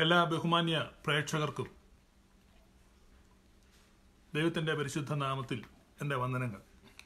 എല്ലാ ബഹുമാന്യ പ്രേക്ഷകർക്കും ദൈവത്തിൻ്റെ പരിശുദ്ധ നാമത്തിൽ എൻ്റെ വന്ദനങ്ങൾ.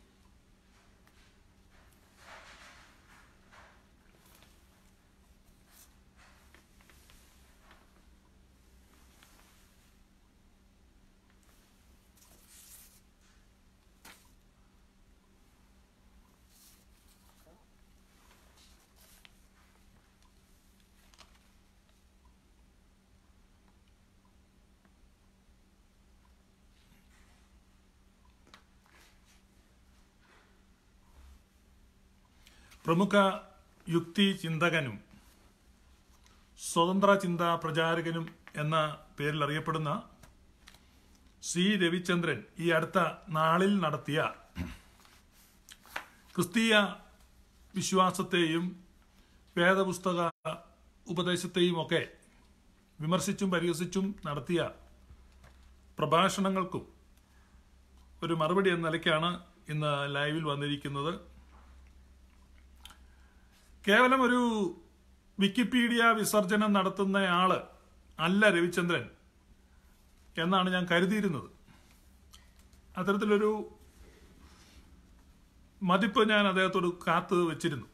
പ്രമുഖ യുക്തി ചിന്തകനും സ്വതന്ത്ര ചിന്താ പ്രചാരകനും എന്ന പേരിൽ അറിയപ്പെടുന്ന സി രവിചന്ദ്രൻ ഈ അടുത്ത നാളിൽ നടത്തിയ ക്രിസ്തീയ വിശ്വാസത്തെയും വേദപുസ്തക ഉപദേശത്തെയും ഒക്കെ വിമർശിച്ചും പരിഹസിച്ചും നടത്തിയ പ്രഭാഷണങ്ങൾക്കും ഒരു മറുപടി എന്ന നിലയ്ക്കാണ് ഇന്ന് ലൈവിൽ വന്നിരിക്കുന്നത്. കേവലം ഒരു വിക്കിപീഡിയ വിസർജനം നടത്തുന്നയാള് അല്ല രവിചന്ദ്രൻ എന്നാണ് ഞാൻ കരുതിയിരുന്നത്. അത്തരത്തിലൊരു മതിപ്പ് ഞാൻ അദ്ദേഹത്തോട് കാത്തു വെച്ചിരുന്നു.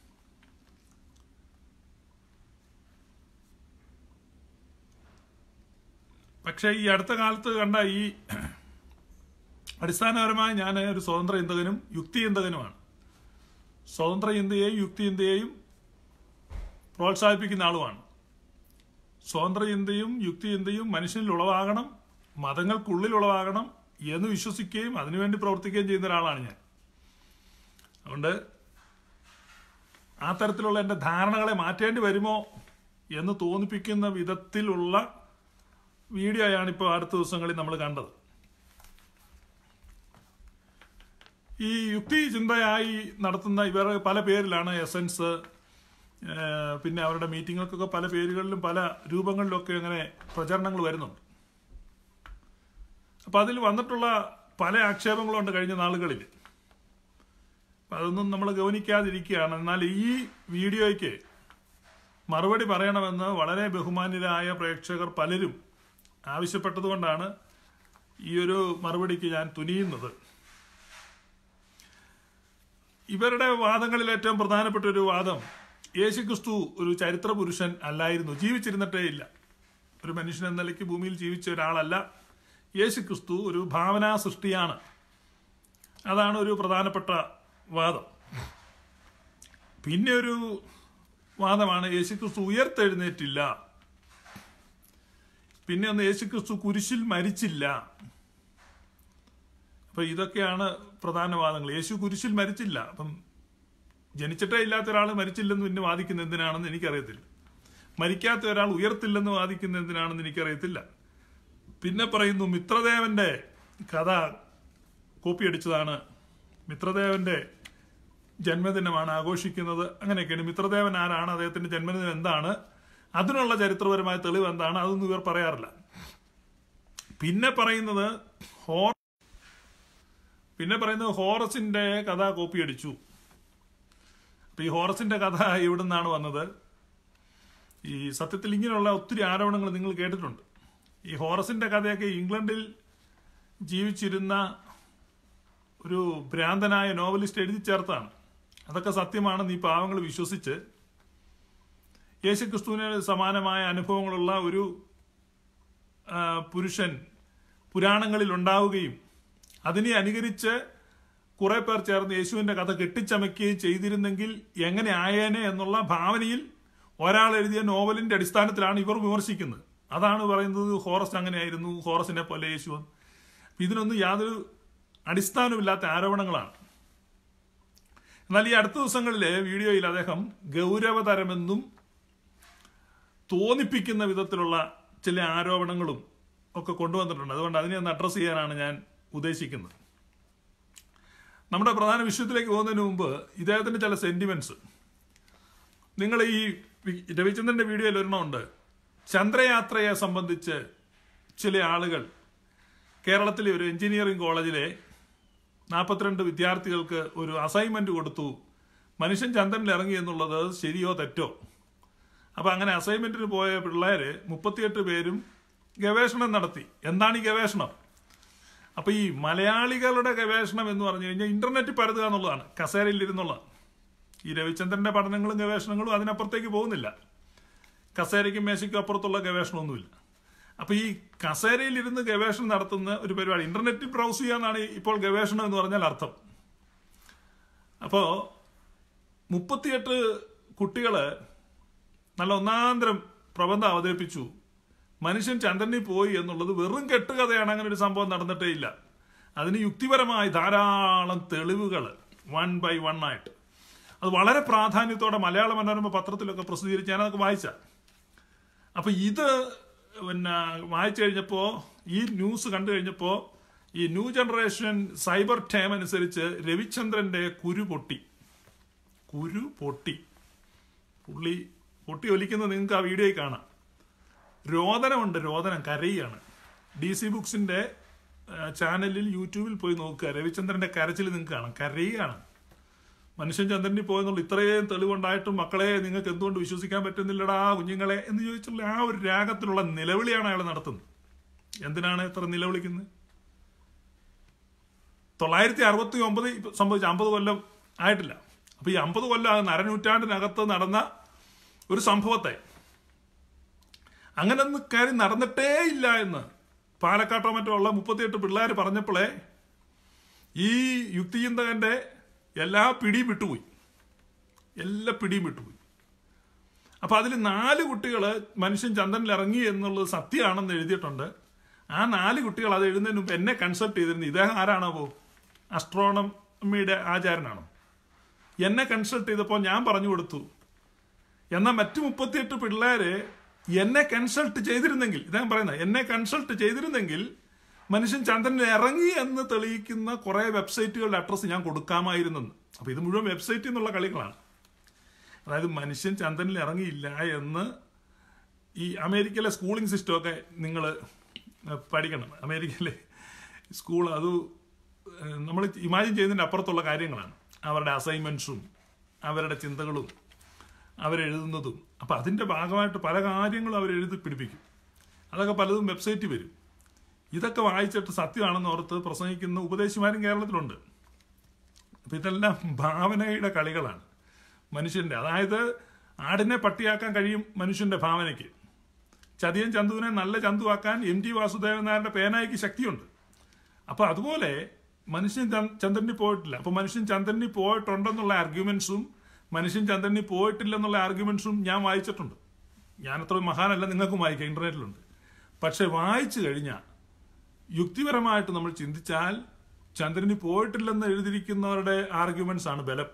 പക്ഷേ ഈ അടുത്ത കാലത്ത് കണ്ട ഈ അടിസ്ഥാനപരമായി ഞാൻ ഒരു സ്വതന്ത്ര ചിന്തകനും യുക്തി ചിന്തകനുമാണ്. സ്വതന്ത്ര ചിന്തയെയും യുക്തി ചിന്തയെയും പ്രോത്സാഹിപ്പിക്കുന്ന ആളുമാണ്. സ്വതന്ത്ര ചിന്തയും യുക്തി ചിന്തയും മനുഷ്യനിൽ ഉളവാകണം, മതങ്ങൾക്കുള്ളിൽ ഉളവാകണം എന്ന് വിശ്വസിക്കുകയും അതിനുവേണ്ടി പ്രവർത്തിക്കുകയും ചെയ്യുന്ന ഒരാളാണ് ഞാൻ. അതുകൊണ്ട് ആ തരത്തിലുള്ള എൻ്റെ ധാരണകളെ മാറ്റേണ്ടി വരുമോ എന്ന് തോന്നിപ്പിക്കുന്ന വിധത്തിലുള്ള വീഡിയോയാണ് ഇപ്പോൾ അടുത്ത ദിവസങ്ങളിൽ നമ്മൾ കണ്ടത്. ഈ യുക്തി ചിന്തയായി നടത്തുന്ന ഇവർ പല പേരിലാണ് എസൻസ്, പിന്നെ അവരുടെ മീറ്റിങ്ങുകൾക്കൊക്കെ പല പേരുകളിലും പല രൂപങ്ങളിലൊക്കെ അങ്ങനെ പ്രചരണങ്ങൾ വരുന്നുണ്ട്. അപ്പം അതിൽ വന്നിട്ടുള്ള പല ആക്ഷേപങ്ങളുണ്ട് കഴിഞ്ഞ നാളുകളിൽ. അപ്പം അതൊന്നും നമ്മൾ ഗൗനിക്കാതിരിക്കുകയാണ്. എന്നാൽ ഈ വീഡിയോയ്ക്ക് മറുപടി പറയണമെന്ന് വളരെ ബഹുമാന്യരായ പ്രേക്ഷകർ പലരും ആവശ്യപ്പെട്ടതുകൊണ്ടാണ് ഈ ഒരു മറുപടിക്ക് ഞാൻ തുനിയുന്നത്. ഇവരുടെ വാദങ്ങളിൽ ഏറ്റവും പ്രധാനപ്പെട്ട ഒരു വാദം, യേശുക്രിസ്തു ഒരു ചരിത്ര പുരുഷൻ അല്ലായിരുന്നു, ജീവിച്ചിരുന്നിട്ടേ ഇല്ല, ഒരു മനുഷ്യൻ എന്ന നിലയ്ക്ക് ഭൂമിയിൽ ജീവിച്ച ഒരാളല്ല. യേശുക്രിസ്തു ഒരു ഭാവനാ സൃഷ്ടിയാണ്. അതാണ് ഒരു പ്രധാനപ്പെട്ട വാദം. പിന്നെ ഒരു വാദമാണ് യേശുക്രിസ്തു ഉയർത്തെഴുന്നേറ്റില്ല. പിന്നെ ഒന്ന് യേശുക്രിസ്തു കുരിശിൽ മരിച്ചില്ല. അപ്പം ഇതൊക്കെയാണ് പ്രധാന വാദങ്ങൾ. യേശു കുരിശിൽ മരിച്ചില്ല. അപ്പം ജനിച്ചിട്ടേ ഇല്ലാത്ത ഒരാൾ മരിച്ചില്ലെന്ന് പിന്നെ വാദിക്കുന്ന എന്തിനാണെന്ന് എനിക്കറിയത്തില്ല. മരിക്കാത്ത ഒരാൾ ഉയർത്തില്ലെന്ന് വാദിക്കുന്ന എന്തിനാണെന്ന് എനിക്കറിയത്തില്ല. പിന്നെ പറയുന്നു മിത്രദേവന്റെ കഥ കോപ്പിയടിച്ചതാണ്, മിത്രദേവന്റെ ജന്മദിനമാണ് ആഘോഷിക്കുന്നത്, അങ്ങനെയൊക്കെയാണ്. മിത്രദേവൻ ആരാണ്, അദ്ദേഹത്തിന്റെ ജന്മദിനം എന്താണ്, അതിനുള്ള ചരിത്രപരമായ തെളിവ് എന്താണ്, അതൊന്നും ഇവർ പറയാറില്ല. പിന്നെ പറയുന്നത് ഹോറസിന്റെ കഥ കോപ്പിയടിച്ചു. അപ്പൊ ഈ ഹോറസിന്റെ കഥ എവിടെ നിന്നാണ് വന്നത്? ഈ സത്യത്തിൽ ഇങ്ങനെയുള്ള ഒത്തിരി ആരോപണങ്ങൾ നിങ്ങൾ കേട്ടിട്ടുണ്ട്. ഈ ഹോറസിന്റെ കഥയൊക്കെ ഇംഗ്ലണ്ടിൽ ജീവിച്ചിരുന്ന ഒരു ഭ്രാന്തനായ നോവലിസ്റ്റ് എഴുതി ചേർത്താണ്. അതൊക്കെ സത്യമാണെന്ന് ഈ പാവങ്ങൾ വിശ്വസിച്ച് യേശുക്രിസ്തുവിന് സമാനമായ അനുഭവങ്ങളുള്ള ഒരു പുരുഷൻ പുരാണങ്ങളിൽ ഉണ്ടാവുകയും അതിനെ അനുകരിച്ച് കുറെ പേർ ചേർന്ന് യേശുവിന്റെ കഥ കെട്ടിച്ചമയ്ക്കുകയും ചെയ്തിരുന്നെങ്കിൽ എങ്ങനെ ആയേനെ എന്നുള്ള ഭാവനയിൽ ഒരാൾ എഴുതിയ നോവലിന്റെ അടിസ്ഥാനത്തിലാണ് ഇവർ വിമർശിക്കുന്നത്. അതാണ് പറയുന്നത് ഹോറസ് അങ്ങനെയായിരുന്നു, ഹോറസിനെ പോലെ യേശു. ഇതിനൊന്നും യാതൊരു അടിസ്ഥാനമില്ലാത്ത ആരോപണങ്ങളാണ്. എന്നാൽ ഈ അടുത്ത ദിവസങ്ങളിലെ വീഡിയോയിൽ അദ്ദേഹം ഗൗരവതരമെന്നും തോന്നിപ്പിക്കുന്ന വിധത്തിലുള്ള ചില ആരോപണങ്ങളും ഒക്കെ കൊണ്ടുവന്നിട്ടുണ്ട്. അതുകൊണ്ട് അതിനെ ഒന്ന് അഡ്രസ് ചെയ്യാനാണ് ഞാൻ ഉദ്ദേശിക്കുന്നത്. നമ്മുടെ പ്രധാന വിഷയത്തിലേക്ക് പോകുന്നതിന് മുമ്പ് ഇദ്ദേഹത്തിന്റെ ചില സെന്റിമെന്റ്സ് നിങ്ങൾ ഈ രവിചന്ദ്രന്റെ വീഡിയോയിൽ ഒരെണ്ണമുണ്ട്. ചന്ദ്രയാത്രയെ സംബന്ധിച്ച് ചില ആളുകൾ കേരളത്തിലെ ഒരു എഞ്ചിനീയറിംഗ് കോളേജിലെ 42 വിദ്യാർത്ഥികൾക്ക് ഒരു അസൈൻമെന്റ് കൊടുത്തു. മനുഷ്യൻ ചന്ദ്രനിൽ ഇറങ്ങി എന്നുള്ളത് ശരിയോ തെറ്റോ? അപ്പൊ അങ്ങനെ അസൈൻമെന്റിന് പോയ പിള്ളേര് 38 പേരും ഗവേഷണം നടത്തി. എന്താണ് ഈ ഗവേഷണം? അപ്പൊ ഈ മലയാളികളുടെ ഗവേഷണം എന്ന് പറഞ്ഞു കഴിഞ്ഞാൽ ഇന്റർനെറ്റിൽ പരതുക എന്നുള്ളതാണ്, കസേരയിൽ ഇരുന്നുള്ള. ഈ രവിചന്ദ്രന്റെ പഠനങ്ങളും ഗവേഷണങ്ങളും അതിനപ്പുറത്തേക്ക് പോകുന്നില്ല. കസേരയ്ക്കും മേശയ്ക്കും അപ്പുറത്തുള്ള ഗവേഷണമൊന്നുമില്ല. അപ്പൊ ഈ കസേരയിൽ ഇരുന്ന് ഗവേഷണം നടത്തുന്ന ഒരു പരിപാടി, ഇന്റർനെറ്റിൽ ബ്രൗസ് ചെയ്യാന്നാണ് ഇപ്പോൾ ഗവേഷണം എന്ന് പറഞ്ഞാൽ അർത്ഥം. അപ്പോ 38 കുട്ടികള് നല്ല ഒന്നാന്തരം പ്രബന്ധം അവതരിപ്പിച്ചു. മനുഷ്യൻ ചന്ദ്രനിൽ പോയി എന്നുള്ളത് വെറും കെട്ടുകഥയാണ്, അങ്ങനെ ഒരു സംഭവം നടന്നിട്ടേ ഇല്ല. അതിന് യുക്തിപരമായി ധാരാളം തെളിവുകൾ 1 by 1 ആയിട്ട്, അത് വളരെ പ്രാധാന്യത്തോടെ മലയാള മനോരമ പത്രത്തിലൊക്കെ പ്രസിദ്ധീകരിച്ച് ഞാനതൊക്കെ വായിച്ച. അപ്പൊ ഇത് വായിച്ചു കഴിഞ്ഞപ്പോ, ഈ ന്യൂസ് കണ്ടു കഴിഞ്ഞപ്പോ, ഈ ന്യൂ ജനറേഷൻ സൈബർ ടൈം അനുസരിച്ച് രവിചന്ദ്രന്റെ കുരു പൊട്ടി. പുള്ളി പൊട്ടി ഒലിക്കുന്നത് നിങ്ങൾക്ക് ആ വീഡിയോയിൽ കാണാം. രോദനമുണ്ട്, രോദനം, കരയാണ്. DC ബുക്സിന്റെ ചാനലിൽ യൂട്യൂബിൽ പോയി നോക്കുക, രവിചന്ദ്രന്റെ കരച്ചിൽ നിങ്ങൾക്ക് കാണാം. കരയാണ്. മനുഷ്യൻ ചന്ദ്രനിൽ പോയെന്നുള്ള ഇത്രയും തെളിവുണ്ടായിട്ടും മക്കളെ നിങ്ങൾക്ക് എന്തുകൊണ്ട് വിശ്വസിക്കാൻ പറ്റുന്നില്ലടാ കുഞ്ഞുങ്ങളെ എന്ന് ചോദിച്ചുള്ള ആ ഒരു രാഗത്തിലുള്ള നിലവിളിയാണ് അയാൾ നടത്തുന്നത്. എന്തിനാണ് ഇത്ര നിലവിളിക്കുന്നത്? 969 സംഭവിച്ച 50 കൊല്ലം ആയിട്ടില്ല. അപ്പൊ ഈ 50 കൊല്ലം അരനൂറ്റാണ്ടിനകത്ത് നടന്ന ഒരു സംഭവത്തെ അങ്ങനൊന്നും കാര്യം നടന്നിട്ടേ ഇല്ല എന്ന് പാലക്കാട്ടോ മറ്റോ ഉള്ള 38 പിള്ളേർ പറഞ്ഞപ്പോഴേ ഈ യുക്തിചിന്തകന്റെ എല്ലാ പിടിയും വിട്ടുപോയി. അപ്പൊ അതിൽ 4 കുട്ടികള് മനുഷ്യൻ ചന്ദ്രനിൽ ഇറങ്ങി എന്നുള്ളത് സത്യമാണെന്ന് എഴുതിയിട്ടുണ്ട്. ആ 4 കുട്ടികൾ അത് എഴുതുന്നതിന് മുമ്പ് എന്നെ കൺസൾട്ട് ചെയ്തിരുന്നു. ഇദ്ദേഹം ആരാണോ? അസ്ട്രോണമിയുടെ ആചാരനാണോ? എന്നെ കൺസൾട്ട് ചെയ്തപ്പോൾ ഞാൻ പറഞ്ഞു കൊടുത്തു. എന്നാൽ മറ്റു 38 പിള്ളേര് എന്നെ കൺസൾട്ട് ചെയ്തിരുന്നെങ്കിൽ, ഇദ്ദേഹം പറയുന്നത്, എന്നെ കൺസൾട്ട് ചെയ്തിരുന്നെങ്കിൽ മനുഷ്യൻ ചന്ദ്രനിൽ ഇറങ്ങി എന്ന് തെളിയിക്കുന്ന കുറെ വെബ്സൈറ്റുകളുടെ അഡ്രസ്സ് ഞാൻ കൊടുക്കാമായിരുന്നെന്ന്. അപ്പൊ ഇത് മുഴുവൻ വെബ്സൈറ്റിൽ നിന്നുള്ള കളികളാണ്. അതായത് മനുഷ്യൻ ചന്ദ്രനിൽ ഇറങ്ങിയില്ല എന്ന് ഈ അമേരിക്കയിലെ സ്കൂളിംഗ് സിസ്റ്റമൊക്കെ നിങ്ങൾ പഠിക്കണം. അമേരിക്കയിലെ സ്കൂൾ അത് നമ്മൾ ഇമാജിൻ ചെയ്യുന്നതിൻ്റെ അപ്പുറത്തുള്ള കാര്യങ്ങളാണ്. അവരുടെ അസൈൻമെന്റ്സും അവരുടെ ചിന്തകളും അവരെഴുതുന്നതും. അപ്പം അതിൻ്റെ ഭാഗമായിട്ട് പല കാര്യങ്ങളും അവരെഴുതി പിടിപ്പിക്കും. അതൊക്കെ പലതും വെബ്സൈറ്റിൽ വരും. ഇതൊക്കെ വായിച്ചിട്ട് സത്യമാണെന്ന് ഓർത്ത് പ്രസംഗിക്കുന്ന ഉപദേശിമാരും കേരളത്തിലുണ്ട്. അപ്പം ഇതെല്ലാം ഭാവനയുടെ കളികളാണ് മനുഷ്യൻ്റെ. അതായത് ആടിനെ പട്ടിയാക്കാൻ കഴിയും മനുഷ്യൻ്റെ ഭാവനയ്ക്ക്. ചതിയൻ ചന്തുവിനെ നല്ല ചന്തുവാക്കാൻ MT വാസുദേവൻ നായരുടെ പേനായിക്ക് ശക്തിയുണ്ട്. അപ്പം അതുപോലെ മനുഷ്യൻ ചന്ദ്രനിൽ പോയിട്ടില്ല. അപ്പം മനുഷ്യൻ ചന്ദ്രനിൽ പോയിട്ടുണ്ടെന്നുള്ള ആർഗ്യുമെന്റ്സും മനുഷ്യൻ ചന്ദ്രനിൽ പോയിട്ടില്ലെന്നുള്ള ആർഗ്യുമെന്റ്സും ഞാൻ വായിച്ചിട്ടുണ്ട്. ഞാനത്ര മഹാനല്ല, നിങ്ങൾക്കും വായിക്കാം, ഇന്റർനെറ്റിലുണ്ട്. പക്ഷെ വായിച്ചു കഴിഞ്ഞാൽ യുക്തിപരമായിട്ട് നമ്മൾ ചിന്തിച്ചാൽ ചന്ദ്രനിൽ പോയിട്ടില്ലെന്ന് എഴുതിയിരിക്കുന്നവരുടെ ആർഗ്യുമെന്റ്സ് ആണ് ബലം.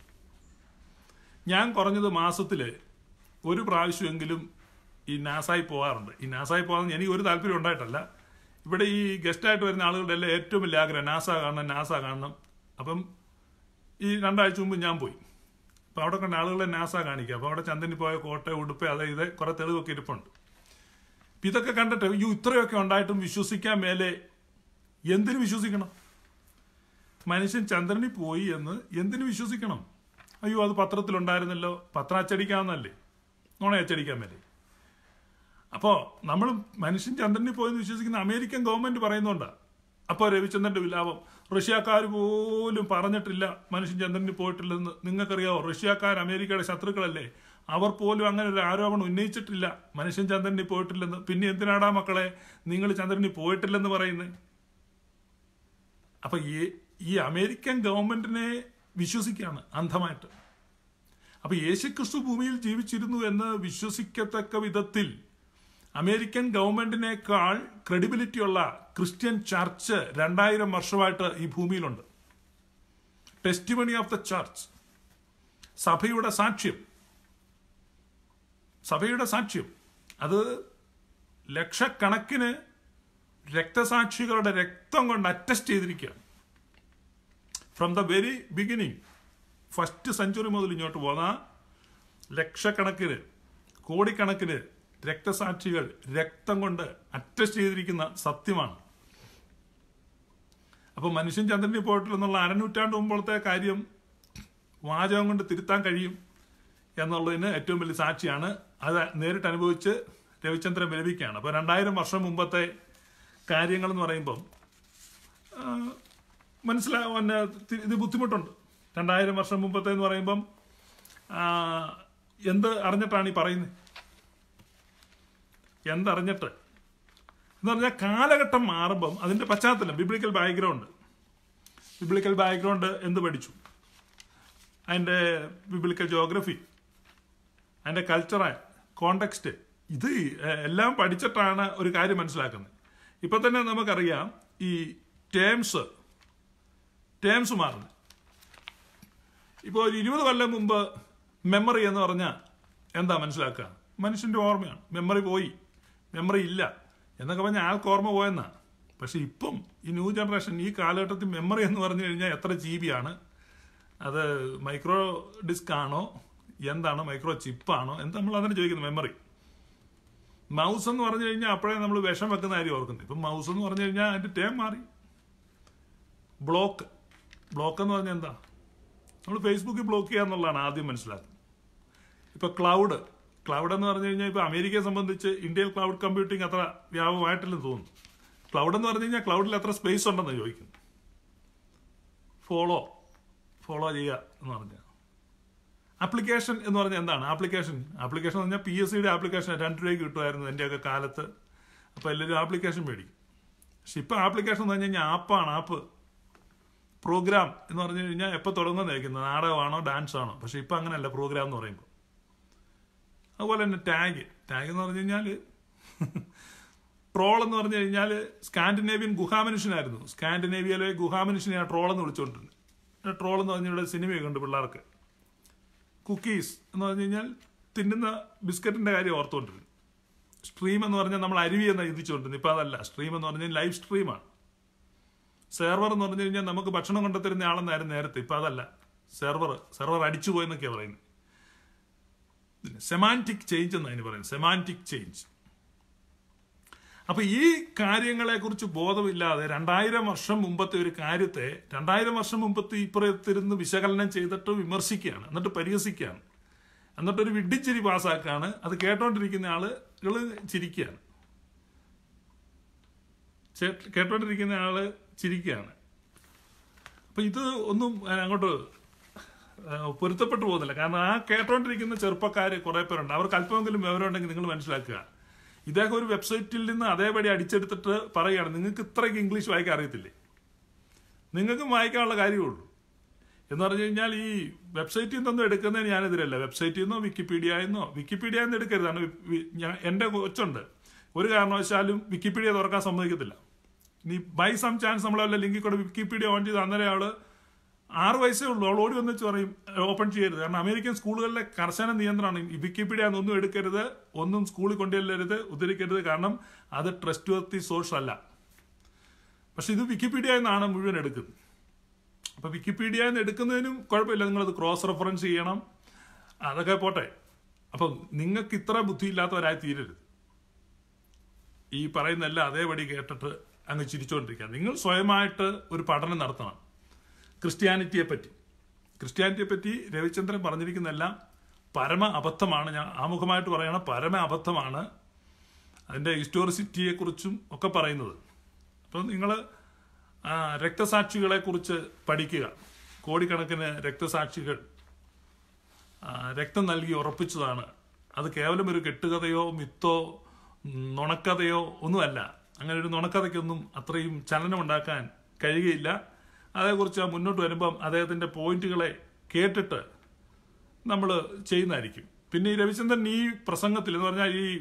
ഞാൻ കുറഞ്ഞത് മാസത്തിൽ ഒരു പ്രാവശ്യമെങ്കിലും ഈ നാസായി പോകാറുണ്ട്. ഈ നാസായി പോകാൻ എനിക്ക് ഒരു താല്പര്യം ഉണ്ടായിട്ടല്ല. ഇവിടെ ഈ ഗസ്റ്റായിട്ട് വരുന്ന ആളുകളുടെ എല്ലാം ഏറ്റവും വലിയ ആഗ്രഹം നാസ കാണണം. അപ്പം ഈ 2 ആഴ്ച മുമ്പ് ഞാൻ പോയി. അപ്പം അവിടെ കണ്ട ആളുകളെ നാസ കാണിക്കുക. അപ്പം അവിടെ ചന്ദ്രനിൽ പോയ കോട്ട, ഉടുപ്പ്, ഇത് കുറെ തെളിവൊക്കെ ഇരിപ്പുണ്ട്. അപ്പം ഇതൊക്കെ കണ്ടിട്ട് ഇത്രയൊക്കെ ഉണ്ടായിട്ടും വിശ്വസിക്കാൻ മേലെ എന്തിനു വിശ്വസിക്കണം? മനുഷ്യൻ ചന്ദ്രനിൽ പോയി എന്ന് എന്തിനു വിശ്വസിക്കണം? അയ്യോ അത് പത്രത്തിലുണ്ടായിരുന്നല്ലോ, പത്രം അച്ചടിക്കാവുന്നല്ലേ, നോണ അച്ചടിക്കാൻ മേലെ. അപ്പോൾ നമ്മൾ മനുഷ്യൻ ചന്ദ്രനിൽ പോയെന്ന് വിശ്വസിക്കുന്ന അമേരിക്കൻ ഗവൺമെന്റ് പറയുന്നുണ്ടാണ്. അപ്പോൾ രവിചന്ദ്രന്റെ വിലാപം, റഷ്യക്കാർ പോലും പറഞ്ഞിട്ടില്ല മനുഷ്യൻ ചന്ദ്രനിൽ പോയിട്ടില്ലെന്ന്. നിങ്ങൾക്കറിയാവോ, റഷ്യക്കാർ അമേരിക്കയുടെ ശത്രുക്കളല്ലേ, അവർ പോലും അങ്ങനെ ഒരു ആരോപണം ഉന്നയിച്ചിട്ടില്ല മനുഷ്യൻ ചന്ദ്രനിൽ പോയിട്ടില്ലെന്ന്. പിന്നെ എന്തിനാടാ മക്കളെ നിങ്ങൾ ചന്ദ്രനിൽ പോയിട്ടില്ലെന്ന് പറയുന്നത്? അപ്പൊ ഈ അമേരിക്കൻ ഗവൺമെന്റിനെ വിശ്വസിക്കുകയാണ് അന്ധമായിട്ട്. അപ്പൊ യേശുക്രിസ്തു ഭൂമിയിൽ ജീവിച്ചിരുന്നു എന്ന് വിശ്വസിക്കത്തക്ക വിധത്തിൽ അമേരിക്കൻ ഗവൺമെന്റിനേക്കാൾ ക്രെഡിബിലിറ്റി ഉള്ള ക്രിസ്ത്യൻ ചർച്ച് 2000 വർഷമായിട്ട് ഈ ഭൂമിയിലുണ്ട്. ടെസ്റ്റിമണി ഓഫ് ദ ചർച്ച്, സഭയുടെ സാക്ഷ്യം അത് ലക്ഷക്കണക്കിന് രക്തസാക്ഷികളുടെ രക്തം കൊണ്ട് അറ്റസ്റ്റ് ചെയ്തിരിക്കുകയാണ്. From the very beginning, 1st century മുതൽ ഇങ്ങോട്ട് പോന്ന ലക്ഷക്കണക്കിന് കോടിക്കണക്കിന് രക്തസാക്ഷികൾ രക്തം കൊണ്ട് അറ്റസ്റ്റ് ചെയ്തിരിക്കുന്ന സത്യമാണ്. അപ്പൊ മനുഷ്യൻ ചന്ദ്രനിൽ പോയിട്ടില്ലെന്നുള്ള 1/2 നൂറ്റാണ്ട് മുമ്പോഴത്തെ കാര്യം വാചകം കൊണ്ട് തിരുത്താൻ കഴിയും എന്നുള്ളതിന് ഏറ്റവും വലിയ സാക്ഷിയാണ്. അത് നേരിട്ട് അനുഭവിച്ച് രവിചന്ദ്രൻ വിലപിക്കുകയാണ്. അപ്പോൾ 2000 വർഷം മുമ്പത്തെ കാര്യങ്ങൾ എന്ന് പറയുമ്പം മനസ്സിലാവാൻ ഇത് ബുദ്ധിമുട്ടുണ്ട്. 2000 വർഷം മുമ്പത്തെ എന്ന് പറയുമ്പം എന്ത് അറിഞ്ഞിട്ടാണ് ഈ പറയുന്നത്? എന്തറിഞ്ഞിട്ട് എന്ന് പറഞ്ഞാൽ കാലഘട്ടം മാറുമ്പം അതിൻ്റെ പശ്ചാത്തലം, ബിബ്ലിക്കൽ ബാക്ക്ഗ്രൗണ്ട് എന്ത് പഠിച്ചു, അതിൻ്റെ ബിബ്ലിക്കൽ ജോഗ്രഫി, അതിൻ്റെ കൾച്ചറൽ കോണ്ടെക്സ്റ്റ്, ഇത് എല്ലാം പഠിച്ചിട്ടാണ് ഒരു കാര്യം മനസ്സിലാക്കുന്നത്. ഇപ്പം തന്നെ നമുക്കറിയാം ഈ ടേംസ് മാറുന്നു. ഇപ്പോൾ ഒരു 20 കൊല്ലം മുമ്പ് മെമ്മറി എന്ന് പറഞ്ഞാൽ എന്താ മനസ്സിലാക്കുക? മനുഷ്യൻ്റെ ഓർമ്മയാണ്. മെമ്മറി ഇല്ല എന്നൊക്കെ പറഞ്ഞാൽ ആൾക്ക് ഓർമ്മ പോയെന്നാ. പക്ഷെ ഇപ്പം ഈ ന്യൂ ജനറേഷൻ ഈ കാലഘട്ടത്തിൽ മെമ്മറി എന്ന് പറഞ്ഞു കഴിഞ്ഞാൽ എത്ര GB ആണ്? അത് മൈക്രോ ഡിസ്ക് ആണോ, എന്താണ്, മൈക്രോ ചിപ്പാണോ, എന്താ നമ്മൾ അതിനെ ചോദിക്കുന്നത്? മെമ്മറി. മൗസ് എന്ന് പറഞ്ഞു കഴിഞ്ഞാൽ അപ്പോഴേ നമ്മൾ വിഷം വെക്കുന്ന കാര്യം ഓർക്കുന്നത്. ഇപ്പം മൗസ് എന്ന് പറഞ്ഞു കഴിഞ്ഞാൽ അതിൻ്റെ ടേം മാറി. ബ്ലോക്ക് എന്ന് പറഞ്ഞാൽ എന്താ? നമ്മൾ ഫേസ്ബുക്കിൽ ബ്ലോക്ക് ചെയ്യുക എന്നുള്ളതാണ് ആദ്യം മനസ്സിലാക്കുന്നത്. ഇപ്പൊ ക്ലൗഡ് എന്ന് പറഞ്ഞു കഴിഞ്ഞാൽ ഇപ്പൊ അമേരിക്കയെ സംബന്ധിച്ച് ഇന്ത്യയിൽ ക്ലൗഡ് കമ്പ്യൂട്ടിംഗ് അത്ര വ്യാപകമായിട്ടില്ലെന്ന് തോന്നുന്നു. ക്ലൗഡ് എന്ന് പറഞ്ഞു കഴിഞ്ഞാൽ ക്ലൗഡിൽ എത്ര സ്പേസ് ഉണ്ടെന്ന് ചോദിക്കുന്നു. ഫോളോ ചെയ്യുക എന്ന് പറഞ്ഞാൽ. ആപ്ലിക്കേഷൻ എന്ന് പറഞ്ഞാൽ എന്താണ്? ആപ്ലിക്കേഷൻ എന്ന് പറഞ്ഞാൽ PSCയുടെ ആപ്ലിക്കേഷൻ 2 രൂപയ്ക്ക് കിട്ടുമായിരുന്നു എന്റെയൊക്കെ കാലത്ത്. അപ്പൊ എല്ലാവരും ആപ്ലിക്കേഷൻ മേടിക്കും. പക്ഷെ ഇപ്പൊ ആപ്ലിക്കേഷൻ എന്ന് പറഞ്ഞു കഴിഞ്ഞാൽ ആപ്പ്. പ്രോഗ്രാം എന്ന് പറഞ്ഞു കഴിഞ്ഞാൽ എപ്പോൾ തുടങ്ങുന്നതായിരിക്കുന്നത്, നാടകമാണോ ഡാൻസ് ആണോ? പക്ഷെ ഇപ്പം അങ്ങനെയല്ല പ്രോഗ്രാം എന്ന് പറയുമ്പോൾ. അതുപോലെ തന്നെ ടാഗ് എന്ന് പറഞ്ഞു കഴിഞ്ഞാൽ ട്രോൾ എന്ന് പറഞ്ഞു കഴിഞ്ഞാൽ സ്കാൻഡിനേവിയൻ ഗുഹാമനുഷ്യനായിരുന്നു. സ്കാൻഡിനേവിയയിലെ ഗുഹാമനുഷ്യനെയാണ് ട്രോൾ എന്ന് വിളിച്ചുകൊണ്ടിരുന്നത്. ട്രോൾ എന്ന് പറഞ്ഞാൽ ഇവിടെ സിനിമയൊക്കെ ഉണ്ട് പിള്ളേർക്ക്. കുക്കീസ് എന്ന് പറഞ്ഞു കഴിഞ്ഞാൽ തിന്നുന്ന ബിസ്ക്കറ്റിന്റെ കാര്യം ഓർത്തുകൊണ്ടിരുന്നു. സ്ട്രീം എന്ന് പറഞ്ഞാൽ നമ്മൾ അരുവി എന്ന് ചിന്തിച്ചുകൊണ്ടിരുന്നു. ഇപ്പം അതല്ല. സ്ട്രീം എന്ന് പറഞ്ഞാൽ ലൈവ് സ്ട്രീമാണ്. സെർവർ എന്ന് പറഞ്ഞു കഴിഞ്ഞാൽ നമുക്ക് ഭക്ഷണം കൊണ്ടുത്തരുന്ന ആളെന്നായിരുന്നു നേരത്തെ. ഇപ്പം അതല്ല. സെർവർ അടിച്ചു പോയെന്നൊക്കെയാണ് പറയുന്നത്. സെമാന്റിക് ചേഞ്ച് എന്ന് അതിന് പറയുന്നത്. Semantic change. അപ്പൊ ഈ കാര്യങ്ങളെ കുറിച്ച് ബോധമില്ലാതെ 2000 വർഷം മുമ്പത്തെ ഒരു കാര്യത്തെ 2000 വർഷം മുമ്പത്തെ ഇപ്പുറത്തിരുന്ന് വിശകലനം ചെയ്തിട്ട് വിമർശിക്കുകയാണ്, എന്നിട്ട് പരിഹസിക്കുകയാണ്, എന്നിട്ടൊരു വിഡ്ഢിച്ചിരി പാസ്സാക്കാണ്. അത് കേട്ടോണ്ടിരിക്കുന്ന ആളുകൾ ചിരിക്കുകയാണ്. അപ്പൊ ഇത് ഒന്നും അങ്ങോട്ട് പൊരുത്തപ്പെട്ടു പോകുന്നില്ല. കാരണം ആ കേട്ടോണ്ടിരിക്കുന്ന ചെറുപ്പക്കാർ കുറെ പേരുണ്ട്. അവർക്ക് അല്പമെങ്കിലും വിവരമുണ്ടെങ്കിൽ നിങ്ങൾ മനസ്സിലാക്കുക. ഇദ്ദേഹം ഒരു വെബ്സൈറ്റിൽ നിന്ന് അതേപടി അടിച്ചെടുത്തിട്ട് പറയുകയാണ്, നിങ്ങൾക്ക് ഇത്രയ്ക്ക് ഇംഗ്ലീഷ് വായിക്കാൻ അറിയത്തില്ലേ? നിങ്ങൾക്കും വായിക്കാനുള്ള കാര്യമുള്ളൂ എന്ന് പറഞ്ഞു കഴിഞ്ഞാൽ ഈ വെബ്സൈറ്റിൽ നിന്നൊന്നും എടുക്കുന്നതിന് ഞാനെതിരല്ല. വെബ്സൈറ്റിൽ നിന്നോ വിക്കിപീഡിയ എന്ന് എടുക്കരുതാണ്. എൻ്റെ കൊച്ചുണ്ട്, ഒരു കാരണവശാലും വിക്കിപീഡിയ തുറക്കാൻ സമ്മതിക്കത്തില്ല. ഇനി ബൈ സം ചാൻസ് നമ്മളല്ല ലിങ്കിൽ കൂടെ വിക്കിപീഡിയ ഓൺ ചെയ്ത് അന്നേരം അവള് 6 വയസ്സേ ഉള്ളൂ, അവൾ ഓടി വന്നിച്ച് പറയും ഓപ്പൺ ചെയ്യരുത്. കാരണം അമേരിക്കൻ സ്കൂളുകളിലെ കർശന നിയന്ത്രണമാണ് ഈ വിക്കിപീഡിയ എന്നൊന്നും എടുക്കരുത്, ഒന്നും സ്കൂളിൽ കൊണ്ടുവരരുത്, ഉദ്ധരിക്കരുത്. കാരണം അത് ട്രസ്റ്റ് വർത്തി സോഴ്സ് അല്ല. പക്ഷെ ഇത് വിക്കിപീഡിയ എന്നാണ് മുഴുവൻ എടുക്കുന്നത്. അപ്പൊ വിക്കിപീഡിയ എന്ന് എടുക്കുന്നതിനും കുഴപ്പമില്ല, നിങ്ങളത് ക്രോസ് റെഫറൻസ് ചെയ്യണം, അതൊക്കെ പോട്ടെ. അപ്പം നിങ്ങൾക്ക് ഇത്ര ബുദ്ധിയില്ലാത്തവരായി തീരരുത്. ഈ പറയുന്നതെല്ലാം അതേപടി കേട്ടിട്ട് അങ്ങ് ചിരിച്ചുകൊണ്ടിരിക്കുക. നിങ്ങൾ സ്വയമായിട്ട് ഒരു പഠനം നടത്തണം. ക്രിസ്ത്യാനിറ്റിയെ പറ്റി രവിചന്ദ്രൻ പറഞ്ഞിരിക്കുന്നതെല്ലാം പരമ അബദ്ധമാണ്. ഞാൻ ആമുഖമായിട്ട് പറയണം, പരമ അബദ്ധമാണ്. അതിൻ്റെ ഹിസ്റ്റോറിസിറ്റിയെക്കുറിച്ചും ഒക്കെ പറയുന്നത്. അപ്പം നിങ്ങൾ രക്തസാക്ഷികളെ കുറിച്ച് പഠിക്കുക. കോടിക്കണക്കിന് രക്തസാക്ഷികൾ രക്തം നൽകി ഉറപ്പിച്ചതാണ്. അത് കേവലം ഒരു കെട്ടുകഥയോ മിത്തോ നുണക്കഥയോ ഒന്നുമല്ല. അങ്ങനെ ഒരു നുണക്കഥയ്ക്കൊന്നും അത്രയും ചലനം ഉണ്ടാക്കാൻ കഴിയുകയില്ല. അതേക്കുറിച്ച് മുന്നോട്ട് വരുമ്പം അദ്ദേഹത്തിൻ്റെ പോയിന്റുകളെ കേട്ടിട്ട് നമ്മൾ ചെയ്യുന്നതായിരിക്കും. പിന്നെ ഈ രവിചന്ദ്രൻ ഈ പ്രസംഗത്തിൽ എന്ന് പറഞ്ഞാൽ ഈ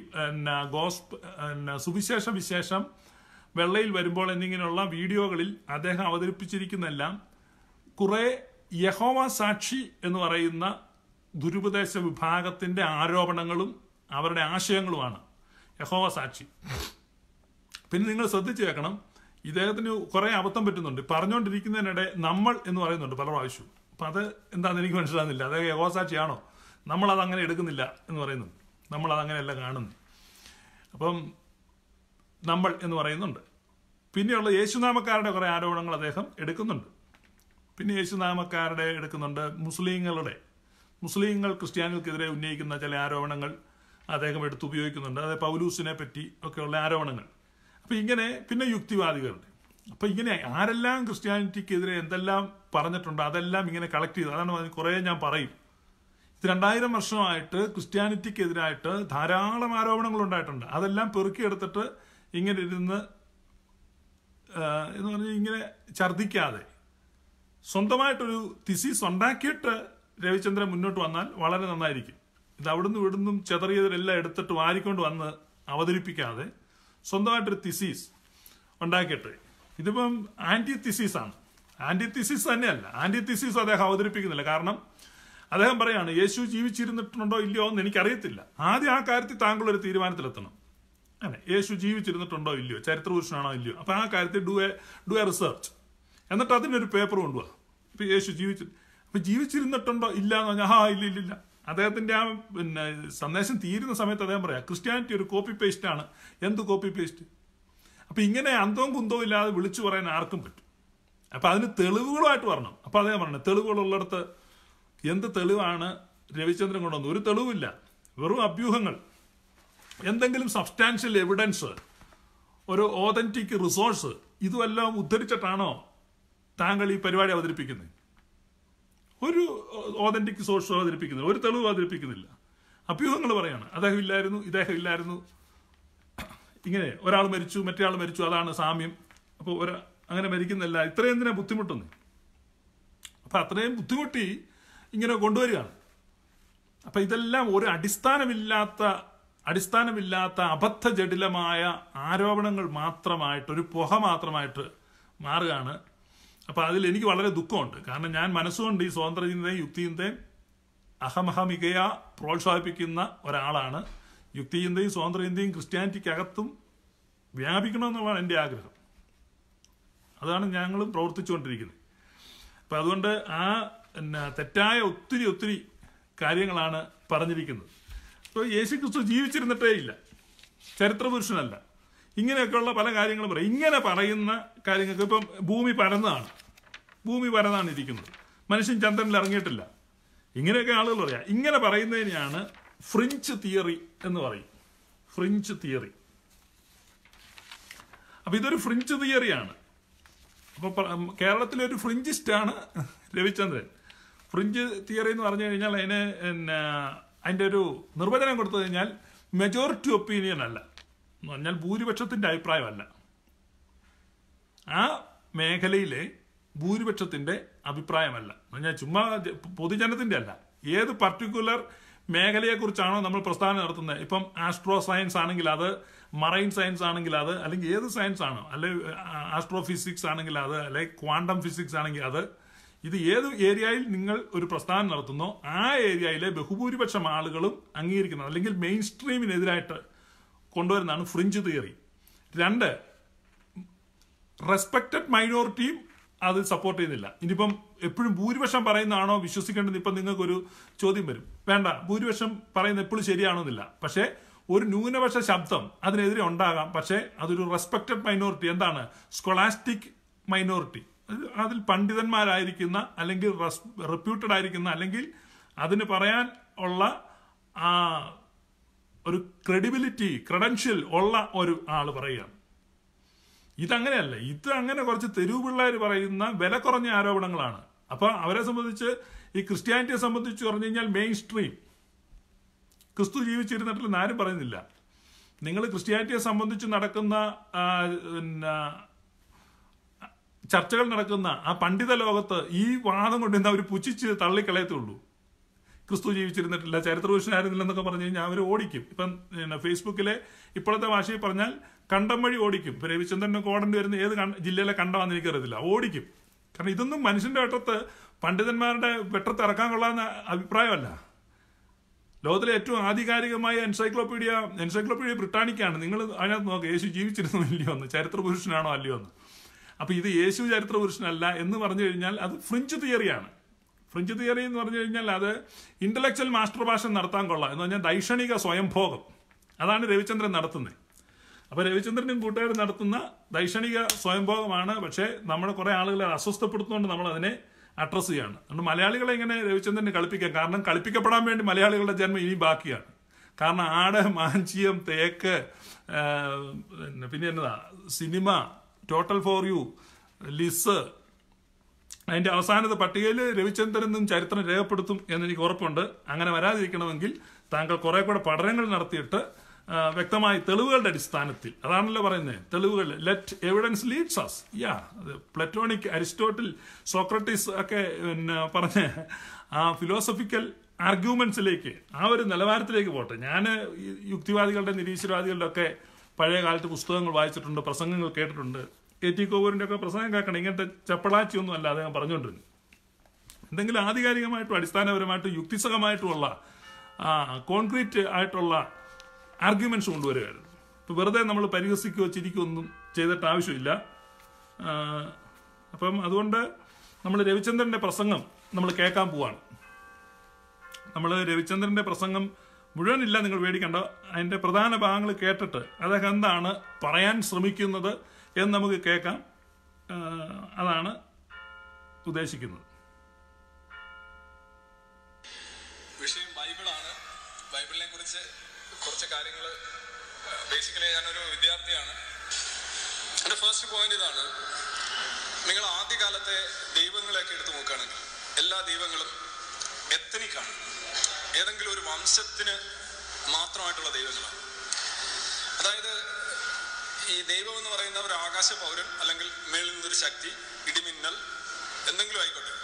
സുവിശേഷ വിശേഷം വെള്ളയിൽ വരുമ്പോൾ എന്നിങ്ങനെയുള്ള വീഡിയോകളിൽ അദ്ദേഹം അവതരിപ്പിച്ചിരിക്കുന്നെല്ലാം കുറെ യഹോവ സാക്ഷി എന്ന് പറയുന്ന ദുരുപദേശ വിഭാഗത്തിന്റെ ആരോപണങ്ങളും അവരുടെ ആശയങ്ങളുമാണ് യഹോവ സാക്ഷി. പിന്നെ നിങ്ങൾ ശ്രദ്ധിച്ചു കേൾക്കണം, ഇദ്ദേഹത്തിന് കുറെ അബദ്ധം പറ്റുന്നുണ്ട്. പറഞ്ഞുകൊണ്ടിരിക്കുന്നതിനിടെ നമ്മൾ എന്ന് പറയുന്നുണ്ട് പല പ്രാവശ്യവും. അപ്പം അത് എന്താണെന്ന് എനിക്ക് മനസ്സിലാകുന്നില്ല. അതായത് യഹോവ സാക്ഷിയാണോ? നമ്മളതങ്ങനെ എടുക്കുന്നില്ല എന്ന് പറയുന്നുണ്ട്. നമ്മളതങ്ങനെയല്ല കാണുന്നു. അപ്പം നമ്മൾ എന്ന് പറയുന്നുണ്ട്. പിന്നെയുള്ള യേശുനാമക്കാരുടെ കുറെ ആരോപണങ്ങൾ അദ്ദേഹം എടുക്കുന്നുണ്ട്. പിന്നെ യേശുനാമക്കാരുടെ എടുക്കുന്നുണ്ട്, മുസ്ലിങ്ങൾ ക്രിസ്ത്യാനികൾക്കെതിരെ ഉന്നയിക്കുന്ന ചില ആരോപണങ്ങൾ അദ്ദേഹം എടുത്തുപയോഗിക്കുന്നുണ്ട്. അതായത് പൗലൂസിനെ പറ്റി ഒക്കെയുള്ള ആരോപണങ്ങൾ. അപ്പം ഇങ്ങനെ പിന്നെ യുക്തിവാദികളുണ്ട്. അപ്പം ഇങ്ങനെ ആരെല്ലാം ക്രിസ്ത്യാനിറ്റിക്കെതിരെ എന്തെല്ലാം പറഞ്ഞിട്ടുണ്ടോ അതെല്ലാം ഇങ്ങനെ കളക്ട് ചെയ്ത്, അതാണ് കുറേ ഞാൻ പറയും. ഇത് 2000 വർഷമായിട്ട് ക്രിസ്ത്യാനിറ്റിക്കെതിരായിട്ട് ധാരാളം ആരോപണങ്ങൾ ഉണ്ടായിട്ടുണ്ട്. അതെല്ലാം പെറുക്കിയെടുത്തിട്ട് ഇങ്ങനെ ഇരുന്ന് എന്ന് പറഞ്ഞാൽ ഇങ്ങനെ ഛർദ്ദിക്കാതെ സ്വന്തമായിട്ടൊരു തിസീസ് ഉണ്ടാക്കിയിട്ട് രവിചന്ദ്രൻ മുന്നോട്ട് വന്നാൽ വളരെ നന്നായിരിക്കും. ഇത് അവിടുന്ന് ഇവിടുന്നും ചെതറിയതിലെല്ലാം എടുത്തിട്ട് വാരിക്കൊണ്ട് വന്ന് അവതരിപ്പിക്കാതെ സ്വന്തമായിട്ടൊരു തിസീസ് ഉണ്ടാക്കിയിട്ട്, ഇതിപ്പം ആന്റി തിസീസാണ്. ആന്റി തിസീസ് തന്നെയല്ല, ആന്റി തിസീസ് അദ്ദേഹം അവതരിപ്പിക്കുന്നില്ല. കാരണം അദ്ദേഹം പറയാണ് യേശു ജീവിച്ചിരുന്നിട്ടുണ്ടോ ഇല്ലയോ എന്ന് എനിക്കറിയത്തില്ല. ആദ്യം ആ കാര്യത്തിൽ താങ്കൾ ഒരു തീരുമാനത്തിലെത്തണം. അല്ലെ, യേശു ജീവിച്ചിരുന്നിട്ടുണ്ടോ ഇല്ലയോ, ചരിത്രപുരുഷനാണോ ഇല്ലയോ, അപ്പൊ ആ കാര്യത്തിൽ ഡു എ റിസർച്ച്, എന്നിട്ട് അതിനൊരു പേപ്പർ കൊണ്ടുപോവാ. ഇപ്പൊ യേശു ജീവിച്ചിരുന്നിട്ടുണ്ടോ ഇല്ല എന്ന് പറഞ്ഞാൽ ഇല്ല. അദ്ദേഹത്തിന്റെ ആ സന്ദേശം തീരുന്ന സമയത്ത് അദ്ദേഹം പറയാം ക്രിസ്ത്യാനിറ്റി ഒരു കോപ്പി പേസ്റ്റ് ആണ്. എന്ത് കോപ്പി പേസ്റ്റ്? അപ്പൊ ഇങ്ങനെ അന്തവും കുന്തവും ഇല്ലാതെ വിളിച്ചു പറയാൻ ആർക്കും പറ്റും. അപ്പൊ അതിന് തെളിവുകളുമായിട്ട് വരണം. അപ്പൊ അദ്ദേഹം പറഞ്ഞു തെളിവുകളുള്ളിടത്ത് എന്ത് തെളിവാണ് രവിചന്ദ്രൻ കൊണ്ടുവന്നത്? ഒരു തെളിവില്ല, വെറും അഭ്യൂഹങ്ങൾ. എന്തെങ്കിലും സബ്സ്റ്റാൻഷ്യൽ എവിഡൻസ്, ഒരു ഓതന്റിക് റിസോഴ്സ്, ഇതുമെല്ലാം ഉദ്ധരിച്ചിട്ടാണോ താങ്കൾ ഈ പരിപാടി അവതരിപ്പിക്കുന്നത്? ഒരു ഓതന്റിക് സോഴ്സ് അവതരിപ്പിക്കുന്നില്ല, ഒരു തെളിവ് അവതരിപ്പിക്കുന്നില്ല, അഭ്യൂഹങ്ങൾ പറയാണ്. അദ്ദേഹം ഇല്ലായിരുന്നു, ഇദ്ദേഹം ഇല്ലായിരുന്നു, ഇങ്ങനെ ഒരാൾ മരിച്ചു മറ്റേ ആൾ മരിച്ചു, അതാണ് സാമ്യം. അപ്പോൾ അങ്ങനെ മരിക്കുന്നില്ല, ഇത്രയും എന്തിനാ ബുദ്ധിമുട്ടുന്നു? അപ്പൊ അത്രയും ബുദ്ധിമുട്ടി ഇങ്ങനെ കൊണ്ടുവരികയാണ്. അപ്പൊ ഇതെല്ലാം ഒരു അടിസ്ഥാനമില്ലാത്ത അബദ്ധജടിലമായ ആരോപണങ്ങൾ മാത്രമായിട്ട്, ഒരു പുക മാത്രമായിട്ട് മാറുകയാണ്. അപ്പൊ അതിൽ എനിക്ക് വളരെ ദുഃഖമുണ്ട്. കാരണം ഞാൻ മനസ്സുകൊണ്ട് ഈ സ്വതന്ത്രചിന്തയും യുക്തിചിന്തയും അഹമഹമികയ പ്രോത്സാഹിപ്പിക്കുന്ന ഒരാളാണ്. യുക്തിചിന്തയും സ്വതന്ത്രചിന്തയും ക്രിസ്ത്യാനിറ്റിക്കകത്തും വ്യാപിക്കണമെന്നുള്ളതാണ് എൻ്റെ ആഗ്രഹം. അതാണ് ഞങ്ങളും പ്രവർത്തിച്ചുകൊണ്ടിരിക്കുന്നത്. അപ്പം അതുകൊണ്ട് ആ തെറ്റായ ഒത്തിരി കാര്യങ്ങളാണ് പറഞ്ഞിരിക്കുന്നത്. അപ്പോൾ യേശുക്രിസ്തു ജീവിച്ചിരുന്നിട്ടേ ഇല്ല, ചരിത്രപുരുഷനല്ല, ഇങ്ങനെയൊക്കെയുള്ള പല കാര്യങ്ങളും പറയും. ഇങ്ങനെ പറയുന്ന കാര്യങ്ങൾക്ക് ഇപ്പം ഭൂമി പരന്നാണ് ഇരിക്കുന്നത്, മനുഷ്യൻ ചന്ദ്രനിൽ ഇറങ്ങിയിട്ടില്ല, ഇങ്ങനെയൊക്കെ ആളുകൾ പറയാം. ഇങ്ങനെ പറയുന്നതിനെയാണ് ഫ്രിഞ്ച് തിയറി എന്ന് പറയും. Fringe theory. അപ്പൊ ഇതൊരു ഫ്രിഞ്ച് തിയറിയാണ്. അപ്പൊ കേരളത്തിലെ ഒരു ഫ്രിഞ്ചിസ്റ്റാണ് രവിചന്ദ്രൻ. ഫ്രിഞ്ച് തിയറി എന്ന് പറഞ്ഞു കഴിഞ്ഞാൽ അതിന്റെ ഒരു നിർവചനം കൊടുത്തു കഴിഞ്ഞാൽ മെജോറിറ്റി ഒപ്പീനിയൻ അല്ല എന്ന് പറഞ്ഞാൽ ഭൂരിപക്ഷത്തിന്റെ അഭിപ്രായമല്ല, ആ മേഖലയിലെ ഭൂരിപക്ഷത്തിന്റെ അഭിപ്രായമല്ല എന്ന് പറഞ്ഞാൽ ചുമ്മാ പൊതുജനത്തിന്റെ അല്ല. ഏത് പർട്ടിക്കുലർ മേഖലയെക്കുറിച്ചാണോ നമ്മൾ പ്രസ്താവന നടത്തുന്നത്, ഇപ്പം ആസ്ട്രോ സയൻസ് ആണെങ്കിൽ അത്, മറൈൻ സയൻസ് ആണെങ്കിൽ അത്, അല്ലെങ്കിൽ ഏത് സയൻസ് ആണോ, അല്ലെങ്കിൽ ആസ്ട്രോ ഫിസിക്സ് ആണെങ്കിൽ അത്, അല്ലെങ്കിൽ ക്വാണ്ടം ഫിസിക്സ് ആണെങ്കിൽ അത്, ഇത് ഏത് ഏരിയയിൽ നിങ്ങൾ ഒരു പ്രസ്താവന നടത്തുന്നോ ആ ഏരിയയിലെ ബഹുഭൂരിപക്ഷം ആളുകളും അംഗീകരിക്കുന്നത് അല്ലെങ്കിൽ മെയിൻ സ്ട്രീമിനെതിരായിട്ട് കൊണ്ടുവരുന്നതാണ് ഫ്രിഞ്ച് തിയറി. 2, റെസ്പെക്റ്റഡ് മൈനോറിറ്റിയും അത് സപ്പോർട്ട് ചെയ്യുന്നില്ല. ഇനിയിപ്പം എപ്പോഴും ഭൂരിപക്ഷം പറയുന്നതാണോ വിശ്വസിക്കേണ്ടത്? ഇപ്പം നിങ്ങൾക്കൊരു ചോദ്യം വരും, വേണ്ട ഭൂരിപക്ഷം പറയുന്നത് എപ്പോഴും ശരിയാണോന്നില്ല, പക്ഷേ ഒരു ന്യൂനപക്ഷ ശബ്ദം അതിനെതിരെ ഉണ്ടാകാം. പക്ഷേ അതൊരു റെസ്പെക്റ്റഡ് മൈനോറിറ്റി, എന്താണ്, സ്കോളാസ്റ്റിക് മൈനോറിറ്റി, അതിൽ പണ്ഡിതന്മാരായിരിക്കുന്ന അല്ലെങ്കിൽ റെപ്യൂട്ടഡ് ആയിരിക്കുന്ന അല്ലെങ്കിൽ അതിന് പറയാൻ ഉള്ള ഒരു ക്രെഡൻഷ്യൽ ഉള്ള ഒരു ആള് പറയുകയാണ്. ഇതങ്ങനെയല്ല, ഇത് അങ്ങനെ കുറച്ച് തെരുവ് പിള്ളേർ പറയുന്ന വില കുറഞ്ഞ ആരോപണങ്ങളാണ്. അപ്പൊ അവരെ സംബന്ധിച്ച്, ഈ ക്രിസ്ത്യാനിറ്റിയെ സംബന്ധിച്ച് പറഞ്ഞു കഴിഞ്ഞാൽ മെയിൻ സ്ട്രീം, ക്രിസ്തു ജീവിച്ചിരുന്നിട്ടില്ലെന്ന് ആരും പറയുന്നില്ല. നിങ്ങൾ ക്രിസ്ത്യാനിറ്റിയെ സംബന്ധിച്ച് നടക്കുന്ന ചർച്ചകൾ നടക്കുന്ന ആ പണ്ഡിത ലോകത്ത് ഈ വാദം കൊണ്ട് അവർ പുച്ഛിച്ച് തള്ളിക്കളയത്തുള്ളൂ. ക്രിസ്തു ജീവിച്ചിരുന്നിട്ടില്ല, ചരിത്രപുരുഷനായിരുന്നില്ലെന്നൊക്കെ പറഞ്ഞു കഴിഞ്ഞാൽ അവർ ഓടിക്കും. ഇപ്പം ഫേസ്ബുക്കിലെ ഇപ്പോഴത്തെ ഭാഷയിൽ പറഞ്ഞാൽ കണ്ടം വഴി ഓടിക്കും. ഇപ്പൊ രവിചന്ദ്രനൊക്കെ ഓടേണ്ടി വരുന്ന ഏത് ജില്ലയിലെ കണ്ടമാണെന്ന് എനിക്കറിയത്തില്ല, ഓടിക്കും. കാരണം ഇതൊന്നും മനുഷ്യന്റെ വെട്ടത്ത്, പണ്ഡിതന്മാരുടെ വെട്ടത്ത് ഇറക്കാൻ കൊള്ളാവുന്ന അഭിപ്രായമല്ല. ലോകത്തിലെ ഏറ്റവും ആധികാരികമായ എൻസൈക്ലോപീഡിയ ബ്രിട്ടാനിക്കാണ്. നിങ്ങൾ അതിനകത്ത് നോക്കുക, യേശു ജീവിച്ചിരുന്നോ ഇല്ലയോ എന്ന്, ചരിത്രപുരുഷനാണോ അല്ലയോ എന്ന്. അപ്പൊ ഇത് യേശു ചരിത്രപുരുഷനല്ല എന്ന് പറഞ്ഞു കഴിഞ്ഞാൽ അത് ഫ്രിഞ്ച് തിയറിയാണ്. ഫ്രിഞ്ച് തിയറി എന്ന് പറഞ്ഞു കഴിഞ്ഞാൽ അത് ഇന്റലക്ച്വൽ മാസ്റ്റർ ഭാഷ നടത്താൻ കൊള്ളാം എന്ന് പറഞ്ഞാൽ ദൈക്ഷണിക സ്വയംഭോഗം, അതാണ് രവിചന്ദ്രൻ നടത്തുന്നത്. അപ്പൊ രവിചന്ദ്രനും കൂട്ടുകാരും നടത്തുന്ന ദൈക്ഷണിക സ്വയംഭോഗമാണ്. പക്ഷേ നമ്മുടെ കുറെ ആളുകളെ അസ്വസ്ഥപ്പെടുത്തുകൊണ്ട് നമ്മൾ അതിനെ അഡ്രസ് ചെയ്യാണ്. അതുകൊണ്ട് മലയാളികളെ ഇങ്ങനെ രവിചന്ദ്രന് കളിപ്പിക്കാം. കാരണം കളിപ്പിക്കപ്പെടാൻ വേണ്ടി മലയാളികളുടെ ജന്മം ഇനിയും ബാക്കിയാണ്. കാരണം ആട്, മാഞ്ചിയം, തേക്ക്, പിന്നെ എന്നതാ സിനിമ, ടോട്ടൽ ഫോർ യു, ലിസ്, അതിന്റെ അവസാനത്തെ പട്ടികയിൽ രവിചന്ദ്രനും ചരിത്രം രേഖപ്പെടുത്തും എന്നെനിക്ക് ഉറപ്പുണ്ട്. അങ്ങനെ വരാതിരിക്കണമെങ്കിൽ താങ്കൾ കുറെ കൂടെ പഠനങ്ങൾ നടത്തിയിട്ട് വ്യക്തമായി തെളിവുകളുടെ അടിസ്ഥാനത്തിൽ, അതാണല്ലോ പറയുന്നത്, തെളിവുകൾ, let evidence leads us. Platonic, Aristotle, Socrates ഒക്കെ പറഞ്ഞ ആ ഫിലോസഫിക്കൽ ആർഗ്യുമെന്റ്സിലേക്ക്, ആ ഒരു നിലവാരത്തിലേക്ക് പോട്ടെ. ഞാൻ യുക്തിവാദികളുടെ, നിരീശ്വരവാദികളുടെ ഒക്കെ പഴയ കാലത്ത് പുസ്തകങ്ങൾ വായിച്ചിട്ടുണ്ട്, പ്രസംഗങ്ങൾ കേട്ടിട്ടുണ്ട്. A.T. കോവൂരിന്റെ ഒക്കെ പ്രസംഗം കേൾക്കണം. ഇങ്ങനത്തെ ചപ്പളാച്ചിയൊന്നും അല്ല അദ്ദേഹം പറഞ്ഞുകൊണ്ടിരുന്നു. എന്തെങ്കിലും ആധികാരികമായിട്ടും അടിസ്ഥാനപരമായിട്ടും യുക്തിസഹമായിട്ടുമുള്ള കോൺക്രീറ്റ് ആയിട്ടുള്ള ആർഗ്യുമെന്റ്സ് കൊണ്ടുവരികയായിരുന്നു. ഇപ്പം വെറുതെ നമ്മൾ പരിഹസിക്കുകയോ ചിരിക്കുകയോ ഒന്നും ചെയ്തിട്ട് ആവശ്യമില്ല. അപ്പം അതുകൊണ്ട് നമ്മൾ രവിചന്ദ്രന്റെ പ്രസംഗം നമ്മൾ കേൾക്കാൻ പോവാണ്. നമ്മൾ രവിചന്ദ്രന്റെ പ്രസംഗം മുഴുവനില്ല, നിങ്ങൾ പേടിക്കണ്ട. അതിന്റെ പ്രധാന ഭാഗങ്ങൾ കേട്ടിട്ട് അദ്ദേഹം എന്താണ് പറയാൻ ശ്രമിക്കുന്നത് എന്ന് നമുക്ക് കേൾക്കാം. അതാണ് ഉദ്ദേശിക്കുന്നത്. വിഷയം ബൈബിളാണ്. ബൈബിളിനെ കുറിച്ച് കുറച്ച് കാര്യങ്ങൾ, ബേസിക്കലി ഞാനൊരു വിദ്യാർത്ഥിയാണ്. എൻ്റെ ഫസ്റ്റ് പോയിന്റ് ഇതാണ്. നിങ്ങൾ ആദ്യകാലത്തെ ദൈവങ്ങളെയൊക്കെ എടുത്തു നോക്കുകയാണെങ്കിൽ എല്ലാ ദൈവങ്ങളും എത്തനിക്കാണ്. ഏതെങ്കിലും ഒരു വംശത്തിന് മാത്രമായിട്ടുള്ള ദൈവങ്ങളാണ്. അതായത് ഈ ദൈവം എന്ന് പറയുന്ന ഒരു ആകാശ പൗരൻ, അല്ലെങ്കിൽ മേളിൽ നിന്നൊരു ശക്തി, ഇടിമിന്നൽ, എന്തെങ്കിലും ആയിക്കോട്ടെ,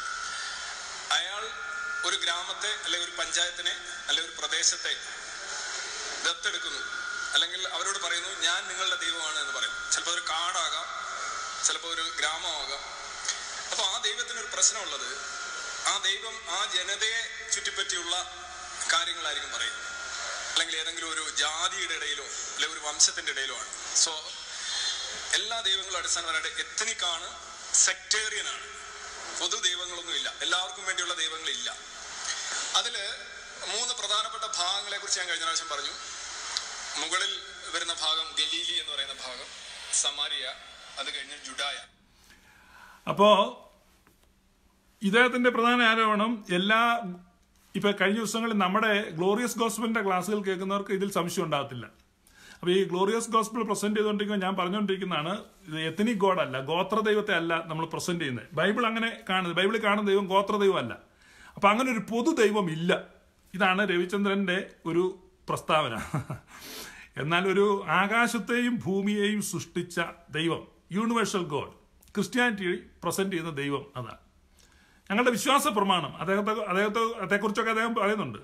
അയാൾ ഒരു ഗ്രാമത്തെ, അല്ലെങ്കിൽ ഒരു പഞ്ചായത്തിനെ, അല്ലെങ്കിൽ ഒരു പ്രദേശത്തെ ദത്തെടുക്കുന്നു, അല്ലെങ്കിൽ അവരോട് പറയുന്നു ഞാൻ നിങ്ങളുടെ ദൈവമാണ് എന്ന് പറയും. ചിലപ്പോൾ ഒരു കാടാകാം, ചിലപ്പോൾ ഒരു ഗ്രാമമാകാം. അപ്പൊ ആ ദൈവത്തിനൊരു പ്രശ്നമുള്ളത്, ആ ദൈവം ആ ജനതയെ ചുറ്റിപ്പറ്റിയുള്ള കാര്യങ്ങളായിരിക്കും പറയും, അല്ലെങ്കിൽ ഏതെങ്കിലും ഒരു ജാതിയുടെ ഇടയിലോ അല്ലെങ്കിൽ ഒരു വംശത്തിന്റെ ഇടയിലോ ആണ്. സോ എല്ലാ ദൈവങ്ങളും അടിസ്ഥാനപരമായിട്ട് എത്തനിക്കാണ്, സെക്ടേറിയൻ ആണ്. പൊതു ദൈവങ്ങളൊന്നുമില്ല, എല്ലാവർക്കും വേണ്ടിയുള്ള ദൈവങ്ങളില്ല. അതില് 3 പ്രധാനപ്പെട്ട ഭാഗങ്ങളെ കുറിച്ച് ഞാൻ കഴിഞ്ഞ പ്രാവശ്യം പറഞ്ഞു. മുകളിൽ വരുന്ന ഭാഗം ഗലീലി എന്ന് പറയുന്ന ഭാഗം, സമാരിയ, അത് കഴിഞ്ഞ് ജുഡായ. അപ്പോ ഇദ്ദേഹത്തിന്റെ പ്രധാന ആരോപണം, ഇപ്പൊ കഴിഞ്ഞ ദിവസങ്ങളിൽ നമ്മുടെ ഗ്ലോറിയസ് ഗോസ്പലിന്റെ ക്ലാസ്സുകൾ കേൾക്കുന്നവർക്ക് ഇതിൽ സംശയം ഉണ്ടാകത്തില്ല. അപ്പൊ ഈ ഗ്ലോറിയസ് ഗോസ്പൽ പ്രസന്റ് ചെയ്തുകൊണ്ടിരിക്കുമ്പോൾ ഞാൻ പറഞ്ഞുകൊണ്ടിരിക്കുന്നതാണ്, ഇത് എത്തനിക് ഗോഡ് അല്ല, ഗോത്ര ദൈവത്തെ അല്ല നമ്മൾ പ്രസന്റ് ചെയ്യുന്നത്. ബൈബിൾ അങ്ങനെ കാണുന്നത്, ബൈബിളിൽ കാണുന്ന ദൈവം ഗോത്ര ദൈവം അല്ല. അപ്പൊ അങ്ങനെ ഒരു പൊതു ദൈവം ഇല്ല. ഇതാണ് രവിചന്ദ്രന്റെ ഒരു പ്രസ്താവന. എന്നാൽ ഒരു ആകാശത്തെയും ഭൂമിയെയും സൃഷ്ടിച്ച ദൈവം, യൂണിവേഴ്സൽ ഗോഡ്, ക്രിസ്ത്യാനിറ്റി പ്രസന്റ് ചെയ്യുന്ന ദൈവം, അതാണ് ഞങ്ങളുടെ വിശ്വാസ പ്രമാണം. അതേക്കുറിച്ചൊക്കെ അദ്ദേഹം പറയുന്നുണ്ട്.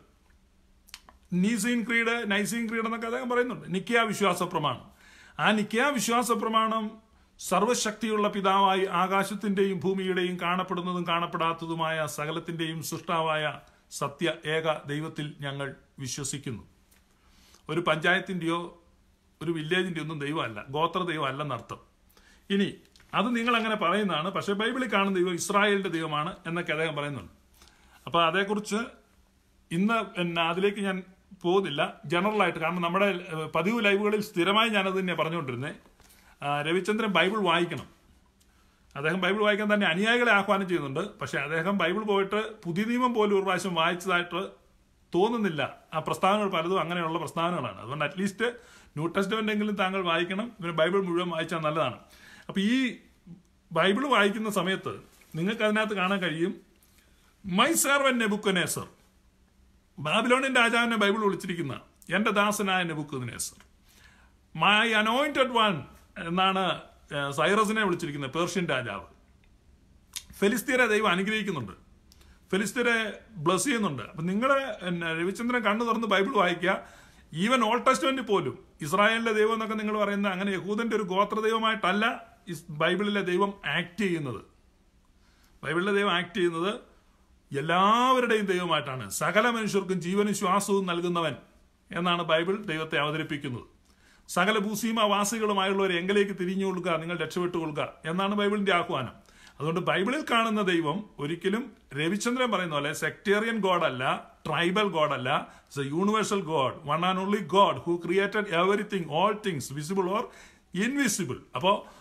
നൈസീൻ ക്രീഡ് എന്നൊക്കെ അദ്ദേഹം പറയുന്നുണ്ട്. നിക്കിയ വിശ്വാസ പ്രമാണം. ആ നിക്കിയ വിശ്വാസ പ്രമാണം സർവശക്തിയുള്ള പിതാവായി ആകാശത്തിന്റെയും ഭൂമിയുടെയും കാണപ്പെടുന്നതും കാണപ്പെടാത്തതുമായ സകലത്തിന്റെയും സൃഷ്ടാവായ സത്യ ഏക ദൈവത്തിൽ ഞങ്ങൾ വിശ്വസിക്കുന്നു. ഒരു പഞ്ചായത്തിന്റെയോ ഒരു വില്ലേജിന്റെയോ ഒന്നും ദൈവമല്ല, ഗോത്ര ദൈവം അല്ലെന്നർത്ഥം. ഇനി അത് നിങ്ങൾ അങ്ങനെ പറയുന്നതാണ്, പക്ഷെ ബൈബിളിൽ കാണുന്ന ദൈവം ഇസ്രായേലിന്റെ ദൈവമാണ് എന്നൊക്കെ അദ്ദേഹം പറയുന്നുണ്ട്. അപ്പൊ അതേക്കുറിച്ച് ഇന്ന് അതിലേക്ക് ഞാൻ പോകുന്നില്ല, ജനറലായിട്ട്. കാരണം നമ്മുടെ പതിവ് ലൈവുകളിൽ സ്ഥിരമായി ഞാനത് തന്നെ പറഞ്ഞുകൊണ്ടിരുന്നത്, രവിചന്ദ്രൻ ബൈബിൾ വായിക്കണം. അദ്ദേഹം ബൈബിൾ വായിക്കാൻ തന്നെ അനുയായികളെ ആഹ്വാനം ചെയ്യുന്നുണ്ട്. പക്ഷെ അദ്ദേഹം ബൈബിൾ പോയിട്ട് പുതിയ നിയമം പോലും ഒരു പ്രാവശ്യം വായിച്ചതായിട്ട് തോന്നുന്നില്ല. ആ പ്രസ്താവനകൾ പലതും അങ്ങനെയുള്ള പ്രസ്താവനകളാണ്. അതുകൊണ്ട് അറ്റ്ലീസ്റ്റ് ന്യൂ ടെസ്റ്റമെന്റ് എങ്കിലും താങ്കൾ വായിക്കണം. പിന്നെ ബൈബിൾ മുഴുവൻ വായിച്ചാൽ നല്ലതാണ്. അപ്പൊ ഈ ബൈബിൾ വായിക്കുന്ന സമയത്ത് നിങ്ങൾക്ക് അതിനകത്ത് കാണാൻ കഴിയും, മൈ സെർവൻ നെബൂഖദ്നേസർ, ബാബിലോണിയൻ രാജാവിനെ ബൈബിൾ വിളിച്ചിരിക്കുന്ന എന്റെ ദാസനായ നെബൂഖദ്നേസർ. മൈ അനോയിന്റഡ് വൺ എന്നാണ് സൈറസിനെ വിളിച്ചിരിക്കുന്നത്, പേർഷ്യൻ രാജാവ്. ഫെലിസ്തീനെ ദൈവം അനുഗ്രഹിക്കുന്നുണ്ട്, ഫെലിസ്തീനെ ബ്ലസ് ചെയ്യുന്നുണ്ട്. അപ്പൊ നിങ്ങളെ രവിചന്ദ്രൻ കണ്ണു തുറന്ന് ബൈബിൾ വായിക്കുക. ഈവൻ ഓൾഡ് ടെസ്റ്റ്മെന്റ് പോലും ഇസ്രായേലിന്റെ ദൈവം എന്നൊക്കെ നിങ്ങൾ പറയുന്ന അങ്ങനെ യഹൂദന്റെ ഒരു ഗോത്ര ദൈവമായിട്ടല്ല ബൈബിളിലെ ദൈവം ആക്ട് ചെയ്യുന്നത്. ബൈബിളിലെ ദൈവം ആക്ട് ചെയ്യുന്നത് എല്ലാവരുടെയും ദൈവമായിട്ടാണ്. സകല മനുഷ്യർക്കും ജീവനും ശ്വാസവും നൽകുന്നവൻ എന്നാണ് ബൈബിൾ ദൈവത്തെ അവതരിപ്പിക്കുന്നത്. സകല ഭൂസീമാവാസികളുമായുള്ളവരെ എങ്കിലേക്ക് തിരിഞ്ഞുകൊള്ളുക, നിങ്ങൾ രക്ഷപ്പെട്ടുകൊള്ളുക എന്നാണ് ബൈബിളിന്റെ ആഹ്വാനം. അതുകൊണ്ട് ബൈബിളിൽ കാണുന്ന ദൈവം ഒരിക്കലും രവിചന്ദ്രൻ പറയുന്ന പോലെ സെക്ടേറിയൻ ഗോഡ് അല്ല, ട്രൈബൽ ഗോഡ് അല്ല. It's a universal God, one and only God who created everything, all things, visible or invisible. അപ്പോ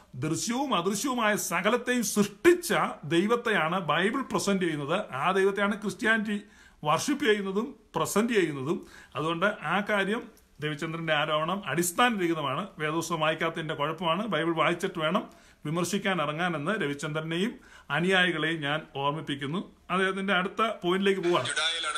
ദൃശ്യവും അദൃശ്യവുമായ സകലത്തെയും സൃഷ്ടിച്ച ദൈവത്തെയാണ് ബൈബിൾ പ്രസന്റ് ചെയ്യുന്നത്. ആ ദൈവത്തെയാണ് ക്രിസ്ത്യാനിറ്റി വർഷിപ്പ് ചെയ്യുന്നതും പ്രസന്റ് ചെയ്യുന്നതും. അതുകൊണ്ട് ആ കാര്യം രവിചന്ദ്രന്റെ ആരോപണം അടിസ്ഥാനരഹിതമാണ്. വേദോസ്തം വായിക്കാത്തതിന്റെ കുഴപ്പമാണ്. ബൈബിൾ വായിച്ചിട്ട് വേണം വിമർശിക്കാൻ ഇറങ്ങാനെന്ന് രവിചന്ദ്രനെയും അനുയായികളെയും ഞാൻ ഓർമ്മിപ്പിക്കുന്നു. അദ്ദേഹത്തിന്റെ അടുത്ത പോയിന്റിലേക്ക് പോവാണ്.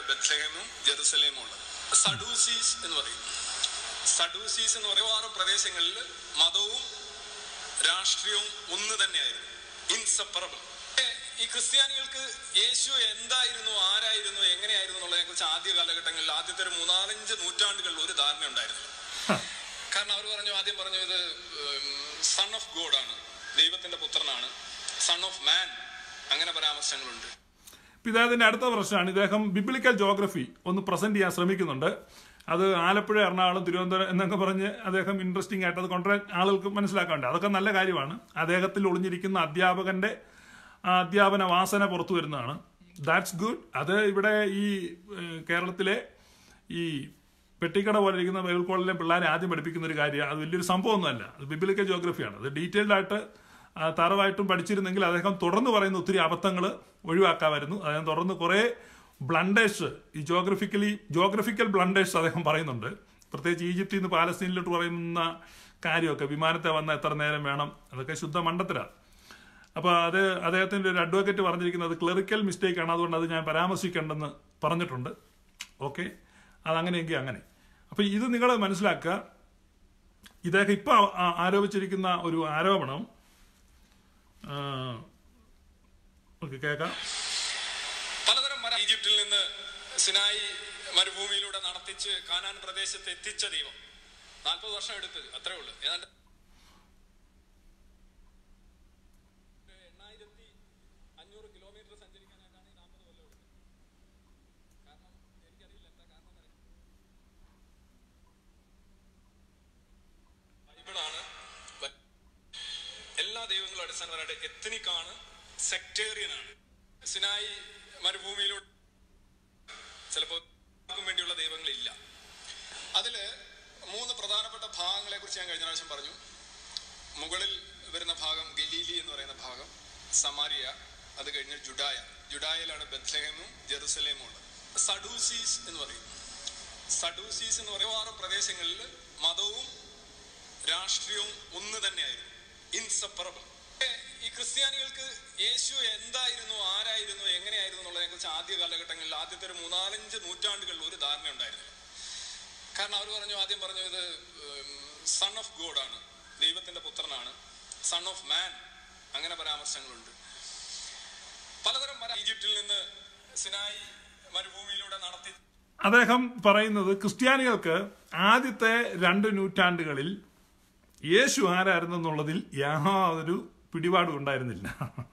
സഡൂസീസ് എന്ന് പറയും. സഡൂസീസ് എന്ന് പറയുന്ന പ്രദേശങ്ങളിൽ മതവും രാഷ്ട്രീയവും ഒന്ന് തന്നെയായിരുന്നു, ഇൻസെപ്പറബിൾ. ഈ ക്രിസ്ത്യാനികൾക്ക് യേശു എന്തായിരുന്നു, ആരായിരുന്നു, എങ്ങനെയായിരുന്നു എന്നുള്ളതിനെ കുറിച്ച് ആദ്യ കാലഘട്ടങ്ങളിൽ ആദ്യത്തെ ഒരു 3-4 നൂറ്റാണ്ടുകളിൽ ഒരു ധാരണ ഉണ്ടായിരുന്നില്ല. കാരണം അവർ ആദ്യം പറഞ്ഞു ഇത് സൺ ഓഫ് ഗോഡ് ആണ്, ദൈവത്തിന്റെ പുത്രനാണ്, സൺ ഓഫ് മാൻ, അങ്ങനെ പരാമർശങ്ങളുണ്ട്. ഇദ്ദേഹത്തിന്റെ അടുത്ത പ്രശ്നമാണ്, ഇദ്ദേഹം ബിബ്ലിക്കൽ ജോഗ്രഫി ഒന്ന് പ്രസന്റ് ചെയ്യാൻ ശ്രമിക്കുന്നുണ്ട്. അത് ആലപ്പുഴ, എറണാകുളം, തിരുവനന്തപുരം എന്നൊക്കെ പറഞ്ഞ് അദ്ദേഹം ഇൻട്രസ്റ്റിംഗ് ആയിട്ട് അത് കൊണ്ടുവരാൻ ആളുകൾക്ക് മനസ്സിലാക്കാറുണ്ട്. അതൊക്കെ നല്ല കാര്യമാണ്. അദ്ദേഹത്തിൽ ഒളിഞ്ഞിരിക്കുന്ന അധ്യാപകന്റെ അധ്യാപന വാസന പുറത്തു വരുന്നതാണ്. That's good. അത് ഇവിടെ ഈ കേരളത്തിലെ ഈ പെട്ടിക്കട പോലെ ഇരിക്കുന്ന ബൈബിൾ കോളേജിലെ പിള്ളേരെ ആദ്യം പഠിപ്പിക്കുന്ന ഒരു കാര്യമാണ്. അത് വലിയൊരു സംഭവമൊന്നുമല്ല. അത് ബിബ്ലിക്കൽ ജോഗ്രഫിയാണ്. അത് ഡീറ്റെയിൽഡ് ആയിട്ട് തറവായിട്ടും പഠിച്ചിരുന്നെങ്കിൽ അദ്ദേഹം തുടർന്ന് പറയുന്ന ഒത്തിരി അബദ്ധങ്ങൾ ഒഴിവാക്കാമായിരുന്നു. അദ്ദേഹം തുടർന്ന് കുറേ ബ്ലണ്ടേഴ്സ്, ഈ ജോഗ്രഫിക്കൽ ബ്ലണ്ടേഴ്സ് അദ്ദേഹം പറയുന്നുണ്ട്. പ്രത്യേകിച്ച് ഈജിപ്തിൽ നിന്ന് പാലസ്തീനിലോട്ട് പറയുന്ന കാര്യമൊക്കെ, വിമാനത്തെ വന്ന എത്ര നേരം വേണം, അതൊക്കെ ശുദ്ധ മണ്ടത്തരാണ്. അപ്പോൾ അത് അദ്ദേഹത്തിൻ്റെ ഒരു അഡ്വക്കേറ്റ് പറഞ്ഞിരിക്കുന്നത് ക്ലറിക്കൽ മിസ്റ്റേക്ക് ആണ്, അതുകൊണ്ട് അത് ഞാൻ പരാമർശിക്കേണ്ടെന്ന് പറഞ്ഞിട്ടുണ്ട്. ഓക്കെ, അതങ്ങനെയെങ്കിൽ അങ്ങനെ. അപ്പോൾ ഇത് നിങ്ങൾ മനസ്സിലാക്കുക. ഇദ്ദേഹം ഇപ്പം ആരോപിച്ചിരിക്കുന്ന ഒരു ആരോപണം കേൾക്കാം. പലതരം ഈജിപ്തിൽ നിന്ന് സിനായി മരുഭൂമിയിലൂടെ നടത്തിച്ച് കാനാൻ പ്രദേശത്ത് എത്തിച്ച ദൈവം 40 വർഷം എടുത്ത്, അത്രേ ഉള്ളൂ. ഏതാണ്ട് 8500 കിലോമീറ്റർ സഞ്ചരിക്കാനായിട്ടാണ് ഈ 40 കൊല്ലം എടുത്തത്. കാരണം എനിക്കറിയില്ല എന്താ കാരണം. ബൈബിളാണ് എല്ലാ ദൈവങ്ങളും അടിസ്ഥാനപരമായിട്ട് എത്നിക്കാണ്, സെക്ടേറിയൻ ആണ്. സിനായി മരുഭൂമിയിലൂടെ ചിലപ്പോൾ വേണ്ടിയുള്ള ദൈവങ്ങളില്ല. അതില് 3 പ്രധാനപ്പെട്ട ഭാഗങ്ങളെ കുറിച്ച് ഞാൻ കഴിഞ്ഞ പ്രാവശ്യം പറഞ്ഞു. മുകളിൽ വരുന്ന ഭാഗം ഗലീലി എന്ന് പറയുന്ന ഭാഗം, സമാരിയ, അത് കഴിഞ്ഞ് ജുഡായയിലാണ് ബെത്ലഹേമും ജെറുസലേമും ഉള്ളത്. സഡൂസീസ് എന്ന് പറയും. സഡൂസീസ് എന്ന് പറയുന്ന പ്രദേശങ്ങളിൽ മതവും രാഷ്ട്രീയവും ഒന്ന് തന്നെയായിരുന്നു, ഇൻസെപ്പറബിൾ. ഈ ക്രിസ്ത്യാനികൾക്ക് യേശു എന്തായിരുന്നു, ആരായിരുന്നു, എങ്ങനെയായിരുന്നു എന്നുള്ളതിനെ കുറിച്ച് ആദ്യ കാലഘട്ടങ്ങളിൽ ആദ്യത്തെ ഒരു 3-4 നൂറ്റാണ്ടുകളിൽ ഒരു ധാരണ ഉണ്ടായിരുന്നില്ല. കാരണം അവർ ആദ്യം പറഞ്ഞു ഇത് സൺ ഓഫ് ഗോഡ് ആണ്, ദൈവത്തിന്റെ പുത്രനാണ്, സൺ ഓഫ് മാൻ, അങ്ങനെ പരാമർശങ്ങളുണ്ട്. പലതരം ഈജിപ്തിൽ നിന്ന് സിനായി മരുഭൂമിയിലൂടെ നടത്തി. അദ്ദേഹം പറയുന്നത് ക്രിസ്ത്യാനികൾക്ക് ആദ്യത്തെ 2 നൂറ്റാണ്ടുകളിൽ യേശു ആരായിരുന്നു എന്നുള്ളതിൽ യാതൊരു പിടിപാടും ഉണ്ടായിരുന്നില്ല.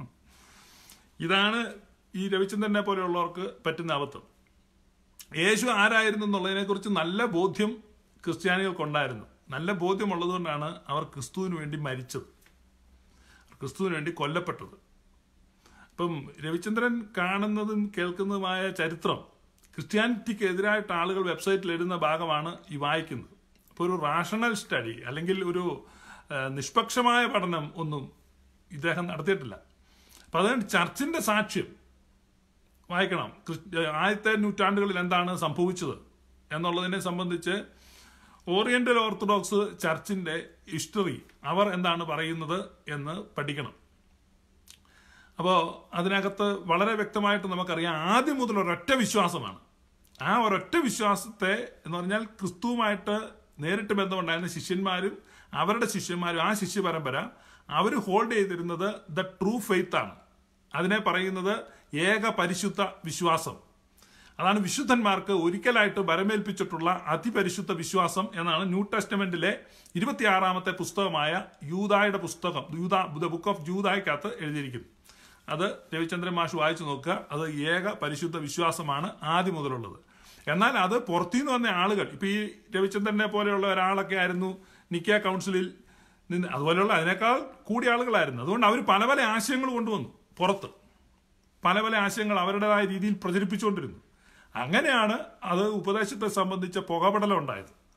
ഇതാണ് ഈ രവിചന്ദ്രനെ പോലെയുള്ളവർക്ക് പറ്റുന്ന അബദ്ധം. യേശു ആരായിരുന്നു എന്നുള്ളതിനെക്കുറിച്ച് നല്ല ബോധ്യം ക്രിസ്ത്യാനികൾക്കുണ്ടായിരുന്നു. നല്ല ബോധ്യമുള്ളതുകൊണ്ടാണ് അവർ ക്രിസ്തുവിന് വേണ്ടി മരിച്ചത്, ക്രിസ്തുവിന് വേണ്ടി കൊല്ലപ്പെട്ടത്. അപ്പം രവിചന്ദ്രൻ കാണുന്നതും കേൾക്കുന്നതുമായ ചരിത്രം ക്രിസ്ത്യാനിറ്റിക്ക് എതിരായിട്ട് ആളുകൾ വെബ്സൈറ്റിൽ എഴുതുന്ന ഭാഗമാണ് ഈ വായിക്കുന്നത്. അപ്പോൾ ഒരു റാഷണൽ സ്റ്റഡി അല്ലെങ്കിൽ ഒരു നിഷ്പക്ഷമായ പഠനം ഒന്നും ഇദ്ദേഹം നടത്തിയിട്ടില്ല. അപ്പം അതുകൊണ്ട് ചർച്ചിന്റെ സാക്ഷ്യം വായിക്കണം. ആദ്യത്തെ നൂറ്റാണ്ടുകളിൽ എന്താണ് സംഭവിച്ചത് എന്നുള്ളതിനെ സംബന്ധിച്ച് ഓറിയന്റൽ ഓർത്തഡോക്സ് ചർച്ചിന്റെ ഹിസ്റ്ററി, അവർ എന്താണ് പറയുന്നത് എന്ന് പഠിക്കണം. അപ്പോൾ അതിനകത്ത് വളരെ വ്യക്തമായിട്ട് നമുക്കറിയാം, ആദ്യം മുതൽ ഒരൊറ്റ വിശ്വാസമാണ്. ആ ഒരൊറ്റ വിശ്വാസത്തെ എന്ന് പറഞ്ഞാൽ ക്രിസ്തുവുമായിട്ട് നേരിട്ട് ബന്ധമുണ്ടായിരുന്ന ശിഷ്യന്മാരും അവരുടെ ശിഷ്യന്മാരും ആ ശിഷ്യ പരമ്പര അവർ ഹോൾഡ് ചെയ്തിരുന്നത് ദ ട്രൂ ഫെയ്ത്ത് ആണ്. അതിനെ പറയുന്നത് ഏക പരിശുദ്ധ വിശ്വാസം. അതാണ് വിശുദ്ധന്മാർക്ക് ഒരിക്കലായിട്ട് വരമേൽപ്പിച്ചിട്ടുള്ള അതിപരിശുദ്ധ വിശ്വാസം എന്നാണ് ന്യൂ ടെസ്റ്റമെന്റിലെ 26ാമത്തെ പുസ്തകമായ യൂദായുടെ പുസ്തകം, ദ ബുക്ക് ഓഫ് യൂദായ്ക്കകത്ത് എഴുതിയിരിക്കുന്നു. അത് രവിചന്ദ്രൻ മാഷ് വായിച്ചു നോക്കുക. അത് ഏക പരിശുദ്ധ വിശ്വാസമാണ് ആദ്യം മുതലുള്ളത്. എന്നാൽ അത് പുറത്തുനിന്ന് വന്ന ആളുകൾ, ഇപ്പൊ ഈ രവിചന്ദ്രനെ പോലെയുള്ള ഒരാളൊക്കെ ആയിരുന്നു നിക്കിയ കൗൺസിലിൽ നിന്ന്, അതുപോലെയുള്ള അതിനേക്കാൾ കൂടിയ ആളുകളായിരുന്നു. അതുകൊണ്ട് അവർ പല പല ആശയങ്ങൾ കൊണ്ടുവന്നു, പുറത്ത് പല പല ആശയങ്ങൾ അവരുടേതായ രീതിയിൽ പ്രചരിപ്പിച്ചുകൊണ്ടിരുന്നു. അങ്ങനെയാണ് അത് ഉപദേശത്തെ സംബന്ധിച്ച പുകപടലം ഉണ്ടായത്.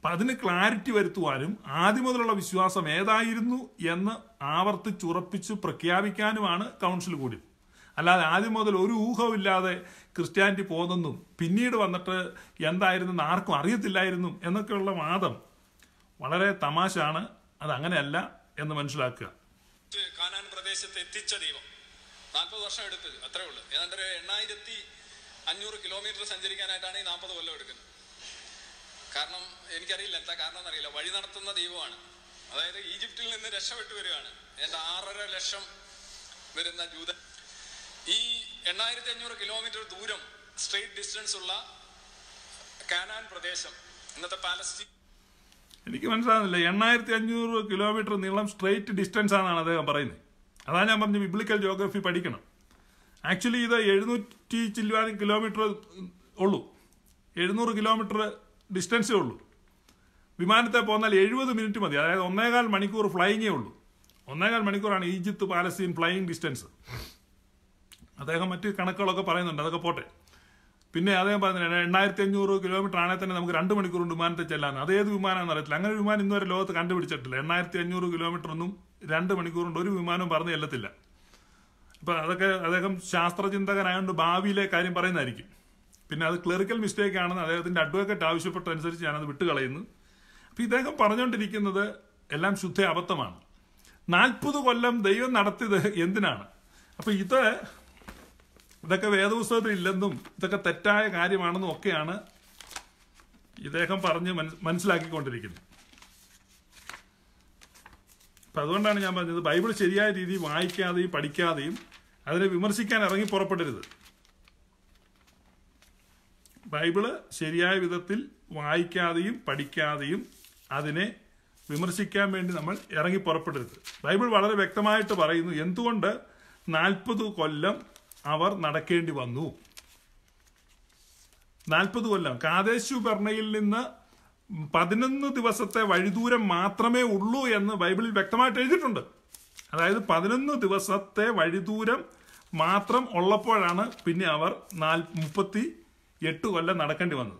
അപ്പം അതിന് ക്ലാരിറ്റി വരുത്തുവാനും ആദ്യം മുതലുള്ള വിശ്വാസം ഏതായിരുന്നു എന്ന് ആവർത്തിച്ചുറപ്പിച്ച് പ്രഖ്യാപിക്കാനുമാണ് കൗൺസിൽ കൂടി. അല്ലാതെ ആദ്യം മുതൽ ഒരു ഊഹമില്ലാതെ ക്രിസ്ത്യാനിറ്റി പോകുന്നെന്നും പിന്നീട് വന്നിട്ട് എന്തായിരുന്നെന്ന് ആർക്കും അറിയത്തില്ലായിരുന്നു എന്നൊക്കെയുള്ള വാദം വളരെ തമാശാണ്. അതങ്ങനെയല്ല എന്ന് മനസ്സിലാക്കുക. കാനാൻ പ്രദേശത്ത് എത്തിച്ച ദൈവം 40 വർഷം എടുത്ത്, അത്രേ ഉള്ളൂ. ഏതാണ്ട് 8500 കിലോമീറ്റർ സഞ്ചരിക്കാനായിട്ടാണ് ഈ 40 കൊല്ലം എടുക്കുന്നത്. കാരണം എനിക്കറിയില്ല എന്താ കാരണം എന്നറിയില്ല. വഴി നടത്തുന്ന ദൈവമാണ്. അതായത് ഈജിപ്തിൽ നിന്ന് രക്ഷപ്പെട്ടു വരികയാണ്. ഏതാണ്ട് 6.5 ലക്ഷം വരുന്ന ജൂത ഈ 8500 കിലോമീറ്റർ ദൂരം സ്ട്രെയിറ്റ് ഡിസ്റ്റൻസ് ഉള്ള കാനാൻ പ്രദേശം, ഇന്നത്തെ പാലസ്തീൻ. എനിക്ക് മനസ്സിലാകുന്നില്ല. 8500 കിലോമീറ്റർ നീളം സ്ട്രെയിറ്റ് ഡിസ്റ്റൻസ് ആണെന്നാണ് അദ്ദേഹം പറയുന്നത്. അതാണ് ഞാൻ പറഞ്ഞു, ബിബ്ലിക്കൽ ജോഗ്രഫി പഠിക്കണം. ആക്ച്വലി ഇത് 700 ചില്ലുവാനും കിലോമീറ്റർ ഉള്ളൂ. 700 കിലോമീറ്റർ ഡിസ്റ്റൻസേ ഉള്ളൂ. വിമാനത്തെ പോന്നാൽ 70 മിനിറ്റ് മതി. അതായത് 1.25 മണിക്കൂർ ഫ്ലൈയിങ്ങേ ഉള്ളൂ. 1.25 മണിക്കൂറാണ് ഈജിപ്ത് പാലസ്തീൻ ഫ്ലൈയിങ് ഡിസ്റ്റൻസ്. അദ്ദേഹം മറ്റ് കണക്കുകളൊക്കെ പറയുന്നുണ്ട്, അതൊക്കെ പോട്ടെ. പിന്നെ അദ്ദേഹം പറഞ്ഞില്ല 8500 കിലോമീറ്റർ ആണെങ്കിൽ തന്നെ നമുക്ക് 2 മണിക്കൂർ കൊണ്ട് വിമാനത്തെ ചെല്ലാൻ. അതേത് വിമാനമാണെന്ന് അറിയത്തില്ല. അങ്ങനെ ഒരു വിമാനം ഇന്നുവരെ ലോകത്ത് കണ്ടുപിടിച്ചിട്ടില്ല. 8500 കിലോമീറ്റർ ഒന്നും 2 മണിക്കൂർ കൊണ്ട് ഒരു വിമാനവും പറഞ്ഞ് ചെല്ലത്തില്ല. അപ്പം അതൊക്കെ അദ്ദേഹം ശാസ്ത്രചിന്തകനായതുകൊണ്ട് ഭാവിയിലെ കാര്യം പറയുന്നതായിരിക്കും. പിന്നെ അത് ക്ലറിക്കൽ മിസ്റ്റേക്ക് ആണെന്ന് അദ്ദേഹത്തിന്റെ അഡ്വക്കേറ്റ് ആവശ്യപ്പെട്ടനുസരിച്ച് ഞാനത് വിട്ടുകളയുന്നു. അപ്പം ഇദ്ദേഹം പറഞ്ഞുകൊണ്ടിരിക്കുന്നത് എല്ലാം ശുദ്ധ അബദ്ധമാണ്. 40 കൊല്ലം ദൈവം നടത്തിയത് എന്തിനാണ്? അപ്പം ഇതൊക്കെ വേദപുസ്തകത്തിൽ ഇല്ലെന്നും ഇതൊക്കെ തെറ്റായ കാര്യമാണെന്നും ഒക്കെയാണ് ഇദ്ദേഹം പറഞ്ഞ് മനസ്സിലാക്കിക്കൊണ്ടിരിക്കുന്നത്. അപ്പം അതുകൊണ്ടാണ് ഞാൻ പറഞ്ഞത്, ബൈബിൾ ശരിയായ രീതിയിൽ വായിക്കാതെയും പഠിക്കാതെയും അതിനെ വിമർശിക്കാൻ ഇറങ്ങി പുറപ്പെടരുത്. ബൈബിള് ശരിയായ വിധത്തിൽ വായിക്കാതെയും പഠിക്കാതെയും അതിനെ വിമർശിക്കാൻ വേണ്ടി നമ്മൾ ഇറങ്ങി പുറപ്പെടരുത്. ബൈബിൾ വളരെ വ്യക്തമായിട്ട് പറയുന്നു എന്തുകൊണ്ട് 40 കൊല്ലം അവർ നടക്കേണ്ടി വന്നു. 40 കൊല്ലം. കാദേശു ബർണയിൽ നിന്ന് 11 ദിവസത്തെ വഴിദൂരം മാത്രമേ ഉള്ളൂ എന്ന് ബൈബിളിൽ വ്യക്തമായിട്ട് എഴുതിയിട്ടുണ്ട്. അതായത് 11 ദിവസത്തെ വഴിദൂരം മാത്രം ഉള്ളപ്പോഴാണ് പിന്നെ അവർ 38 കൊല്ലം നടക്കേണ്ടി വന്നത്.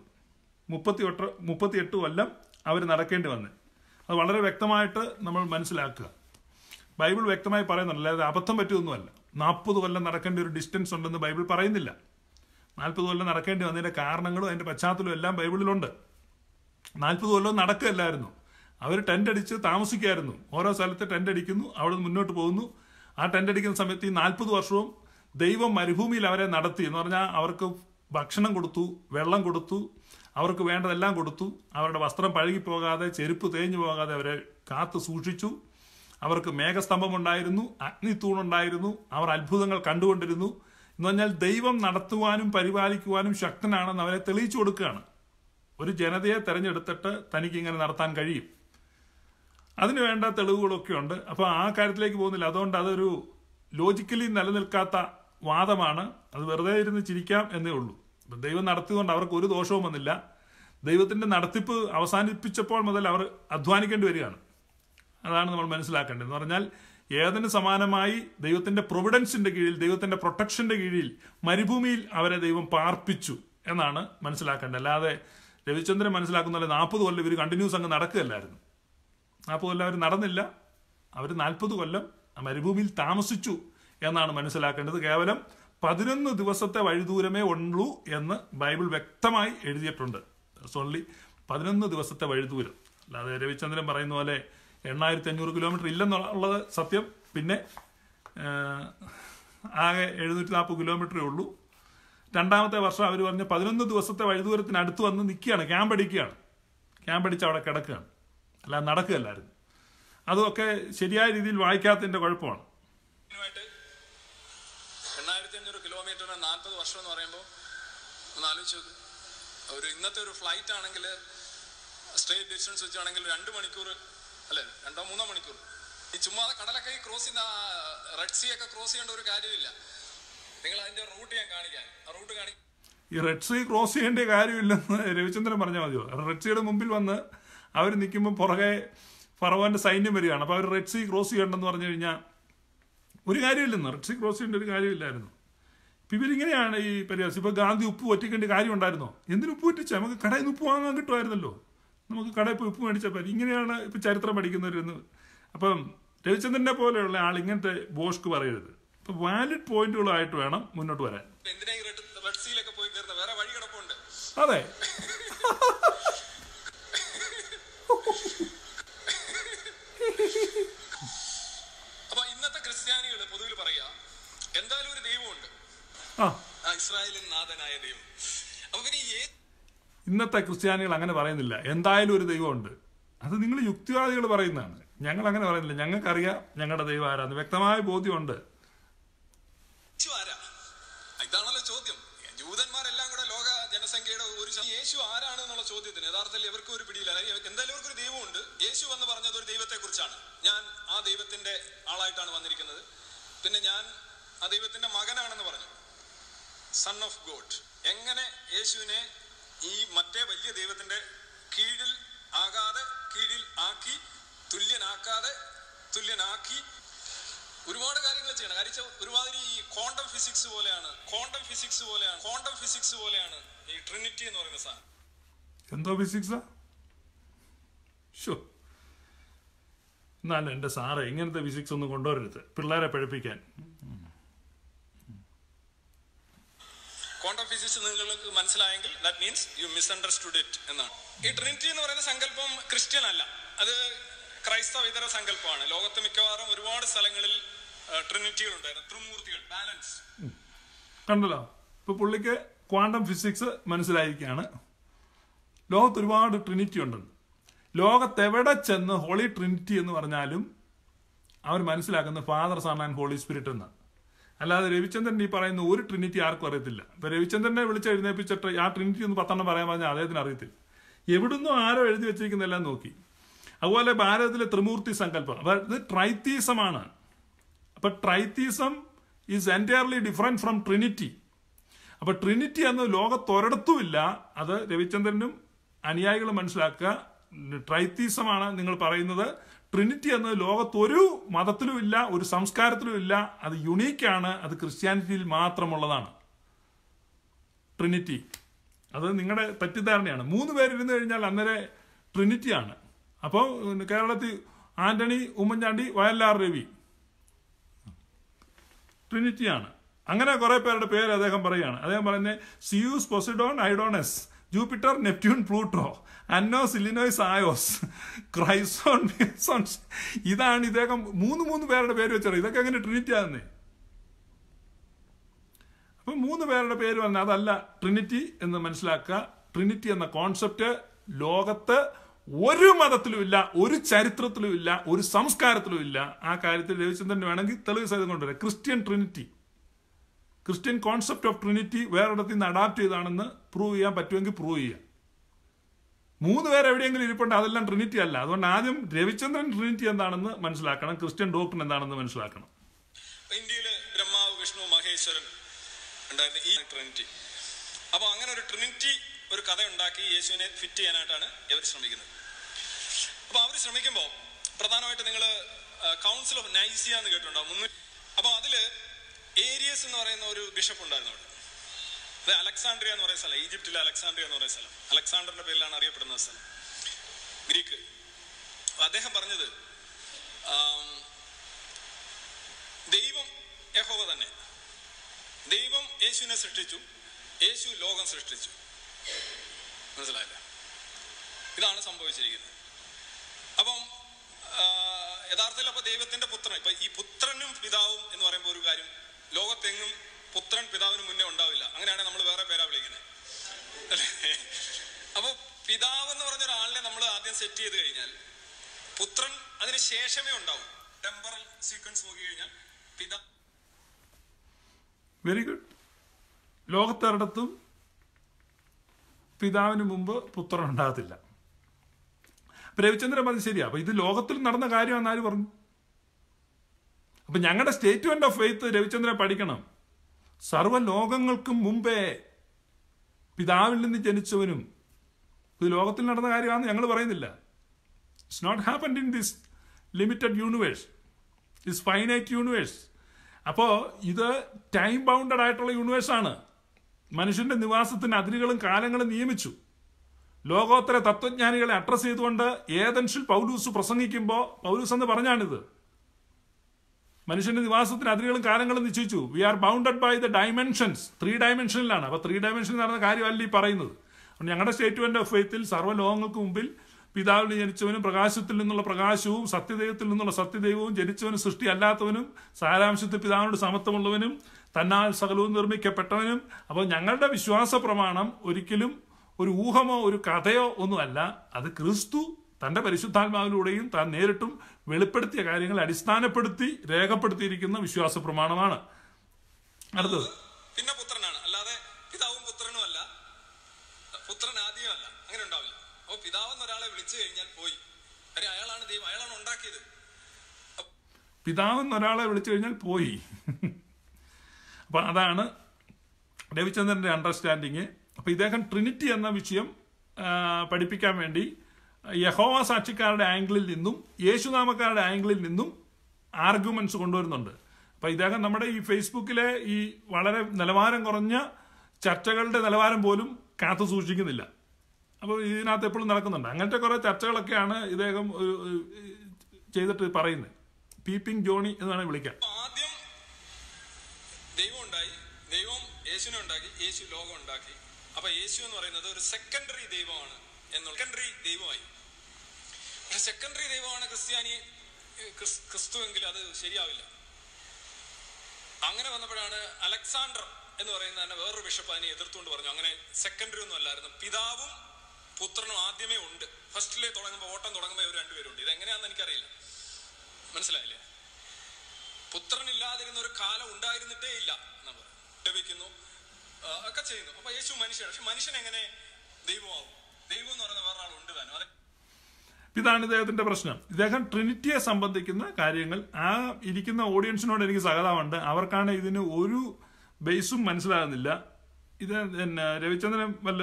38 കൊല്ലം അവർ നടക്കേണ്ടി വന്നത്. അത് വളരെ വ്യക്തമായിട്ട് നമ്മൾ മനസ്സിലാക്കുക. ബൈബിൾ വ്യക്തമായി പറയുന്നുണ്ട്, അല്ലാതെ അബദ്ധം പറ്റുമൊന്നുമല്ല. 40 കൊല്ലം നടക്കേണ്ട ഒരു ഡിസ്റ്റൻസ് ഉണ്ടെന്ന് ബൈബിൾ പറയുന്നില്ല. 40 കൊല്ലം നടക്കേണ്ടി വന്നതിന്റെ കാരണങ്ങളും അതിന്റെ പശ്ചാത്തലവും എല്ലാം ബൈബിളിലുണ്ട്. 40 കൊല്ലം നടക്കുകയല്ലായിരുന്നു. അവർ ടെന്റ് അടിച്ച് താമസിക്കായിരുന്നു. ഓരോ സ്ഥലത്ത് ടെന്റ് അടിക്കുന്നു, അവിടെ നിന്ന് മുന്നോട്ട് പോകുന്നു. ആ ടെന്റ് അടിക്കുന്ന സമയത്ത് ഈ 40 വർഷവും ദൈവം മരുഭൂമിയിൽ അവരെ നടത്തി. എന്ന് പറഞ്ഞാൽ അവർക്ക് ഭക്ഷണം കൊടുത്തു, വെള്ളം കൊടുത്തു, അവർക്ക് വേണ്ടതെല്ലാം കൊടുത്തു. അവരുടെ വസ്ത്രം പഴകിപ്പോകാതെ, ചെരുപ്പ് തേഞ്ഞു പോകാതെ അവരെ കാത്തു സൂക്ഷിച്ചു. അവർക്ക് മേഘസ്തംഭം ഉണ്ടായിരുന്നു, അഗ്നിത്തൂണുണ്ടായിരുന്നു. അവർ അത്ഭുതങ്ങൾ കണ്ടുകൊണ്ടിരുന്നു. എന്ന് പറഞ്ഞാൽ ദൈവം നടത്തുവാനും പരിപാലിക്കുവാനും ശക്തനാണെന്ന് അവരെ തെളിയിച്ചു കൊടുക്കുകയാണ്. ഒരു ജനതയെ തെരഞ്ഞെടുത്തിട്ട് തനിക്ക് ഇങ്ങനെ നടത്താൻ കഴിയും. അതിന് വേണ്ട തെളിവുകളൊക്കെ ഉണ്ട്. അപ്പോൾ ആ കാര്യത്തിലേക്ക് പോകുന്നില്ല. അതുകൊണ്ട് അതൊരു ലോജിക്കലി നിലനിൽക്കാത്ത വാദമാണ്. അത് വെറുതെ ഇരുന്ന് ചിരിക്കാം എന്നേ ഉള്ളൂ. അപ്പം ദൈവം നടത്തിയതുകൊണ്ട് അവർക്ക് ഒരു ദോഷവും വന്നില്ല. ദൈവത്തിന്റെ നടത്തിപ്പ് അവസാനിപ്പിച്ചപ്പോൾ മുതൽ അവർ അധ്വാനിക്കേണ്ടി വരികയാണ്. അതാണ് നമ്മൾ മനസ്സിലാക്കേണ്ടത്. എന്ന് പറഞ്ഞാൽ ഏതിന് സമാനമായി ദൈവത്തിന്റെ പ്രൊവിഡൻസിന്റെ കീഴിൽ, ദൈവത്തിന്റെ പ്രൊട്ടക്ഷന്റെ കീഴിൽ മരുഭൂമിയിൽ അവരെ ദൈവം പാർപ്പിച്ചു എന്നാണ് മനസ്സിലാക്കേണ്ടത്. അല്ലാതെ രവിചന്ദ്രൻ മനസ്സിലാക്കുന്ന പോലെ 40 കൊല്ലം ഇവർ കണ്ടിന്യൂസ് അങ്ങ് നടക്കുകയല്ലായിരുന്നു. 40 കൊല്ലം അവർ നടന്നില്ല. അവർ 40 കൊല്ലം മരുഭൂമിയിൽ താമസിച്ചു എന്നാണ് മനസ്സിലാക്കേണ്ടത്. കേവലം 11 ദിവസത്തെ വഴിദൂരമേ ഉള്ളൂ എന്ന് ബൈബിൾ വ്യക്തമായി എഴുതിയിട്ടുണ്ട്. ഓൺലി 11 ദിവസത്തെ വഴിദൂരം. അല്ലാതെ രവിചന്ദ്രൻ പറയുന്ന പോലെ 8500 കിലോമീറ്റർ ഇല്ലെന്നുള്ളത് സത്യം. പിന്നെ ആകെ 740 കിലോമീറ്ററേ ഉള്ളൂ. രണ്ടാമത്തെ വർഷം അവർ പറഞ്ഞ 11 ദിവസത്തെ വഴിദൂരത്തിന് അടുത്ത് വന്ന് നിൽക്കുകയാണ്, ക്യാമ്പ് അടിക്കുകയാണ്. ക്യാമ്പ് അടിച്ച് അവിടെ കിടക്കുകയാണ്, അല്ലാതെ നടക്കുകയല്ലായിരുന്നു. അതൊക്കെ ശരിയായ രീതിയിൽ വായിക്കാത്തതിന്റെ കുഴപ്പമാണ്. 8500 കിലോമീറ്ററിന് 40 വർഷം എന്ന് പറയുമ്പോൾ ഒന്ന് ആലോചിച്ച് നോക്ക്. ഇന്നത്തെ ഒരു ഫ്ലൈറ്റ് ആണെങ്കിൽ സ്ട്രേറ്റ് ഡിസ്റ്റൻസ് വെച്ചാണെങ്കിൽ 2 മണിക്കൂർ അല്ലെ, 2-3 മണിക്കൂർ. ഈ ചുമ്മാ കടലൊക്കെ ക്രോസ് ചെയ്യുന്ന റെഡ് സീ ഒക്കെ ക്രോസ് ചെയ്യേണ്ട ഒരു കാര്യമില്ല. നിങ്ങൾ അതിന്റെ റൂട്ട് ഞാൻ കാണിക്കാൻ, റൂട്ട് കാണിക്കാൻ. ഈ റെഡ് സീ ക്രോസ് ചെയ്യേണ്ട കാര്യമില്ലെന്ന് രവിചന്ദ്രൻ പറഞ്ഞാൽ മതിയോ? റെഡ് സീയുടെ മുമ്പിൽ വന്ന് അവർ നിൽക്കുമ്പോൾ പുറകെ ഫറവോന്റെ സൈന്യം വരികയാണ്. അപ്പോൾ അവർ റെഡ് സീ ക്രോസ് ചെയ്യണ്ടെന്ന് പറഞ്ഞു കഴിഞ്ഞാൽ ഒരു കാര്യമില്ലെന്ന്. റെഡ് സീ ക്രോസ് ചെയ്യേണ്ട ഒരു കാര്യമില്ലായിരുന്നു. ഇപ്പം ഇവരിങ്ങനെയാണ് ഈ പരിഹാസം. ഇപ്പൊ ഗാന്ധി ഉപ്പ് പറ്റിക്കേണ്ട കാര്യം ഉണ്ടായിരുന്നോ? എന്തിനു ഉപ്പ് പറ്റിച്ച? നമുക്ക് കടയിൽ നിന്ന് ഉപ്പ് വാങ്ങാൻ കിട്ടുമായിരുന്നല്ലോ. നമുക്ക് കടയിൽ പോയി ഉപ്പ് മേടിച്ചാൽ പറ്റും. ഇങ്ങനെയാണ് ഇപ്പം ചരിത്രം പഠിക്കുന്നവരെന്ന്. അപ്പം രവിചന്ദ്രനെ പോലെയുള്ള ആൾ ഇങ്ങനത്തെ ബോഷ്ക്ക് പറയരുത്. ഇപ്പം വാലിഡ് പോയിന്റുകളായിട്ട് വേണം മുന്നോട്ട് വരാൻ. അതെ, അപ്പൊ ഇന്നത്തെ ക്രിസ്ത്യാനികൾ പൊതുവിൽ പറയാ എന്തായാലും ഒരു ദൈവമുണ്ട്, ഇസ്രായേലിൻ നാഥനായ ദൈവം. അപ്പൊ ഇന്നത്തെ ക്രിസ്ത്യാനികൾ അങ്ങനെ പറയുന്നില്ല, എന്തായാലും ഒരു ദൈവമുണ്ട്. അത് നിങ്ങൾ യുക്തിവാദികൾ പറയുന്നതാണ്. ഞങ്ങൾ അങ്ങനെ പറയുന്നില്ല. ഞങ്ങൾക്കറിയാം ഞങ്ങളുടെ ദൈവം ആരാന്ന്, വ്യക്തമായ ബോധ്യമുണ്ട്. ഇതാണല്ലോ ചോദ്യം. ജൂതന്മാരെല്ലാം കൂടെ ലോക ജനസംഖ്യയുടെ ഒരു യേശു ആരാണ് എന്നുള്ള ചോദ്യത്തിന് യഥാർത്ഥത്തിൽ ഇവർക്ക് ഒരു പിടിയില്ല. എന്തായാലും ഇവർക്കൊരു ദൈവമുണ്ട്. യേശു എന്ന് പറഞ്ഞത് ഒരു ദൈവത്തെ കുറിച്ചാണ്. ഞാൻ ആ ദൈവത്തിന്റെ ആളായിട്ടാണ് വന്നിരിക്കുന്നത്, പിന്നെ ഞാൻ ആ ദൈവത്തിന്റെ മകനാണെന്ന് പറഞ്ഞു, സൺ ഓഫ് ഗോഡ്. എങ്ങനെ യേശുവിനെ ഈ മറ്റേ വലിയ ദൈവത്തിന്റെ കീഴിൽ ആക്കി തുല്യനാക്കി ഒരുപാട് കാര്യങ്ങൾ ചെയ്യണം. കാര്യം ഒരുമാതിരി ഈ ക്വാണ്ടം ഫിസിക്സ് പോലെയാണ് ഈ ട്രിനിറ്റി എന്ന് പറയുന്ന സാധനം. എന്തോ ഫിസിക്സാ? എന്നാലും എൻ്റെ സാറേ ഇങ്ങനത്തെ ഫിസിക്സ് ഒന്നും കൊണ്ടുവരരുത്, പിള്ളേരെ പഠിപ്പിക്കാൻ. ക്വാണ്ടം ഫിസിക്സ് നിങ്ങൾക്ക് മനസ്സിലായെങ്കിൽ that means you misunderstood it എന്നാണ്. ഈ ട്രിനിറ്റി എന്ന് പറയുന്ന സങ്കല്പം ക്രിസ്ത്യൻ അല്ല, അത് ക്രൈസ്തവ ഇതര സങ്കല്പമാണ്. ലോകത്ത് മിക്കവാറും ഒരുപാട് സ്ഥലങ്ങളിൽ ട്രിനിറ്റികൾ ഉണ്ടായിരുന്നു, ത്രിമൂർത്തികൾ, ബാലൻസ്. കണ്ടല്ലോ, ഇപ്പൊ പുള്ളിക്ക് ക്വാണ്ടം ഫിസിക്സ് മനസ്സിലായിരിക്കുകയാണ്. ലോകത്ത് ഒരുപാട് ട്രിനിറ്റി ഉണ്ടെന്ന്. ലോകത്തെവിടെ ചെന്ന് ഹോളി ട്രിനിറ്റി എന്ന് പറഞ്ഞാലും അവർ മനസ്സിലാക്കുന്ന Father, Son and Holy Spirit എന്ന്. അല്ലാതെ രവിചന്ദ്രൻ ഈ പറയുന്ന ഒരു ട്രിനിറ്റി ആർക്കും അറിയത്തില്ല. ഇപ്പൊ രവിചന്ദ്രനെ വിളിച്ച് എഴുന്നേപ്പിച്ചിട്ട് ആ ട്രിനിറ്റി ഒന്ന് 10 പറയാൻ പറഞ്ഞാൽ അദ്ദേഹത്തിന് അറിയത്തില്ല. എവിടുന്നോ ആരോ എഴുതി വെച്ചിരിക്കുന്നതെല്ലാം നോക്കി. അതുപോലെ ഭാരതത്തിലെ ത്രിമൂർത്തി സങ്കല്പം, അതായത് ട്രൈത്തീസമാണ്. അപ്പൊ tritheism is entirely different from Trinity. അപ്പൊ ട്രിനിറ്റി എന്ന് ലോകത്തൊരിടത്തുമില്ല. അത് രവിചന്ദ്രനും അനുയായികളും മനസ്സിലാക്കുക. ട്രൈത്തീസമാണ് നിങ്ങൾ പറയുന്നത്. ട്രിനിറ്റി എന്ന് ലോകത്തൊരു മതത്തിലും ഇല്ല, ഒരു സംസ്കാരത്തിലും ഇല്ല. അത് യുണീക്കാണ്, അത് ക്രിസ്ത്യാനിറ്റിയിൽ മാത്രമുള്ളതാണ് ട്രിനിറ്റി. അത് നിങ്ങളുടെ തെറ്റിദ്ധാരണയാണ്. 3 പേരിരുന്ന് കഴിഞ്ഞാൽ അന്നേരം ട്രിനിറ്റിയാണ്. അപ്പോൾ കേരളത്തിൽ ആന്റണി, ഉമ്മൻചാണ്ടി, വയലാർ രവി ട്രിനിറ്റിയാണ്. അങ്ങനെ കുറെ പേരുടെ പേര് അദ്ദേഹം പറയുകയാണ്. അദ്ദേഹം പറയുന്നത് Zeus, Poseidon, Aidoneus, Jupiter, Neptune, Pluto, അന്നോസ്, ഇല്ലിനോയ്സ്, ആയോസ്, ക്രൈസോൺ, മിയസോൺസ്. ഇതാണ് ഇദ്ദേഹം 3 പേരുടെ പേര് വെച്ചത്. ഇതൊക്കെ എങ്ങനെ ട്രിനിറ്റി ആകുന്നേ? അപ്പൊ 3 പേരുടെ പേര് പറഞ്ഞാൽ അതല്ല ട്രിനിറ്റി എന്ന് മനസ്സിലാക്കുക. ട്രിനിറ്റി എന്ന കോൺസെപ്റ്റ് ലോകത്ത് ഒരു മതത്തിലും ഇല്ല, ഒരു ചരിത്രത്തിലും ഇല്ല, ഒരു സംസ്കാരത്തിലും ഇല്ല. ആ കാര്യത്തിൽ രവിചന്ദ്രൻ വേണമെങ്കിൽ തെളിവ് സഹിതം കൊണ്ടുവരാം. Christian Trinity, Christian concept of Trinity വേറൊരിടത്തിൽ നിന്ന് അഡാപ്റ്റ് ചെയ്താണെന്ന് പ്രൂവ് ചെയ്യാൻ പറ്റുമെങ്കിൽ പ്രൂവ് ചെയ്യാം. 3 പേര് എവിടെയെങ്കിലും ഇരിപ്പുണ്ട്, അതെല്ലാം ട്രിനിറ്റി അല്ല. അതുകൊണ്ട് ആദ്യം രവിചന്ദ്രൻ ട്രിനിറ്റി എന്താണെന്ന് മനസ്സിലാക്കണം, ക്രിസ്ത്യൻ ഡോക്ടറിൻ എന്താണെന്ന് മനസ്സിലാക്കണം. ഇന്ത്യയില് ബ്രഹ്മാവ്, വിഷ്ണു, മഹേശ്വരൻ ഉണ്ടായിരുന്ന ഈ ട്രിനിറ്റി. അപ്പൊ അങ്ങനെ ഒരു ട്രിനിറ്റി ഒരു കഥ ഉണ്ടാക്കി യേശുവിനെ ഫിറ്റ് ചെയ്യാനായിട്ടാണ് ഇവർ ശ്രമിക്കുന്നത്. അപ്പൊ അവർ ശ്രമിക്കുമ്പോൾ പ്രധാനമായിട്ട് നിങ്ങൾ കൗൺസിൽ ഓഫ് നൈസിയ എന്ന് കേട്ടിട്ടുണ്ടാവും. അപ്പൊ അതില് ഏരിയസ് എന്ന് പറയുന്ന ഒരു ബിഷപ്പ് ഉണ്ടായിരുന്നു അവിടെ. അത് അലക്സാണ്ട്രിയ എന്ന് പറയുന്ന സ്ഥലം, ഈജിപ്തിലെ അലക്സാണ്ട്രിയ എന്ന് പറയുന്ന സ്ഥലം. അലക്സാണ്ടറിന്റെ പേരിലാണ് അറിയപ്പെടുന്ന സ്ഥലം, ഗ്രീക്ക്. അദ്ദേഹം പറഞ്ഞത് ദൈവം യഹോവ തന്നെ, ദൈവം യേശുവിനെ സൃഷ്ടിച്ചു, യേശു ലോകം സൃഷ്ടിച്ചു. മനസ്സിലായില്ല? ഇതാണ് സംഭവിച്ചിരിക്കുന്നത്. അപ്പം യഥാർത്ഥത്തിൽ അപ്പൊ ദൈവത്തിന്റെ പുത്രൻ, ഇപ്പൊ ഈ പുത്രനും പിതാവും എന്ന് പറയുമ്പോൾ ഒരു കാര്യം, ലോകത്തെങ്ങും പുത്രൻ പിതാവിന് മുന്നേ ഉണ്ടാവില്ല. അങ്ങനെയാണെങ്കിൽ നമ്മൾ വേറെ പേരാ വിളിക്കുന്നത്. അപ്പൊ പിതാവ് എന്ന് പറഞ്ഞ ഒരാളിനെ നമ്മൾ ആദ്യം സെറ്റ് ചെയ്ത് കഴിഞ്ഞാൽ പുത്രൻ അതിന് ശേഷമേ ഉണ്ടാവും. ടെമ്പറൽ സീക്വൻസ് നോക്കി കഴിഞ്ഞാൽ വെരി ഗുഡ്. ലോകത്തൊരിടത്തും പിതാവിന് മുമ്പ് പുത്രൻ ഉണ്ടാകത്തില്ല. രവിചന്ദ്രൻ പറഞ്ഞത് ശരിയാ. അപ്പൊ ഇത് ലോകത്തിൽ നടന്ന കാര്യമാണെന്ന് ആര് പറഞ്ഞു? അപ്പൊ ഞങ്ങളുടെ സ്റ്റേറ്റ്മെന്റ് ഓഫ് ഫെയ്ത്ത് രവിചന്ദ്രൻ പഠിക്കണം. സർവ്വലോകങ്ങൾക്കും മുമ്പേ പിതാവിൽ നിന്ന് ജനിച്ചവനും. ഇത് ലോകത്തിൽ നടന്ന കാര്യമാണെന്ന് ഞങ്ങൾ പറയുന്നില്ല. It's not happened in this limited universe, this finite universe. അപ്പോൾ ഇത് ടൈം ബൗണ്ടഡ് ആയിട്ടുള്ള യൂണിവേഴ്സാണ്. മനുഷ്യന്റെ നിവാസത്തിന് അതിരുകളും കാലങ്ങളും നിയമിച്ചു. ലോകോത്തര തത്വജ്ഞാനികളെ അഡ്രസ് ചെയ്തുകൊണ്ട് ഏതൻഷിൽ പൗലൂസ് പ്രസംഗിക്കുമ്പോൾ പൗലൂസ് എന്ന് പറഞ്ഞാണിത്. മനുഷ്യന്റെ നിവാസത്തിന് അതിരുകളും കാലങ്ങളും നിശ്ചയിച്ചു. We are bounded by the dimensions. 3 ഡയമെൻഷനിലാണ്. അപ്പൊ 3 ഡയമെൻഷനിൽ നടന്ന കാര്യമല്ല ഈ പറയുന്നത്. ഞങ്ങളുടെ സ്റ്റേറ്റ്മെന്റ് ഓഫ് ഫെയ്ത്തിൽ സർവ്വലോകങ്ങൾക്ക് മുമ്പിൽ പിതാവിൽ ജനിച്ചവനും പ്രകാശത്തിൽ നിന്നുള്ള പ്രകാശവും സത്യദൈവത്തിൽ നിന്നുള്ള സത്യദൈവവും ജനിച്ചവനും സൃഷ്ടി അല്ലാത്തവനും സാരാംശത്തിൽ പിതാവിനോട് സമത്വമുള്ളവനും തന്നാൽ സകലവും നിർമ്മിക്കപ്പെട്ടവനും. അപ്പോൾ ഞങ്ങളുടെ വിശ്വാസ പ്രമാണം ഒരിക്കലും ഒരു ഊഹമോ ഒരു കഥയോ ഒന്നുമല്ല. അത് ക്രിസ്തു തന്റെ പരിശുദ്ധാത്മാവിലൂടെയും താൻ നേരിട്ടും വെളിപ്പെടുത്തിയ കാര്യങ്ങളെ അടിസ്ഥാനപ്പെടുത്തി രേഖപ്പെടുത്തിയിരിക്കുന്ന വിശ്വാസ പ്രമാണമാണ്. അടുത്തത് പിന്നെ പുത്രനാണ്, അല്ലാതെ പിതാവും പുത്രനും അല്ല, പുത്രൻ ആദ്യമല്ല, അങ്ങനെ ഉണ്ടാവില്ല. അപ്പൊ പിതാവെന്ന് ഒരാളെ വിളിച്ചു കഴിഞ്ഞാൽ പോയി. കാര്യം അയാളാണ് ദൈവം, അയാളാണ് ഉണ്ടാക്കിയത്. പിതാവെന്ന് ഒരാളെ വിളിച്ചു കഴിഞ്ഞാൽ പോയി. അപ്പൊ അതാണ് രവിചന്ദ്രന്റെ അണ്ടർസ്റ്റാൻഡിങ്. അപ്പൊ ഇദ്ദേഹം ട്രിനിറ്റി എന്ന വിഷയം പഠിപ്പിക്കാൻ വേണ്ടി യഹോവ സാക്ഷിക്കാരുടെ ആംഗിളിൽ നിന്നും യേശുനാമക്കാരുടെ ആംഗിളിൽ നിന്നും ആർഗ്യുമെന്റ്സ് കൊണ്ടുവരുന്നുണ്ട്. അപ്പൊ ഇദ്ദേഹം നമ്മുടെ ഈ ഫേസ്ബുക്കിലെ ഈ വളരെ നിലവാരം കുറഞ്ഞ ചർച്ചകളുടെ നിലവാരം പോലും കാത്തു സൂക്ഷിക്കുന്നില്ല. അപ്പോൾ ഇതിനകത്ത് എപ്പോഴും നടക്കുന്നുണ്ട്. അങ്ങനത്തെ കുറെ ചർച്ചകളൊക്കെയാണ് ഇദ്ദേഹം ചെയ്തിട്ട് പറയുന്നത്. പീപ്പിംഗ് ജോണി എന്നാണ് വിളിക്കാൻ. ആദ്യം ദൈവം ഉണ്ടായി, ദൈവം യേശുവിനെ ഉണ്ടാക്കി, യേശു ലോകം ഉണ്ടാക്കി. അപ്പൊ യേശു എന്ന് പറയുന്നത് ഒരു സെക്കൻഡറി ദൈവമാണ് എന്നുള്ള സെക്കൻഡറി ദൈവമായി. സെക്കൻഡറി ദൈവമാണ് ക്രിസ്തു എങ്കിൽ അത് ശരിയാവില്ല. അങ്ങനെ വന്നപ്പോഴാണ് അലക്സാണ്ടർ എന്ന് പറയുന്ന തന്നെ വേറൊരു ബിഷപ്പ് അതിനെ എതിർത്തുകൊണ്ട് പറഞ്ഞു, അങ്ങനെ സെക്കൻഡറി ഒന്നും അല്ലായിരുന്നു, പിതാവും പുത്രനും ആദ്യമേ ഉണ്ട്. ഫസ്റ്റിലെ തുടങ്ങുമ്പോൾ ഓട്ടം തുടങ്ങുമ്പോൾ ഇവർ രണ്ടുപേരുണ്ട്. ഇതെങ്ങനെയാണെന്ന് എനിക്കറിയില്ല. മനസ്സിലായില്ലേ? പുത്രനില്ലാതിരുന്ന ഒരു കാലം ഉണ്ടായിരുന്നിട്ടേ ഇല്ല നമ്മൾ ലഭിക്കുന്നു ഒക്കെ ചെയ്യുന്നു. അപ്പൊ യേശു മനുഷ്യനാണ്. പക്ഷെ മനുഷ്യൻ എങ്ങനെ ദൈവമാവും? ദൈവം എന്ന് പറയുന്ന വേറൊരാൾ ഉണ്ട് താനും. അതെ, ഇതാണ് ഇദ്ദേഹത്തിന്റെ പ്രശ്നം. ഇദ്ദേഹം ട്രിനിറ്റിയെ സംബന്ധിക്കുന്ന കാര്യങ്ങൾ ആ ഇരിക്കുന്ന ഓഡിയൻസിനോട് എനിക്ക് സഹതാപമുണ്ട്. അവർക്കാണ് ഇതിന് ഒരു ബേസും മനസ്സിലാകുന്നില്ല. ഇത് രവിചന്ദ്രൻ വല്ല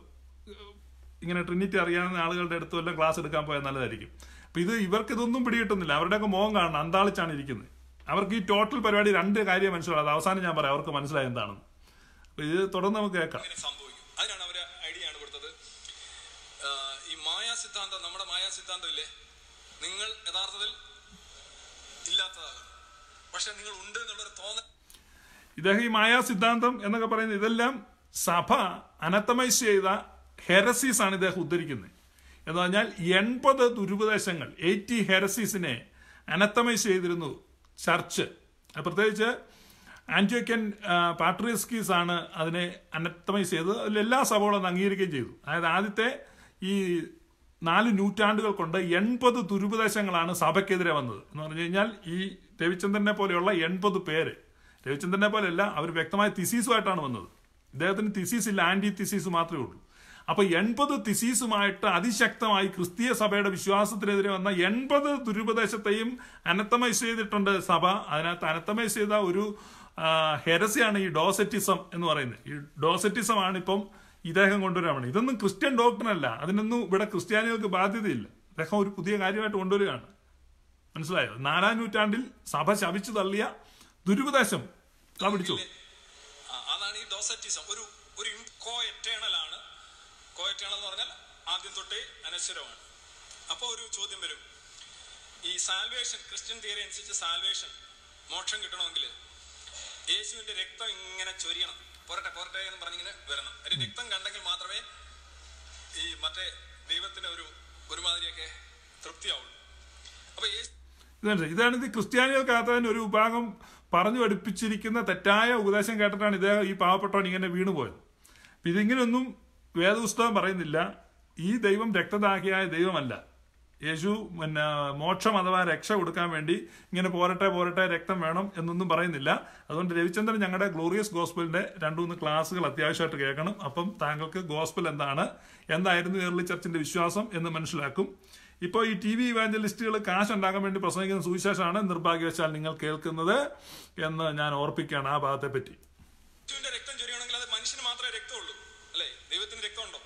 ഇങ്ങനെ ട്രിനിറ്റി അറിയാവുന്ന ആളുകളുടെ അടുത്ത് വല്ല ക്ലാസ് എടുക്കാൻ പോയാൽ നല്ലതായിരിക്കും. അപ്പൊ ഇവർക്ക് ഇതൊന്നും പിടികിട്ടുന്നില്ല. അവരുടെയൊക്കെ മുഖം കാണണം, അന്താളിച്ചാണ് ഇരിക്കുന്നത്. അവർക്ക് ഈ ടോട്ടൽ പരിപാടി 2 കാര്യം മനസ്സിലാവും. അവസാനം ഞാൻ പറയാം അവർക്ക് മനസ്സിലായ എന്താണെന്ന്. അപ്പൊ ഇത് തുടർന്ന് നമുക്ക് കേൾക്കാം. സംഭവിക്കും. അതിനാണ് അവര് ഐഡിയ ആണ് കൊടുത്തത്. ഈ മായാ സിദ്ധാന്തം, നമ്മുടെ മായാ സിദ്ധാന്തം ഇല്ലേ, നിങ്ങൾ യഥാർത്ഥത്തിൽ ഇല്ലാത്തതാകും, പക്ഷെ നിങ്ങൾ ഉണ്ട് എന്നുള്ളൊരു തോന്നൽ. ഇദ്ദേഹം ഈ മായാ സിദ്ധാന്തം എന്നൊക്കെ പറയുന്നത് ഇതെല്ലാം സഭ അനത്തമൈസ് ചെയ്ത ഹെറസീസ് ആണ് ഇദ്ദേഹം ഉദ്ധരിക്കുന്നത്. എന്ന് പറഞ്ഞാൽ 80 ദുരുപദേശങ്ങൾ 80 ഹെറസീസിനെ അനത്തമൈസ് ചെയ്തിരുന്നു ചർച്ച്. പ്രത്യേകിച്ച് ആന്റിയോക്യൻ പാട്രിയസ്കീസ് ആണ് അതിനെ അനത്തമൈസ് ചെയ്തത്. അതിലെല്ലാ സഭകളും അത് അംഗീകരിക്കുകയും ചെയ്തു. അതായത് ആദ്യത്തെ ഈ 4 നൂറ്റാണ്ടുകൾ കൊണ്ട് 80 ദുരുപദേശങ്ങളാണ് സഭയ്ക്കെതിരെ വന്നത്. എന്ന് പറഞ്ഞു കഴിഞ്ഞാൽ ഈ രവിചന്ദ്രനെ പോലെയുള്ള 80 പേര്, രവിചന്ദ്രനെ പോലെയല്ല, അവർ വ്യക്തമായ തിസീസുമായിട്ടാണ് വന്നത്. ഇദ്ദേഹത്തിന് തിസീസ് ഇല്ല, ആന്റി തിസീസ് മാത്രമേ ഉള്ളൂ. അപ്പൊ 80 തിസീസുമായിട്ട് അതിശക്തമായി ക്രിസ്തീയ സഭയുടെ വിശ്വാസത്തിനെതിരെ വന്ന 80 ദുരുപദേശത്തെയും അനത്തമൈസ് ചെയ്തിട്ടുണ്ട് സഭ. അതിനകത്ത് അനത്തമൈസ് ചെയ്ത ഒരു ഹെരസിയാണ് ഈ ഡോസറ്റിസം എന്ന് പറയുന്നത്. ഈ ഡോസറ്റിസം ആണ് ഇപ്പം ഇദ്ദേഹം കൊണ്ടുവരാണ്. ഇതൊന്നും ക്രിസ്ത്യൻ ഡോക്ടർ അല്ല, അതിനൊന്നും ഇവിടെ ക്രിസ്ത്യാനികൾക്ക് ബാധ്യതയില്ല. അദ്ദേഹം ഒരു പുതിയ കാര്യമായിട്ട് കൊണ്ടുവരികയാണ്. മനസ്സിലായോ? 4-ാം നൂറ്റാണ്ടിൽ സഭ ശപിച്ചു തള്ളിയ ദുരുപദേശം പിടിച്ചു. അതാണ് ഈ ഡോസറ്റിസം. ഒരു കോഎറ്റേണൽ ആണ്. കോഎറ്റേണൽ എന്ന് പറഞ്ഞാൽ ആദ്യം തൊട്ടേ അനശ്വരമാണ്. അപ്പൊ ഒരു ചോദ്യം വരും, ഈ സാൽവേഷൻ, ക്രിസ്ത്യൻ തിയറി അനുസരിച്ച് സാൽവേഷൻ, മോക്ഷം കിട്ടണമെങ്കിൽ യേശുവിന്റെ രക്തം ഇങ്ങനെ ചൊരിയണം, പോരട്ടെ പോരട്ടെ എന്ന് പറഞ്ഞിങ്ങനെ വരണം. അതിന്റെ രക്തം കണ്ടെങ്കിൽ മാത്രമേ ഈ മറ്റേ ദൈവത്തിന് ഒരുമാതിരിയൊക്കെ തൃപ്തിയാവുള്ളൂ. അപ്പൊ ഇതാണ് ഇത് ക്രിസ്ത്യാനികൾക്കകത്ത് ഒരു വിഭാഗം പറഞ്ഞു പഠിപ്പിച്ചിരിക്കുന്ന തെറ്റായ ഉപദേശം കേട്ടിട്ടാണ് ഇദ്ദേഹം ഈ പാവപ്പെട്ടവൻ ഇങ്ങനെ വീണുപോയത്. ഇതിങ്ങനെയൊന്നും വേദപുസ്തകം പറയുന്നില്ല. ഈ ദൈവം രക്തദാഹിയായ ദൈവമല്ല. യേശു മോക്ഷം അഥവാ രക്ഷ കൊടുക്കാൻ വേണ്ടി ഇങ്ങനെ പോരട്ടെ പോരട്ടെ രക്തം വേണം എന്നൊന്നും പറയുന്നില്ല. അതുകൊണ്ട് രവിചന്ദ്രൻ ഞങ്ങളുടെ ഗ്ലോറിയസ് ഗോസ്പലിന്റെ 2-3 ക്ലാസ്സുകൾ അത്യാവശ്യമായിട്ട് കേൾക്കണം. അപ്പം താങ്കൾക്ക് ഗോസ്പൽ എന്തായിരുന്നു ഏർലി ചർച്ചിന്റെ വിശ്വാസം എന്ന് മനസ്സിലാക്കും. ഇപ്പോൾ ഈ TV ഇവാഞ്ചലിസ്റ്റുകൾ കാശ് ഉണ്ടാക്കാൻ വേണ്ടി പ്രസംഗിക്കുന്ന സുവിശേഷമാണ് നിർഭാഗ്യവശാൽ നിങ്ങൾ കേൾക്കുന്നത് എന്ന് ഞാൻ ഓർപ്പിക്കുകയാണ് ആ ഭാഗത്തെ പറ്റി. രക്തം ചൊരിയണമെങ്കിൽ അത് മനുഷ്യന് മാത്രമേ രക്തമുള്ളൂ, അല്ലേ? ദൈവത്തിന് രക്തമുണ്ടോ?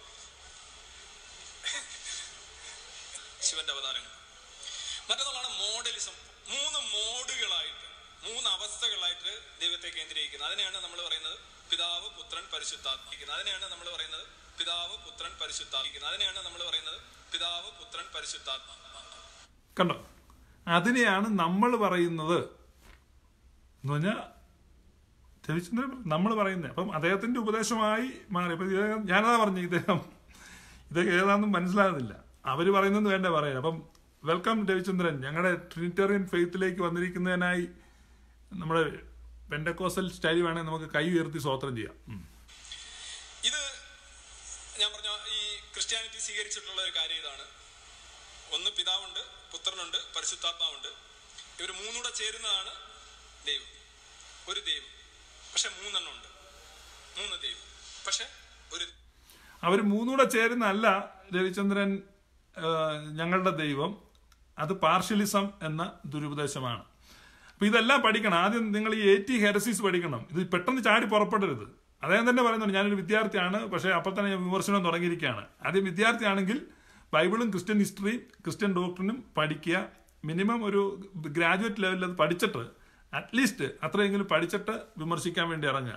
ശിവന്റെ അവതാരങ്ങൾ. മറ്റൊന്നാണ് മോഡലിസം. 3 മോഡുകളായിട്ട്, 3 അവസ്ഥകളായിട്ട് ദൈവത്തെ കേന്ദ്രീകരിക്കുന്നത്. അതിനെയാണ് നമ്മൾ പറയുന്നത് പിതാവ്, പുത്രൻ, പരിശുദ്ധാത്മാവ്. അതിനെയാണ് നമ്മൾ പറയുന്നത് പിതാവ് പുത്രൻ പരിശുദ്ധാത്മാ. അതിനെയാണ് നമ്മൾ പറയുന്നത് പിതാവ് പുത്രൻ പരിശുദ്ധാത്മാ. കണ്ടോ, അതിനെയാണ് നമ്മൾ പറയുന്നത് എന്ന് പറഞ്ഞാൽ രവിചന്ദ്രൻ നമ്മൾ പറയുന്നത്. അപ്പം അദ്ദേഹത്തിന്റെ ഉപദേശമായി മാറി. അപ്പൊ ഞാനതാ പറഞ്ഞു, ഇതൊക്കെ ഏതാണെന്നും മനസ്സിലാകുന്നില്ല. അവര് പറയുന്നത് വേണ്ട പറയാൻ. അപ്പം വെൽക്കം രവിചന്ദ്രൻ, ഞങ്ങളുടെ ട്രിനിറ്റേറിയൻ ഫെയ്ത്തിലേക്ക് വന്നിരിക്കുന്നതിനായി നമ്മുടെ പെന്റക്കോസ്റ്റൽ സ്റ്റൈൽ വേണമെങ്കിൽ നമുക്ക് കൈ ഉയർത്തി സ്തോത്രം ചെയ്യാം. ഇത് ഞാൻ പറഞ്ഞ ഈ ക്രിസ്ത്യാനിറ്റി സ്വീകരിച്ചിട്ടുള്ള ഒരു കാര്യം ഇതാണ്. ഒന്ന് പിതാവുണ്ട്, പുത്രനുണ്ട്, പരിശുദ്ധാത്മാവുണ്ട്. ഇവർ മൂന്നൂടെ ചേരുന്നതാണ് ദൈവം. ഒരു ദൈവം, പക്ഷെ മൂന്നെണ്ണം ഉണ്ട്. മൂന്ന് ദൈവം, പക്ഷെ ഒരു. അവർ മൂന്നൂടെ ചേരുന്നല്ല രവിചന്ദ്രൻ ഞങ്ങളുടെ ദൈവം. അത് പാർഷ്യലിസം എന്ന ദുരുപദേശമാണ്. അപ്പൊ ഇതെല്ലാം പഠിക്കണം. ആദ്യം നിങ്ങൾ ഈ 80 ഹെറസീസ് പഠിക്കണം. ഇത് പെട്ടെന്ന് ചാടി പുറപ്പെടരുത്. അദ്ദേഹം തന്നെ പറയുന്നുണ്ട്, ഞാനൊരു വിദ്യാർത്ഥിയാണ്, പക്ഷെ അപ്പോൾ തന്നെ ഞാൻ വിമർശനം തുടങ്ങിയിരിക്കുകയാണ്. ആദ്യം വിദ്യാർത്ഥിയാണെങ്കിൽ ബൈബിളും ക്രിസ്ത്യൻ ഹിസ്റ്ററിയും ക്രിസ്ത്യൻ ഡോക്ടറിനും പഠിക്കുക. മിനിമം ഒരു ഗ്രാജുവേറ്റ് ലെവലിൽ അത് പഠിച്ചിട്ട്, അറ്റ്ലീസ്റ്റ് അത്രയെങ്കിലും പഠിച്ചിട്ട് വിമർശിക്കാൻ വേണ്ടി ഇറങ്ങുക.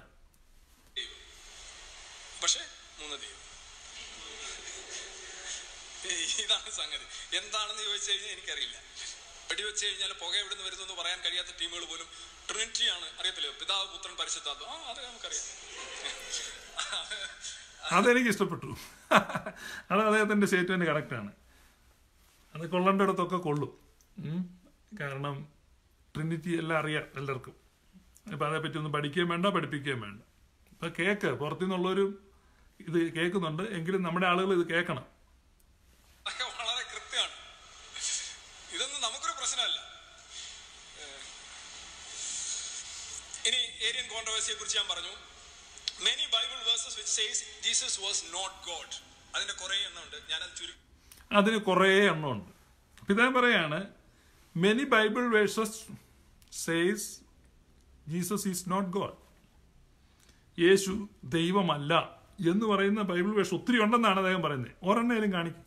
പക്ഷേ മൂന്ന് ദൈവം. ഇതാണ് സംഗതി. എന്താണെന്ന് ചോദിച്ചു കഴിഞ്ഞാൽ എനിക്കറിയില്ല. വെടിവെച്ച് കഴിഞ്ഞാൽ പുക എവിടെ നിന്ന് വരുന്നു പറയാൻ കഴിയാത്ത ടീമുകൾ പോലും ട്രിനിറ്റി ആണ്, അറിയത്തില്ലയോ, പിതാവ് പുത്രൻ പരിശുദ്ധാത്മാ. അത് നമുക്കറിയാം. അതെനിക്ക് ഇഷ്ടപ്പെട്ടു. അത് അദ്ദേഹത്തിന്റെ സ്റ്റേറ്റ്മെന്റ് കറക്റ്റാണ്. അത് കൊള്ളേണ്ടിടത്തൊക്കെ കൊള്ളും. കാരണം ട്രിനിറ്റി എല്ലാം അറിയാം എല്ലാവർക്കും. ഇപ്പം അതേപ്പറ്റി ഒന്നും പഠിക്കുകയും വേണ്ട, പഠിപ്പിക്കുകയും വേണ്ട. ഇപ്പം കേക്ക് പുറത്തുനിന്നുള്ളൊരു ഇത് കേൾക്കുന്നുണ്ട്, എങ്കിലും നമ്മുടെ ആളുകൾ ഇത് കേൾക്കണം. വളരെ കൃത്യമാണ്. ഇതൊന്നും നമുക്കൊരു പ്രശ്നമല്ല. ഇനി ഏരിയൻ കോൺട്രവേഴ്സിയെ കുറിച്ച് ഞാൻ പറഞ്ഞു. Many Bible verses which says Jesus was not God. അതിന്റെ കുറെ എണ്ണം ഉണ്ട്. ഞാനത് ചുരുക്കി. അതിന് കുറേ എണ്ണമുണ്ട്. അപ്പം ഇതാ പറയാണ്, many Bible verses says Jesus is not God. യേശു ദൈവമല്ല എന്ന് പറയുന്ന ബൈബിൾ വേഴ്സ് ഒത്തിരി ഉണ്ടെന്നാണ് അദ്ദേഹം പറയുന്നത്. ഒരെണ്ണയിലും കാണിക്കും.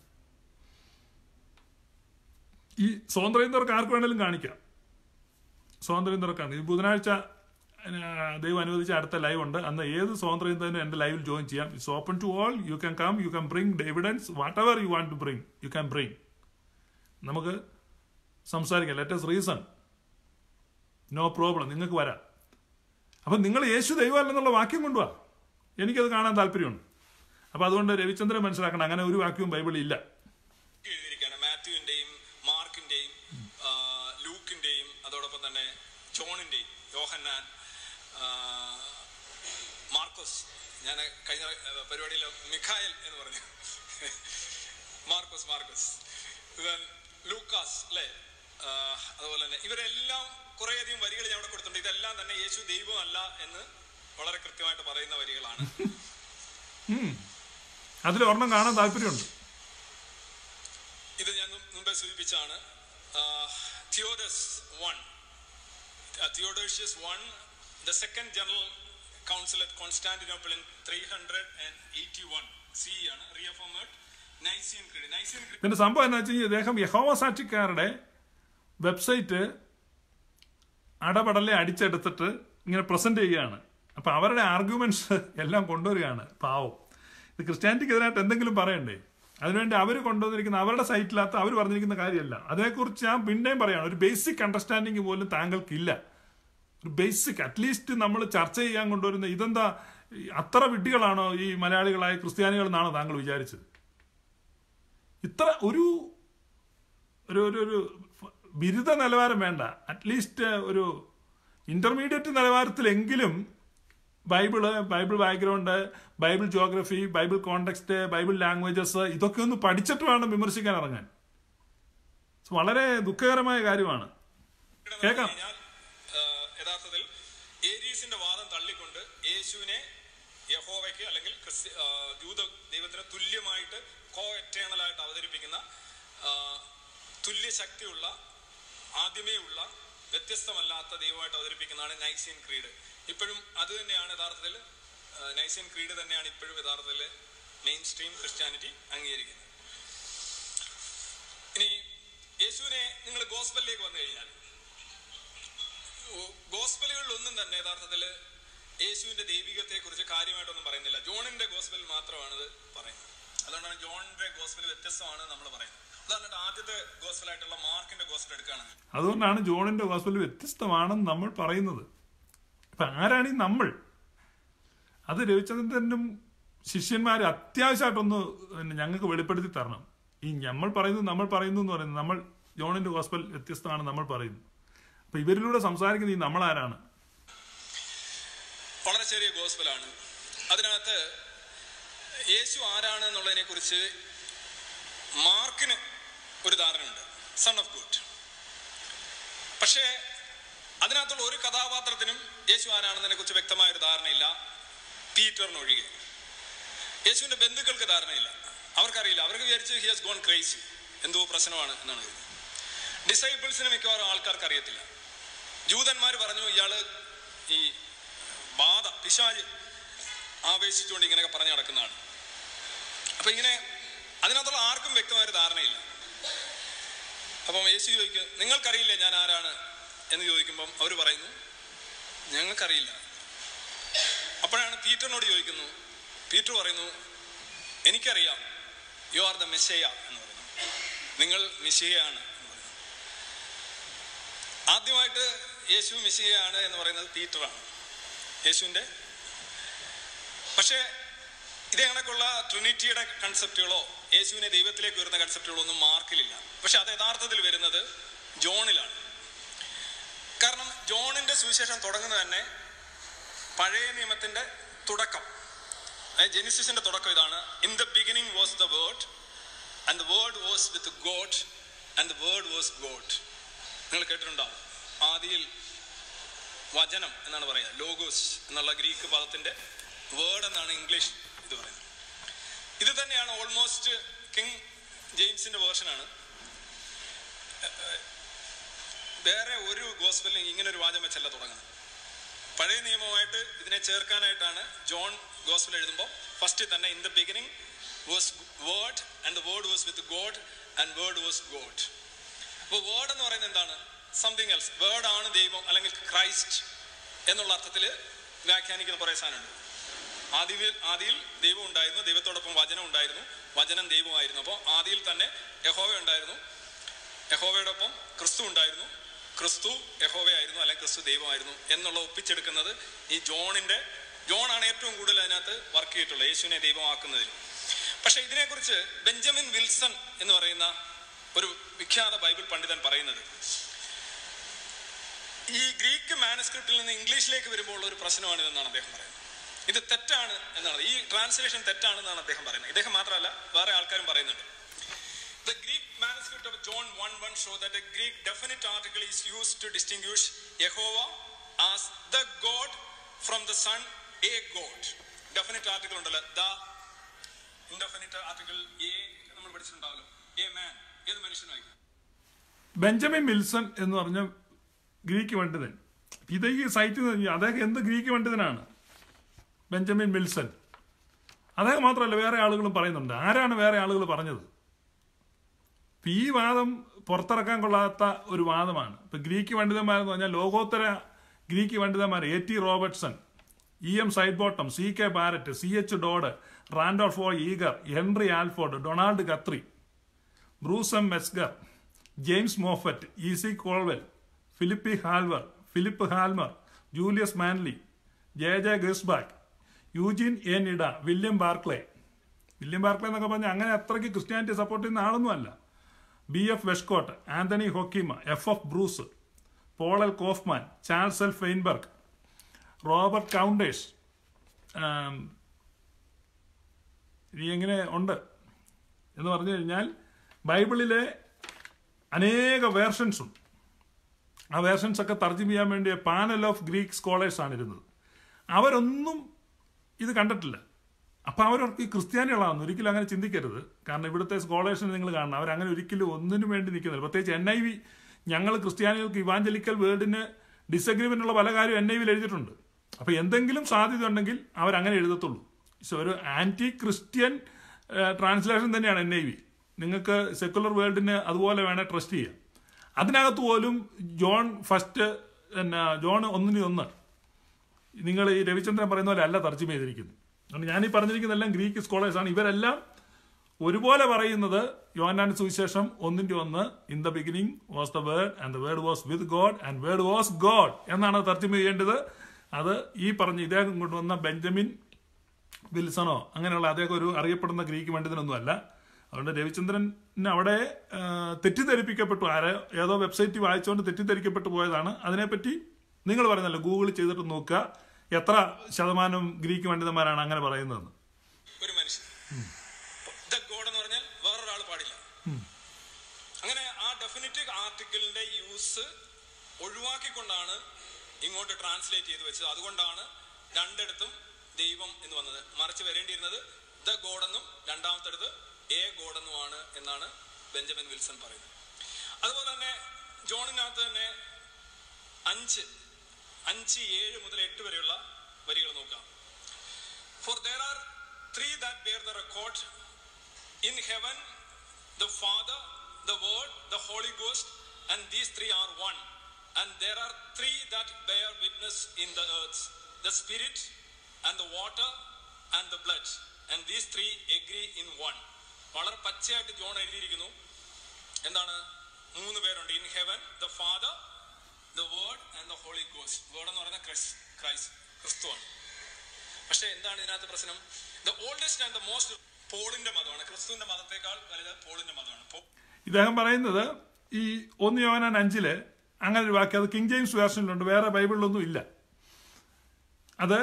ഈ സ്വാതന്ത്ര്യന്തർക്ക് ആർക്ക് വേണേലും കാണിക്കാം. സ്വാതന്ത്ര്യന്തർക്കാണ്. ഈ ബുധനാഴ്ച ദൈവം അനുവദിച്ച അടുത്ത ലൈവ് ഉണ്ട്. അന്ന് ഏത് സ്വാതന്ത്ര്യത്തിനും എൻ്റെ ലൈവിൽ ജോയിൻ ചെയ്യാം. It's open to all. You can come, you can bring evidence, whatever you want to bring, you can bring. നമുക്ക് സംസാരിക്കാം. Let us reason. No problem. നിങ്ങൾക്ക് വരാം. അപ്പം നിങ്ങൾ യേശു ദൈവമല്ലെന്നുള്ള വാക്യം കൊണ്ടുവാ. എനിക്കത് കാണാൻ താല്പര്യമുണ്ട്. അപ്പം അതുകൊണ്ട് രവിചന്ദ്രൻ മനസ്സിലാക്കണം, അങ്ങനെ ഒരു വാക്യവും ബൈബിളിൽ ഇല്ല. മാത്യുവിന്റെയും മാർക്കിന്റെയും ലൂക്കിന്റെയും അതോടൊപ്പം തന്നെ ജോണിന്റെയും യോഹന്നാൻ, മാർക്കോസ്. ഞാൻ കഴിഞ്ഞ പരിപാടിയിൽ മിഖായൽ എന്ന് പറഞ്ഞു. മാർക്കോസ്, ലൂക്കാസ് അല്ലേ. അതുപോലെ തന്നെ ഇവരെല്ലാം കുറേയധികം വരികൾ ഞാൻ അവിടെ കൊടുത്തിട്ടുണ്ട്. ഇതെല്ലാം തന്നെ യേശു ദൈവമല്ല എന്ന് വളരെ കൃത്യമായിട്ട് പറയുന്ന വരികളാണ്. അതിൽ ഒരെണ്ണം കാണാൻ താല്പര്യമുണ്ട്. ഇത് ഞാൻ മുമ്പേ സൂചിപ്പിച്ചാണ്. Theodosius I, the second general council at Constantinople in 381 CE ആണ് reaffirmed Nicene Creed. പിന്നെ സംഭവം എന്താ വെച്ചാൽ അദ്ദേഹം യഹോവ സാക്ഷിക്കാരുടെ വെബ്സൈറ്റ് അടപടലെ അടിച്ചെടുത്തിട്ട് ഇങ്ങനെ പ്രസന്റ് ചെയ്യുകയാണ്. അപ്പൊ അവരുടെ ആർഗ്യുമെന്റ്സ് എല്ലാം കൊണ്ടുവരികയാണ്. പാവം, ഇത് ക്രിസ്ത്യാനിറ്റിക്കെതിരായിട്ട് എന്തെങ്കിലും പറയണ്ടേ? അതിനുവേണ്ടി അവർ കൊണ്ടുവന്നിരിക്കുന്ന അവരുടെ സൈറ്റിനകത്ത് അവർ പറഞ്ഞിരിക്കുന്ന കാര്യമല്ല. അതേക്കുറിച്ച് ഞാൻ പിന്നെയും പറയാണ്, ഒരു ബേസിക് അണ്ടർസ്റ്റാൻഡിങ് പോലും താങ്കൾക്കില്ല. ഒരു ബേസിക് അറ്റ്ലീസ്റ്റ് നമ്മൾ ചർച്ച ചെയ്യാൻ കൊണ്ടുവരുന്ന ഇതെന്താ അത്ര വിഡ്ഢികളാണോ ഈ മലയാളികളായ ക്രിസ്ത്യാനികൾ എന്നാണോ താങ്കൾ വിചാരിച്ചത്? ഇത്ര ഒരു ഒരു ബിരുദ നിലവാരം വേണ്ട, അറ്റ്ലീസ്റ്റ് ഒരു ഇന്റർമീഡിയറ്റ് നിലവാരത്തിലെങ്കിലും Bible background, Bible geography, Bible context, Bible languages, ഇതൊക്കെ ഒന്ന് പഠിച്ചിട്ട് വേണം വിമർശിക്കാൻ ഇറങ്ങാൻ. വളരെ ദുഃഖകരമായ കാര്യമാണ്. കേൾക്കാം. യഥാർത്ഥത്തിൽ ഏരീസിന്റെ വാദം തള്ളിക്കൊണ്ട് യേശുവിനെ യഹോവയ്ക്ക് അല്ലെങ്കിൽ ജൂത ദൈവത്തിന് തുല്യമായിട്ട് കോ എറ്റേണലായിട്ട് അവതരിപ്പിക്കുന്ന തുല്യ ശക്തിയുള്ള ആദ്യമേ ഉള്ള വ്യത്യസ്തമല്ലാത്ത ദൈവമായിട്ട് അവതരിപ്പിക്കുന്നതാണ് നൈസിയൻ ക്രീഡ്. ഇപ്പോഴും അത് തന്നെയാണ് യഥാർത്ഥത്തിൽ നൈസിയൻ ക്രീഡ് തന്നെയാണ് ഇപ്പോഴും യഥാർത്ഥത്തിൽ മെയിൻ സ്ട്രീം ക്രിസ്ത്യാനിറ്റി അംഗീകരിക്കുന്നത്. ഇനി യേശുവിനെ നിങ്ങൾ ഗോസ്പലിലേക്ക് വന്നു കഴിഞ്ഞാൽ ഗോസ്പലുകളിലൊന്നും തന്നെ യഥാർത്ഥത്തിൽ യേശുവിന്റെ ദൈവികത്തെ കുറിച്ച് കാര്യമായിട്ടൊന്നും പറയുന്നില്ല. ജോണിന്റെ ഗോസ്പലിൽ മാത്രമാണ് ഇത് പറയുന്നത്. അതുകൊണ്ടാണ് ജോണിന്റെ ഗോസ്പൽ വ്യത്യസ്തമാണ് നമ്മൾ പറയുന്നത്. ഉദാഹരണമായിട്ട് ആദ്യത്തെ ഗോസ്പലായിട്ടുള്ള മാർക്കിന്റെ ഗോസ്പൽ എടുക്കുകയാണെങ്കിൽ അതുകൊണ്ടാണ് ജോണിന്റെ ഗോസ്പൽ വ്യത്യസ്തമാണെന്ന് നമ്മൾ പറയുന്നത്. ഇപ്പൊ ആരാണ് ഈ നമ്മൾ? അത് രവിചന്ദ്രനും ശിഷ്യന്മാർ അത്യാവശ്യമായിട്ടൊന്ന് ഞങ്ങൾക്ക് വെളിപ്പെടുത്തി തരണം. ഈ നമ്മൾ പറയുന്നു എന്ന് പറയുന്നത് നമ്മൾ ജോണിന്റെ ഗോസ്പൽ വ്യത്യസ്തമാണ് നമ്മൾ പറയുന്നു. അപ്പൊ ഇവരിലൂടെ സംസാരിക്കുന്ന ഈ നമ്മൾ ആരാണ്? വളരെ ചെറിയ ഗോസ്പലാണ്. അതിനകത്ത് യേശു ആരാണ് എന്നുള്ളതിനെ കുറിച്ച് മാർക്കിന് ഒരു ധാരണയുണ്ട്, സൺ ഓഫ് ഗോഡ്. പക്ഷേ അതിനകത്തുള്ള ഒരു കഥാപാത്രത്തിനും യേശു ആരാണെന്നതിനെ കുറിച്ച് വ്യക്തമായ ഒരു ധാരണയില്ല, പീറ്ററിനൊഴികെ. യേശുവിന്റെ ബന്ധുക്കൾക്ക് ധാരണയില്ല, അവർക്കറിയില്ല. അവർക്ക് വിചാരിച്ച് ഹി ഹാസ് ഗോൺ ക്രേസി, എന്തോ പ്രശ്നമാണ് എന്നാണ് കരുതുന്നത്. ഡിസൈപ്പിൾസിന് മിക്കവാറും ആൾക്കാർക്ക് അറിയത്തില്ല. ജൂതന്മാർ പറഞ്ഞു ഇയാള് ഈ ബാധ പിശാച് ആവേശിച്ചുകൊണ്ട് ഇങ്ങനെയൊക്കെ പറഞ്ഞു നടക്കുന്നതാണ്. അപ്പൊ ഇങ്ങനെ അതിനകത്തുള്ള ആർക്കും വ്യക്തമായ ഒരു ധാരണയില്ല. അപ്പം യേശു ചോദിക്കും, നിങ്ങൾക്കറിയില്ലേ ഞാൻ ആരാണ് എന്ന് ചോദിക്കുമ്പം അവർ പറയുന്നു ഞങ്ങൾക്കറിയില്ല. അപ്പോഴാണ് പീറ്ററിനോട് ചോദിക്കുന്നു. പീറ്റർ പറയുന്നു എനിക്കറിയാം, യു ആർ ദ മെസ്സേയ എന്ന് പറയുന്നു, നിങ്ങൾ മെസ്സിഹയാണ് എന്ന് പറയുന്നു. ആദ്യമായിട്ട് യേശു മെസ്സിഹയാണ് എന്ന് പറയുന്നത് പീറ്ററാണ്, യേശുവിന്റെ. പക്ഷേ ഇതേ കണക്കുള്ള ട്രിനിറ്റിയുടെ കൺസെപ്റ്റുകളോ യേശുവിനെ ദൈവത്തിലേക്ക് വരുന്ന കൺസെപ്റ്റുകളോ ഒന്നും മാർക്കിലില്ല. പക്ഷെ അത് യഥാർത്ഥത്തിൽ വരുന്നത് ജോണിലാണ്. കാരണം ജോണിന്റെ സുവിശേഷം തുടങ്ങുന്നത് തന്നെ പഴയ നിയമത്തിന്റെ തുടക്കം, ജെനിസിസിന്റെ തുടക്കം ഇതാണ്. In the beginning was the word and the word was with God and the word was God. നിങ്ങൾ കേട്ടിട്ടുണ്ടാവും, ആദിയിൽ വചനം എന്നാണ് പറയുക, ലോഗോസ് എന്നുള്ള ഗ്രീക്ക് പദത്തിന്റെ വേർഡ് എന്നാണ് ഇംഗ്ലീഷ് ഇത് പറയുന്നത്. ഇത് തന്നെയാണ് ഓൾമോസ്റ്റ് കിങ് ജെയിംസിന്റെ വേർഷനാണ്. വേറെ ഒരു ഗോസ്പലിലും ഇങ്ങനെ ഒരു വാചകം വെച്ചല്ല തുടങ്ങുന്നത്. പഴയ നിയമമായിട്ട് ഇതിനെ ചേർക്കാനായിട്ടാണ് ജോൺ ഗോസ്പൽ എഴുതുമ്പോൾ ഫസ്റ്റ് തന്നെ in the beginning was word and the word was with God and word was God. അപ്പോൾ വേർഡ് എന്ന് പറയുന്നത് എന്താണ്? Something else. വേർഡ് ആണ് ദൈവം അല്ലെങ്കിൽ ക്രൈസ്റ്റ് എന്നുള്ള അർത്ഥത്തിൽ വ്യാഖ്യാനിക്കുന്ന കുറേ സാധനമുണ്ട്. ആദിയിൽ ദൈവം ഉണ്ടായിരുന്നു, ദൈവത്തോടൊപ്പം വചനം ഉണ്ടായിരുന്നു, വചനം ദൈവമായിരുന്നു. അപ്പോൾ ആദിയിൽ തന്നെ യഹോവ ഉണ്ടായിരുന്നു, യഹോവയോടൊപ്പം ക്രിസ്തു ഉണ്ടായിരുന്നു, ക്രിസ്തു യഹോവയായിരുന്നു അല്ലെങ്കിൽ ക്രിസ്തു ദൈവമായിരുന്നു എന്നുള്ള ഒപ്പിച്ചെടുക്കുന്നത് ഈ ജോണാണ് ഏറ്റവും കൂടുതൽ അതിനകത്ത് വർക്ക് ചെയ്തിട്ടുള്ളത് യേശുവിനെ ദൈവമാക്കുന്നതിൽ. പക്ഷെ ഇതിനെക്കുറിച്ച് ബെഞ്ചമിൻ വിൽസൺ എന്ന് പറയുന്ന ഒരു വിഖ്യാത ബൈബിൾ പണ്ഡിതൻ പറയുന്നത്, ഈ ഗ്രീക്ക് മാനുസ്ക്രിപ്റ്റിൽ നിന്ന് ഇംഗ്ലീഷിലേക്ക് വരുമ്പോൾ ഉള്ള ഒരു പ്രശ്നമാണിതെന്നാണ് അദ്ദേഹം പറയുന്നത്. ഇത് തെറ്റാണ് എന്നാണ്, ഈ ട്രാൻസ്ലേഷൻ തെറ്റാണെന്നാണ് അദ്ദേഹം പറയുന്നത്. ഇദ്ദേഹം മാത്രമല്ല, വേറെ ആൾക്കാരും പറയുന്നുണ്ട്. The Greek manuscript of John 1:1 show that a Greek definite article is used to distinguish Yehovah as the God from the Son, a God. Definite article ഉണ്ടല്ലോ, the indefinite article a നമ്മൾ പഠിച്ചിട്ടുണ്ടാവല്ലോ, a man, ഏത് മനുഷ്യനായി. Benjamin Wilson എന്ന് പറഞ്ഞ Greek പണ്ഡിതൻ, ഇത് ഈ സൈറ്റിൽ അദ്ദേഹം എന്ത് ഗ്രീക്ക് പണ്ഡിതനാണ് ബെഞ്ചമിൻ വിൽസൺ. അദ്ദേഹം മാത്രമല്ല, വേറെ ആളുകളും പറയുന്നുണ്ട്. ആരാണ് വേറെ ആളുകൾ പറഞ്ഞത്? ഈ വാദം പുറത്തിറക്കാൻ കൊള്ളാത്ത ഒരു വാദമാണ്. ഇപ്പൊ ഗ്രീക്ക് പണ്ഡിതന്മാരെന്ന് പറഞ്ഞാൽ ലോകോത്തര ഗ്രീക്ക് പണ്ഡിതന്മാർ AT Robertson, EM Sidebottom, CK Barrett, CH Dodd, Randolph O Yeager, Henry Alford, Donald Guthrie, Bruce M Metzger, James Moffatt, EC Colwell, Philip Halmer, Julius Manley, JJ Giesbach, Eugene A Nida, William Barclay എന്നൊക്കെ പറഞ്ഞാൽ അങ്ങനെ അത്രയ്ക്ക് Christianity support ചെയ്യുന്ന ആളൊന്നും അല്ല. BF Westcott, Anthony Hoekema, FF Bruce, Paul L Kaufman, Charles L Feinberg, Robert Countess, ഇനി എങ്ങനെ ഉണ്ട് എന്ന് പറഞ്ഞു കഴിഞ്ഞാൽ ബൈബിളിലെ അനേക വേർഷൻസും ആ വേർഷൻസ് ഒക്കെ തർജ്ജമ ചെയ്യാൻ വേണ്ടി പാനൽ ഓഫ് ഗ്രീക്ക് സ്കോളേഴ്സ് ആണ് ഇരുന്നത്. അവരൊന്നും ഇത് കണ്ടിട്ടില്ല. അപ്പം അവർക്ക് ഈ ക്രിസ്ത്യാനികളാണെന്ന് ഒരിക്കലും അങ്ങനെ ചിന്തിക്കരുത്. കാരണം ഇവിടുത്തെ സ്കോളേഴ്സിനെ നിങ്ങൾ കാണണം, അവരങ്ങനെ ഒരിക്കലും ഒന്നിനു വേണ്ടി നിൽക്കുന്നില്ല. പ്രത്യേകിച്ച് NIV, ഞങ്ങൾ ക്രിസ്ത്യാനികൾക്ക് ഇവാഞ്ചലിക്കൽ വേൾഡിന് ഡിസഗ്രിമെന്റ് ഉള്ള പല കാര്യം NIV എഴുതിയിട്ടുണ്ട്. അപ്പം എന്തെങ്കിലും സാധ്യത ഉണ്ടെങ്കിൽ അവരങ്ങനെ എഴുതത്തുള്ളൂ. ഒരു ആന്റി ക്രിസ്ത്യൻ ട്രാൻസ്ലേഷൻ തന്നെയാണ് NIV. നിങ്ങൾക്ക് സെക്കുലർ വേൾഡിന് അതുപോലെ വേണേൽ ട്രസ്റ്റ് ചെയ്യാം. അതിനകത്ത് പോലും ജോൺ 1:1 നിങ്ങൾ ഈ രവിചന്ദ്രൻ പറയുന്ന പോലെ അല്ല തർജ്ജമ ചെയ്തിരിക്കുന്നത്. അതുകൊണ്ട് ഞാനീ പറഞ്ഞിരിക്കുന്നതെല്ലാം ഗ്രീക്ക് സ്കോളേഴ്സാണ്. ഇവരെല്ലാം ഒരുപോലെ പറയുന്നത് യോഹന്നാന്റെ സുവിശേഷം 1:1 in the beginning was the word and the word was with God and word was God എന്നാണ് തർജ്ജമ ചെയ്യേണ്ടത്. അത് ഈ പറഞ്ഞ ഇദ്ദേഹം കൊണ്ടുവന്ന ബെഞ്ചമിൻ വിൽസണോ അങ്ങനെയുള്ള അദ്ദേഹം ഒരു അറിയപ്പെടുന്ന ഗ്രീക്ക് പണ്ഡിതനൊന്നും അല്ല. അതുകൊണ്ട് രവിചന്ദ്രന് അവിടെ തെറ്റിദ്ധരിപ്പിക്കപ്പെട്ടു. ഏതോ വെബ്സൈറ്റ് വായിച്ചുകൊണ്ട് തെറ്റിദ്ധരിക്കപ്പെട്ടു പോയതാണ്. അതിനെപ്പറ്റി നിങ്ങൾ പറയുന്നല്ലോ, ഗൂഗിൾ ചെയ്തിട്ട് നോക്കുക എത്ര ശതമാനം ഗ്രീക്ക് പണ്ഡിതന്മാരാണ് അങ്ങനെ പറയുന്നതെന്ന്. ഒരു മനുഷ്യൻ ഗോഡ് എന്ന് പറഞ്ഞാൽ വേറൊരാൾ പാടില്ല. അങ്ങനെ ആ ഡെഫിനിറ്റീവ് ആർട്ടിക്കിളിന്റെ യൂസ് ഒഴിവാക്കിക്കൊണ്ടാണ് ഇങ്ങോട്ട് ട്രാൻസ്ലേറ്റ് ചെയ്ത് വെച്ചത്. അതുകൊണ്ടാണ് രണ്ടിടത്തും ദൈവം എന്ന് വന്നത്. മറിച്ച് വരേണ്ടിയിരുന്നത് ദ ഗോഡ് എന്നും രണ്ടാമത്തെടുത്ത് എ ഗോഡ് എന്നുമാണ് എന്നാണ് ബെഞ്ചമിൻ വിൽസൺ പറയുന്നത്. അതുപോലെ തന്നെ ജോണിനകത്ത് തന്നെ 5:7 മുതൽ 8 വരെയുള്ള വരികൾ നോക്കാം. For there are 3 that bear the record in heaven, the Father, the Word, the Holy Ghost, and these 3 are one. And there are 3 that bear witness in the earth, the Spirit and the water and the blood, and these 3 agree in one. വളരെ പച്ചയായിട്ട് John എഴുതിയിരിക്കുന്നു. എന്താണ്? 3 പേരുണ്ട്. In heaven, the Father, the word and the Holy Ghost. Word എന്ന് പറയുന്നത് ക്രിസ്തുവാണ്. പക്ഷെ എന്താണ് ഇതിനകത്ത് പ്രശ്നം? The oldest and the most പോളിന്റെ മതമാണ്. ക്രിസ്തുവിന്റെ മതത്തെക്കാൾ വലുത് പോളിന്റെ മതമാണ്. ഇദ്ദേഹം പറയുന്നത് ഈ 1 യോഹന്നാൻ 5 അങ്ങനെ ഒരു വാക്യം, അത് കിങ് ജെയിംസ് വേർഷനിലുണ്ട്, വേറെ ബൈബിളിലൊന്നും ഇല്ല. അത്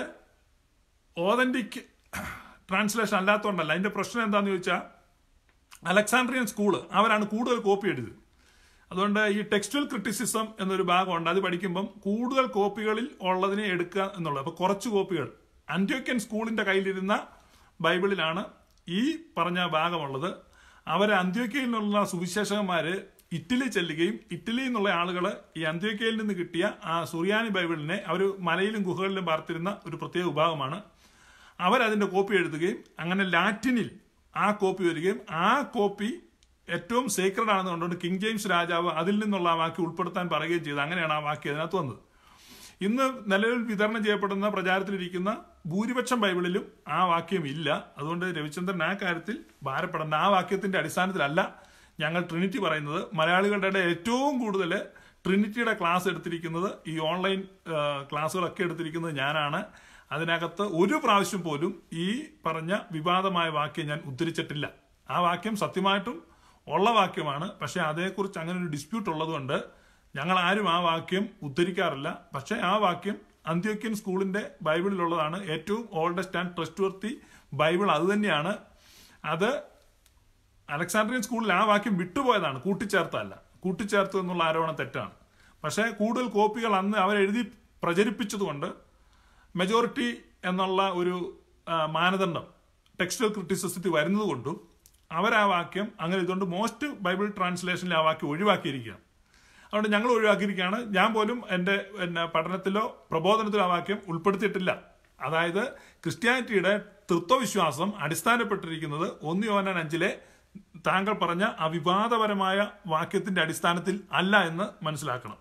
ഓതന്റിക് ട്രാൻസ്ലേഷൻ അല്ലാത്തതുകൊണ്ടല്ല. അതിന്റെ പ്രശ്നം എന്താണെന്ന് ചോദിച്ചാൽ അലക്സാണ്ട്രിയൻ സ്കൂള് അവരാണ് കൂടുതൽ കോപ്പി എടുത്തത്. അതുകൊണ്ട് ഈ ടെക്സ്റ്റൽ ക്രിറ്റിസിസം എന്നൊരു ഭാഗമുണ്ട്. അത് പഠിക്കുമ്പം കൂടുതൽ കോപ്പികളിൽ ഉള്ളതിനെ എടുക്കുക എന്നുള്ളത്. അപ്പോൾ കുറച്ച് കോപ്പികൾ അന്ത്യോക്യൻ സ്കൂളിന്റെ കയ്യിലിരുന്ന ബൈബിളിലാണ് ഈ പറഞ്ഞ ഭാഗമുള്ളത്. അവരെ അന്ത്യോക്യയിൽ നിന്നുള്ള സുവിശേഷകന്മാര് ഇറ്റലി ചെല്ലുകയും ഇറ്റലിയിൽ നിന്നുള്ള ആളുകൾ ഈ അന്ത്യോക്യയിൽ നിന്ന് കിട്ടിയ ആ സുറിയാനി ബൈബിളിനെ അവർ മലയിലും ഗുഹകളിലും പാർത്തിരുന്ന ഒരു പ്രത്യേക വിഭാഗമാണ്. അവരതിന്റെ കോപ്പി എഴുതുകയും അങ്ങനെ ലാറ്റിനിൽ ആ കോപ്പി വരികയും ആ കോപ്പി ഏറ്റവും സേക്രഡ് ആണെന്ന് കണ്ടുകൊണ്ട് കിങ് ജെയിംസ് രാജാവ് അതിൽ നിന്നുള്ള ആ വാക്യം ഉൾപ്പെടുത്താൻ പറയുകയും ചെയ്തു. അങ്ങനെയാണ് ആ വാക്യം അതിനകത്ത് വന്നത്. ഇന്ന് നിലവിൽ വിതരണം ചെയ്യപ്പെടുന്ന പ്രചാരത്തിലിരിക്കുന്ന ഭൂരിപക്ഷം ബൈബിളിലും ആ വാക്യം ഇല്ല. അതുകൊണ്ട് രവിചന്ദ്രൻ ആ കാര്യത്തിൽ ഭാരപ്പെടേണ്ട. ആ വാക്യത്തിന്റെ അടിസ്ഥാനത്തിലല്ല ഞങ്ങൾ ട്രിനിറ്റി പറയുന്നത്. മലയാളികളുടെ ഏറ്റവും കൂടുതൽ ട്രിനിറ്റിയുടെ ക്ലാസ് എടുത്തിരിക്കുന്നത്, ഈ ഓൺലൈൻ ക്ലാസ്സുകളൊക്കെ എടുത്തിരിക്കുന്നത് ഞാനാണ്. അതിനകത്ത് ഒരു പ്രാവശ്യം പോലും ഈ പറഞ്ഞ വിവാദമായ വാക്യം ഞാൻ ഉദ്ധരിച്ചിട്ടില്ല. ആ വാക്യം സത്യമായിട്ടും ഉള്ള വാക്യമാണ്. പക്ഷെ അതേക്കുറിച്ച് അങ്ങനെ ഒരു ഡിസ്പ്യൂട്ട് ഉള്ളതുകൊണ്ട് ഞങ്ങൾ ആരും ആ വാക്യം ഉദ്ധരിക്കാറില്ല. പക്ഷെ ആ വാക്യം അന്ത്യോക്യൻ സ്കൂളിന്റെ ബൈബിളിലുള്ളതാണ്. ഏറ്റവും oldest and trust worthy അത് തന്നെയാണ്. അത് അലക്സാണ്ട്രിയൻ സ്കൂളിൽ ആ വാക്യം വിട്ടുപോയതാണ്, കൂട്ടിച്ചേർത്തല്ല. കൂട്ടിച്ചേർത്തു എന്നുള്ള ആരോപണം തെറ്റാണ്. പക്ഷേ കൂടുതൽ കോപ്പികൾ അന്ന് അവരെഴുതി പ്രചരിപ്പിച്ചതുകൊണ്ട് മെജോറിറ്റി എന്നുള്ള ഒരു മാനദണ്ഡം ടെക്സ്റ്റൽ ക്രിറ്റിസിസത്തിൽ വരുന്നത് കൊണ്ടും അവരാ വാക്യം അങ്ങനെ ഇതുകൊണ്ട് മോസ്റ്റ് ബൈബിൾ ട്രാൻസ്ലേഷനിൽ ആ വാക്യം ഒഴിവാക്കിയിരിക്കുകയാണ്. അതുകൊണ്ട് ഞങ്ങൾ ഒഴിവാക്കിയിരിക്കുകയാണ്. ഞാൻ പോലും എൻ്റെ പഠനത്തിലോ പ്രബോധനത്തിലോ ആ വാക്യം ഉൾപ്പെടുത്തിയിട്ടില്ല. അതായത് ക്രിസ്ത്യാനിറ്റിയുടെ തൃത്വവിശ്വാസം അടിസ്ഥാനപ്പെട്ടിരിക്കുന്നത് 1 യോഹന്നാൻ 5 താങ്കൾ പറഞ്ഞ അവിവാദപരമായ വാക്യത്തിന്റെ അടിസ്ഥാനത്തിൽ അല്ല എന്ന് മനസ്സിലാക്കണം.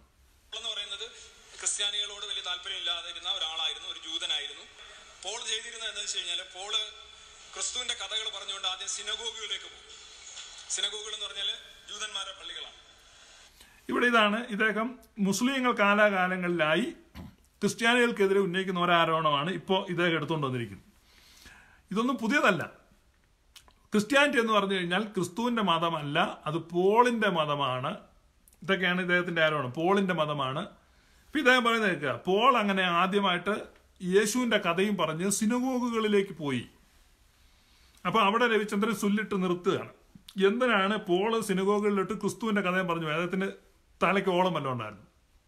ക്രിസ്ത്യാനികളോട് വലിയ താല്പര്യമില്ലാതിരുന്ന ഒരാളായിരുന്നു, ഒരു ജൂതനായിരുന്നു. പോൾ ചെയ്തിരുന്നത് എന്താണെന്ന് വെച്ച് കഴിഞ്ഞാൽ, പോള് ക്രിസ്തുവിന്റെ കഥകൾ പറഞ്ഞുകൊണ്ട് ആദ്യം സിനഗോഗുകളിലേക്ക് പോകും. സിനഗോഗുകൾ എന്ന് പറഞ്ഞാൽ ജൂതന്മാരുടെ പള്ളികളാണ്. ഇവിടെ ഇതാണ് ഇദ്ദേഹം മുസ്ലിങ്ങൾ കാലാകാലങ്ങളിലായി ക്രിസ്ത്യാനികൾക്കെതിരെ ഉന്നയിക്കുന്ന ഒരാരോപണമാണ് ഇപ്പോൾ ഇദ്ദേഹം എടുത്തുകൊണ്ട് വന്നിരിക്കുന്നത്. ഇതൊന്നും പുതിയതല്ല. ക്രിസ്ത്യാനിറ്റി എന്ന് പറഞ്ഞു കഴിഞ്ഞാൽ ക്രിസ്തുവിന്റെ മതമല്ല, അത് പോളിന്റെ മതമാണ്. ഇതൊക്കെയാണ് ഇദ്ദേഹത്തിന്റെ ആരോപണം. പോളിന്റെ മതമാണ്. ഇപ്പൊ ഇദ്ദേഹം പറയുന്നത് കേൾക്കുക, പോൾ അങ്ങനെ ആദ്യമായിട്ട് യേശുവിന്റെ കഥയും പറഞ്ഞ് സിനഗോഗുകളിലേക്ക് പോയി. അപ്പൊ അവിടെ രവിചന്ദ്രൻ സുല്ലിട്ട് നിർത്തുകയാണ്. എന്തിനാണ് പോള് സിനഗോഗുകളിലിട്ട് ക്രിസ്തുവിന്റെ കഥയും പറഞ്ഞു? അദ്ദേഹത്തിന് തലയ്ക്ക് ഓളം വല്ലതും ഉണ്ടായിരുന്നു.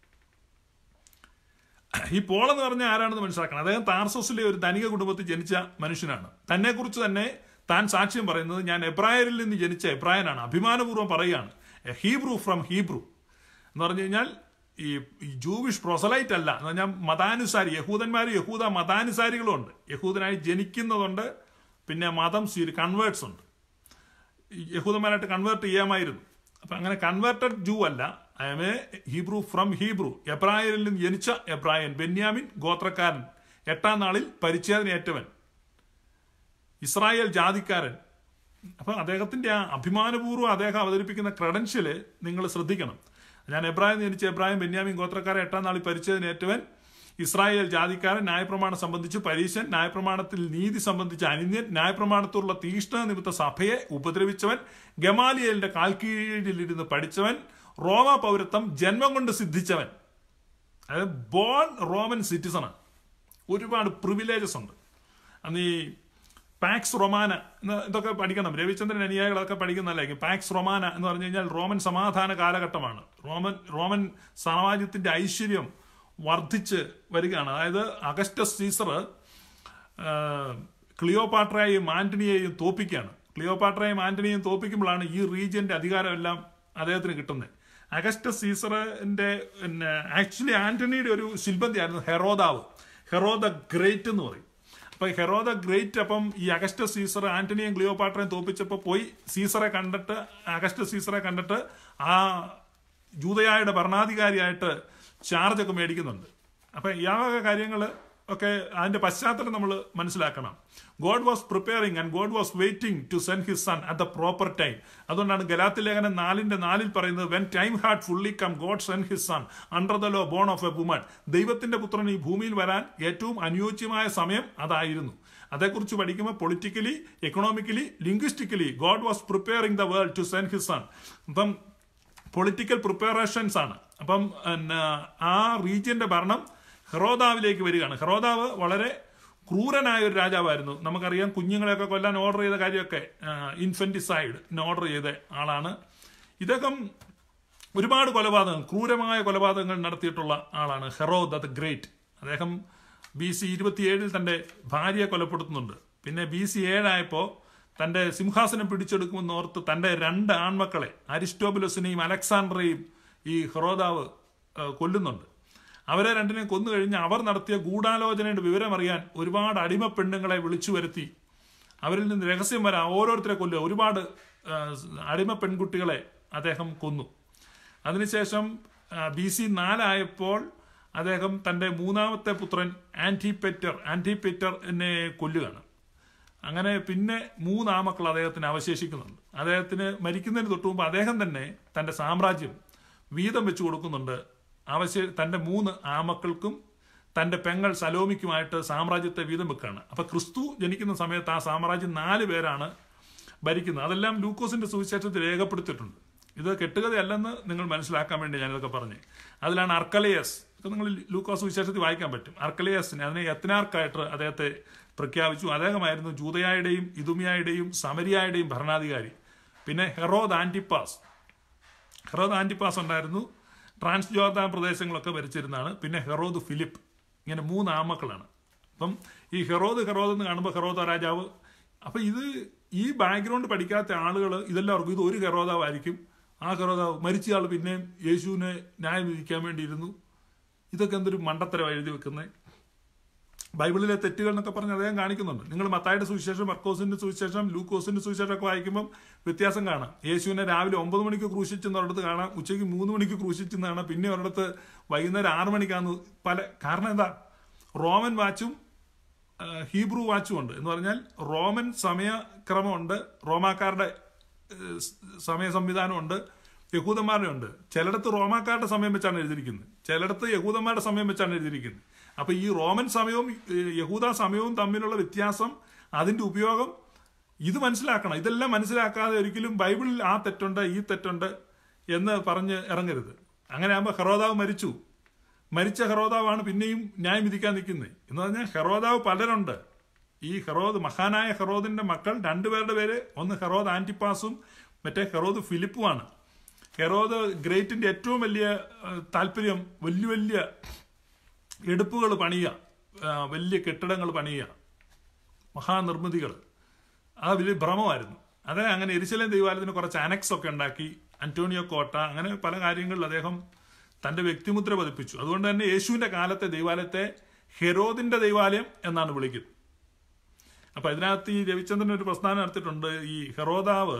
ഈ പോളെന്ന് പറഞ്ഞാൽ ആരാണെന്ന് മനസ്സിലാക്കണം. അദ്ദേഹം താർസോസിലെ ഒരു ധനിക കുടുംബത്തിൽ ജനിച്ച മനുഷ്യനാണ്. തന്നെ കുറിച്ച് തന്നെ താൻ സാക്ഷ്യം പറയുന്നത്, ഞാൻ എബ്രായരിൽ നിന്ന് ജനിച്ച എബ്രായനാണ്. അഭിമാനപൂർവ്വം പറയുകയാണ്. ഹീബ്രു ഫ്രം ഹീബ്രു എന്ന് പറഞ്ഞു കഴിഞ്ഞാൽ ഈ ജൂവിഷ് പ്രൊസലൈറ്റ് അല്ല എന്ന് പറഞ്ഞാൽ മതാനുസാരി. യഹൂദന്മാർ യഹൂദ മതാനുസാരികളും ഉണ്ട്. യഹൂദനായി ജനിക്കുന്നതുണ്ട്, പിന്നെ മതം കൺവേർട്സ് ഉണ്ട്. യഹൂദന്മാരായിട്ട് കൺവേർട്ട് ചെയ്യാമായിരുന്നു. അപ്പൊ അങ്ങനെ കൺവേർട്ടഡ് ജൂ അല്ല. ഹീബ്രു ഫ്രം ഹീബ്രു, എബ്രായരിൽ നിന്ന് ജനിച്ച എബ്രായൻ, ബെന്യാമിൻ ഗോത്രക്കാരൻ 8-ാം നാളിൽ പരിച്ഛേദനയേറ്റവൻ, ഇസ്രായേൽ ജാതിക്കാരൻ. അപ്പം അദ്ദേഹത്തിന്റെ ആ അഭിമാനപൂർവ്വം അദ്ദേഹം അവതരിപ്പിക്കുന്ന ക്രെഡൻഷ്യല് നിങ്ങൾ ശ്രദ്ധിക്കണം. ഞാൻ എബ്രാഹിം ജനിച്ച എബ്രാഹിം ബെന്യാമിൻ ഗോത്രക്കാരെ 8-ാം നാളിൽ പരിച്ഛേദനയേറ്റവൻ, ഇസ്രായേൽ ജാതിക്കാരൻ, ന്യായപ്രമാണം സംബന്ധിച്ച് പരീശൻ, ന്യായപ്രമാണത്തിൽ നീതി സംബന്ധിച്ച് അനിന്യൻ, ന്യായപ്രമാണത്തോടുള്ള തീഷ്ണ നിമിത്ത സഭയെ ഉപദ്രവിച്ചവൻ, ഗമാലിയേലിന്റെ കാൽക്കീഴിലിരുന്ന് പഠിച്ചവൻ, റോമ പൗരത്വം ജന്മം കൊണ്ട് സിദ്ധിച്ചവൻ. അതായത് ബോൺ റോമൻ സിറ്റിസണാണ്. ഒരുപാട് പ്രിവിലേജസ് ഉണ്ട്. അന്ന് ഈ പാക്സ് റൊമാന ഇതൊക്കെ പഠിക്കണം. രവിചന്ദ്രൻ അനുയായികളൊക്കെ പഠിക്കുന്നതല്ലായിരിക്കും. പാക്സ് റൊമാന എന്ന് പറഞ്ഞു കഴിഞ്ഞാൽ റോമൻ സമാധാന കാലഘട്ടമാണ്. റോമൻ സാമ്രാജ്യത്തിന്റെ ഐശ്വര്യം വർദ്ധിച്ച് വരികയാണ്. അതായത് അഗസ്റ്റസ് സീസർ ക്ലിയോപാട്രയെയും ആന്റണിയെയും തോപ്പിക്കുകയാണ്. ക്ലിയോപാട്രയെയും ആന്റണിയെയും തോപ്പിക്കുമ്പോഴാണ് ഈ റീജിയന്റെ അധികാരമെല്ലാം അദ്ദേഹത്തിന് കിട്ടുന്നത്. അഗസ്റ്റസ് സീസറിന്റെ ആക്ച്വലി ആന്റണിയുടെ ഒരു ശിൽബന്ധിയായിരുന്നു ഹെറോദ ഗ്രേറ്റ് എന്ന് പറയും. അപ്പൊ ഹെറോദ ഗ്രേറ്റ് അപ്പം ഈ അഗസ്റ്റസ് സീസർ ആന്റണിയും ക്ലിയോപാട്രയും തോപ്പിച്ചപ്പോൾ പോയി അഗസ്റ്റസ് സീസറെ കണ്ടിട്ട് ആ ജൂദയായുടെ ഭരണാധികാരിയായിട്ട് ചാർജൊക്കെ മേടിക്കുന്നുണ്ട്. അപ്പൊ ഈ കാര്യങ്ങൾ ഒക്കെ അതിന്റെ പശ്ചാത്തലം നമ്മൾ മനസ്സിലാക്കണം. God was preparing and God was waiting to send his son at the proper time. അതുകൊണ്ടാണ് ഗലാത്യ ലേഖനം 4:4 പറയുന്നത്, when time had fully come God send his son under the law born of a woman. ദൈവത്തിന്റെ പുത്രൻ ഈ ഭൂമിയിൽ വരാൻ ഏറ്റവും അനുയോജ്യമായ സമയം അതായിരുന്നു. അതേക്കുറിച്ച് പഠിക്കുമ്പോൾ politically, economically, linguistically God was preparing the world to send his son. അപ്പം പൊളിറ്റിക്കൽ പ്രിപ്പറേഷൻസ് ആണ്. അപ്പം ആ റീജിയന്റെ ഭരണം ഹെറോദാവിലേക്ക് വരികയാണ്. ഹെറോദാവ് വളരെ ക്രൂരനായ ഒരു രാജാവായിരുന്നു. നമുക്കറിയാം, കുഞ്ഞുങ്ങളെയൊക്കെ കൊല്ലാൻ ഓർഡർ ചെയ്ത കാര്യമൊക്കെ ഇൻഫന്റിസൈഡ് ഓർഡർ ചെയ്ത ആളാണ്. ഇദ്ദേഹം ഒരുപാട് ക്രൂരമായ കൊലപാതകങ്ങൾ നടത്തിയിട്ടുള്ള ആളാണ് ഹെറോദ ദ ഗ്രേറ്റ്. അദ്ദേഹം BC 27 തന്റെ ഭാര്യയെ കൊലപ്പെടുത്തുന്നുണ്ട്. പിന്നെ BC 7 ആയപ്പോൾ തന്റെ സിംഹാസനം പിടിച്ചെടുക്കുമെന്ന് ഓർത്ത് തന്റെ 2 ആൺമക്കളെ അരിസ്റ്റോബുലസിനെയും അലക്സാണ്ടറെയും ഈ ഹെറോദാവ് കൊല്ലുന്നുണ്ട്. അവരെ 2നെയും കൊന്നു കഴിഞ്ഞ് അവർ നടത്തിയ ഗൂഢാലോചനയുടെ വിവരമറിയാൻ ഒരുപാട് അടിമ പെണ്ണുങ്ങളെ വിളിച്ചു വരുത്തി അവരിൽ നിന്ന് രഹസ്യം വരാൻ ഓരോരുത്തരെ കൊല്ലുക. ഒരുപാട് അടിമ പെൺകുട്ടികളെ അദ്ദേഹം കൊന്നു. അതിനുശേഷം BC 4 ആയപ്പോൾ അദ്ദേഹം തന്റെ 3ാമത്തെ പുത്രൻ ആന്റിപെറ്ററിനെ കൊല്ലുകയാണ്. അങ്ങനെ പിന്നെ 3 ആമക്കൾ അദ്ദേഹത്തിന് അവശേഷിക്കുന്നുണ്ട്. അദ്ദേഹത്തിന് മരിക്കുന്നതിന് തൊട്ടു മുമ്പ് അദ്ദേഹം തന്നെ തന്റെ സാമ്രാജ്യം വീതം വെച്ചു കൊടുക്കുന്നുണ്ട്. തന്റെ 3 ആമക്കൾക്കും തന്റെ പെങ്ങൾ സലോമിക്കുമായിട്ട് സാമ്രാജ്യത്തെ വീതം വെക്കുകയാണ്. അപ്പൊ ക്രിസ്തു ജനിക്കുന്ന സമയത്ത് ആ സാമ്രാജ്യം 4 പേരാണ് ഭരിക്കുന്നത്. അതെല്ലാം ലൂക്കോസിന്റെ സുവിശേഷത്തിൽ രേഖപ്പെടുത്തിയിട്ടുണ്ട്. ഇത് കെട്ടുകഥയല്ലെന്ന് നിങ്ങൾ മനസ്സിലാക്കാൻ വേണ്ടി ഞാനിതൊക്കെ പറഞ്ഞു. അതിലാണ് അർക്കലയസ്, നിങ്ങൾ ലൂക്കോസ് സുവിശേഷത്തിൽ വായിക്കാൻ പറ്റും. അർക്കലയസിനെ അതിനെ എത്നാർക്കായിട്ട് അദ്ദേഹത്തെ പ്രഖ്യാപിച്ചു. അദ്ദേഹമായിരുന്നു ജൂദയായുടെയും ഇദുമിയായുടെയും സമരിയായുടെയും ഭരണാധികാരി. പിന്നെ ഹെറോദ് ആന്റിപ്പാസ് ഉണ്ടായിരുന്നു. ട്രാൻസ് ജോർദാൻ പ്രദേശങ്ങളൊക്കെ ഭരിച്ചിരുന്നതാണ്. പിന്നെ ഹെറോദ് ഫിലിപ്പ്. ഇങ്ങനെ 3 ആമക്കളാണ്. അപ്പം ഈ ഹെറോദ് എന്ന് കാണുമ്പോൾ ഹെറോദ രാജാവ്. അപ്പൊ ഈ ബാക്ക്ഗ്രൗണ്ട് പഠിക്കാത്ത ആളുകൾ ഇതെല്ലാവർക്കും ഇത് ഒരു ഹെറോദാവായിരിക്കും. ആ ഹെറോദാവ് മരിച്ച ആൾ പിന്നെയും യേശുവിനെ ന്യായം വിധിക്കാൻ വേണ്ടിയിരുന്നു. ഇതൊക്കെ എന്തൊരു മണ്ടത്തരം എഴുതി വെക്കുന്നത്. ബൈബിളിലെ തെറ്റുകൾ എന്നൊക്കെ പറഞ്ഞ് അദ്ദേഹം കാണിക്കുന്നുണ്ട്. നിങ്ങൾ മത്തായിയുടെ സുവിശേഷം, മർക്കോസിന്റെ സുവിശേഷം, ലൂക്കോസിന്റെ സുവിശേഷം ഒക്കെ വായിക്കുമ്പോൾ വ്യത്യാസം കാണാം. യേശുവിനെ രാവിലെ 9 മണിക്ക് ക്രൂശിച്ചെന്ന് ഒരിടത്ത് കാണാം, ഉച്ചയ്ക്ക് 3 മണിക്ക് ക്രൂശിച്ചെന്ന് കാണാം, പിന്നെ ഒരിടത്ത് വൈകുന്നേരം 6 മണിക്കാന്ന് കാരണം എന്താ? റോമൻ വാച്ചും ഹീബ്രു വാച്ചും ഉണ്ട്. എന്ന് പറഞ്ഞാൽ റോമൻ സമയക്രമമുണ്ട്, റോമാക്കാരുടെ സമയ സംവിധാനമുണ്ട്, യഹൂദന്മാരുടെ ഉണ്ട്. ചിലയിടത്ത് റോമാക്കാരുടെ സമയം വെച്ചാണ് എഴുതിയിരിക്കുന്നത്, ചിലയിടത്ത് യഹൂദന്മാരുടെ സമയം വെച്ചാണ് എഴുതിയിരിക്കുന്നത്. അപ്പൊ ഈ റോമൻ സമയവും യഹൂദ സമയവും തമ്മിലുള്ള വ്യത്യാസം, അതിന്റെ ഉപയോഗം ഇത് മനസ്സിലാക്കണം. ഇതെല്ലാം മനസ്സിലാക്കാതെ ഒരിക്കലും ബൈബിളിൽ ആ തെറ്റുണ്ട് ഈ തെറ്റുണ്ട് എന്ന് പറഞ്ഞ് ഇറങ്ങരുത്. അങ്ങനെ ആകുമ്പോൾ ഹെറോദാവ് മരിച്ച ഹെറോദാവാണ് പിന്നെയും ന്യായം വിധിക്കാൻ നിൽക്കുന്നത്. എന്ന് പറഞ്ഞാൽ ഹെറോദാവ് പലരുണ്ട്. ഈ മഹാനായ ഹെറോദിന്റെ മക്കൾ 2 പേരുടെ പേര്, ഒന്ന് ഹെറോദ് ആന്റിപ്പാസും മറ്റേ ഹെറോദ് ഫിലിപ്പുമാണ്. ഹെറോദ് ഗ്രേറ്റിന്റെ ഏറ്റവും വലിയ താല്പര്യം വലിയ എടുപ്പുകൾ പണിയുക, വലിയ കെട്ടിടങ്ങൾ പണിയുക, മഹാനിർമ്മിതികൾ. അത് വലിയ ഭ്രമമായിരുന്നു. അങ്ങനെ യെരുശലേം ദൈവാലയത്തിന് കുറച്ച് അനക്സ് ഒക്കെ ഉണ്ടാക്കി, അന്റോണിയോ കോട്ട, അങ്ങനെ പല കാര്യങ്ങളിൽ അദ്ദേഹം തന്റെ വ്യക്തിമുദ്ര പതിപ്പിച്ചു. അതുകൊണ്ട് തന്നെ യേശുവിന്റെ കാലത്തെ ദൈവാലയത്തെ ഹെരോദിന്റെ ദൈവാലയം എന്നാണ് വിളിക്കുന്നത്. അപ്പൊ ഇതിനകത്ത് ഈ രവിചന്ദ്രൻ ഒരു പ്രസ്ഥാനം നടത്തിയിട്ടുണ്ട്. ഈ ഹെറോദാവ്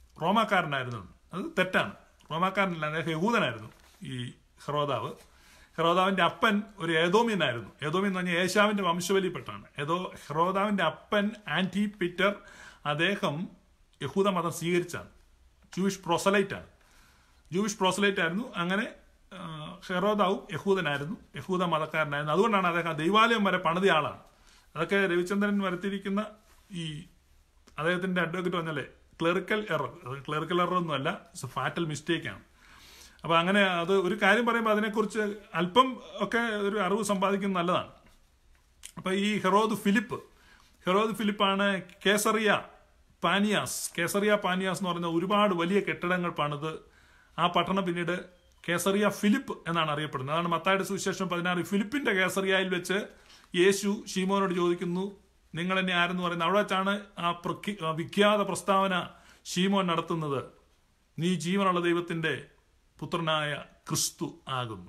റോമാക്കാരനായിരുന്നു. അത് തെറ്റാണ്. റോമാക്കാരനല്ല, അദ്ദേഹം യഹൂദനായിരുന്നു ഈ ഹെറോദാവ്. ഹെറോദാവിന്റെ അപ്പൻ ഒരു ഏദോമ്യനായിരുന്നു. ഏദോമ്യൻ എന്ന് പറഞ്ഞാൽ ഏശാവിന്റെ വംശവലിപ്പെട്ടാണ്. ഹെറോദാവിന്റെ അപ്പൻ ആന്റിപിറ്റർ അദ്ദേഹം യഹൂദ മതം സ്വീകരിച്ചാണ്. ജൂയിഷ് പ്രോസലൈറ്റ് ആയിരുന്നു. അങ്ങനെ ഹെറോദാവും യഹൂദനായിരുന്നു, യഹൂദ മതക്കാരനായിരുന്നു. അതുകൊണ്ടാണ് അദ്ദേഹം ദൈവാലയം വരെ പണിത ആളാണ്. അതൊക്കെ രവിചന്ദ്രൻ വരുത്തിയിരിക്കുന്ന ഈ അദ്ദേഹത്തിന്റെ അഡ്വക്കേറ്റ് പറഞ്ഞല്ലേ ക്ലറിക്കൽ എറർ ഒന്നുമല്ല, ഫാറ്റൽ മിസ്റ്റേക്കാണ്. അപ്പൊ അങ്ങനെ അത് ഒരു കാര്യം പറയുമ്പോൾ അതിനെക്കുറിച്ച് അല്പം ഒക്കെ ഒരു അറിവ് സമ്പാദിക്കുന്നത് നല്ലതാണ്. അപ്പൊ ഈ ഹെറോദ് ഫിലിപ്പാണ് കേസറിയ പാനിയാസ് എന്ന് പറയുന്ന ഒരുപാട് വലിയ കെട്ടിടങ്ങൾ പണിത് ആ പട്ടണം പിന്നീട് കേസറിയ ഫിലിപ്പ് എന്നാണ് അറിയപ്പെടുന്നത്. അതാണ് മത്തായിയുടെ സുവിശേഷം 16 ഫിലിപ്പിന്റെ കേസറിയയിൽ വെച്ച് യേശു ശീമോനോട് ചോദിക്കുന്നു, നിങ്ങൾ എന്നെ ആരെന്ന് പറയുന്നത്. അവിടെ വെച്ചാണ് ആ വിഖ്യാത പ്രസ്താവന ശീമോൻ നടത്തുന്നത്, നീ ജീവനുള്ള ദൈവത്തിന്റെ പുത്രനായ ക്രിസ്തു ആകുന്നു.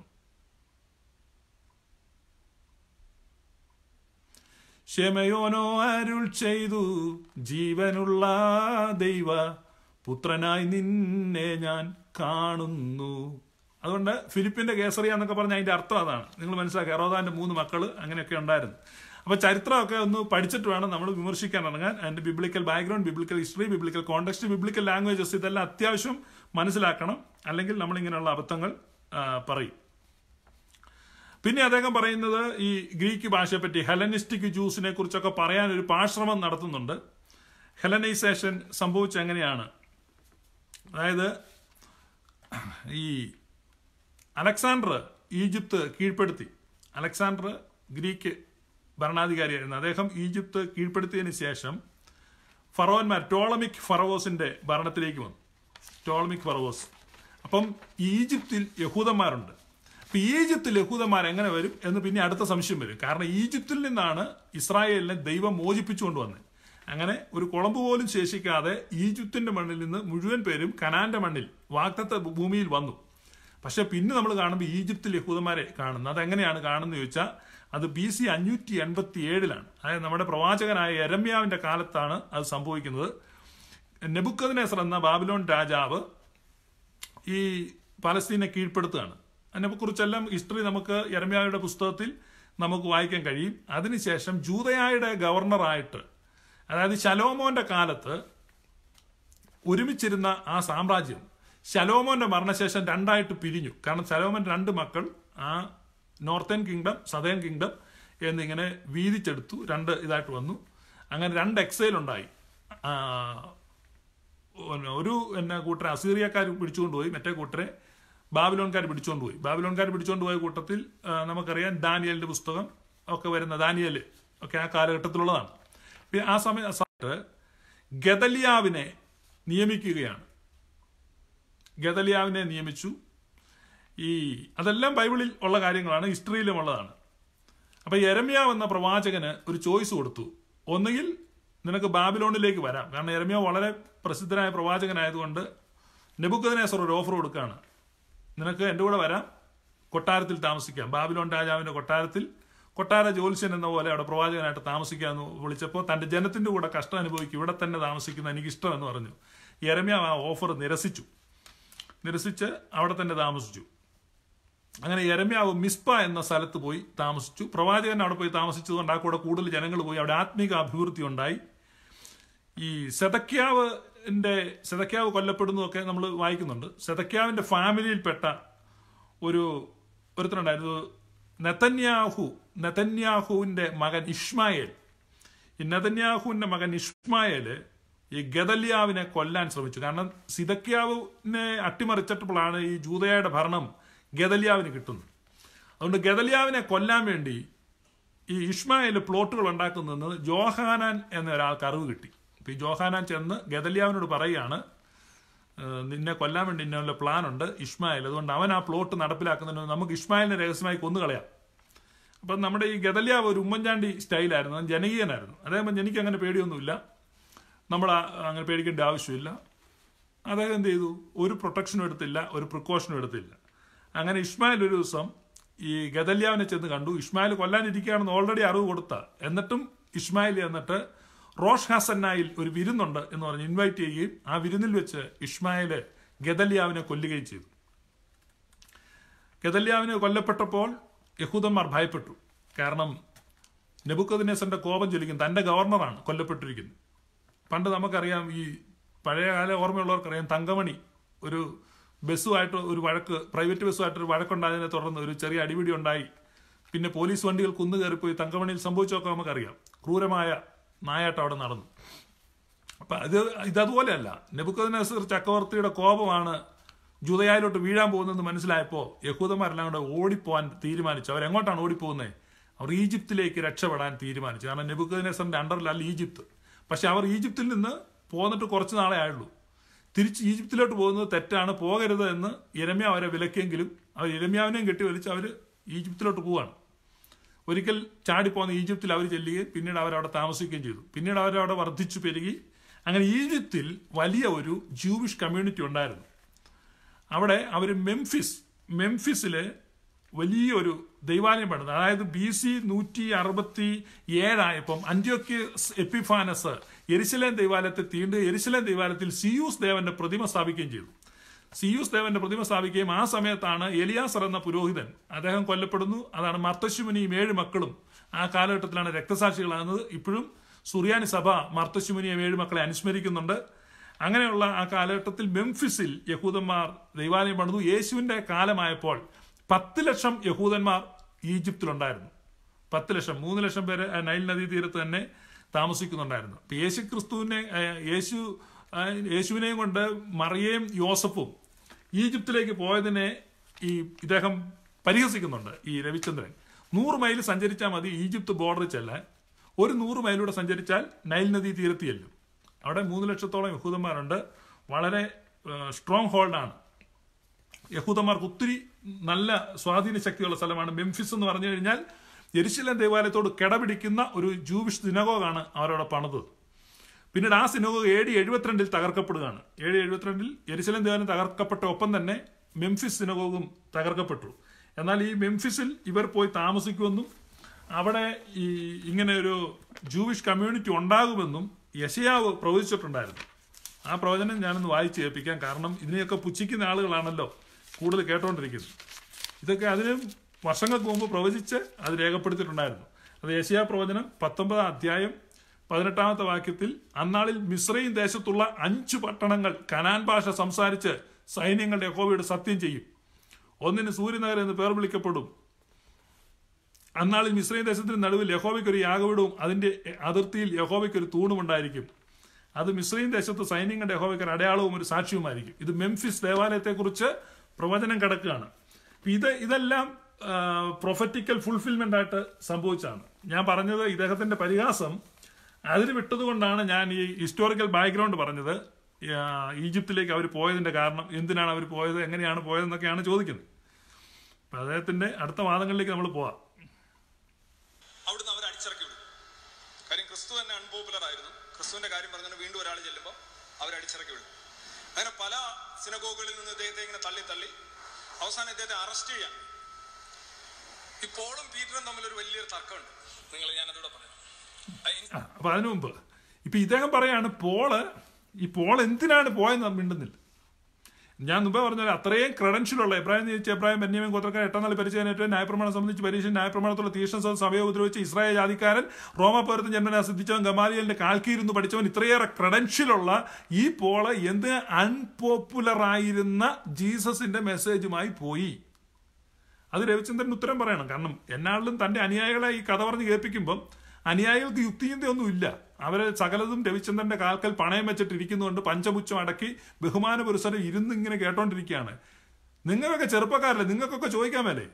ശെമയോനോ അരുൾ ചെയ്തു, ജീവനുള്ള ദൈവ പുത്രനായി നിന്നെ ഞാൻ കാണുന്നു. അതുകൊണ്ട് ഫിലിപ്പിന്റെ കേസറിയ എന്നൊക്കെ പറഞ്ഞ അതിന്റെ അർത്ഥം അതാണ്. നിങ്ങൾ മനസ്സിലാക്കുക, ഹെറോദാന്റെ 3 മക്കള് അങ്ങനെയൊക്കെ ഉണ്ടായിരുന്നു. അപ്പൊ ചരിത്രമൊക്കെ ഒന്ന് പഠിച്ചിട്ട് വേണം നമ്മൾ വിമർശിക്കാൻ ഇറങ്ങാൻ. അതിന്റെ biblical background, biblical history, biblical context, biblical languages ഇതെല്ലാം അത്യാവശ്യം മനസ്സിലാക്കണം. അല്ലെങ്കിൽ നമ്മൾ ഇങ്ങനെയുള്ള അബദ്ധങ്ങൾ പറയും. പിന്നെ അദ്ദേഹം പറയുന്നത് ഈ ഗ്രീക്ക് ഭാഷയെ പറ്റി, ഹെലനിസ്റ്റിക് ജ്യൂസിനെ കുറിച്ചൊക്കെ പറയാൻ ഒരു പാഴ്ശ്രമം നടത്തുന്നുണ്ട്. ഹെലനൈസേഷൻ സംഭവിച്ച എങ്ങനെയാണ്? അതായത് ഈ അലക്സാണ്ടർ ഈജിപ്ത് കീഴ്പ്പെടുത്തി. അലക്സാണ്ടർ ഗ്രീക്ക് ഭരണാധികാരിയായിരുന്നു. അദ്ദേഹം ഈജിപ്ത് കീഴ്പ്പെടുത്തിയതിനു ശേഷം ഫറോന്മാർ ടോളമിക് ഫറവോസിന്റെ ഭരണത്തിലേക്ക് വന്നു. Ptolemaic pharaohs. അപ്പം ഈജിപ്തിൽ യഹൂദന്മാരുണ്ട്. അപ്പൊ ഈജിപ്തിൽ യഹൂദന്മാർ എങ്ങനെ വരും എന്ന് പിന്നെ അടുത്ത സംശയം വരും. കാരണം ഈജിപ്തിൽ നിന്നാണ് ഇസ്രായേലിനെ ദൈവം മോചിപ്പിച്ചുകൊണ്ട് വന്നത്. അങ്ങനെ ഒരു കുളമ്പ് പോലും ശേഷിക്കാതെ ഈജിപ്തിന്റെ മണ്ണിൽ നിന്ന് മുഴുവൻ പേരും കനാന്റെ മണ്ണിൽ വാഗ്ദത്ത ഭൂമിയിൽ വന്നു. പക്ഷെ പിന്നെ നമ്മൾ കാണുമ്പോൾ ഈജിപ്തിൽ യഹൂദന്മാരെ കാണുന്നത് അതെങ്ങനെയാണ് കാണുന്നത് ചോദിച്ചാൽ അത് BC 587 അതായത് നമ്മുടെ പ്രവാചകനായ യെരമ്യാവിന്റെ കാലത്താണ് അത് സംഭവിക്കുന്നത്. നെബുക്കദ്നേസർ എന്ന ബാബിലോൺ രാജാവ് ഈ പലസ്തീനെ കീഴ്പ്പെടുത്തുകയാണ്. അതിനെക്കുറിച്ചെല്ലാം ഹിസ്റ്ററി നമുക്ക് യെരമ്യാവിന്റെ പുസ്തകത്തിൽ നമുക്ക് വായിക്കാൻ കഴിയും. അതിനുശേഷം ജൂദയായുടെ ഗവർണറായിട്ട്, അതായത് ശലോമോന്റെ കാലത്ത് ഒരുമിച്ചിരുന്ന ആ സാമ്രാജ്യം ശലോമോന്റെ മരണശേഷം 2ആയിട്ട് പിരിഞ്ഞു. കാരണം ശലോമോന്റെ 2 മക്കൾ ആ നോർത്തേൺ കിങ്ഡം, സദേൺ കിങ്ഡം എന്നിങ്ങനെ വീതിച്ചെടുത്തു. 2 ഇതായിട്ട് വന്നു. അങ്ങനെ 2 എക്സൈൽ ഉണ്ടായി. ഒരു കൂട്ടരെ അസീറിയക്കാർ പിടിച്ചുകൊണ്ടുപോയി, മറ്റേ കൂട്ടരെ ബാബിലോൺകാർ പിടിച്ചുകൊണ്ടുപോയി. ബാബിലോൺകാർ പിടിച്ചുകൊണ്ടുപോയ കൂട്ടത്തിൽ നമുക്കറിയാം ദാനിയേലിന്റെ പുസ്തകം ഒക്കെ വരുന്ന, ദാനിയേൽ ഒക്കെ ആ കാലഘട്ടത്തിലുള്ളതാണ്. ആ സമയത്ത് ഗദലിയാവിനെ നിയമിക്കുകയാണ്. ഗദലിയാവിനെ നിയമിച്ചു. അതെല്ലാം ബൈബിളിൽ ഉള്ള കാര്യങ്ങളാണ്, ഹിസ്റ്ററിയിലും ഉള്ളതാണ്. അപ്പൊ യെരമ്യാവ് എന്ന പ്രവാചകന് ഒരു ചോയ്സ് കൊടുത്തു. ഒന്നുകിൽ നിനക്ക് ബാബിലോണിലേക്ക് വരാം, കാരണം യെരമ്യാവ് വളരെ പ്രസിദ്ധനായ പ്രവാചകനായതുകൊണ്ട് നെബുക്കദ്നേസർ ഒരു ഓഫർ കൊടുക്കുകയാണ്, നിനക്ക് എൻ്റെ കൂടെ വരാം, കൊട്ടാരത്തിൽ താമസിക്കാം, ബാബിലോൺ രാജാവിന്റെ കൊട്ടാര ജ്യോത്സ്യൻ എന്ന പോലെ അവിടെ പ്രവാചകനായിട്ട് താമസിക്കാമെന്ന് വിളിച്ചപ്പോൾ തന്റെ ജനത്തിന്റെ കൂടെ കഷ്ടം അനുഭവിക്കും, ഇവിടെ തന്നെ താമസിക്കുന്ന എനിക്കിഷ്ടം എന്ന് പറഞ്ഞു. യെരമ്യാവ് ആ ഓഫർ നിരസിച്ച് അവിടെ തന്നെ താമസിച്ചു. അങ്ങനെ യെരമ്യാവ് മിസ്പ എന്ന സ്ഥലത്ത് പോയി താമസിച്ചു. പ്രവാചകൻ അവിടെ പോയി താമസിച്ചതുകൊണ്ട് ആ കൂടെ കൂടുതൽ ജനങ്ങൾ പോയി, അവിടെ ആത്മീക അഭിവൃദ്ധി ഉണ്ടായി. ഈ സെദക്യാവ് കൊല്ലപ്പെടുന്നതൊക്കെ നമ്മൾ വായിക്കുന്നുണ്ട്. സെദക്യാവിന്റെ ഫാമിലിയിൽപ്പെട്ട ഒരുത്തനുണ്ടായിരുന്നു, നെതന്യാഹുവിന്റെ മകൻ ഇഷ്മായേൽ. ഈ നെതന്യാഹുവിന്റെ മകൻ ഇഷ്മായേല് ഈ ഗദല്യാവിനെ കൊല്ലാൻ ശ്രമിച്ചു. കാരണം സിദക്യാവിനെ അട്ടിമറിച്ചപ്പോഴാണ് ഈ ജൂദയുടെ ഭരണം ഗദല്യാവിന് കിട്ടുന്നത്. അതുകൊണ്ട് ഗദല്യാവിനെ കൊല്ലാൻ വേണ്ടി ഈ ഇഷ്മായേൽ പ്ലോട്ടുകൾ ഉണ്ടാക്കുന്നതെന്ന് ജോഹാനാൻ എന്ന ഒരാൾക്ക് അറിവ് കിട്ടി. അപ്പൊ ഈ ജോഹാനാൻ ചെന്ന് ഗദല്യാവിനോട് പറയുകയാണ്, നിന്നെ കൊല്ലാൻ വേണ്ടി ഇന്ന പ്ലാൻ ഉണ്ട് ഇഷ്മായേൽ, അതുകൊണ്ട് അവൻ ആ പ്ലോട്ട് നടപ്പിലാക്കുന്നതിന് നമുക്ക് ഇഷ്മായേലിനെ രഹസ്യമായി കൊന്നുകളയാം. അപ്പം നമ്മുടെ ഈ ഗദല്യാവ് ഒരു ഉമ്മൻചാണ്ടി സ്റ്റൈലായിരുന്നു, ജനകീയനായിരുന്നു. അതേപോലെ എനിക്ക് അങ്ങനെ പേടിയൊന്നുമില്ല, നമ്മൾ അങ്ങനെ പേടിക്കേണ്ട ആവശ്യമില്ല. അദ്ദേഹം എന്ത് ചെയ്തു? ഒരു പ്രൊട്ടക്ഷനും എടുത്തില്ല, ഒരു പ്രിക്കോഷനും എടുത്തില്ല. അങ്ങനെ ഇഷ്മായേൽ ഒരു ദിവസം ഈ ഗദല്യാവിനെ ചെന്ന് കണ്ടു. ഇഷ്മായേൽ കൊല്ലാനിരിക്കുകയാണെന്ന് ഓൾറെഡി അറിവ് കൊടുത്ത, എന്നിട്ടും ഇഷ്മായേൽ എന്നിട്ട് റോഷ് ഹസന്നായിൽ ഒരു വിരുന്നുണ്ട് എന്ന് പറഞ്ഞ് ഇൻവൈറ്റ് ചെയ്യുകയും ആ വിരുന്നിൽ വെച്ച് ഇഷ്മായേൽ ഗദല്യാവിനെ കൊല്ലുകയും ചെയ്തു. ഗെദല്യാവിന് കൊല്ലപ്പെട്ടപ്പോൾ യഹൂദന്മാർ ഭയപ്പെട്ടു. കാരണം നെബൂഖദ്നേസറിന്റെ കോപം ജ്വലിക്കും. തന്റെ ഗവർണറാണ് കൊല്ലപ്പെട്ടിരിക്കുന്നത്. പണ്ട് നമുക്കറിയാം, ഈ പഴയകാല ഓർമ്മയുള്ളവർക്കറിയാം, തങ്കമണി ഒരു ബസ്സുമായിട്ട് ഒരു വഴക്ക്, പ്രൈവറ്റ് ബസ്സുമായിട്ടൊരു വഴക്കുണ്ടായതിനെ തുടർന്ന് ഒരു ചെറിയ അടിപിടി ഉണ്ടായി. പിന്നെ പോലീസ് വണ്ടികൾ കുന്നു കയറിപ്പോയി. തങ്കമണിയിൽ സംഭവിച്ചൊക്കെ നമുക്കറിയാം. ക്രൂരമായ നായാട്ടം അവിടെ നടന്നു. അപ്പം ഇതതുപോലെയല്ല. നെബൂഖദ്നേസർ ചക്രവർത്തിയുടെ കോപമാണ് ജൂദയായിലോട്ട് വീഴാൻ പോകുന്നതെന്ന് മനസ്സിലായപ്പോൾ യഹൂദന്മാരെല്ലാം കൂടെ ഓടിപ്പോവാൻ തീരുമാനിച്ചു. അവരെങ്ങോട്ടാണ് ഓടിപ്പോകുന്നത്? അവർ ഈജിപ്തിലേക്ക് രക്ഷപ്പെടാൻ തീരുമാനിച്ചു. കാരണം നെബൂഖദ്നേസറിന്റെ അണ്ടറിലല്ല ഈജിപ്ത്. പക്ഷെ അവർ ഈജിപ്തിൽ നിന്ന് പോന്നിട്ട് കുറച്ച് നാളെ ആയുള്ളൂ. തിരിച്ച് ഈജിപ്തിലോട്ട് പോകുന്നത് തെറ്റാണ്, പോകരുത് എന്ന് യിരെമ്യാ അവരെ വിലക്കിയെങ്കിലും അവർ യിരെമ്യാവിനെയും കെട്ടി വലിച്ച് അവർ ഈജിപ്തിലോട്ട് പോവാണ്. ഒരിക്കൽ ചാടിപ്പോകുന്ന ഈജിപ്തിൽ അവർ ചെല്ലുകയും പിന്നീട് അവരവിടെ താമസിക്കുകയും ചെയ്തു. പിന്നീട് അവരവിടെ വർദ്ധിച്ചു പെരുകി. അങ്ങനെ ഈജിപ്തിൽ വലിയ ഒരു ജൂവിഷ് കമ്മ്യൂണിറ്റി ഉണ്ടായിരുന്നു. അവിടെ അവർ മെംഫിസിലെ വലിയൊരു ദൈവാലയം പണിത്. അതായത് BC 167 അന്ത്യോക്യസ് എപ്പിഫാനസ് യെരുശലേം ദേവാലയത്തെ തീണ്ട് യെരുശലേം ദേവാലയത്തിൽ സിയൂസ് ദേവന്റെ പ്രതിമ സ്ഥാപിക്കുകയും ചെയ്തു. സിയൂസ് ദേവന്റെ പ്രതിമ സ്ഥാപിക്കുകയും ആ സമയത്താണ് എലിയാസർ എന്ന പുരോഹിതൻ, അദ്ദേഹം കൊല്ലപ്പെടുന്നു. അതാണ് മർത്തശുമുനിയും 7 മക്കളും ആ കാലഘട്ടത്തിലാണ് രക്തസാക്ഷികളാകുന്നത്. ഇപ്പോഴും സുറിയാനി സഭ മർത്തശുമുനിയും 7 മക്കളെ അനുസ്മരിക്കുന്നുണ്ട്. അങ്ങനെയുള്ള ആ കാലഘട്ടത്തിൽ മെംഫിസിൽ യഹൂദന്മാർ ദൈവാലയം പണിതു. യേശുവിന്റെ കാലമായപ്പോൾ 10 ലക്ഷം യഹൂദന്മാർ ഈജിപ്തിലുണ്ടായിരുന്നു. 10 ലക്ഷം, 3 ലക്ഷം പേര് നൈൽ നദീ തീരത്ത് തന്നെ താമസിക്കുന്നുണ്ടായിരുന്നു. ഇപ്പൊ യേശുവിനെയും കൊണ്ട് മറിയയും യോസഫും ഈജിപ്തിലേക്ക് പോയതിനെ ഇദ്ദേഹം പരിഹസിക്കുന്നുണ്ട്. ഈ രവിചന്ദ്രൻ 100 മൈൽ സഞ്ചരിച്ചാൽ മതി ഈജിപ്ത് ബോർഡറിൽ ചെല്ലാൻ. ഒരു 100 മൈലൂടെ സഞ്ചരിച്ചാൽ നൈൽ നദീ തീരത്ത് ചെല്ലും. അവിടെ 3 ലക്ഷത്തോളം യഹൂദന്മാരുണ്ട്. വളരെ സ്ട്രോങ് ഹോൾഡാണ്. യഹൂദന്മാർക്ക് ഒത്തിരി നല്ല സ്വാധീന ശക്തിയുള്ള സ്ഥലമാണ് മെംഫിസ് എന്ന് പറഞ്ഞു കഴിഞ്ഞാൽ. യെരുശലേം ദേവാലയത്തോട് കിടപിടിക്കുന്ന ഒരു ജൂവിഷ് സിനഗോഗാണ് അവരവിടെ പണിതത്. പിന്നീട് ആ സിനഗോഗ് AD 72 തകർക്കപ്പെടുകയാണ്. AD 72 യെരുശലേം ദേവാലയം തകർക്കപ്പെട്ട ഒപ്പം തന്നെ മെംഫിസ് സിനഗോഗും തകർക്കപ്പെട്ടു. എന്നാൽ ഈ മെംഫിസിൽ ഇവർ പോയി താമസിക്കുമെന്നും അവിടെ ഇങ്ങനെ ഒരു ജൂവിഷ് കമ്മ്യൂണിറ്റി ഉണ്ടാകുമെന്നും യെശയ്യാവ് പ്രവചിച്ചിട്ടുണ്ടായിരുന്നു. ആ പ്രവചനം ഞാനൊന്ന് വായിച്ചു കേൾപ്പിക്കാം. കാരണം ഇതിനെയൊക്കെ പുച്ഛിക്കുന്ന ആളുകളാണല്ലോ കൂടുതൽ കേട്ടോണ്ടിരിക്കുന്നത്. ഇതൊക്കെ അതിന് വർഷങ്ങൾക്ക് മുമ്പ് പ്രവചിച്ച് അത് രേഖപ്പെടുത്തിയിട്ടുണ്ടായിരുന്നു. അത് യെശയ്യാ പ്രവചനം 19 അധ്യായം 18 വാക്യത്തിൽ, അന്നാളിൽ മിസ്രയീം ദേശത്തുള്ള 5 പട്ടണങ്ങൾ കനാൻ ഭാഷ സംസാരിച്ച് സൈന്യങ്ങളുടെ യഹോവയോട് സത്യം ചെയ്യും. ഒന്നിന് സൂര്യനഗരം എന്ന് പേർ വിളിക്കപ്പെടും. അന്നാളിൽ മിസ്രയീം ദേശത്തിന് നടുവിൽ യഹോവയ്ക്കൊരു യാഗപീഠവും അതിന്റെ അതിർത്തിയിൽ യഹോവയ്ക്കൊരു തൂണും ഉണ്ടായിരിക്കും. അത് മിസ്രയീം ദേശത്ത് സൈന്യങ്ങളുടെ യഹോവയ്ക്ക് ഒരു അടയാളവും ഒരു സാക്ഷ്യവുമായിരിക്കും. ഇത് മെംഫിസ് ദേവാലയത്തെക്കുറിച്ച് പ്രവചനം കിടക്കുകയാണ്. ഇതെല്ലാം പ്രൊഫറ്റിക്കൽ ഫുൾഫിൽമെന്റ് ആയിട്ട് സംഭവിച്ചാണ്. ഞാൻ പറഞ്ഞത് ഇദ്ദേഹത്തിന്റെ പരിഹാസം അതിന് വിട്ടതുകൊണ്ടാണ് ഞാൻ ഈ ഹിസ്റ്റോറിക്കൽ ബാക്ക്ഗ്രൗണ്ട് പറഞ്ഞത്. ഈജിപ്തിലേക്ക് അവർ പോയതിന്റെ കാരണം, എന്തിനാണ് അവർ പോയത്, എങ്ങനെയാണ് പോയതെന്നൊക്കെയാണ് ചോദിക്കുന്നത്. അപ്പൊ അദ്ദേഹത്തിന്റെ അടുത്ത വാദങ്ങളിലേക്ക് നമ്മൾ പോവാം. അവിടുന്ന് അവർ അടിച്ചിറക്കി വിടും. കാര്യം ക്രിസ്തു തന്നെ അൺപോപ്പുലർ ആയിരുന്നു. ക്രിസ്തുവിന്റെ കാര്യം പറഞ്ഞു വീണ്ടും ഒരാൾ ചെല്ലുമ്പോൾ അവർ അടിച്ചിറക്കി വിടും. അങ്ങനെ പല സിനഗോഗുകളിൽ നിന്ന് ഇദ്ദേഹത്തെ ഇങ്ങനെ തള്ളി അവസാനം ഇദ്ദേഹത്തെ അറസ്റ്റ് ചെയ്യാം. ഈ പോളും പീറ്ററും തമ്മിൽ ഒരു വലിയൊരു തർക്കമുണ്ട്. ഞാനതോടെ പറയാം. അപ്പൊ അതിനു മുമ്പ് ഇപ്പൊ ഇദ്ദേഹം പറയാണ് പോൾ എന്തിനാണ് പോയെന്ന് മിണ്ടുന്നില്ല. ഞാൻ മുമ്പേ പറഞ്ഞാൽ അത്രയും ക്രെഡൻഷ്യലുള്ള എബ്രാഹിം ജനിച്ച എബ്രാഹിം ബെന്യാമിൻ ഗോത്രക്കാർ 8 നാൾ പരിചയം ന്യായപ്രമാണം സംബന്ധിച്ച് പരീക്ഷ ന്യായപ്രമാണത്തുള്ള തീക്ഷ്ണ സഭയെ ഉപദ്രവിച്ച് ഇസ്രായേൽ ജാതിക്കാരൻ റോമാപൗരത്വം ജന്മനാ സിദ്ധിച്ചവൻ ഗമാലിയലിന്റെ കാൽക്കീരുന്ന് പഠിച്ചവൻ ഇത്രയേറെ ക്രെഡൻഷ്യലുള്ള ഈ പോള് എന്ത് അൺപോപ്പുലർ ആയിരുന്ന ജീസസിന്റെ മെസ്സേജുമായി പോയി. അത് രവിചന്ദ്രൻ ഉത്തരം പറയണം. കാരണം എന്നാളിലും തന്റെ അനുയായികളെ ഈ കഥ പറഞ്ഞ് കേൾപ്പിക്കുമ്പം അനുയായികൾക്ക് യുക്തിചിന്തയൊന്നും ഇല്ല. അവരെ സകലതും രവിചന്ദ്രന്റെ കാൽക്കൽ പണയം വെച്ചിട്ടിരിക്കുന്നുണ്ട്. പഞ്ചപുച്ഛം അടക്കി ബഹുമാന പുരുഷരെ ഇരുന്ന് ഇങ്ങനെ കേട്ടോണ്ടിരിക്കുകയാണ്. നിങ്ങൾക്കൊക്കെ ചെറുപ്പക്കാരല്ലേ, നിങ്ങൾക്കൊക്കെ ചോദിക്കാൻ മേലേ?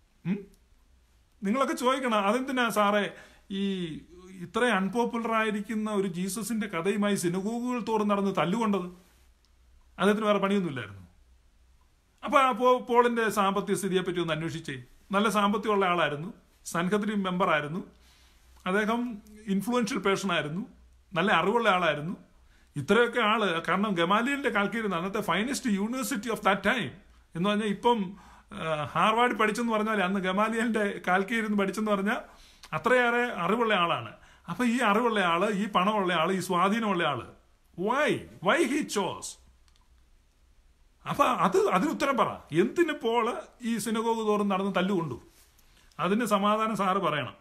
നിങ്ങളൊക്കെ ചോദിക്കണം, അതെന്തിനാ സാറേ ഈ ഇത്ര അൺപോപ്പുലർ ആയിരിക്കുന്ന ഒരു ജീസസിന്റെ കഥയുമായി സിനഗോഗുകൾ തോറും നടന്ന് തല്ലുകൊണ്ടത്? അദ്ദേഹത്തിന് വേറെ പണിയൊന്നുമില്ലായിരുന്നു. അപ്പൊ പോളിന്റെ സാമ്പത്തിക സ്ഥിതിയെ പറ്റി ഒന്ന് അന്വേഷിച്ചേ. നല്ല സാമ്പത്തികമുള്ള ആളായിരുന്നു, സൻഹദ്രീൻ മെമ്പർ ആയിരുന്നു, അദ്ദേഹം ഇൻഫ്ലുവൻഷ്യൽ പേഴ്സൺ ആയിരുന്നു, നല്ല അറിവുള്ള ആളായിരുന്നു. ഇത്രയൊക്കെ ആള്, കാരണം ഗമാലിയലിന്റെ കാൽക്കീരുന്ന അന്നത്തെ finest university of that time എന്ന് പറഞ്ഞാൽ, ഇപ്പം ഹാർവാർഡ് പഠിച്ചെന്ന് പറഞ്ഞാൽ അന്ന് ഗമാലിയലിന്റെ കാൽക്കീരുന്ന് പഠിച്ചെന്ന് പറഞ്ഞാൽ അത്രയേറെ അറിവുള്ള ആളാണ്. അപ്പൊ ഈ അറിവുള്ള ആള്, ഈ പണമുള്ള ആള്, ഈ സ്വാധീനമുള്ള ആള്, വൈ ഹി ചോസ്? അപ്പൊ അതിനുത്തരം പറ. എന്തിന് പോള് ഈ സിനഗോഗ് തോറും നടന്ന് തല്ലുകൊണ്ടു? അതിന് സമാധാനം സാറ് പറയണം.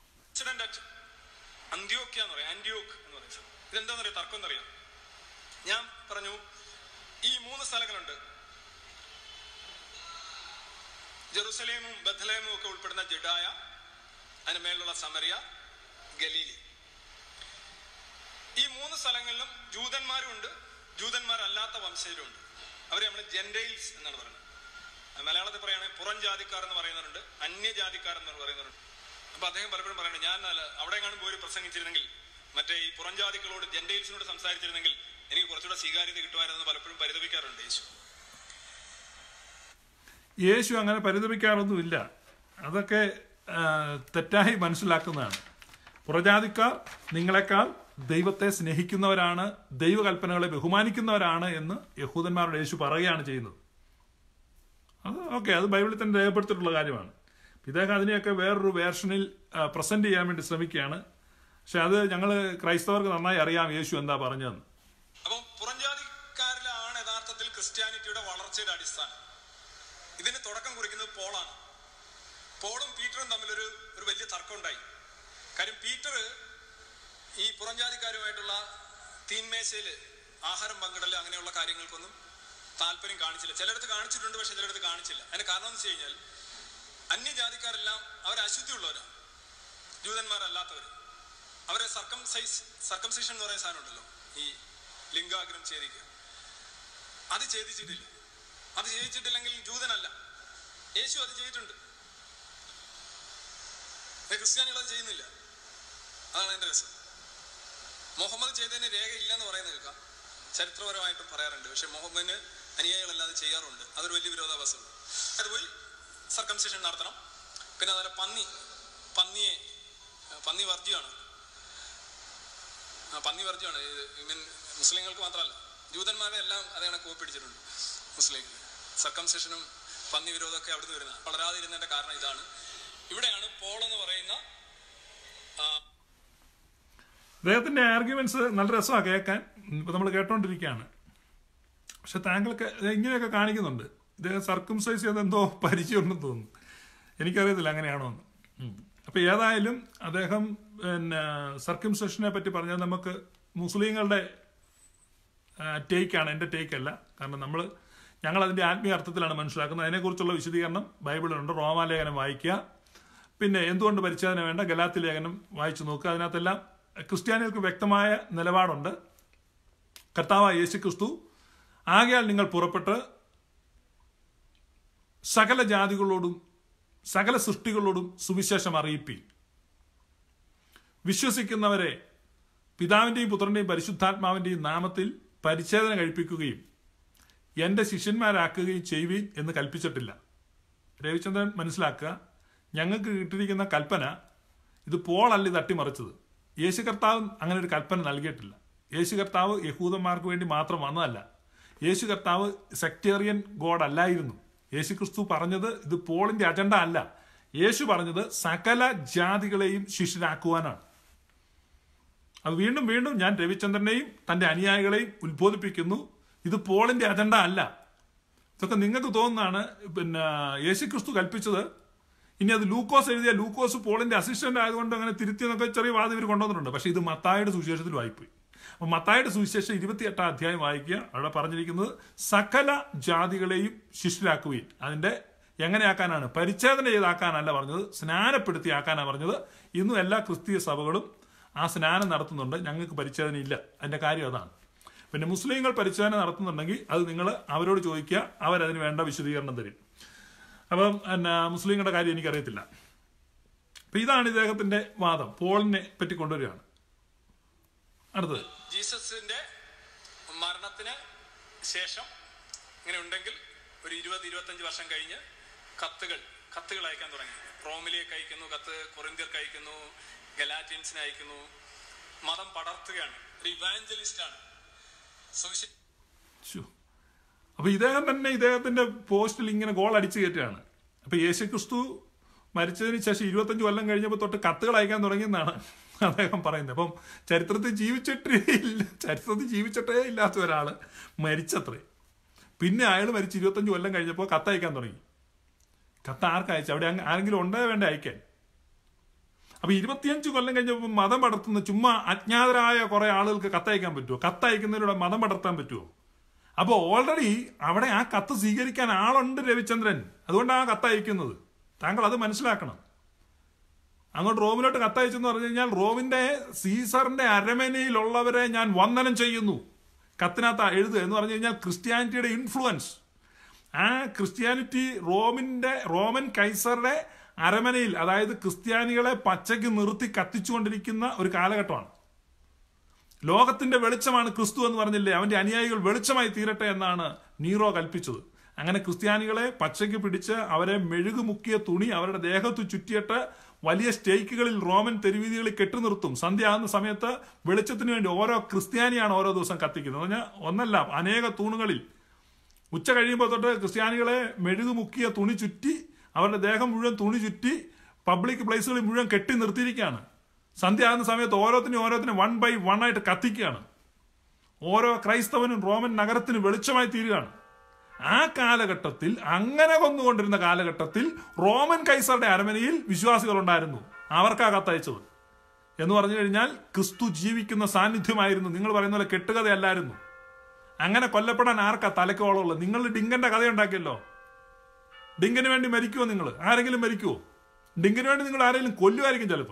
അന്ത്യോക്യ എന്ന് പറയാം, ആന്റിയോക്ക് എന്ന് പറയുന്നത്. ഇതെന്താന്ന് പറയാം, തർക്കം എന്നറിയാം. ഞാൻ പറഞ്ഞു ഈ 3 സ്ഥലങ്ങളുണ്ട്, ജെറുസലേമും ബethലേമും ഒക്കെ ഉൾപ്പെടുന്ന ജഡായ, അതിന് മേലുള്ള സമറിയ, ഗലീലി. ഈ 3 സ്ഥലങ്ങളിലും ജൂതന്മാരും ഉണ്ട്, ജൂതന്മാരല്ലാത്ത വംശജരുണ്ട്. അവരെ നമ്മൾ ജെന്റൈൽസ് എന്നാണ് പറയുന്നത്. മലയാളത്തിൽ പറയുകയാണെങ്കിൽ പുറം ജാതിക്കാർ എന്ന് പറയുന്നവരുണ്ട്, അന്യജാതിക്കാർ എന്ന് പറയുന്നവരുണ്ട്. അപ്പൊ അദ്ദേഹം പലപ്പോഴും പറയുന്നത്, ഞാൻ അവിടെ എങ്ങാനും പോയി പ്രസംഗിച്ചിരുന്നെങ്കിൽ, മറ്റേ ഈ പുറം ജാതികളോട് ജെന്റൈൽസിനോട് സംസാരിച്ചിരുന്നെങ്കിൽ എനിക്ക് കുറച്ചുകൂടെ സ്വീകാര്യത കിട്ടുമായിരുന്നു പലപ്പോഴും പരിതപിക്കാറുണ്ട് യേശു അങ്ങനെ പരിതപിക്കാറൊന്നുമില്ല. അതൊക്കെ തെറ്റായി മനസ്സിലാക്കുന്നതാണ്. പുറജാതിക്കാർ നിങ്ങളെക്കാൾ ദൈവത്തെ സ്നേഹിക്കുന്നവരാണ്, ദൈവകൽപ്പനകളെ ബഹുമാനിക്കുന്നവരാണ് എന്ന് യഹൂദന്മാരോട് യേശു പറയുകയാണ് ചെയ്യുന്നത്. അത് ബൈബിളിൽ തന്നെ രേഖപ്പെടുത്തിയിട്ടുള്ള കാര്യമാണ്. ഇദ്ദേഹം അതിനെയൊക്കെ വേറൊരു വേർഷനിൽ പ്രസന്റ് ചെയ്യാൻ വേണ്ടി ശ്രമിക്കുകയാണ്. പക്ഷെ അത് ഞങ്ങൾ ക്രൈസ്തവർക്ക് നന്നായി അറിയാം യേശു എന്താ പറഞ്ഞതെന്ന്. അപ്പം പുറംജാതിക്കാരിലാണ് യഥാർത്ഥത്തിൽ ക്രിസ്ത്യാനിറ്റിയുടെ വളർച്ചയുടെ അടിസ്ഥാനം. ഇതിന് തുടക്കം കുറിക്കുന്നത് പോളാണ്. പോളും പീറ്ററും തമ്മിലൊരു വലിയ തർക്കം ഉണ്ടായി. കാര്യം പീറ്റർ ഈ പുറംജാതിക്കാരുമായിട്ടുള്ള തീന്മേശയിൽ ആഹാരം പങ്കിടല് അങ്ങനെയുള്ള കാര്യങ്ങൾക്കൊന്നും താല്പര്യം കാണിച്ചില്ല. ചിലയിടത്ത് കാണിച്ചിട്ടുണ്ട്, പക്ഷെ ചിലയിടത്ത് കാണിച്ചില്ല. അതിന് കാരണം എന്ന് വെച്ച് കഴിഞ്ഞാൽ അന്യജാതിക്കാരെല്ലാം അവർ അശുദ്ധിയുള്ളവരാണ്, ജൂതന്മാരല്ലാത്തവർ. അവരെ സർക്കംസിഷൻ എന്ന് പറയുന്ന സാധനം ഉണ്ടല്ലോ, ഈ ലിംഗാഗ്രം ഛേദിക്കുക, അത് ഛേദിച്ചിട്ടില്ല. അത് ചെയ്യിച്ചിട്ടില്ലെങ്കിൽ ജൂതനല്ല. യേശു അത് ചെയ്തിട്ടുണ്ട്, ക്രിസ്ത്യാനികൾ അത് ചെയ്യുന്നില്ല. അതാണ് എൻ്റെ രസം. മുഹമ്മദ് ചെയ്തതിന് രേഖയില്ല എന്ന് പറയുന്നത് കേൾക്കാം, ചരിത്രപരമായിട്ടും പറയാറുണ്ട്. പക്ഷെ മുഹമ്മദിന് അനുയായികളല്ലാതെ ചെയ്യാറുണ്ട്. അതൊരു വലിയ വിരോധാഭാസമാണ്. അതുപോയി സർക്കംസിഷൻ നടത്തണം. പിന്നെ അതുപോലെ പന്നി വർജ്യമാണ്. പന്നി വർജ്യമാണ്. മുസ്ലിങ്ങൾക്ക് മാത്രമല്ല, ജൂതന്മാരെ എല്ലാം അതേ കോപ്പിടിച്ചിട്ടുണ്ട് മുസ്ലിങ്ങൾ. സർക്കംസിഷനും പന്നി വിരോധമൊക്കെ അവിടുന്ന് വരുന്നതാണ്. വളരാതിരുന്നതിന്റെ കാരണം ഇതാണ്. ഇവിടെയാണ് പോൾ എന്ന് പറയുന്ന അദ്ദേഹത്തിന്റെ ആർഗ്യുമെന്റ്സ് നല്ല രസമാണ് കേൾക്കാൻ. ഇപ്പൊ നമ്മൾ കേട്ടോണ്ടിരിക്കുകയാണ്. പക്ഷെ താങ്കൾക്ക് ഇങ്ങനെയൊക്കെ കാണിക്കുന്നുണ്ട്. ഇദ്ദേഹം സർക്കംസൈസ് ചെയ്ത് എന്തോ പരിചയമുണ്ടെന്ന് തോന്നുന്നു. എനിക്കറിയത്തില്ല അങ്ങനെയാണോ എന്ന്. അപ്പൊ ഏതായാലും അദ്ദേഹം സർക്കംസൈഷനെ പറ്റി പറഞ്ഞാൽ നമുക്ക് മുസ്ലിങ്ങളുടെ ടേക്കാണ്, എൻ്റെ ടേക്കല്ല. കാരണം ഞങ്ങൾ അതിന്റെ ആത്മീയ അർത്ഥത്തിലാണ് മനസ്സിലാക്കുന്നത്. അതിനെക്കുറിച്ചുള്ള വിശദീകരണം ബൈബിളിലുണ്ട്. റോമാലേഖനം വായിക്കുക, പിന്നെ എന്തുകൊണ്ട് പരിച്ഛേദന വേണ്ട ഗലാത്യ ലേഖനം വായിച്ചു നോക്കുക. അതിനകത്തെല്ലാം ക്രിസ്ത്യാനികൾക്ക് വ്യക്തമായ നിലപാടുണ്ട്. കർത്താവായ യേശുക്രിസ്തു ആകയാൽ നിങ്ങൾ പുറപ്പെട്ട് സകല ജാതികളോടും സകല സൃഷ്ടികളോടും സുവിശേഷം അറിയിപ്പീൻ. വിശ്വസിക്കുന്നവരെ പിതാവിന്റെയും പുത്രന്റെയും പരിശുദ്ധാത്മാവിന്റെയും നാമത്തിൽ പരിച്ഛേദന കഴിപ്പിക്കുകയും എന്റെ ശിഷ്യന്മാരാക്കുകയും ചെയ്യുവീൻ എന്ന് കൽപ്പിച്ചിട്ടില്ല. രവിചന്ദ്രൻ മനസ്സിലാക്കുക, ഞങ്ങൾക്ക് കിട്ടിയിരിക്കുന്ന കൽപ്പന ഇത് പോളല്ല ഇത് അട്ടിമറിച്ചത്. യേശു കർത്താവ് അങ്ങനെ ഒരു കൽപ്പന നൽകിയിട്ടില്ല. യേശു കർത്താവ് യഹൂദന്മാർക്ക് വേണ്ടി മാത്രം വന്നതല്ല. യേശു കർത്താവ് സെക്ടേറിയൻ ഗോഡ് അല്ലായിരുന്നു. യേശു ക്രിസ്തു പറഞ്ഞത് ഇത് പോളിന്റെ അജണ്ട അല്ല. യേശു പറഞ്ഞത് സകല ജാതികളെയും ശിഷ്യരാക്കുവാനാണ്. അത് വീണ്ടും വീണ്ടും ഞാൻ രവിചന്ദ്രനെയും തന്റെ അനുയായികളെയും ഉത്ബോധിപ്പിക്കുന്നു. ഇത് പോളിന്റെ അജണ്ട അല്ല. ഇതൊക്കെ നിങ്ങൾക്ക് തോന്നുന്നതാണ്. യേശു ക്രിസ്തു കൽപ്പിച്ചത്. ഇനി അത് ലൂക്കോസ് എഴുതിയ ലൂക്കോസ് പോളിന്റെ അസിസ്റ്റന്റ് ആയതുകൊണ്ട് അങ്ങനെ തിരുത്തിയെന്നൊക്കെ ചെറിയ വാദം ഇവർ കൊണ്ടുവന്നിട്ടുണ്ട്. പക്ഷെ ഇത് മത്തായിയുടെ സുവിശേഷത്തിൽ വായിപ്പോയി. അപ്പൊ മത്തായിയുടെ സുവിശേഷം 28 അധ്യായം വായിക്കുക. അവിടെ പറഞ്ഞിരിക്കുന്നത് സകല ജാതികളെയും ശിഷ്യരാക്കുവീൻ. അതിന്റെ എങ്ങനെയാക്കാനാണ്? പരിച്ഛേദന ചെയ്താക്കാനല്ല പറഞ്ഞത്, സ്നാനപ്പെടുത്തിയാക്കാനാണ് പറഞ്ഞത്. ഇന്നും എല്ലാ ക്രിസ്തീയ സഭകളും ആ സ്നാനം നടത്തുന്നുണ്ട്. ഞങ്ങൾക്ക് പരിച്ഛേദന ഇല്ല. അതിന്റെ കാര്യം അതാണ്. പിന്നെ മുസ്ലിങ്ങൾ പരിച്ഛേദന നടത്തുന്നുണ്ടെങ്കിൽ അത് നിങ്ങൾ അവരോട് ചോദിക്കുക, അവരതിന് വേണ്ട വിശദീകരണം തരും. അപ്പം മുസ്ലിങ്ങളുടെ കാര്യം എനിക്കറിയത്തില്ല. അപ്പൊ ഇതാണ് ഇദ്ദേഹത്തിന്റെ വാദം. പോളിനെ പറ്റി കൊണ്ടുവരികയാണ്. അടുത്തത് ജീസസിന്റെ മരണത്തിന് ശേഷം ഇങ്ങനെ ഉണ്ടെങ്കിൽ ഒരു 20-25 വർഷം കഴിഞ്ഞ് കത്തുകൾ അയക്കാൻ തുടങ്ങി. റോമിലേക്ക് അയക്കുന്നു കത്ത്, കൊറിന്ത്യർക്ക് അയക്കുന്നു, ഗലാറ്റിയൻസിന് അയക്കുന്നു. മതം പടർത്തുകയാണ്. ഒരു ഇവാഞ്ചലിസ്റ്റ് ആണ്. അപ്പൊ ഇദ്ദേഹം തന്നെ ഇദ്ദേഹത്തിന്റെ പോസ്റ്റിൽ ഇങ്ങനെ ഗോൾ അടിച്ചു കയറ്റുകയാണ്. അപ്പൊ യേശുക്രിസ്തു മരിച്ചതിന് ശേഷം 25 കൊല്ലം കഴിഞ്ഞപ്പോൾ തൊട്ട് കത്തുകൾ അയക്കാൻ തുടങ്ങിയെന്നാണ് അദ്ദേഹം പറയുന്നത്. അപ്പം ചരിത്രത്തിൽ ജീവിച്ചിട്ടേ ഇല്ലാത്ത ഒരാള് മരിച്ചത്രേ. പിന്നെ അയാൾ മരിച്ച് 25 കൊല്ലം കഴിഞ്ഞപ്പോൾ കത്തയക്കാൻ തുടങ്ങി. കത്ത് ആർക്കയച്ചു? അവിടെ ആരെങ്കിലും ഉണ്ടോ വേണ്ട അയക്കാൻ? അപ്പൊ 25 കൊല്ലം കഴിഞ്ഞപ്പോൾ മതം പടർത്തുന്ന ചുമ്മാ അജ്ഞാതരായ കുറെ ആളുകൾക്ക് കത്തയക്കാൻ പറ്റുമോ? കത്തയക്കുന്നതിലൂടെ മതം പടർത്താൻ പറ്റുമോ? അപ്പോൾ ഓൾറെഡി അവിടെ ആ കത്ത് സ്വീകരിക്കാൻ ആളുണ്ട് രവിചന്ദ്രൻ. അതുകൊണ്ടാണ് ആ കത്തയക്കുന്നത്. താങ്കൾ അത് മനസ്സിലാക്കണം. അങ്ങോട്ട് റോമിലോട്ട് കത്തയച്ചെന്ന് പറഞ്ഞു കഴിഞ്ഞാൽ റോമിന്റെ സീസറിന്റെ അരമനയിലുള്ളവരെ ഞാൻ വന്ദനം ചെയ്യുന്നു കത്തിനകത്ത് എഴുതുക എന്ന് പറഞ്ഞു കഴിഞ്ഞാൽ ക്രിസ്ത്യാനിറ്റിയുടെ ഇൻഫ്ലുവൻസ്. ആ ക്രിസ്ത്യാനിറ്റി റോമൻ കൈസറുടെ അരമനയിൽ, അതായത് ക്രിസ്ത്യാനികളെ പച്ചയ്ക്ക് നിർത്തി കത്തിച്ചുകൊണ്ടിരിക്കുന്ന ഒരു കാലഘട്ടമാണ്. ലോകത്തിന്റെ വെളിച്ചമാണ് ക്രിസ്തു എന്ന് പറഞ്ഞില്ലേ, അവന്റെ അനുയായികൾ വെളിച്ചമായി തീരട്ടെ എന്നാണ് നീറോ കൽപ്പിച്ചത്. അങ്ങനെ ക്രിസ്ത്യാനികളെ പച്ചയ്ക്ക് പിടിച്ച് അവരെ മെഴുകുമുക്കിയ തുണി അവരുടെ ദേഹത്ത് ചുറ്റിയിട്ട് വലിയ സ്റ്റേക്കുകളിൽ റോമൻ തെരുവീതികളിൽ കെട്ടുനിർത്തും. സന്ധ്യ ആകുന്ന സമയത്ത് വെളിച്ചത്തിന് വേണ്ടി ഓരോ ക്രിസ്ത്യാനിയാണ് ഓരോ ദിവസം കത്തിക്കുന്നത്. പറഞ്ഞാൽ ഒന്നല്ല, അനേക തൂണുകളിൽ ഉച്ച കഴിയുമ്പോൾ തൊട്ട് ക്രിസ്ത്യാനികളെ മെഴുകുമുക്കിയ തുണി ചുറ്റി അവരുടെ ദേഹം മുഴുവൻ തുണി ചുറ്റി പബ്ലിക് പ്ലേസുകളിൽ മുഴുവൻ കെട്ടി നിർത്തിയിരിക്കുകയാണ്. സന്ധ്യ ആകുന്ന സമയത്ത് ഓരോത്തിനും 1 by 1 ആയിട്ട് കത്തിക്കുകയാണ്. ഓരോ ക്രൈസ്തവനും റോമൻ നഗരത്തിന് വെളിച്ചമായി തീരുകയാണ്. ആ കാലഘട്ടത്തിൽ, അങ്ങനെ കൊന്നുകൊണ്ടിരുന്ന കാലഘട്ടത്തിൽ റോമൻ കൈസറുടെ അരമനയിൽ വിശ്വാസികൾ ഉണ്ടായിരുന്നു. അവർക്കാ കത്തയച്ചത്. എന്ന് പറഞ്ഞു കഴിഞ്ഞാൽ ക്രിസ്തു ജീവിക്കുന്ന സാന്നിധ്യമായിരുന്നു. നിങ്ങൾ പറയുന്ന പോലെ കെട്ടുകഥയല്ലായിരുന്നു. അങ്ങനെ കൊല്ലപ്പെടാൻ ആർക്കാ തലക്കോളമുള്ളത്? നിങ്ങൾ ഡിങ്കന്റെ കഥയുണ്ടാക്കിയല്ലോ. ഡിങ്കിന് വേണ്ടി മരിക്കുമോ? നിങ്ങൾ ആരെങ്കിലും മരിക്കുമോ? ഡിങ്കിന് വേണ്ടി നിങ്ങൾ ആരെങ്കിലും കൊല്ലുമായിരിക്കും ചിലപ്പോൾ.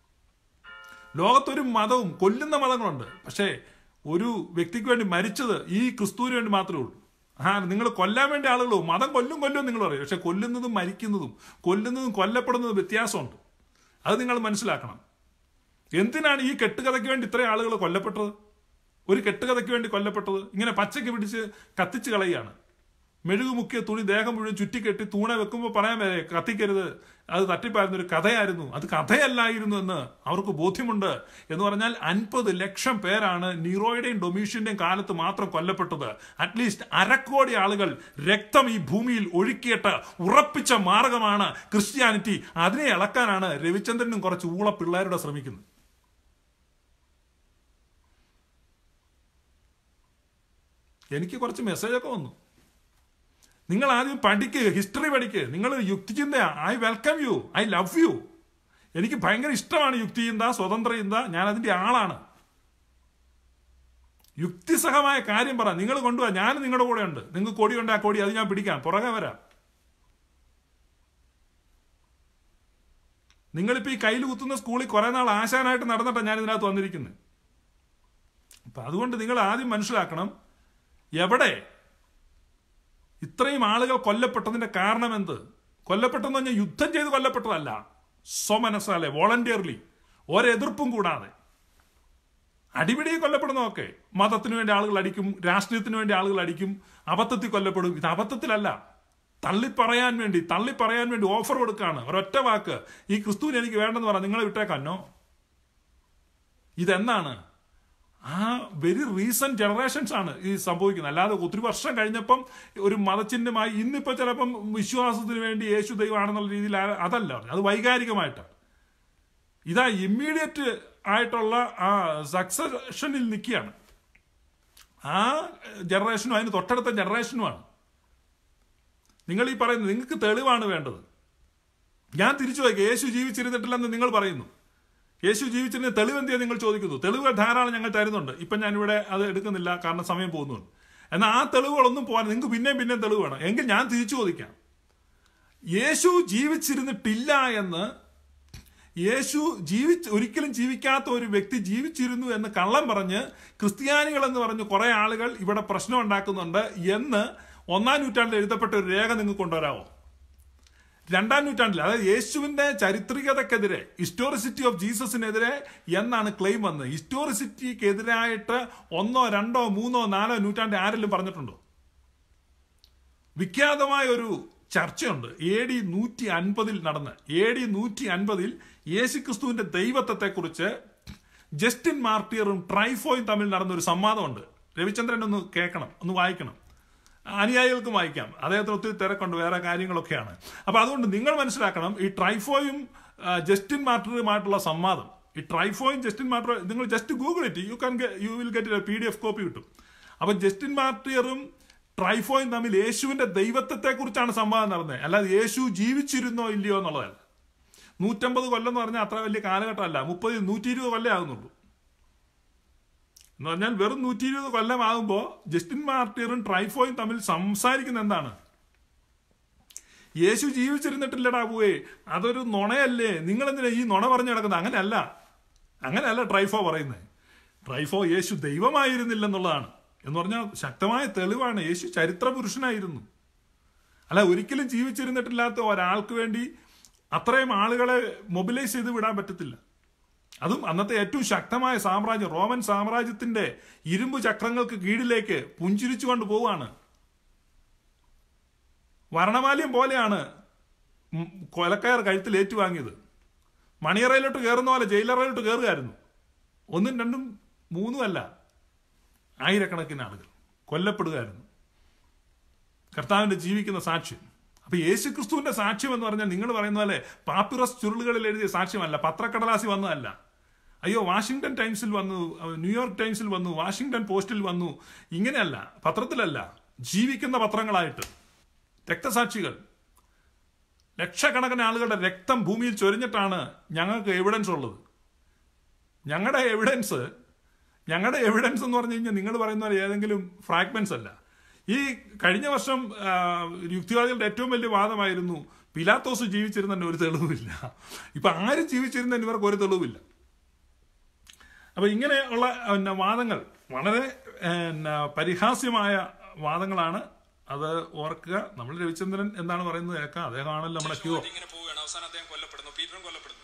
ലോകത്തൊരു മതവും കൊല്ലുന്ന മതങ്ങളുണ്ട്. പക്ഷേ ഒരു വ്യക്തിക്ക് വേണ്ടി മരിച്ചത് ഈ ക്രിസ്തുവിന് വേണ്ടി മാത്രമേ ഉള്ളൂ. നിങ്ങൾ കൊല്ലാൻ വേണ്ടി ആളുകളോ മതം കൊല്ലും നിങ്ങൾ പറയും. പക്ഷെ കൊല്ലുന്നതും കൊല്ലപ്പെടുന്നതും വ്യത്യാസമുണ്ട്. അത് നിങ്ങൾ മനസ്സിലാക്കണം. എന്തിനാണ് ഈ കെട്ടുകഥയ്ക്ക് വേണ്ടി ഇത്രയും ആളുകൾ കൊല്ലപ്പെട്ടത്? ഒരു കെട്ടുകഥയ്ക്ക് വേണ്ടി കൊല്ലപ്പെട്ടത് ഇങ്ങനെ പച്ചയ്ക്ക് പിടിച്ച് കത്തിച്ച് കളയുകയാണ്. മെഴുകുമുക്കിയ തുണി ദേഹം മുഴുവൻ ചുറ്റിക്കെട്ടി തൂണ വെക്കുമ്പോൾ പറയാൻ വരെ കത്തിക്കരുത്, അത് തട്ടിപ്പായിരുന്ന ഒരു കഥയായിരുന്നു, അത് കഥയല്ലായിരുന്നു എന്ന് അവർക്ക് ബോധ്യമുണ്ട്. എന്ന് പറഞ്ഞാൽ 50 ലക്ഷം പേരാണ് നീറോയുടെയും ഡൊമീഷ്യന്റെയും കാലത്ത് മാത്രം കൊല്ലപ്പെട്ടത്. അറ്റ്ലീസ്റ്റ് 1/2 കോടി ആളുകൾ രക്തം ഈ ഭൂമിയിൽ ഒഴുക്കിയിട്ട് ഉറപ്പിച്ച മാർഗമാണ് ക്രിസ്ത്യാനിറ്റി. അതിനെ ഇളക്കാനാണ് രവിചന്ദ്രനും കുറച്ച് ഊള പിള്ളേരുടെ ശ്രമിക്കുന്നത്. എനിക്ക് കുറച്ച് മെസ്സേജൊക്കെ വന്നു. നിങ്ങൾ ആദ്യം പഠിക്കുക, ഹിസ്റ്ററി പഠിക്കുക. നിങ്ങൾ യുക്തിചിന്ത, I welcome you, I love you. എനിക്ക് ഭയങ്കര ഇഷ്ടമാണ് യുക്തിചിന്ത, സ്വതന്ത്ര ചിന്ത. ഞാൻ അതിന്റെ ആളാണ്. യുക്തിസഹമായ കാര്യം പറ. നിങ്ങൾ കൊണ്ടുപോവാ, ഞാൻ നിങ്ങളുടെ കൂടെ ഉണ്ട്. നിങ്ങൾക്ക് കൊടി ഉണ്ട്, ആ കൊടി അത് ഞാൻ പിടിക്കാം, പുറകെ വരാം. നിങ്ങളിപ്പോ ഈ കയ്യിൽ കുത്തുന്ന സ്കൂളിൽ കുറെ നാൾ ആശാനായിട്ട് നടന്നിട്ടാണ് ഞാൻ ഇതിനകത്ത് വന്നിരിക്കുന്നത്. അപ്പൊ അതുകൊണ്ട് നിങ്ങൾ ആദ്യം മനസ്സിലാക്കണം, എവിടെ ഇത്രയും ആളുകൾ കൊല്ലപ്പെട്ടതിന്റെ കാരണം എന്ത്? കൊല്ലപ്പെട്ടെന്ന് പറഞ്ഞാൽ യുദ്ധം ചെയ്ത് കൊല്ലപ്പെട്ടതല്ല, സ്വമനസാലെ വോളണ്ടിയർലി, ഒരെതിർപ്പും കൂടാതെ അടിപിടി കൊല്ലപ്പെടുന്നതൊക്കെ. മതത്തിന് വേണ്ടി ആളുകൾ അടിക്കും, രാഷ്ട്രീയത്തിന് വേണ്ടി ആളുകൾ അടിക്കും, അബദ്ധത്തിൽ കൊല്ലപ്പെടും. ഇത് അബദ്ധത്തിലല്ല, തള്ളിപ്പറയാൻ വേണ്ടി ഓഫർ കൊടുക്കുകയാണ്. ഒരൊറ്റ വാക്ക്, ഈ ക്രിസ്തുവിന് എനിക്ക് വേണ്ടെന്ന് പറഞ്ഞാൽ നിങ്ങളെ വിട്ടേക്കാനോ? ഇതെന്താണ്? ആ വെരി റീസെന്റ് ജനറേഷൻസ് ആണ് ഈ സംഭവിക്കുന്നത്. അല്ലാതെ ഒത്തിരി വർഷം കഴിഞ്ഞപ്പം ഒരു മതചിഹ്നമായി ഇന്നിപ്പോ ചിലപ്പം വിശ്വാസത്തിന് വേണ്ടി യേശു ദൈവമാണെന്നുള്ള രീതിയിൽ അതല്ല, അത് വൈകാരികമായിട്ടാണ്. ഇതാ ഇമ്മീഡിയറ്റ് ആയിട്ടുള്ള ആ സക്സഷനിൽ നിൽക്കുകയാണ്. ആ ജനറേഷനും അതിന് തൊട്ടടുത്ത ജനറേഷനുമാണ്. നിങ്ങൾ ഈ പറയുന്നത്, നിങ്ങൾക്ക് തെളിവാണ് വേണ്ടത്. ഞാൻ തിരിച്ചു വായിക്കാം. യേശു ജീവിച്ചിരുന്നിട്ടില്ലെന്ന് നിങ്ങൾ പറയുന്നു. യേശു ജീവിച്ചിരുന്ന തെളിവ് എന്തിയാ നിങ്ങൾ ചോദിക്കുന്നു? തെളിവുകൾ ധാരാളം ഞങ്ങൾ തരുന്നുണ്ട്. ഇപ്പം ഞാനിവിടെ അത് എടുക്കുന്നില്ല, കാരണം സമയം പോകുന്നുണ്ട്. എന്നാൽ ആ തെളിവുകളൊന്നും പോകാൻ നിങ്ങൾക്ക് പിന്നെയും തെളിവ് വേണം. എങ്കിൽ ഞാൻ തിരിച്ചു ചോദിക്കാം, യേശു ജീവിച്ചിരുന്നിട്ടില്ല എന്ന്, യേശു ഒരിക്കലും ജീവിക്കാത്ത ഒരു വ്യക്തി ജീവിച്ചിരുന്നു എന്ന് കള്ളം പറഞ്ഞ് ക്രിസ്ത്യാനികൾ എന്ന് പറഞ്ഞ് കുറെ ആളുകൾ ഇവിടെ പ്രശ്നം ഉണ്ടാക്കുന്നുണ്ട് എന്ന് 1-ാം നൂറ്റാണ്ടിൽ എഴുതപ്പെട്ട ഒരു രേഖ നിങ്ങൾക്ക് കൊണ്ടുവരാമോ? 2-ാം നൂറ്റാണ്ടിൽ, അതായത് യേശുവിന്റെ ചരിത്രികതക്കെതിരെ, ഹിസ്റ്റോറിസിറ്റി ഓഫ് ജീസസിനെതിരെ എന്നാണ് ക്ലെയിം വന്നത്. ഹിസ്റ്റോറിസിറ്റിക്കെതിരായിട്ട് 1, 2, 3, 4 നൂറ്റാണ്ട് ആരെങ്കിലും പറഞ്ഞിട്ടുണ്ടോ? വിഖ്യാതമായ ഒരു ചർച്ചയുണ്ട് AD 150 നടന്ന്. AD 150 യേശുക്രിസ്തുവിന്റെ ദൈവത്വത്തെക്കുറിച്ച് ജസ്റ്റിൻ മാർട്ടിയറും ട്രൈഫോയും തമ്മിൽ നടന്നൊരു സംവാദമുണ്ട്. രവിചന്ദ്രൻ ഒന്ന് കേൾക്കണം, ഒന്ന് വായിക്കണം. അനുയായികൾക്കും വായിക്കാം. അദ്ദേഹത്തിന് ഒത്തിരി തിരക്കുണ്ട്, വേറെ കാര്യങ്ങളൊക്കെയാണ്. അപ്പൊ അതുകൊണ്ട് നിങ്ങൾ മനസ്സിലാക്കണം, ഈ ട്രൈഫോയും ജസ്റ്റിൻ മാർട്ടിയറുമായിട്ടുള്ള സംവാദം, ഈ ട്രൈഫോയും ജസ്റ്റിൻ മാർട്ടിയർ, നിങ്ങൾ just Google it, you will get PDF copy കിട്ടും. അപ്പൊ ജസ്റ്റിൻ മാർട്ടിയറും ട്രൈഫോയും തമ്മിൽ യേശുവിന്റെ ദൈവത്വത്തെ കുറിച്ചാണ് സംവാദം നടന്നത്. അല്ലാതെ യേശു ജീവിച്ചിരുന്നോ ഇല്ലയോ എന്നുള്ളതല്ല. 150 കൊല്ലം എന്ന് പറഞ്ഞാൽ അത്ര വലിയ കാലഘട്ടമല്ല. 120 കൊല്ലം ആകുന്നുള്ളൂ. എന്ന് പറഞ്ഞാൽ വെറും 120 കൊല്ലം ആകുമ്പോൾ ജസ്റ്റിൻ മാർട്ടിയറും ട്രൈഫോയും തമ്മിൽ സംസാരിക്കുന്ന എന്താണ്? യേശു ജീവിച്ചിരുന്നിട്ടില്ലടാ പോവേ, അതൊരു നുണയല്ലേ, നിങ്ങളെന്തിനാ ഈ നുണ പറഞ്ഞു കിടക്കുന്നത്? അങ്ങനെയല്ല ട്രൈഫോ പറയുന്നത്. ട്രൈഫോ യേശു ദൈവമായിരുന്നില്ലെന്നുള്ളതാണ്. എന്ന് പറഞ്ഞാൽ ശക്തമായ തെളിവാണ്. യേശു ചരിത്ര പുരുഷനായിരുന്നു. അല്ല, ഒരിക്കലും ജീവിച്ചിരുന്നിട്ടില്ലാത്ത ഒരാൾക്ക് വേണ്ടി അത്രയും ആളുകളെ മൊബിലൈസ് ചെയ്ത് വിടാൻ പറ്റത്തില്ല. അതും അന്നത്തെ ഏറ്റവും ശക്തമായ സാമ്രാജ്യം, റോമൻ സാമ്രാജ്യത്തിന്റെ ഇരുമ്പ് ചക്രങ്ങൾക്ക് കീഴിലേക്ക് പുഞ്ചിരിച്ചുകൊണ്ട് പോവുകയാണ്. വർണ്ണമാല്യം പോലെയാണ് കൊലക്കയർ കഴുത്തിൽ ഏറ്റുവാങ്ങിയത്. മണിയറയിലോട്ട് കയറുന്ന പോലെ ജയിലറയിലോട്ട് കയറുകയായിരുന്നു. 1, 2, 3 അല്ല, ആയിരക്കണക്കിന് ആളുകൾ കൊല്ലപ്പെടുകയായിരുന്നു. കർത്താവിന്റെ ജീവിക്കുന്ന സാക്ഷ്യം. അപ്പൊ യേശു ക്രിസ്തുവിന്റെ സാക്ഷ്യം എന്ന് പറഞ്ഞാൽ നിങ്ങൾ പറയുന്ന പോലെ പാപ്പിറസ് ചുരുളുകളിൽ എഴുതിയ സാക്ഷ്യമല്ല, പത്രക്കടലാസി വന്നതല്ല. അയ്യോ വാഷിംഗ്ടൺ ടൈംസിൽ വന്നു, ന്യൂയോർക്ക് ടൈംസിൽ വന്നു, വാഷിംഗ്ടൺ പോസ്റ്റിൽ വന്നു, ഇങ്ങനെയല്ല, പത്രത്തിലല്ല, ജീവിക്കുന്ന പത്രങ്ങളായിട്ട് രക്തസാക്ഷികൾ. ലക്ഷക്കണക്കിന് ആളുകളുടെ രക്തം ഭൂമിയിൽ ചൊരിഞ്ഞിട്ടാണ് ഞങ്ങൾക്ക് എവിഡൻസ് ഉള്ളത്. ഞങ്ങളുടെ എവിഡൻസ് എന്ന് പറഞ്ഞു കഴിഞ്ഞാൽ നിങ്ങൾ പറയുന്ന പോലെ ഏതെങ്കിലും ഫ്രാഗ്മെന്റ്സ് അല്ല. ഈ കഴിഞ്ഞ വർഷം യുക്തിവാദികളുടെ ഏറ്റവും വലിയ വാദമായിരുന്നു പിലാത്തോസ് ജീവിച്ചിരുന്നതിന് ഒരു തെളിവില്ല. ഇപ്പൊ ആരും ജീവിച്ചിരുന്നതിന് ഇവർക്ക് ഒരു തെളിവില്ല. അപ്പൊ ഇങ്ങനെയുള്ള വാദങ്ങൾ വളരെ പരിഹാസ്യമായ വാദങ്ങളാണ്. അത് ഓർക്കുക. നമ്മൾ രവിചന്ദ്രൻ എന്താണ് പറയുന്നത് കേൾക്കാം. അദ്ദേഹമാണല്ലോ നമ്മുടെ ക്യൂ. അവസാനം അദ്ദേഹം കൊല്ലപ്പെടുന്നു, പീറ്ററും കൊല്ലപ്പെടുന്നു.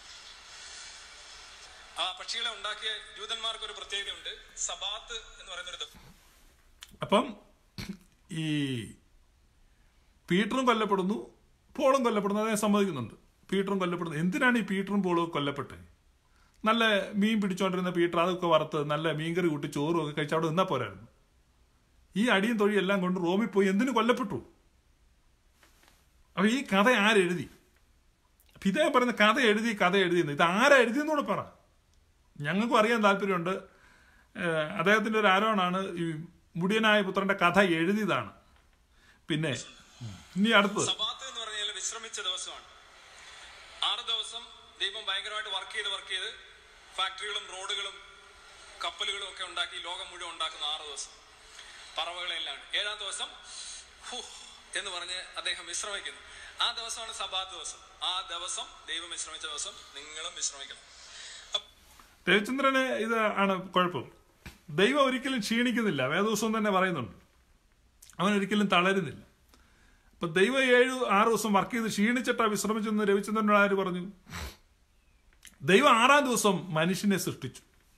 ആ പക്ഷികളെ ഉണ്ടാക്കിയ ജൂതന്മാർക്ക് ഒരു പ്രത്യേകതയുണ്ട്, സബാത്ത് എന്ന് പറയുന്നൊരു. അപ്പം ഈ പീറ്ററും കൊല്ലപ്പെടുന്നു, പോളും കൊല്ലപ്പെടുന്നു. അദ്ദേഹം സമ്മതിക്കുന്നുണ്ട്. പീറ്ററും കൊല്ലപ്പെടുന്നു. എന്തിനാണ് ഈ പീറ്ററും പോളും കൊല്ലപ്പെട്ടത്? നല്ല മീൻ പിടിച്ചോണ്ടിരുന്ന പീറ്റർ അതൊക്കെ വറുത്ത് നല്ല മീൻകറി കൂട്ടി ചോറും ഒക്കെ കഴിച്ച് അവിടെ നിന്നാ പോരായിരുന്നു. ഈ അടിയും തൊഴിയും എല്ലാം കൊണ്ട് റോമിൽ പോയി എന്തിനു കൊല്ലപ്പെട്ടു? അപ്പൊ ഈ കഥ ആരെഴുതി? അപ്പൊ ഇതേ പറയുന്ന കഥ എഴുതിയെന്ന് ഇത് ആരാ എഴുതിയെന്നൂടെ പറ. ഞങ്ങൾക്കും അറിയാൻ താല്പര്യമുണ്ട്. അദ്ദേഹത്തിന്റെ ഒരു ആരോപണമാണ് ഈ മുടിയനായ പുത്രന്റെ കഥ എഴുതിയതാണ്. പിന്നെ ഇനി അടുത്തത് സബാത്ത് എന്ന് പറഞ്ഞാൽ വിശ്രമിച്ച ദിവസമാണ്. 6 ദിവസം ദൈവം ഭയങ്കരമായിട്ട് വർക്ക് ചെയ്ത് ഫാക്ടറികളും റോഡുകളും കപ്പലുകളും ഒക്കെ ഉണ്ടാക്കി ലോകം മുഴുവൻ ഉണ്ടാക്കുന്ന 6 ദിവസം പറവകളെല്ലാം. 7-ാം ദിവസം എന്ന് പറഞ്ഞ് അദ്ദേഹം വിശ്രമിക്കുന്നു. ആ ദിവസമാണ് സബാത്ത് ദിവസം. ആ ദിവസം ദൈവം വിശ്രമിച്ച ദിവസം നിങ്ങളും വിശ്രമിക്കണം. രവിചന്ദ്രന് ഇത് ആണ് കുഴപ്പം. ദൈവം ഒരിക്കലും ക്ഷീണിക്കുന്നില്ല. വേദോത്സവം തന്നെ പറയുന്നുണ്ട്, അവൻ ഒരിക്കലും തളരുന്നില്ല. അപ്പൊ ദൈവം 7-6 ദിവസം വർക്ക് ചെയ്ത് ക്ഷീണിച്ചിട്ടാ വിശ്രമിച്ചെന്ന് രവിചന്ദ്രനോട് ആര് പറഞ്ഞു? ദൈവം 6-ാം ദിവസം മനുഷ്യനെ സൃഷ്ടിച്ചു.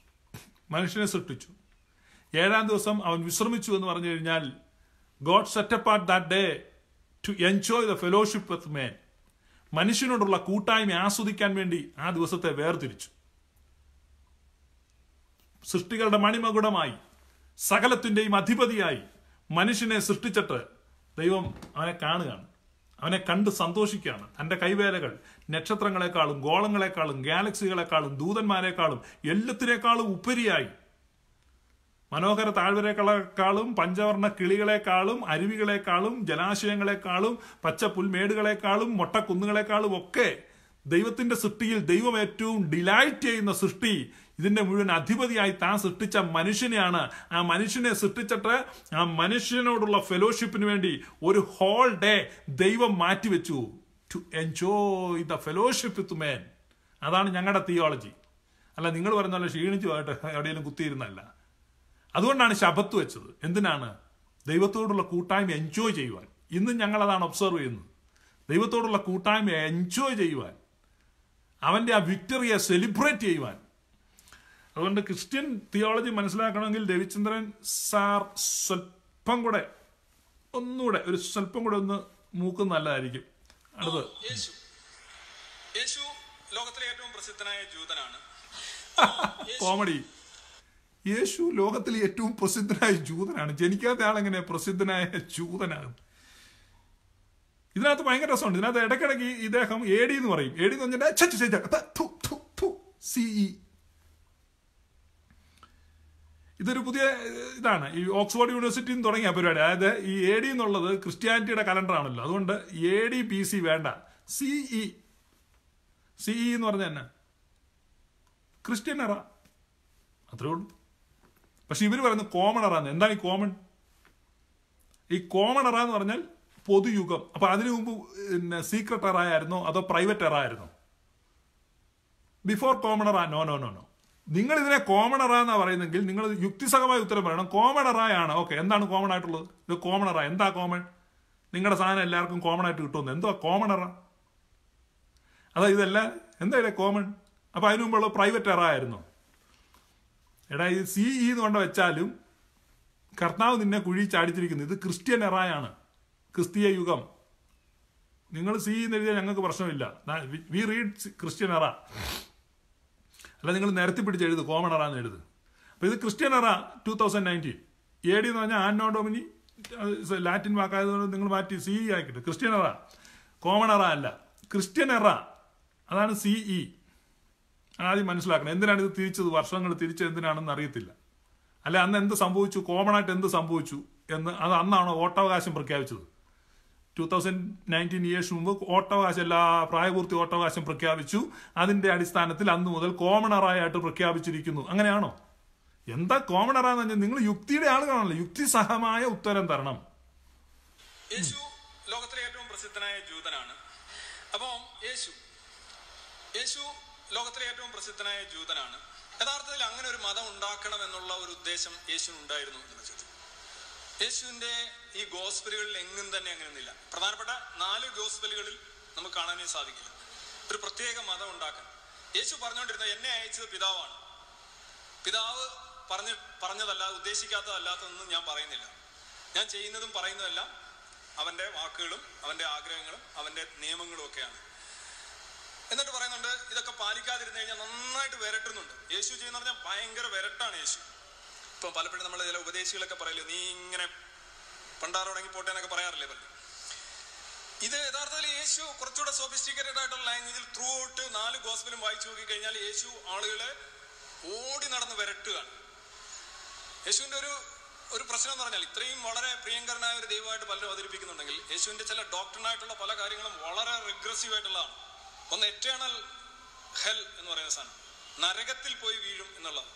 7-ാം ദിവസം അവൻ വിശ്രമിച്ചു എന്ന് പറഞ്ഞു കഴിഞ്ഞാൽ God set apart that day to enjoy the fellowship with man. മനുഷ്യനോടുള്ള കൂട്ടായ്മ ആസ്വദിക്കാൻ വേണ്ടി ആ ദിവസത്തെ വേർതിരിച്ചു. സൃഷ്ടികളുടെ മണിമകുടമായി സകലത്തിന്റെയും അധിപതിയായി മനുഷ്യനെ സൃഷ്ടിച്ചിട്ട് ദൈവം അവനെ കാണുകയാണ്. അവനെ കണ്ട് സന്തോഷിക്കുകയാണ്. തന്റെ കൈവേലകൾ നക്ഷത്രങ്ങളെക്കാളും ഗോളങ്ങളെക്കാളും ഗാലക്സികളെക്കാളും ദൂതന്മാരെക്കാളും എല്ലാത്തിനേക്കാളും ഉപരിയായി മനോഹര താഴ്വരകളെക്കാളും പഞ്ചവർണ്ണ കിളികളെക്കാളും അരുവികളെക്കാളും ജലാശയങ്ങളെക്കാളും പച്ച പുൽമേടുകളെക്കാളും മൊട്ടക്കുന്നുകളെക്കാളും ഒക്കെ ദൈവത്തിന്റെ സൃഷ്ടിയിൽ ദൈവം ഏറ്റവും ഡിലൈറ്റ് ചെയ്യുന്ന സൃഷ്ടി, ഇതിന്റെ മുഴുവൻ അധിപതിയായി താൻ സൃഷ്ടിച്ച മനുഷ്യനെയാണ്. ആ മനുഷ്യനെ സൃഷ്ടിച്ചിട്ട് ആ മനുഷ്യനോടുള്ള ഫെലോഷിപ്പിന് വേണ്ടി ഒരു ഹോൾ ഡേ ദൈവം മാറ്റിവെച്ചു. To enjoy the fellowship with man. അതാണ് ഞങ്ങളുടെ തിയോളജി. അല്ല നിങ്ങൾ പറയുന്ന പോലെ ക്ഷീണിച്ചു പോയിട്ട് എവിടെയെങ്കിലും കുത്തിയിരുന്നല്ല. അതുകൊണ്ടാണ് ശബത്ത് വെച്ചത്. എന്തിനാണ്? ദൈവത്തോടുള്ള കൂട്ടായ്മ എൻജോയ് ചെയ്യുവാൻ. ഇന്നും ഞങ്ങൾ അതാണ് ഒബ്സർവ് ചെയ്യുന്നത്. ദൈവത്തോടുള്ള കൂട്ടായ്മ എൻജോയ് ചെയ്യുവാൻ, അവന്റെ ആ വിക്ടറിയെ സെലിബ്രേറ്റ് ചെയ്യുവാൻ. അതുകൊണ്ട് ക്രിസ്ത്യൻ തിയോളജി മനസ്സിലാക്കണമെങ്കിൽ രവിചന്ദ്രൻ സാർ സ്വല്പം കൂടെ ഒരു സ്വല്പം കൂടെ ഒന്ന് മൂക്കുന്ന നല്ലതായിരിക്കും. അടുത്ത് യേശു ലോകത്തിലെ ഏറ്റവും പ്രസിദ്ധനായ ജൂതനാണ്. കോമഡി. യേശു ലോകത്തിലെ ഏറ്റവും പ്രസിദ്ധനായ ജൂതനാണ്. ജനിക്കാത്ത ആളെങ്ങനെ പ്രസിദ്ധനായ ജൂതനാകും? ഇതിനകത്ത് ഭയങ്കര രസമുണ്ട്. ഇതിനകത്ത് ഇടയ്ക്കിടയ്ക്ക് ഇദ്ദേഹം AD എന്ന് പറയും. AD എന്ന് പറഞ്ഞാൽ CE. ഇതൊരു പുതിയ ഇതാണ്. ഈ ഓക്സ്ഫോർഡ് യൂണിവേഴ്സിറ്റിയിൽ നിന്ന് തുടങ്ങിയ പരിപാടി. അതായത് ഈ AD എന്നുള്ളത് ക്രിസ്ത്യാനിറ്റിയുടെ കലണ്ടറാണല്ലോ. അതുകൊണ്ട് AD BC വേണ്ട, CE എന്ന് പറഞ്ഞ തന്നെ ക്രിസ്ത്യൻ എറ, അത്രേ ഉള്ളൂ. പക്ഷെ ഇവർ പറയുന്നത് കോമൺ എറാന്ന്. എന്താണ് ഈ കോമൺ? ഈ കോമൺ എറ എന്ന് പറഞ്ഞാൽ പൊതുയുഗം. അപ്പൊ അതിനു മുമ്പ് പിന്നെ സീക്രട്ട് എറ ആയിരുന്നോ അതോ പ്രൈവറ്റ് എറ ആയിരുന്നോ? Before common era? നോ. നിങ്ങൾ ഇതിനെ കോമൺ എറ എന്നാ പറയുന്നെങ്കിൽ നിങ്ങൾ യുക്തിസഹമായ ഉത്തരം പറയണം. കോമൺ എറയാണ്. ഓക്കെ, എന്താണ് കോമൺ ആയിട്ടുള്ളത്? ഇത് കോമൺ എറ. എന്താ കോമൺ? നിങ്ങളുടെ സാധനം എല്ലാവർക്കും കോമൺ ആയിട്ട് കിട്ടുമെന്ന്. എന്തുവാ കോമൺ എറ? അതാ ഇതെല്ലാം എന്താ കോമൺ? അപ്പൊ അതിനു മുമ്പുള്ള പ്രൈവറ്റ് എറ ആയിരുന്നോ? എടാ, ഈ CE എന്ന് കൊണ്ട് വെച്ചാലും കർത്താവ് നിന്നെ കുഴി ചാടിച്ചിരിക്കുന്നു. ഇത് ക്രിസ്ത്യൻ എറായാണ്, ക്രിസ്തീയ യുഗം. നിങ്ങൾ CE എന്ന് എഴുതിയാൽ ഞങ്ങൾക്ക് പ്രശ്നമില്ല. വി റീഡ് ക്രിസ്ത്യൻ എറ. അല്ല, നിങ്ങൾ നിരത്തി പിടിച്ച് എഴുത്, കോമൺ എറ എന്ന് എഴുത്. അപ്പൊ ഇത് ക്രിസ്ത്യൻ എറ 2019. AD എന്ന് പറഞ്ഞാൽ ആന്നോ ഡൊമിനി, ലാറ്റിൻ വാക്കായതുകൊണ്ട് നിങ്ങൾ മാറ്റി CE ആക്കിയിട്ട് ക്രിസ്ത്യൻ എറ. കോമൺ എറ അല്ല, ക്രിസ്ത്യൻ എറ. അതാണ് CE. ആദ്യം മനസ്സിലാക്കണം. എന്തിനാണ് ഇത് തിരിച്ചത്? വർഷങ്ങൾ തിരിച്ചത് എന്തിനാണെന്ന് അറിയത്തില്ല. അല്ല, അന്ന് എന്ത് സംഭവിച്ചു, കോമൺ ആയിട്ട് എന്ത് സംഭവിച്ചു എന്ന്. അത് അന്നാണോ വോട്ടവകാശം പ്രഖ്യാപിച്ചത്? 2019 ഇയേഴ്സ് മുമ്പ് വോട്ടവകാശം, എല്ലാ പ്രായപൂർത്തി വോട്ടവകാശം പ്രഖ്യാപിച്ചു. അതിന്റെ അടിസ്ഥാനത്തിൽ അന്ന് മുതൽ കോമൺ എറായിട്ട് പ്രഖ്യാപിച്ചിരിക്കുന്നു. അങ്ങനെയാണോ? എന്താ കോമൺ എറ എന്ന് പറഞ്ഞാൽ നിങ്ങൾ യുക്തിയുടെ ആളുകളാണല്ലോ. യുക്തിസഹമായ ഉത്തരം തരണം. യേശു ലോകത്തിലെ ഏറ്റവും പ്രസിദ്ധനായ ജൂതനാണ്. അപ്പോൾ യേശു ലോകത്തിലെ ഏറ്റവും പ്രസിദ്ധനായ ജൂതനാണ്. യഥാർത്ഥത്തിൽ അങ്ങനെ ഒരു മതം ഉണ്ടാക്കണം എന്നുള്ള ഒരു ഉദ്ദേശം യേശുവിന് ഉണ്ടായിരുന്നു എന്നുള്ള ചോദ്യം. യേശുവിന്റെ ഈ ഗോസ്പലുകളിൽ എങ്ങും തന്നെ അങ്ങനെയൊന്നുമില്ല. പ്രധാനപ്പെട്ട 4 ഗോസ്പലുകളിൽ നമുക്ക് കാണാനേ സാധിക്കില്ല ഒരു പ്രത്യേക മതം ഉണ്ടാക്കാൻ. യേശു പറഞ്ഞുകൊണ്ടിരുന്നത് എന്നെ അയച്ചത് പിതാവാണ്. പിതാവ് പറഞ്ഞതല്ലാതെ ഉദ്ദേശിക്കാത്തതല്ലാത്തതൊന്നും ഞാൻ പറയുന്നില്ല. ഞാൻ ചെയ്യുന്നതും പറയുന്നതെല്ലാം അവന്റെ വാക്കുകളും അവന്റെ ആഗ്രഹങ്ങളും അവന്റെ നിയമങ്ങളും ഒക്കെയാണ്. എന്നിട്ട് പറയുന്നുണ്ട് ഇതൊക്കെ പാലിക്കാതിരുന്നു കഴിഞ്ഞാൽ നന്നായിട്ട് വിരട്ടുന്നുണ്ട്. യേശു ചെയ്യുന്ന പറഞ്ഞാൽ ഭയങ്കര വിരട്ടാണ് യേശു. ഇപ്പൊ പലപ്പോഴും നമ്മൾ ചില ഉപദേശികളൊക്കെ പറയല്ലോ, നീ ഇങ്ങനെ പണ്ടാറോടങ്ങി പോട്ടെ എന്നൊക്കെ പറയാറില്ലേ പലരും. ഇത് യഥാർത്ഥത്തിൽ യേശു കുറച്ചുകൂടെ സോഫിസ്റ്റിക്കേറ്റഡ് ആയിട്ടുള്ള ലാംഗ്വേജിൽ ത്രൂ ഔട്ട് 4 ഗോസ്പലും വായിച്ചു നോക്കി കഴിഞ്ഞാൽ യേശു ആളുകളെ ഓടി നടന്ന് വിരട്ടുകയാണ്. യേശുവിന്റെ ഒരു പ്രശ്നം എന്ന് പറഞ്ഞാൽ ഇത്രയും വളരെ പ്രിയങ്കരനായ ഒരു ദൈവമായിട്ട് പലരും അവതരിപ്പിക്കുന്നുണ്ടെങ്കിൽ യേശുവിന്റെ ചില ഡോക്ടറിനായിട്ടുള്ള പല കാര്യങ്ങളും വളരെ റിഗ്രസീവ് ആയിട്ടുള്ളതാണ്. ഒന്ന് എറ്റേണൽ ഹെൽ എന്ന് പറയുന്ന സാധനം, നരകത്തിൽ പോയി വീഴും എന്നുള്ളത്.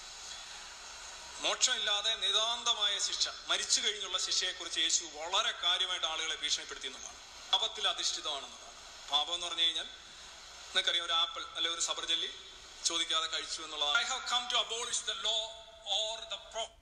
മോക്ഷമില്ലാതെ നിതാന്തമായ ശിക്ഷ, മരിച്ചു കഴിഞ്ഞുള്ള ശിക്ഷയെക്കുറിച്ച് യേശു വളരെ കാര്യമായിട്ട് ആളുകളെ ഭീഷണിപ്പെടുത്തി എന്നുള്ളതാണ്. പാപത്തിൽ അധിഷ്ഠിതമാണെന്നുള്ളതാണ്. പാപം എന്ന് പറഞ്ഞു കഴിഞ്ഞാൽ നിങ്ങൾക്കറിയാം, ഒരു ആപ്പിൾ അല്ലെ ഒരു സബർജല്ലി ചോദിക്കാതെ കഴിച്ചു എന്നുള്ളതാണ്. I have come to abolish the law or the prophets.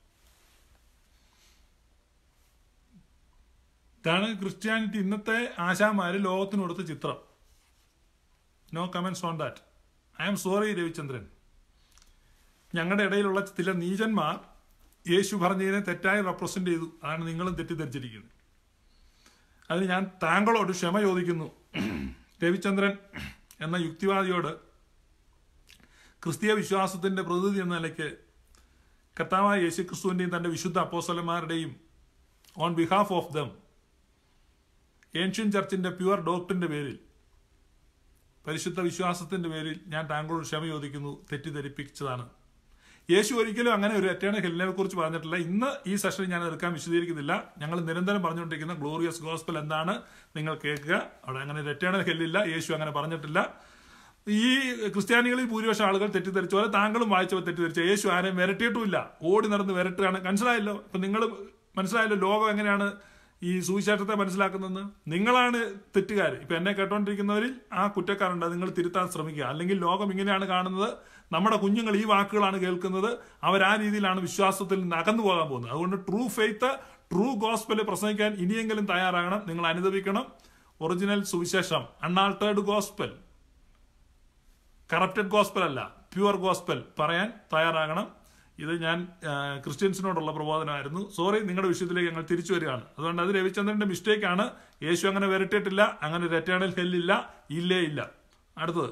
ഇതാണ് ക്രിസ്ത്യാനിറ്റി. ഇന്നത്തെ ആശാമാര് ലോകത്തിന് കൊടുത്ത ചിത്രം. No comments on that. I am sorry Ravichandran. ഞങ്ങളുടെ ഇടയിലുള്ള ചില നീചന്മാർ യേശു പറഞ്ഞതിനെ തെറ്റായി റെപ്രസെന്റ് ചെയ്തു. അതാണ് നിങ്ങളും തെറ്റിദ്ധരിച്ചിരിക്കുന്നത്. അതിന് ഞാൻ താങ്കളോട് ക്ഷമ ചോദിക്കുന്നു. രവിചന്ദ്രൻ എന്ന യുക്തിവാദിയോട് ക്രിസ്തീയ വിശ്വാസത്തിന്റെ പ്രതിനിധി എന്ന നിലയ്ക്ക് കർത്താവായ യേശു ക്രിസ്തുവിന്റെയും തന്റെ വിശുദ്ധ അപ്പോസ്തലന്മാരുടെയും on behalf of them ancient ചർച്ചിന്റെ പ്യുവർ ഡോക്ടറിന്റെ പേരിൽ, പരിശുദ്ധ വിശ്വാസത്തിന്റെ പേരിൽ ഞാൻ താങ്കളോട് ക്ഷമ ചോദിക്കുന്നു. തെറ്റിദ്ധരിപ്പിച്ചതാണ്. യേശു ഒരിക്കലും അങ്ങനെ ഒരു എറ്റേണൽ ഹെല്ലിനെ കുറിച്ച് പറഞ്ഞിട്ടില്ല. ഇന്ന് ഈ സെഷനിൽ ഞാൻ എടുക്കാൻ വിശദീകരിക്കുന്നില്ല. ഞങ്ങൾ നിരന്തരം പറഞ്ഞുകൊണ്ടിരിക്കുന്ന ഗ്ലോറിയസ് ഗോസ്പൽ എന്താണ് നിങ്ങൾ കേൾക്കുക. അവിടെ അങ്ങനെ ഒരു എറ്റേണൽ ഹെല്ലില്ല. യേശു അങ്ങനെ പറഞ്ഞിട്ടില്ല. ഈ ക്രിസ്ത്യാനികളിൽ ഭൂരിപക്ഷം ആളുകൾ തെറ്റിദ്ധരിച്ച പോലെ താങ്കളും വായിച്ചപ്പോൾ തെറ്റിദ്ധരിച്ച. യേശു ആരെയും വിരട്ടിയിട്ടുമില്ല. ഓടി നടന്ന് വിരട്ടുകയാണ്. മനസ്സിലായല്ലോ? ഇപ്പൊ നിങ്ങൾ മനസ്സിലായല്ലോ ലോകം എങ്ങനെയാണ് ഈ സുവിശേഷത്തെ മനസ്സിലാക്കുന്നതെന്ന്. നിങ്ങളാണ് തെറ്റുകാർ. ഇപ്പൊ എന്നെ കേട്ടോണ്ടിരിക്കുന്നവരിൽ ആ കുറ്റക്കാരുണ്ട്. നിങ്ങൾ തിരുത്താൻ ശ്രമിക്കുക. അല്ലെങ്കിൽ ലോകം ഇങ്ങനെയാണ് കാണുന്നത്. നമ്മുടെ കുഞ്ഞുങ്ങൾ ഈ വാക്കുകളാണ് കേൾക്കുന്നത്. അവർ ആ രീതിയിലാണ് വിശ്വാസത്തിൽ നിന്ന് അകന്നു പോകാൻ പോകുന്നത്. അതുകൊണ്ട് ട്രൂ ഫെയ്ത്ത്, ട്രൂ ഗോസ്പല് പ്രസംഗിക്കാൻ ഇനിയെങ്കിലും തയ്യാറാകണം. നിങ്ങൾ അനുദപിക്കണം. ഒറിജിനൽ സുവിശേഷം, അൺആൾട്ടേർഡ് ഗോസ്പൽ, കറപ്റ്റഡ് ഗോസ്പൽ അല്ല, പ്യുവർ ഗോസ്പൽ പറയാൻ തയ്യാറാകണം. ഇത് ഞാൻ ക്രിസ്ത്യൻസിനോടുള്ള പ്രബോധനമായിരുന്നു. സോറി, നിങ്ങളുടെ വിഷയത്തിലേക്ക് ഞങ്ങൾ തിരിച്ചു വരികയാണ്. അതുകൊണ്ട് അത് രവിചന്ദ്രന്റെ മിസ്റ്റേക്ക് ആണ്. യേശു അങ്ങനെ വരട്ടിയിട്ടില്ല. അങ്ങനെ ഒരു എറ്റേണൽ ഹെല്ലില്ല, ഇല്ലേ ഇല്ല. അടുത്തത്,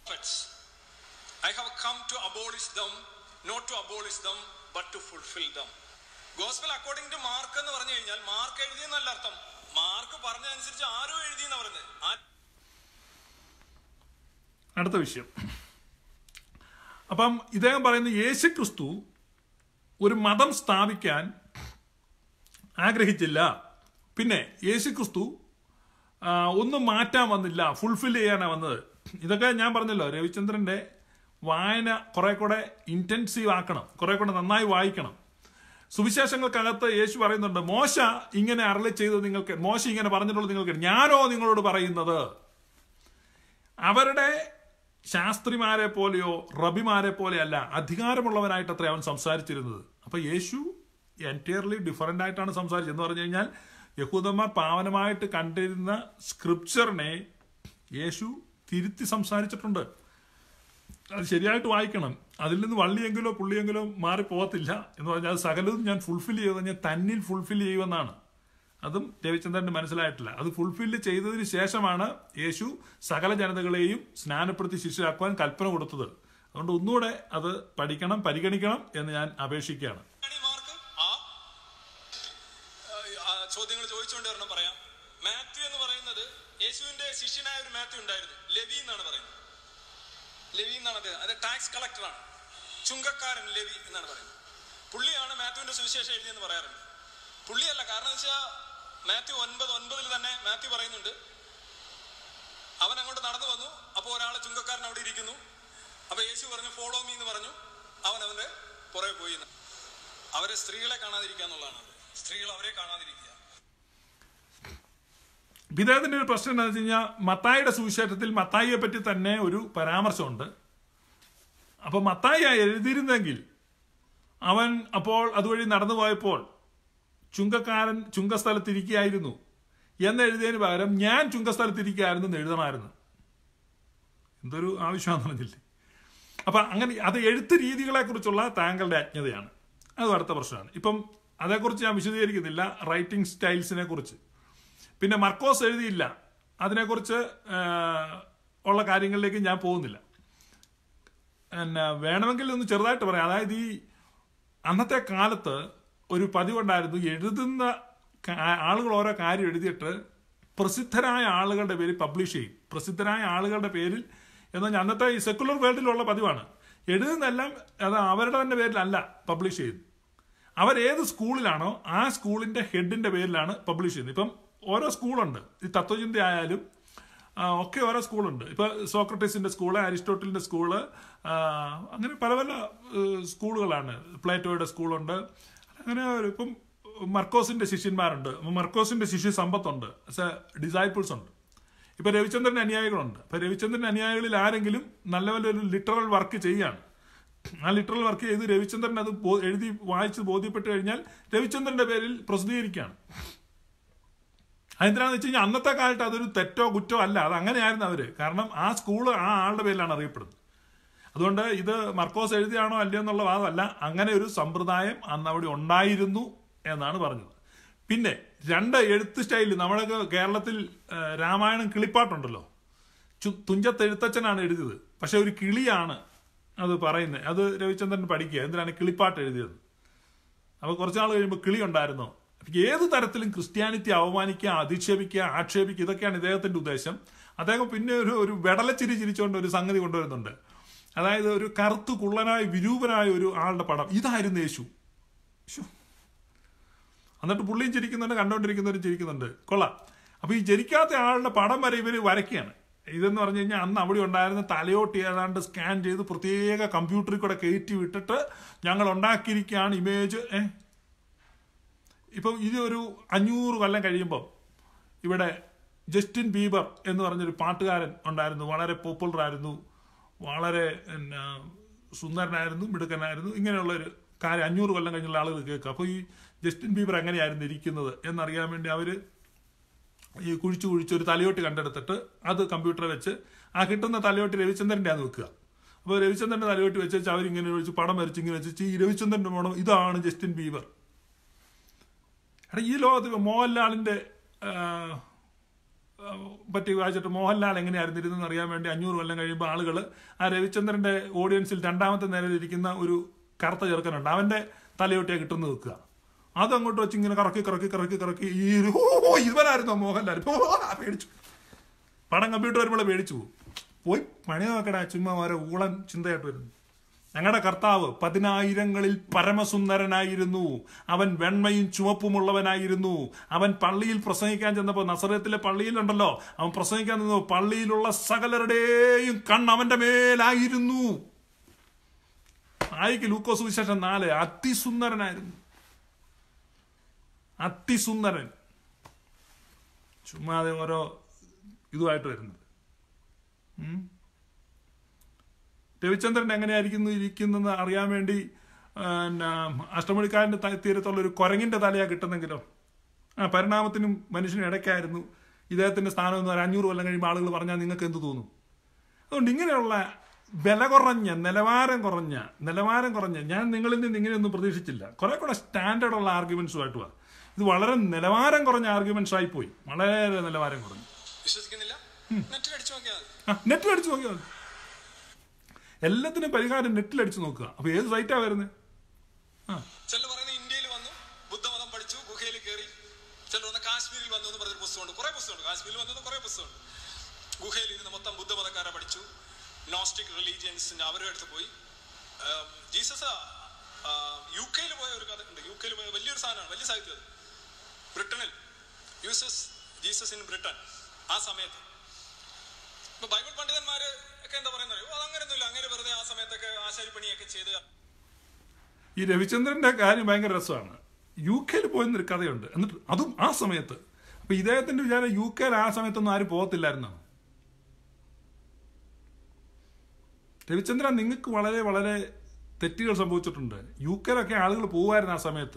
I have come to abolish them, not to abolish them, but to fulfill them. Gospel according to Mark എന്ന് പറഞ്ഞു കഴിഞ്ഞാൽ മാർക്ക് എഴുതിയെന്നല്ല അർത്ഥം. മാർക്ക് പറഞ്ഞതനുസരിച്ച് ആരോ എഴുതിയെന്ന് പറഞ്ഞത്. അടുത്ത വിഷയം. അപ്പം ഇദ്ദേഹം പറയുന്ന യേശു ക്രിസ്തു ഒരു മതം സ്ഥാപിക്കാൻ ആഗ്രഹിച്ചില്ല. പിന്നെ യേശുക്രിസ്തു ഒന്നും മാറ്റാൻ വന്നില്ല, ഫുൾഫിൽ ചെയ്യാനാണ് വന്നത്. ഇതൊക്കെ ഞാൻ പറഞ്ഞല്ലോ, രവിചന്ദ്രന്റെ വായന കുറെ കൂടെ ഇന്റൻസീവ് ആക്കണം, കുറെ കൂടെ നന്നായി വായിക്കണം. സുവിശേഷങ്ങൾക്കകത്ത് യേശു പറയുന്നുണ്ട്, മോശ ഇങ്ങനെ അരുളി ചെയ്തത് നിങ്ങൾക്ക്, മോശ ഇങ്ങനെ പറഞ്ഞിട്ടുള്ളത് നിങ്ങൾക്ക്, ഞാനോ നിങ്ങളോട് പറയുന്നത്. അവരുടെ ശാസ്ത്രിമാരെ പോലെയോ റബിമാരെ പോലെയല്ല, അധികാരമുള്ളവനായിട്ട് അത്ര അവൻ സംസാരിച്ചിരുന്നത്. അപ്പൊ യേശു എൻറ്റയർലി ഡിഫറൻ്റ് ആയിട്ടാണ് സംസാരിച്ചത്. എന്ന് പറഞ്ഞു കഴിഞ്ഞാൽ യഹൂദന്മാർ പാവനമായിട്ട് കണ്ടിരുന്ന സ്ക്രിപ്ചറിനെ യേശു തിരുത്തി സംസാരിച്ചിട്ടുണ്ട്. അത് ശരിയായിട്ട് വായിക്കണം. അതിൽ നിന്ന് വള്ളിയെങ്കിലോ പുള്ളിയെങ്കിലോ മാറിപ്പോകത്തില്ല. എന്ന് പറഞ്ഞാൽ സകലതും ഞാൻ ഫുൾഫിൽ ചെയ്ത് ഞാൻ തന്നിൽ ഫുൾഫിൽ ചെയ്യുമെന്നാണ്. അതും രവിചന്ദ്രന് മനസ്സിലായിട്ടില്ല. അത് ഫുൾഫിൽ ചെയ്തതിന് ശേഷമാണ് യേശു സകല ജനതകളെയും സ്നാനപ്പെടുത്തി ശിഷ്യരാക്കുവാൻ കൽപ്പന കൊടുത്തത്. അതുകൊണ്ട് ഒന്നുകൂടെ അത് പഠിക്കണം, പരിഗണിക്കണം എന്ന് ഞാൻ അപേക്ഷിക്കുകയാണ്. ചോദ്യങ്ങൾ ചോദിച്ചുകൊണ്ട് ഒരെണ്ണം പറയാം. മാത്യു എന്ന് പറയുന്നത് യേശുവിന്റെ ശിഷ്യനായ ഒരു മാത്യു ഉണ്ടായിരുന്നു, ലെവി എന്നാണ് പറയുന്നത്. ലെവി എന്നാണ് അദ്ദേഹം, അത് ടാക്സ് കളക്ടറാണ്, ചുങ്കക്കാരൻ ലെവി എന്നാണ് പറയുന്നത്. പുള്ളിയാണ് മാത്യുവിന്റെ സുവിശേഷം എഴുതിയെന്ന് പറയാറുണ്ട്. പുള്ളിയല്ല, കാരണം എന്ന് വെച്ചാൽ മാത്യു 9:9 തന്നെ മാത്യു പറയുന്നുണ്ട്, അവൻ അങ്ങോട്ട് നടന്നു വന്നു, അപ്പോൾ ഒരാൾ ചുങ്കക്കാരൻ അവിടെ ഇരിക്കുന്നു. അപ്പൊ യേശു പറഞ്ഞു ഫോളോ മീ എന്ന് പറഞ്ഞു, അവൻ അവന്റെ പുറകെ പോയി. അവരെ സ്ത്രീകളെ കാണാതിരിക്കുക എന്നുള്ളതാണ്, സ്ത്രീകൾ അവരെ കാണാതിരിക്കുക. ഇദ്ദേഹത്തിന്റെ ഒരു പ്രശ്നം എന്താണെന്ന് വെച്ച് കഴിഞ്ഞാൽ, മത്തായിയുടെ സുവിശേഷത്തിൽ മത്തായിയെ പറ്റി തന്നെ ഒരു പരാമർശമുണ്ട്. അപ്പൊ മത്തായി എഴുതിയിരുന്നെങ്കിൽ അവൻ അപ്പോൾ അതുവഴി നടന്നു പോയപ്പോൾ ചുങ്കക്കാരൻ ചുങ്കസ്ഥലത്തിരിക്കുകയായിരുന്നു എന്നെഴുതിയതിന് പകരം ഞാൻ ചുങ്കസ്ഥലത്തിരിക്കുകയായിരുന്നു എന്ന് എഴുതണമായിരുന്നു. എന്തൊരു ആവശ്യമാണെന്ന് പറഞ്ഞില്ലേ. അപ്പൊ അങ്ങനെ അത് എഴുത്ത് രീതികളെ കുറിച്ചുള്ള താങ്കളുടെ അജ്ഞതയാണ്. അത് അടുത്ത പ്രശ്നമാണ്. ഇപ്പം അതേക്കുറിച്ച് ഞാൻ വിശദീകരിക്കുന്നില്ല, റൈറ്റിംഗ് സ്റ്റൈൽസിനെ കുറിച്ച്. പിന്നെ മർക്കോസ് എഴുതിയില്ല, അതിനെക്കുറിച്ച് ഉള്ള കാര്യങ്ങളിലേക്ക് ഞാൻ പോകുന്നില്ല. വേണമെങ്കിൽ ഒന്ന് ചെറുതായിട്ട് പറയാം. അതായത് ഈ അന്നത്തെ കാലത്ത് ഒരു പതിവുണ്ടായിരുന്നു, എഴുതുന്ന ആളുകൾ ഓരോ കാര്യം എഴുതിയിട്ട് പ്രസിദ്ധരായ ആളുകളുടെ പേരിൽ പബ്ലിഷ് ചെയ്യും. പ്രസിദ്ധരായ ആളുകളുടെ പേരിൽ എന്ന് പറഞ്ഞാൽ അന്നത്തെ ഈ സെക്കുലർ വേൾഡിലുള്ള പതിവാണ്. എഴുതുന്നതെല്ലാം അത് അവരുടെ തന്നെ പേരിലല്ല പബ്ലിഷ് ചെയ്യുന്നത്. അവരേത് സ്കൂളിലാണോ ആ സ്കൂളിന്റെ ഹെഡിന്റെ പേരിലാണ് പബ്ലിഷ് ചെയ്യുന്നത്. ഇപ്പം ഓരോ സ്കൂളുണ്ട്, ഈ തത്വചിന്ത ആയാലും ഒക്കെ ഓരോ സ്കൂളുണ്ട്. ഇപ്പൊ സോക്രട്ടീസിന്റെ സ്കൂള്, അരിസ്റ്റോട്ടലിന്റെ സ്കൂള്, അങ്ങനെ പല പല സ്കൂളുകളാണ്. പ്ലേറ്റോയുടെ സ്കൂളുണ്ട്. അങ്ങനെ ഇപ്പം മർക്കോസിന്റെ ശിഷ്യന്മാരുണ്ട്, മർക്കോസിന്റെ ശിഷ്യ സമ്പത്തുണ്ട്, ഡിസൈപ്പിൾസ് ഉണ്ട്. ഇപ്പൊ രവിചന്ദ്രന്റെ അനുയായികളുണ്ട്. ഇപ്പൊ രവിചന്ദ്രന്റെ അനുയായികളിൽ ആരെങ്കിലും നല്ല ഒരു ലിറ്ററൽ വർക്ക് ചെയ്യുകയാണ്. ആ ലിറ്ററൽ വർക്ക് ചെയ്ത് രവിചന്ദ്രൻ അത് എഴുതി വായിച്ച് ബോധ്യപ്പെട്ട് കഴിഞ്ഞാൽ രവിചന്ദ്രന്റെ പേരിൽ പ്രസിദ്ധീകരിക്കുകയാണ്. അതെന്തിനാണെന്ന് വെച്ച് കഴിഞ്ഞാൽ അന്നത്തെ കാലത്ത് അതൊരു തെറ്റോ കുറ്റോ അല്ല, അത് അങ്ങനെയായിരുന്നു അവര്. കാരണം ആ സ്കൂള് ആ ആളുടെ പേരിലാണ് അറിയപ്പെടുന്നത്. അതുകൊണ്ട് ഇത് മർക്കോസ് എഴുതിയാണോ അല്ലയോ എന്നുള്ള വാദമല്ല, അങ്ങനെ ഒരു സമ്പ്രദായം അന്ന് അവിടെ ഉണ്ടായിരുന്നു എന്നാണ് പറഞ്ഞത്. പിന്നെ രണ്ട് എഴുത്ത് സ്റ്റൈല്. നമ്മുടെ കേരളത്തിൽ രാമായണം കിളിപ്പാട്ടുണ്ടല്ലോ, തുഞ്ചത്ത് എഴുത്തച്ഛനാണ് എഴുതിയത്. പക്ഷെ ഒരു കിളിയാണ് അത് പറയുന്നത്. അത് രവിചന്ദ്രൻ പഠിക്കുക, എന്തിനാണ് കിളിപ്പാട്ട് എഴുതിയത്. അപ്പൊ കുറച്ചാൾ കഴിയുമ്പോൾ കിളി ഉണ്ടായിരുന്നോ. ഏത് തരത്തിലും ക്രിസ്ത്യാനിറ്റി അവമാനിക്കുക, അധിക്ഷേപിക്കുക, ആക്ഷേപിക്കുക, ഇതൊക്കെയാണ് ഇദ്ദേഹത്തിന്റെ ഉദ്ദേശം. അദ്ദേഹം പിന്നെ ഒരു വെടലച്ചിരി ചിരിച്ചുകൊണ്ട് ഒരു സംഗതി കൊണ്ടുവരുന്നുണ്ട്. അതായത് ഒരു കറുത്തു കുള്ളനായ വിരൂപനായ ഒരു ആളുടെ പടം, ഇതായിരുന്നു യേശു. എന്നിട്ട് പുള്ളിയും ചിരിക്കുന്നുണ്ട്, കണ്ടുകൊണ്ടിരിക്കുന്നവരും ചിരിക്കുന്നുണ്ട്. കൊള്ളാം. അപ്പൊ ഈ ജനിക്കാത്ത ആളുടെ പടം വരെ ഇവര് വരയ്ക്കുകയാണ്. ഇതെന്ന് പറഞ്ഞു കഴിഞ്ഞാൽ അന്ന് അവിടെ ഉണ്ടായിരുന്ന തലയോട്ടി ഏതാണ്ട് സ്കാൻ ചെയ്ത് പ്രത്യേക കമ്പ്യൂട്ടറിൽ കൂടെ കയറ്റി വിട്ടിട്ട് ഞങ്ങൾ ഉണ്ടാക്കിയിരിക്കുകയാണ് ഇമേജ്. ഇപ്പം ഇത് ഒരു 500 കൊല്ലം കഴിയുമ്പോൾ ഇവിടെ ജസ്റ്റിൻ ബീബർ എന്ന് പറഞ്ഞൊരു പാട്ടുകാരൻ ഉണ്ടായിരുന്നു. വളരെ പോപ്പുലർ ആയിരുന്നു, വളരെ സുന്ദരനായിരുന്നു, മിടുക്കനായിരുന്നു. ഇങ്ങനെയുള്ളൊരു കാര്യം 500 കൊല്ലം കഴിഞ്ഞുള്ള ആളുകൾ കേൾക്കുക. അപ്പോൾ ഈ ജസ്റ്റിൻ ബീബർ എങ്ങനെയായിരുന്നു ഇരിക്കുന്നത് എന്നറിയാൻ വേണ്ടി അവർ ഈ കുഴിച്ചൊരു തലയോട്ടി കണ്ടെടുത്തിട്ട് അത് കമ്പ്യൂട്ടറിൽ വെച്ച് ആ കിട്ടുന്ന തലയോട്ടി രവിചന്ദ്രൻ്റെ ആണ് വെക്കുക. അപ്പോൾ രവിചന്ദ്രൻ്റെ തലയോട്ടി വെച്ച് അവരിങ്ങനെ വെച്ച് പടം വരച്ച് ഇങ്ങനെ വെച്ച് ഈ രവിചന്ദ്രൻ്റെ പടം ഇതാണ് ജസ്റ്റിൻ ബീബർ. ഈ ലോകത്ത് മോഹൻലാലിന്റെ പറ്റി വായിച്ചിട്ട് മോഹൻലാൽ എങ്ങനെയായിരുന്നു ഇരുന്നെന്ന് അറിയാൻ വേണ്ടി 500 കൊല്ലം കഴിയുമ്പോൾ ആളുകൾ ആ രവിചന്ദ്രന്റെ ഓഡിയൻസിൽ രണ്ടാമത്തെ നിരയിൽ ഇരിക്കുന്ന ഒരു കറുത്ത ചെറുക്കനുണ്ട്, അവന്റെ തലയോട്ടിയെ കിട്ടുന്ന വെക്കുക. അതങ്ങോട്ട് വെച്ച് ഇങ്ങനെ കറക്കി ഈ ഇവനായിരുന്നോ മോഹൻലാൽ. പേടിച്ചു. പടം കമ്പ്യൂട്ടർ വരുമ്പോൾ പേടിച്ചു പോയി പണി നോക്കടാ, ചുമ്മാ ഓരോ ഊളൻ ചിന്തയായിട്ട് വരുന്നു. ഞങ്ങളുടെ കർത്താവ് 10,000-ങ്ങളിൽ പരമസുന്ദരനായിരുന്നു. അവൻ വെണ്മയും ചുവപ്പുമുള്ളവനായിരുന്നു. അവൻ പള്ളിയിൽ പ്രസംഗിക്കാൻ ചെന്നപ്പോൾ, നസറേത്തിലെ പള്ളിയിലുണ്ടല്ലോ, അവൻ പ്രസംഗിക്കാൻ ചെന്നപ്പോൾ പള്ളിയിലുള്ള സകലരുടെയും കണ്ണ് അവന്റെ മേലായിരുന്നു. ആയിക്ക് ലൂക്കോസ് സുവിശേഷം 4. അതിസുന്ദരനായിരുന്നു, അതിസുന്ദരൻ. ചുമ്മാതെ ഓരോ ഇതുമായിട്ട് വരുന്നത്. രവിചന്ദ്രൻ എങ്ങനെയായിരിക്കുന്നു ഇരിക്കുന്നെന്ന് അറിയാൻ വേണ്ടി അഷ്ടമുടിക്കാരൻ്റെ തീരത്തുള്ള ഒരു കുരങ്ങിന്റെ തലയാ കിട്ടുന്നെങ്കിലോ. പരിണാമത്തിനും മനുഷ്യനും ഇടയ്ക്കായിരുന്നു ഇദ്ദേഹത്തിന്റെ സ്ഥാനം എന്ന് പറയാൻ 500 കൊല്ലം കഴിയുമ്പോൾ ആളുകൾ പറഞ്ഞാൽ നിങ്ങൾക്ക് എന്ത് തോന്നും? അതുകൊണ്ട് ഇങ്ങനെയുള്ള വില കുറഞ്ഞ നിലവാരം കുറഞ്ഞ ഞാൻ നിങ്ങളിൽ നിന്ന് ഇങ്ങനെയൊന്നും പ്രതീക്ഷിച്ചില്ല. കുറെ കൂടെ സ്റ്റാൻഡേർഡ് ഉള്ള ആർഗ്യുമെന്റ്സുമായിട്ട് പോവാ. ഇത് വളരെ നിലവാരം കുറഞ്ഞ ആർഗ്യുമെന്റ്സ് ആയി പോയി, വളരെ നിലവാരം കുറഞ്ഞു. വിശ്വസിക്കുന്നില്ല? നെറ്റിൽ അടിച്ചു നോക്കിയാൽ മതി. എല്ലാത്തിനും പരിഹാരം നെറ്റിൽ അടിച്ചു നോക്കുക. അപ്പൊ ഏത് സൈറ്റാ വരുന്നത്? ചിലർ പറയുന്നത് ഇന്ത്യയിൽ വന്നു, ബുദ്ധമതം പഠിച്ചു, ഗുഹയിൽ കയറി. ചിലർ വന്ന കാശ്മീരിൽ വന്നു എന്ന് പറഞ്ഞൊരു പുസ്തകമുണ്ട്, കുറെ പുസ്തകമുണ്ട്. കാശ്മീരിൽ വന്നത് കുറെ പുസ്തകമുണ്ട്. ഗുഹയിൽ ഇരുന്ന് മൊത്തം ബുദ്ധമതക്കാരെ പഠിച്ചു, നോസ്റ്റിക് റിലീജിയൻസിന്റെ അവരുടെ അടുത്ത് പോയി. ജീസസ് UK പോയ ഒരു കഥ ഉണ്ട്. UK പോയ വലിയൊരു സാധനമാണ്, വലിയ സാഹിത്യം. അത് ബ്രിട്ടനിൽ ജീസസ് ഇൻ ബ്രിട്ടൻ. ആ സമയത്ത് ഇപ്പൊ ബൈബിൾ പണ്ഡിതന്മാര് ഒക്കെ എന്താ പറയുന്നത്? അതങ്ങനെയൊന്നുമില്ല, അങ്ങനെ വെറുതെ ആ സമയത്തൊക്കെ ആശാരിപ്പണിയൊക്കെ ചെയ്ത്. ഈ രവിചന്ദ്രന്റെ കാര്യം ഭയങ്കര രസമാണ്. UK പോയെന്നൊരു കഥയുണ്ട്. എന്നിട്ട് അതും ആ സമയത്ത്. അപ്പൊ ഇദ്ദേഹത്തിന്റെ വിചാരം UK ആ സമയത്തൊന്നും ആരും പോകത്തില്ലായിരുന്നു. രവിചന്ദ്രൻ, നിങ്ങൾക്ക് വളരെ വളരെ തെറ്റുകൾ സംഭവിച്ചിട്ടുണ്ട്. UK ആളുകൾ പോകുമായിരുന്നു ആ സമയത്ത്.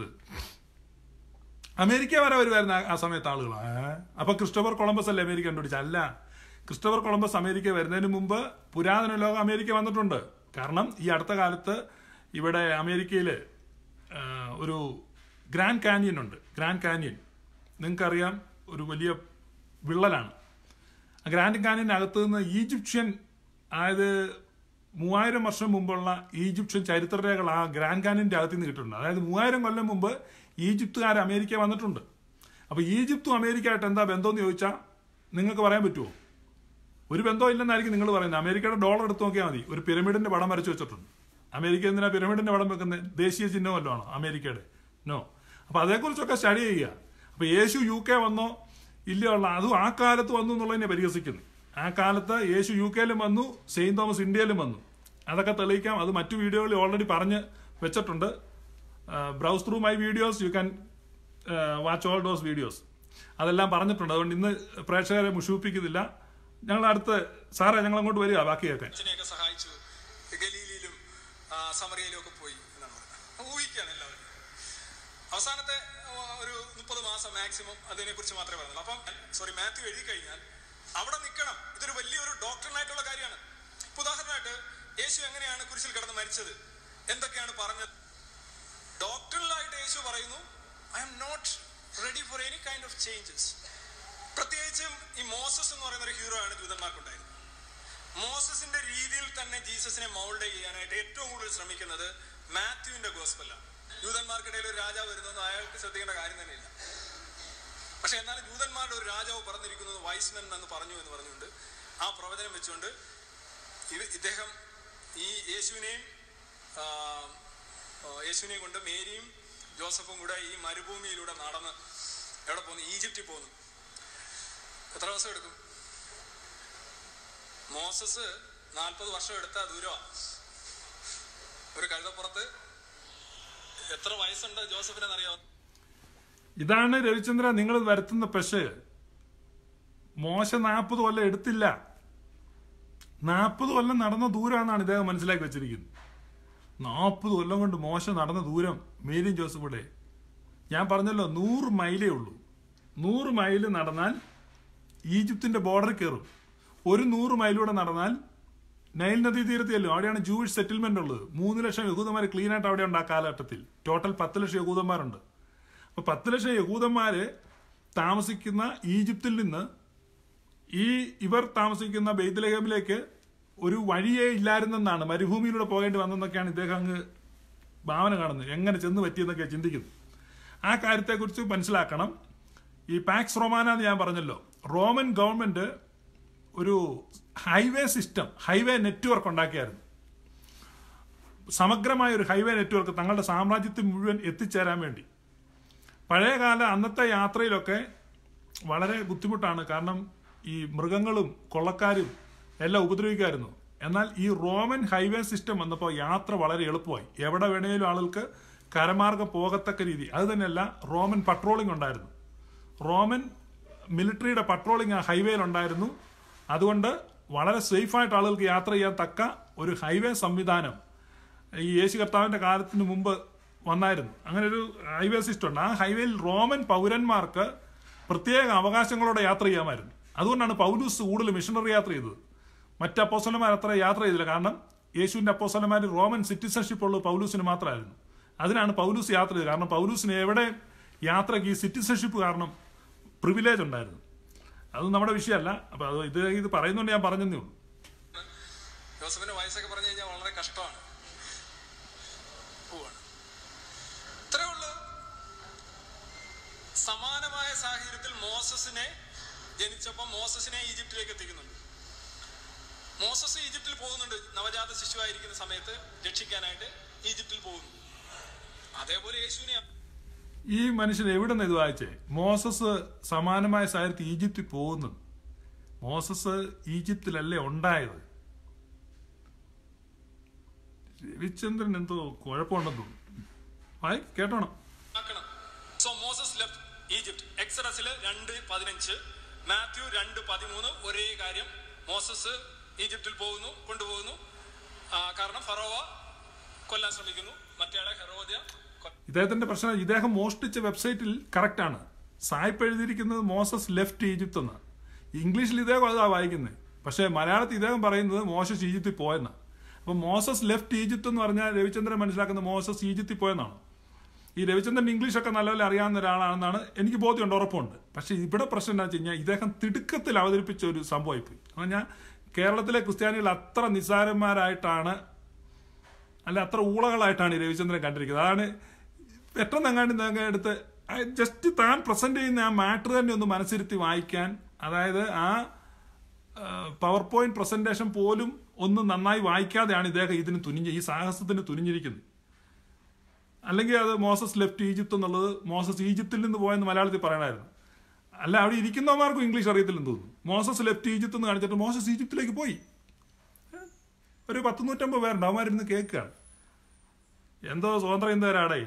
അമേരിക്ക വരെ വരുമായിരുന്നു ആ സമയത്ത് ആളുകൾ. അപ്പൊ ക്രിസ്റ്റോഫർ കൊളംബസ് അല്ലേ അമേരിക്ക കണ്ടുപിടിച്ച? അല്ല, ക്രിസ്റ്റോഫർ കൊളംബസ് അമേരിക്ക വരുന്നതിന് മുമ്പ് പുരാതന ലോകം അമേരിക്ക വന്നിട്ടുണ്ട്. കാരണം ഈ അടുത്ത കാലത്ത് ഇവിടെ അമേരിക്കയിൽ ഒരു ഗ്രാൻഡ് കാനിയൻ ഉണ്ട്. ഗ്രാൻഡ് കാനിയൻ നിങ്ങൾക്കറിയാം, ഒരു വലിയ വിള്ളലാണ്. ആ ഗ്രാൻഡ് കാനിയനകത്ത് നിന്ന് ഈജിപ്ഷ്യൻ, അതായത് 3000 വർഷം മുമ്പുള്ള ഈജിപ്ഷ്യൻ ചരിത്രരേഖകൾ ആ ഗ്രാൻഡ് കാനിയന്റെ അകത്ത് നിന്ന് കിട്ടുന്നുണ്ട്. അതായത് 3000 കൊല്ലം മുമ്പ് ഈജിപ്തുകാർ അമേരിക്ക വന്നിട്ടുണ്ട്. അപ്പൊ ഈജിപ്തും അമേരിക്കയായിട്ട് എന്താ ബന്ധമെന്ന് ചോദിച്ചാൽ നിങ്ങൾക്ക് പറയാൻ പറ്റുമോ? ഒരു ബന്ധവും ഇല്ലെന്നായിരിക്കും നിങ്ങൾ പറയുന്നത്. അമേരിക്കയുടെ ഡോളർ എടുത്ത് നോക്കിയാൽ മതി, ഒരു പിരമിഡിന്റെ പടം വരച്ചു വെച്ചിട്ടുണ്ട്. അമേരിക്ക എന്തിനാ പിരമിഡിന്റെ പടം വെക്കുന്നത്? ദേശീയ ചിഹ്നം വല്ലതും ആണോ അമേരിക്കയുടെ? നോ. അപ്പൊ അതേക്കുറിച്ചൊക്കെ സ്റ്റഡി ചെയ്യുക. അപ്പൊ യേശു UK വന്നോ ഇല്ലയോ ഉള്ള അതും ആ കാലത്ത് വന്നു എന്നുള്ളതിനെ പരിഹസിക്കുന്നു. ആ കാലത്ത് യേശു UK-ലും വന്നു, സെയിന്റ് തോമസ് ഇന്ത്യയിലും വന്നു. അതൊക്കെ തെളിയിക്കാം. അത് മറ്റു വീഡിയോകളിൽ ഓൾറെഡി പറഞ്ഞ് വെച്ചിട്ടുണ്ട്. Browse through my videos, you can watch all those videos. അതെല്ലാം പറഞ്ഞിട്ടുണ്ട്. അതുകൊണ്ട് ഇന്ന് പ്രേക്ഷകരെ മുഷിപ്പിക്കുന്നില്ല. ഞങ്ങൾ അടുത്ത് സാറേ ഞങ്ങൾ അങ്ങോട്ട് വരിക ബാക്കി കേൾക്കാൻ. സഹായിച്ചു, ഗലീലിയിലും സമറിയയിലും ഒക്കെ പോയി എന്നാണ് പറയുന്നത്. ഊഹിക്കുകയാണ് എല്ലാവരും. അവസാനത്തെ ഒരു 30 മാസം മാക്സിമം അതിനെ കുറിച്ച് മാത്രമേ പറയുന്നുള്ളൂ. അപ്പം മാത്യു എഴുതി കഴിഞ്ഞാൽ അവിടെ നിൽക്കണം. ഇതൊരു വലിയൊരു ഡോക്ടറിനായിട്ടുള്ള കാര്യമാണ്. ഉദാഹരണമായിട്ട് യേശു എങ്ങനെയാണ് കുരിശിൽ കിടന്ന് മരിച്ചത്, എന്തൊക്കെയാണ് പറഞ്ഞത്? ഡോക്ടറിലായിട്ട് യേശു പറയുന്നു, I am not ready for any kind of changes. പ്രത്യേകിച്ചും ഈ മോസസ് എന്ന് പറയുന്ന ഒരു ഹീറോ ആണ് ജൂതന്മാർക്കുണ്ടായിരുന്നത്. മോസസിന്റെ രീതിയിൽ തന്നെ ജീസസിനെ മൗൾഡ് ചെയ്യാനായിട്ട് ഏറ്റവും കൂടുതൽ ശ്രമിക്കുന്നത് മാത്യുവിന്റെ ഗോസ്പലാണ്. ജൂതന്മാർക്കിടയിൽ ഒരു രാജാവ് വരുന്നതെന്ന് അയാൾക്ക് ശ്രദ്ധിക്കേണ്ട കാര്യം തന്നെയില്ല. പക്ഷെ എന്നാലും ജൂതന്മാരുടെ ഒരു രാജാവ് പറഞ്ഞിരിക്കുന്നത് വൈസ്മെൻ എന്ന് പറഞ്ഞു എന്ന് പറഞ്ഞുകൊണ്ട് ആ പ്രവചനം വെച്ചുകൊണ്ട് ഇദ്ദേഹം ഈ യേശുവിനെയും കൊണ്ട് മേരിയും ജോസഫും കൂടെ ഈ മരുഭൂമിയിലൂടെ നടന്ന് എവിടെ പോകുന്നു? ഈജിപ്തിൽ പോകുന്നു. എത്ര ദിവസം എടുക്കും? മോസസ് 40 വർഷം എടുത്ത ദൂരമാണ്. ഒരു കഴുതപ്പുറത്ത് എത്ര വയസ്സുണ്ട് ജോസഫിനെന്നറിയാമോ? ഇതാണ് രവിചന്ദ്ര നിങ്ങൾ വരുത്തുന്ന പെശ്. മോശ 40 കൊല്ലം എടുത്തില്ല. 40 കൊല്ലം നടന്ന ദൂരമാണെന്നാണ് ഇദ്ദേഹം മനസ്സിലാക്കി വെച്ചിരിക്കുന്നത്. 40 കൊല്ലം കൊണ്ട് മോശ നടന്ന ദൂരം മേരിയും ജോസഫൂടെ. ഞാൻ പറഞ്ഞല്ലോ 100 മൈലേ ഉള്ളൂ. 100 മൈല് നടന്നാൽ ഈജിപ്തിന്റെ ബോർഡർ കയറും. ഒരു 100 മൈലൂടെ നടന്നാൽ നൈൽ നദീ തീരത്തിയല്ലോ, അവിടെയാണ് ജൂയിഷ് സെറ്റിൽമെന്റ് ഉള്ളത്. 3 ലക്ഷം യഹൂദന്മാർ ക്ലീൻ ആയിട്ട് അവിടെ ഉണ്ട് ആ കാലഘട്ടത്തിൽ. ടോട്ടൽ 10 ലക്ഷം യഹൂദന്മാരുണ്ട്. അപ്പൊ 10 ലക്ഷം യഹൂദന്മാര് താമസിക്കുന്ന ഈജിപ്തിൽ നിന്ന് ഇവർ താമസിക്കുന്ന ബെയ്ത്ലഹേമിലേക്ക് ഒരു വഴിയേ ഇല്ലായിരുന്നെന്നാണ്, മരുഭൂമിയിലൂടെ പോകേണ്ടി വന്നെന്നൊക്കെയാണ് ഇദ്ദേഹം അങ്ങ് ഭാവന കാണുന്നത്. എങ്ങനെ ചെന്ന് പറ്റിയെന്നൊക്കെയാണ് ചിന്തിക്കുന്നത്. ആ കാര്യത്തെക്കുറിച്ച് മനസ്സിലാക്കണം. ഈ പാക്സ് റൊമാന എന്ന് ഞാൻ പറഞ്ഞല്ലോ, റോമൻ ഗവൺമെന്റ് ഒരു ഹൈവേ സിസ്റ്റം, ഹൈവേ നെറ്റ്വർക്ക് ഉണ്ടാക്കിയായിരുന്നു. സമഗ്രമായ ഒരു ഹൈവേ നെറ്റ്വർക്ക് തങ്ങളുടെ സാമ്രാജ്യത്തിൽ മുഴുവൻ എത്തിച്ചേരാൻ വേണ്ടി. പഴയകാല അന്നത്തെ യാത്രയിലൊക്കെ വളരെ ബുദ്ധിമുട്ടാണ്. കാരണം ഈ മൃഗങ്ങളും കൊള്ളക്കാരും എല്ലാം ഉപദ്രവിക്കായിരുന്നു. എന്നാൽ ഈ റോമൻ ഹൈവേ സിസ്റ്റം വന്നപ്പോൾ യാത്ര വളരെ എളുപ്പമായി. എവിടെ വേണേലും ആളുകൾക്ക് കരമാർഗം പോകത്തക്ക രീതി. അത് തന്നെയല്ല, റോമൻ പട്രോളിംഗ് ഉണ്ടായിരുന്നു. റോമൻ മിലിറ്ററിയുടെ പട്രോളിംഗ് ആ ഹൈവേയിൽ ഉണ്ടായിരുന്നു. അതുകൊണ്ട് വളരെ സേഫായിട്ട് ആളുകൾക്ക് യാത്ര ചെയ്യാൻ തക്ക ഒരു ഹൈവേ സംവിധാനം ഈ യേശു കർത്താവിന്റെ കാലത്തിന് മുമ്പ് വന്നായിരുന്നു. അങ്ങനെ ഒരു ഹൈവേ സിസ്റ്റം ഉണ്ട്. ആ ഹൈവേയിൽ റോമൻ പൗരന്മാർക്ക് പ്രത്യേക അവകാശങ്ങളോടെ യാത്ര ചെയ്യാമായിരുന്നു. അതുകൊണ്ടാണ് പൗലൂസ് കൂടുതൽ മിഷണറി യാത്ര ചെയ്തത്. മറ്റ് അപ്പോസ്തലന്മാർ അത്ര യാത്ര ചെയ്തില്ല. കാരണം യേശുവിന്റെ അപ്പോസ്തലന്മാർ റോമൻ സിറ്റിസൺഷിപ്പ് ഉള്ളത് പൗലൂസിന് മാത്രമായിരുന്നു. അതിനാണ് പൗലൂസ് യാത്ര ചെയ്തത്. കാരണം പൗലൂസിന് എവിടെ യാത്രയ്ക്ക് ഈ സിറ്റിസൺഷിപ്പ് കാരണം പ്രിവിലേജ് ഉണ്ടായിരുന്നു. അത് നമ്മുടെ വിഷയമല്ല. അപ്പൊ അത് ഇത് പറയുന്നുണ്ട്, ഞാൻ പറഞ്ഞതേ ഉള്ളൂ. യോസഫിന്റെ വയസ്സൊക്കെ പറഞ്ഞു കഴിഞ്ഞാൽ വളരെ കഷ്ടമാണ്. ഇത്രേ ഉള്ളൂ. സമാനമായ സാഹചര്യത്തിൽ മോസസിനെ ജനിച്ചപ്പോൾ മോസസിനെ ഈജിപ്തിലേക്ക് എത്തിക്കുന്നുണ്ട്. മോസസ് ഈജിപ്തിൽ പോകുന്നുണ്ട്. നവജാത ശിശുവായിരിക്കുന്ന സമയത്ത് രക്ഷിക്കാനായിട്ട് ഈജിപ്തിൽ പോകുന്നു. അതേപോലെ യേശുവിനെ ഈ മനുഷ്യൻ എവിടെ നിന്ന് ഇത് വായിച്ചേ? മോസസ് സമാനമായ സാഹചര്യത്തിൽ ഈജിപ്തിൽ പോകുന്നു. മോസസ് ഈജിപ്തിലല്ലേ ഉണ്ടായത്? രവിചന്ദ്രൻ എന്തോ കുഴപ്പമുണ്ടെന്ന് തോന്നുന്നു. കേട്ടോണം. So Moses left Egypt. എക്സഡസിൽ 2:15, മാത്യു 2:13 ഒരേ കാര്യം. മോസസ് ഈജിപ്തിൽ കൊണ്ടുപോകുന്നു. കാരണം ഫറോവ കൊല്ലാൻ ശ്രമിക്കുന്നു. മറ്റേയാളെ ഹെറോദ്യ. ഇദ്ദേഹത്തിന്റെ പ്രശ്നം, ഇദ്ദേഹം മോഷ്ടിച്ച വെബ്സൈറ്റിൽ കറക്റ്റ് ആണ്. സായിപ്പ് എഴുതിയിരിക്കുന്നത് മോസസ് ലെഫ്റ്റ് ഈജിപ്ത് എന്നാണ്. ഇംഗ്ലീഷിൽ ഇദ്ദേഹം അതാ വായിക്കുന്നത്. പക്ഷെ മലയാളത്തിൽ ഇദ്ദേഹം പറയുന്നത് മോസസ് ഈജിപ്തിൽ പോയെന്നാണ്. അപ്പൊ മോസസ് ലെഫ്റ്റ് ഈജിപ്ത് എന്ന് പറഞ്ഞാൽ രവിചന്ദ്രൻ മനസ്സിലാക്കുന്ന മോസസ് ഈജിപ്തിൽ പോയെന്നാണ്. ഈ രവിചന്ദ്രൻ ഇംഗ്ലീഷൊക്കെ നല്ലപോലെ അറിയാവുന്ന ഒരാളാണെന്നാണ് എനിക്ക് ബോധ്യമുണ്ട്, ഉറപ്പുണ്ട്. പക്ഷെ ഇവിടെ പ്രശ്നം എന്താ വെച്ച് കഴിഞ്ഞാൽ ഇദ്ദേഹം തിടുക്കത്തിൽ അവതരിപ്പിച്ച ഒരു സംഭവമായിപ്പോയി. അപ്പോൾ ഞാൻ കേരളത്തിലെ ക്രിസ്ത്യാനികൾ അത്ര നിസ്സാരന്മാരായിട്ടാണ്, അല്ല അത്ര ഊളകളായിട്ടാണ് ഈ രവിചന്ദ്രൻ കണ്ടിരിക്കുന്നത്. അതാണ് പെട്ടെന്ന് എടുത്ത് ജസ്റ്റ് താൻ പ്രസന്റ് ചെയ്യുന്ന ആ മാറ്റർ തന്നെ ഒന്ന് മനസ്സിരുത്തി വായിക്കാൻ, അതായത് ആ പവർ പോയിന്റ് പ്രസന്റേഷൻ പോലും ഒന്ന് നന്നായി വായിക്കാതെയാണ് ഇദ്ദേഹം ഈ സാഹസത്തിന് തുനിഞ്ഞിരിക്കുന്നത്. അല്ലെങ്കിൽ അത് മോസസ് ലെഫ്റ്റ് ഈജിപ്ത് എന്നുള്ളത് മോസസ് ഈജിപ്തിൽ നിന്ന് പോയെന്ന് മലയാളത്തിൽ പറയണമായിരുന്നു. അല്ല, അവിടെ ഇരിക്കുന്നവർക്കും ഇംഗ്ലീഷ് അറിയത്തില്ലെന്ന് തോന്നുന്നു. മോസസ് ലെഫ്റ്റ് ഈജിപ്ത് എന്ന് കാണിച്ചിട്ട് മോസസ് ഈജിപ്തിലേക്ക് പോയി. ഒരു 100-150 പേരുണ്ട്, അവന്മാരിന്ന് കേൾക്കുകയാണ്. എന്തോ സ്വതന്ത്രം എന്തോരാടേ.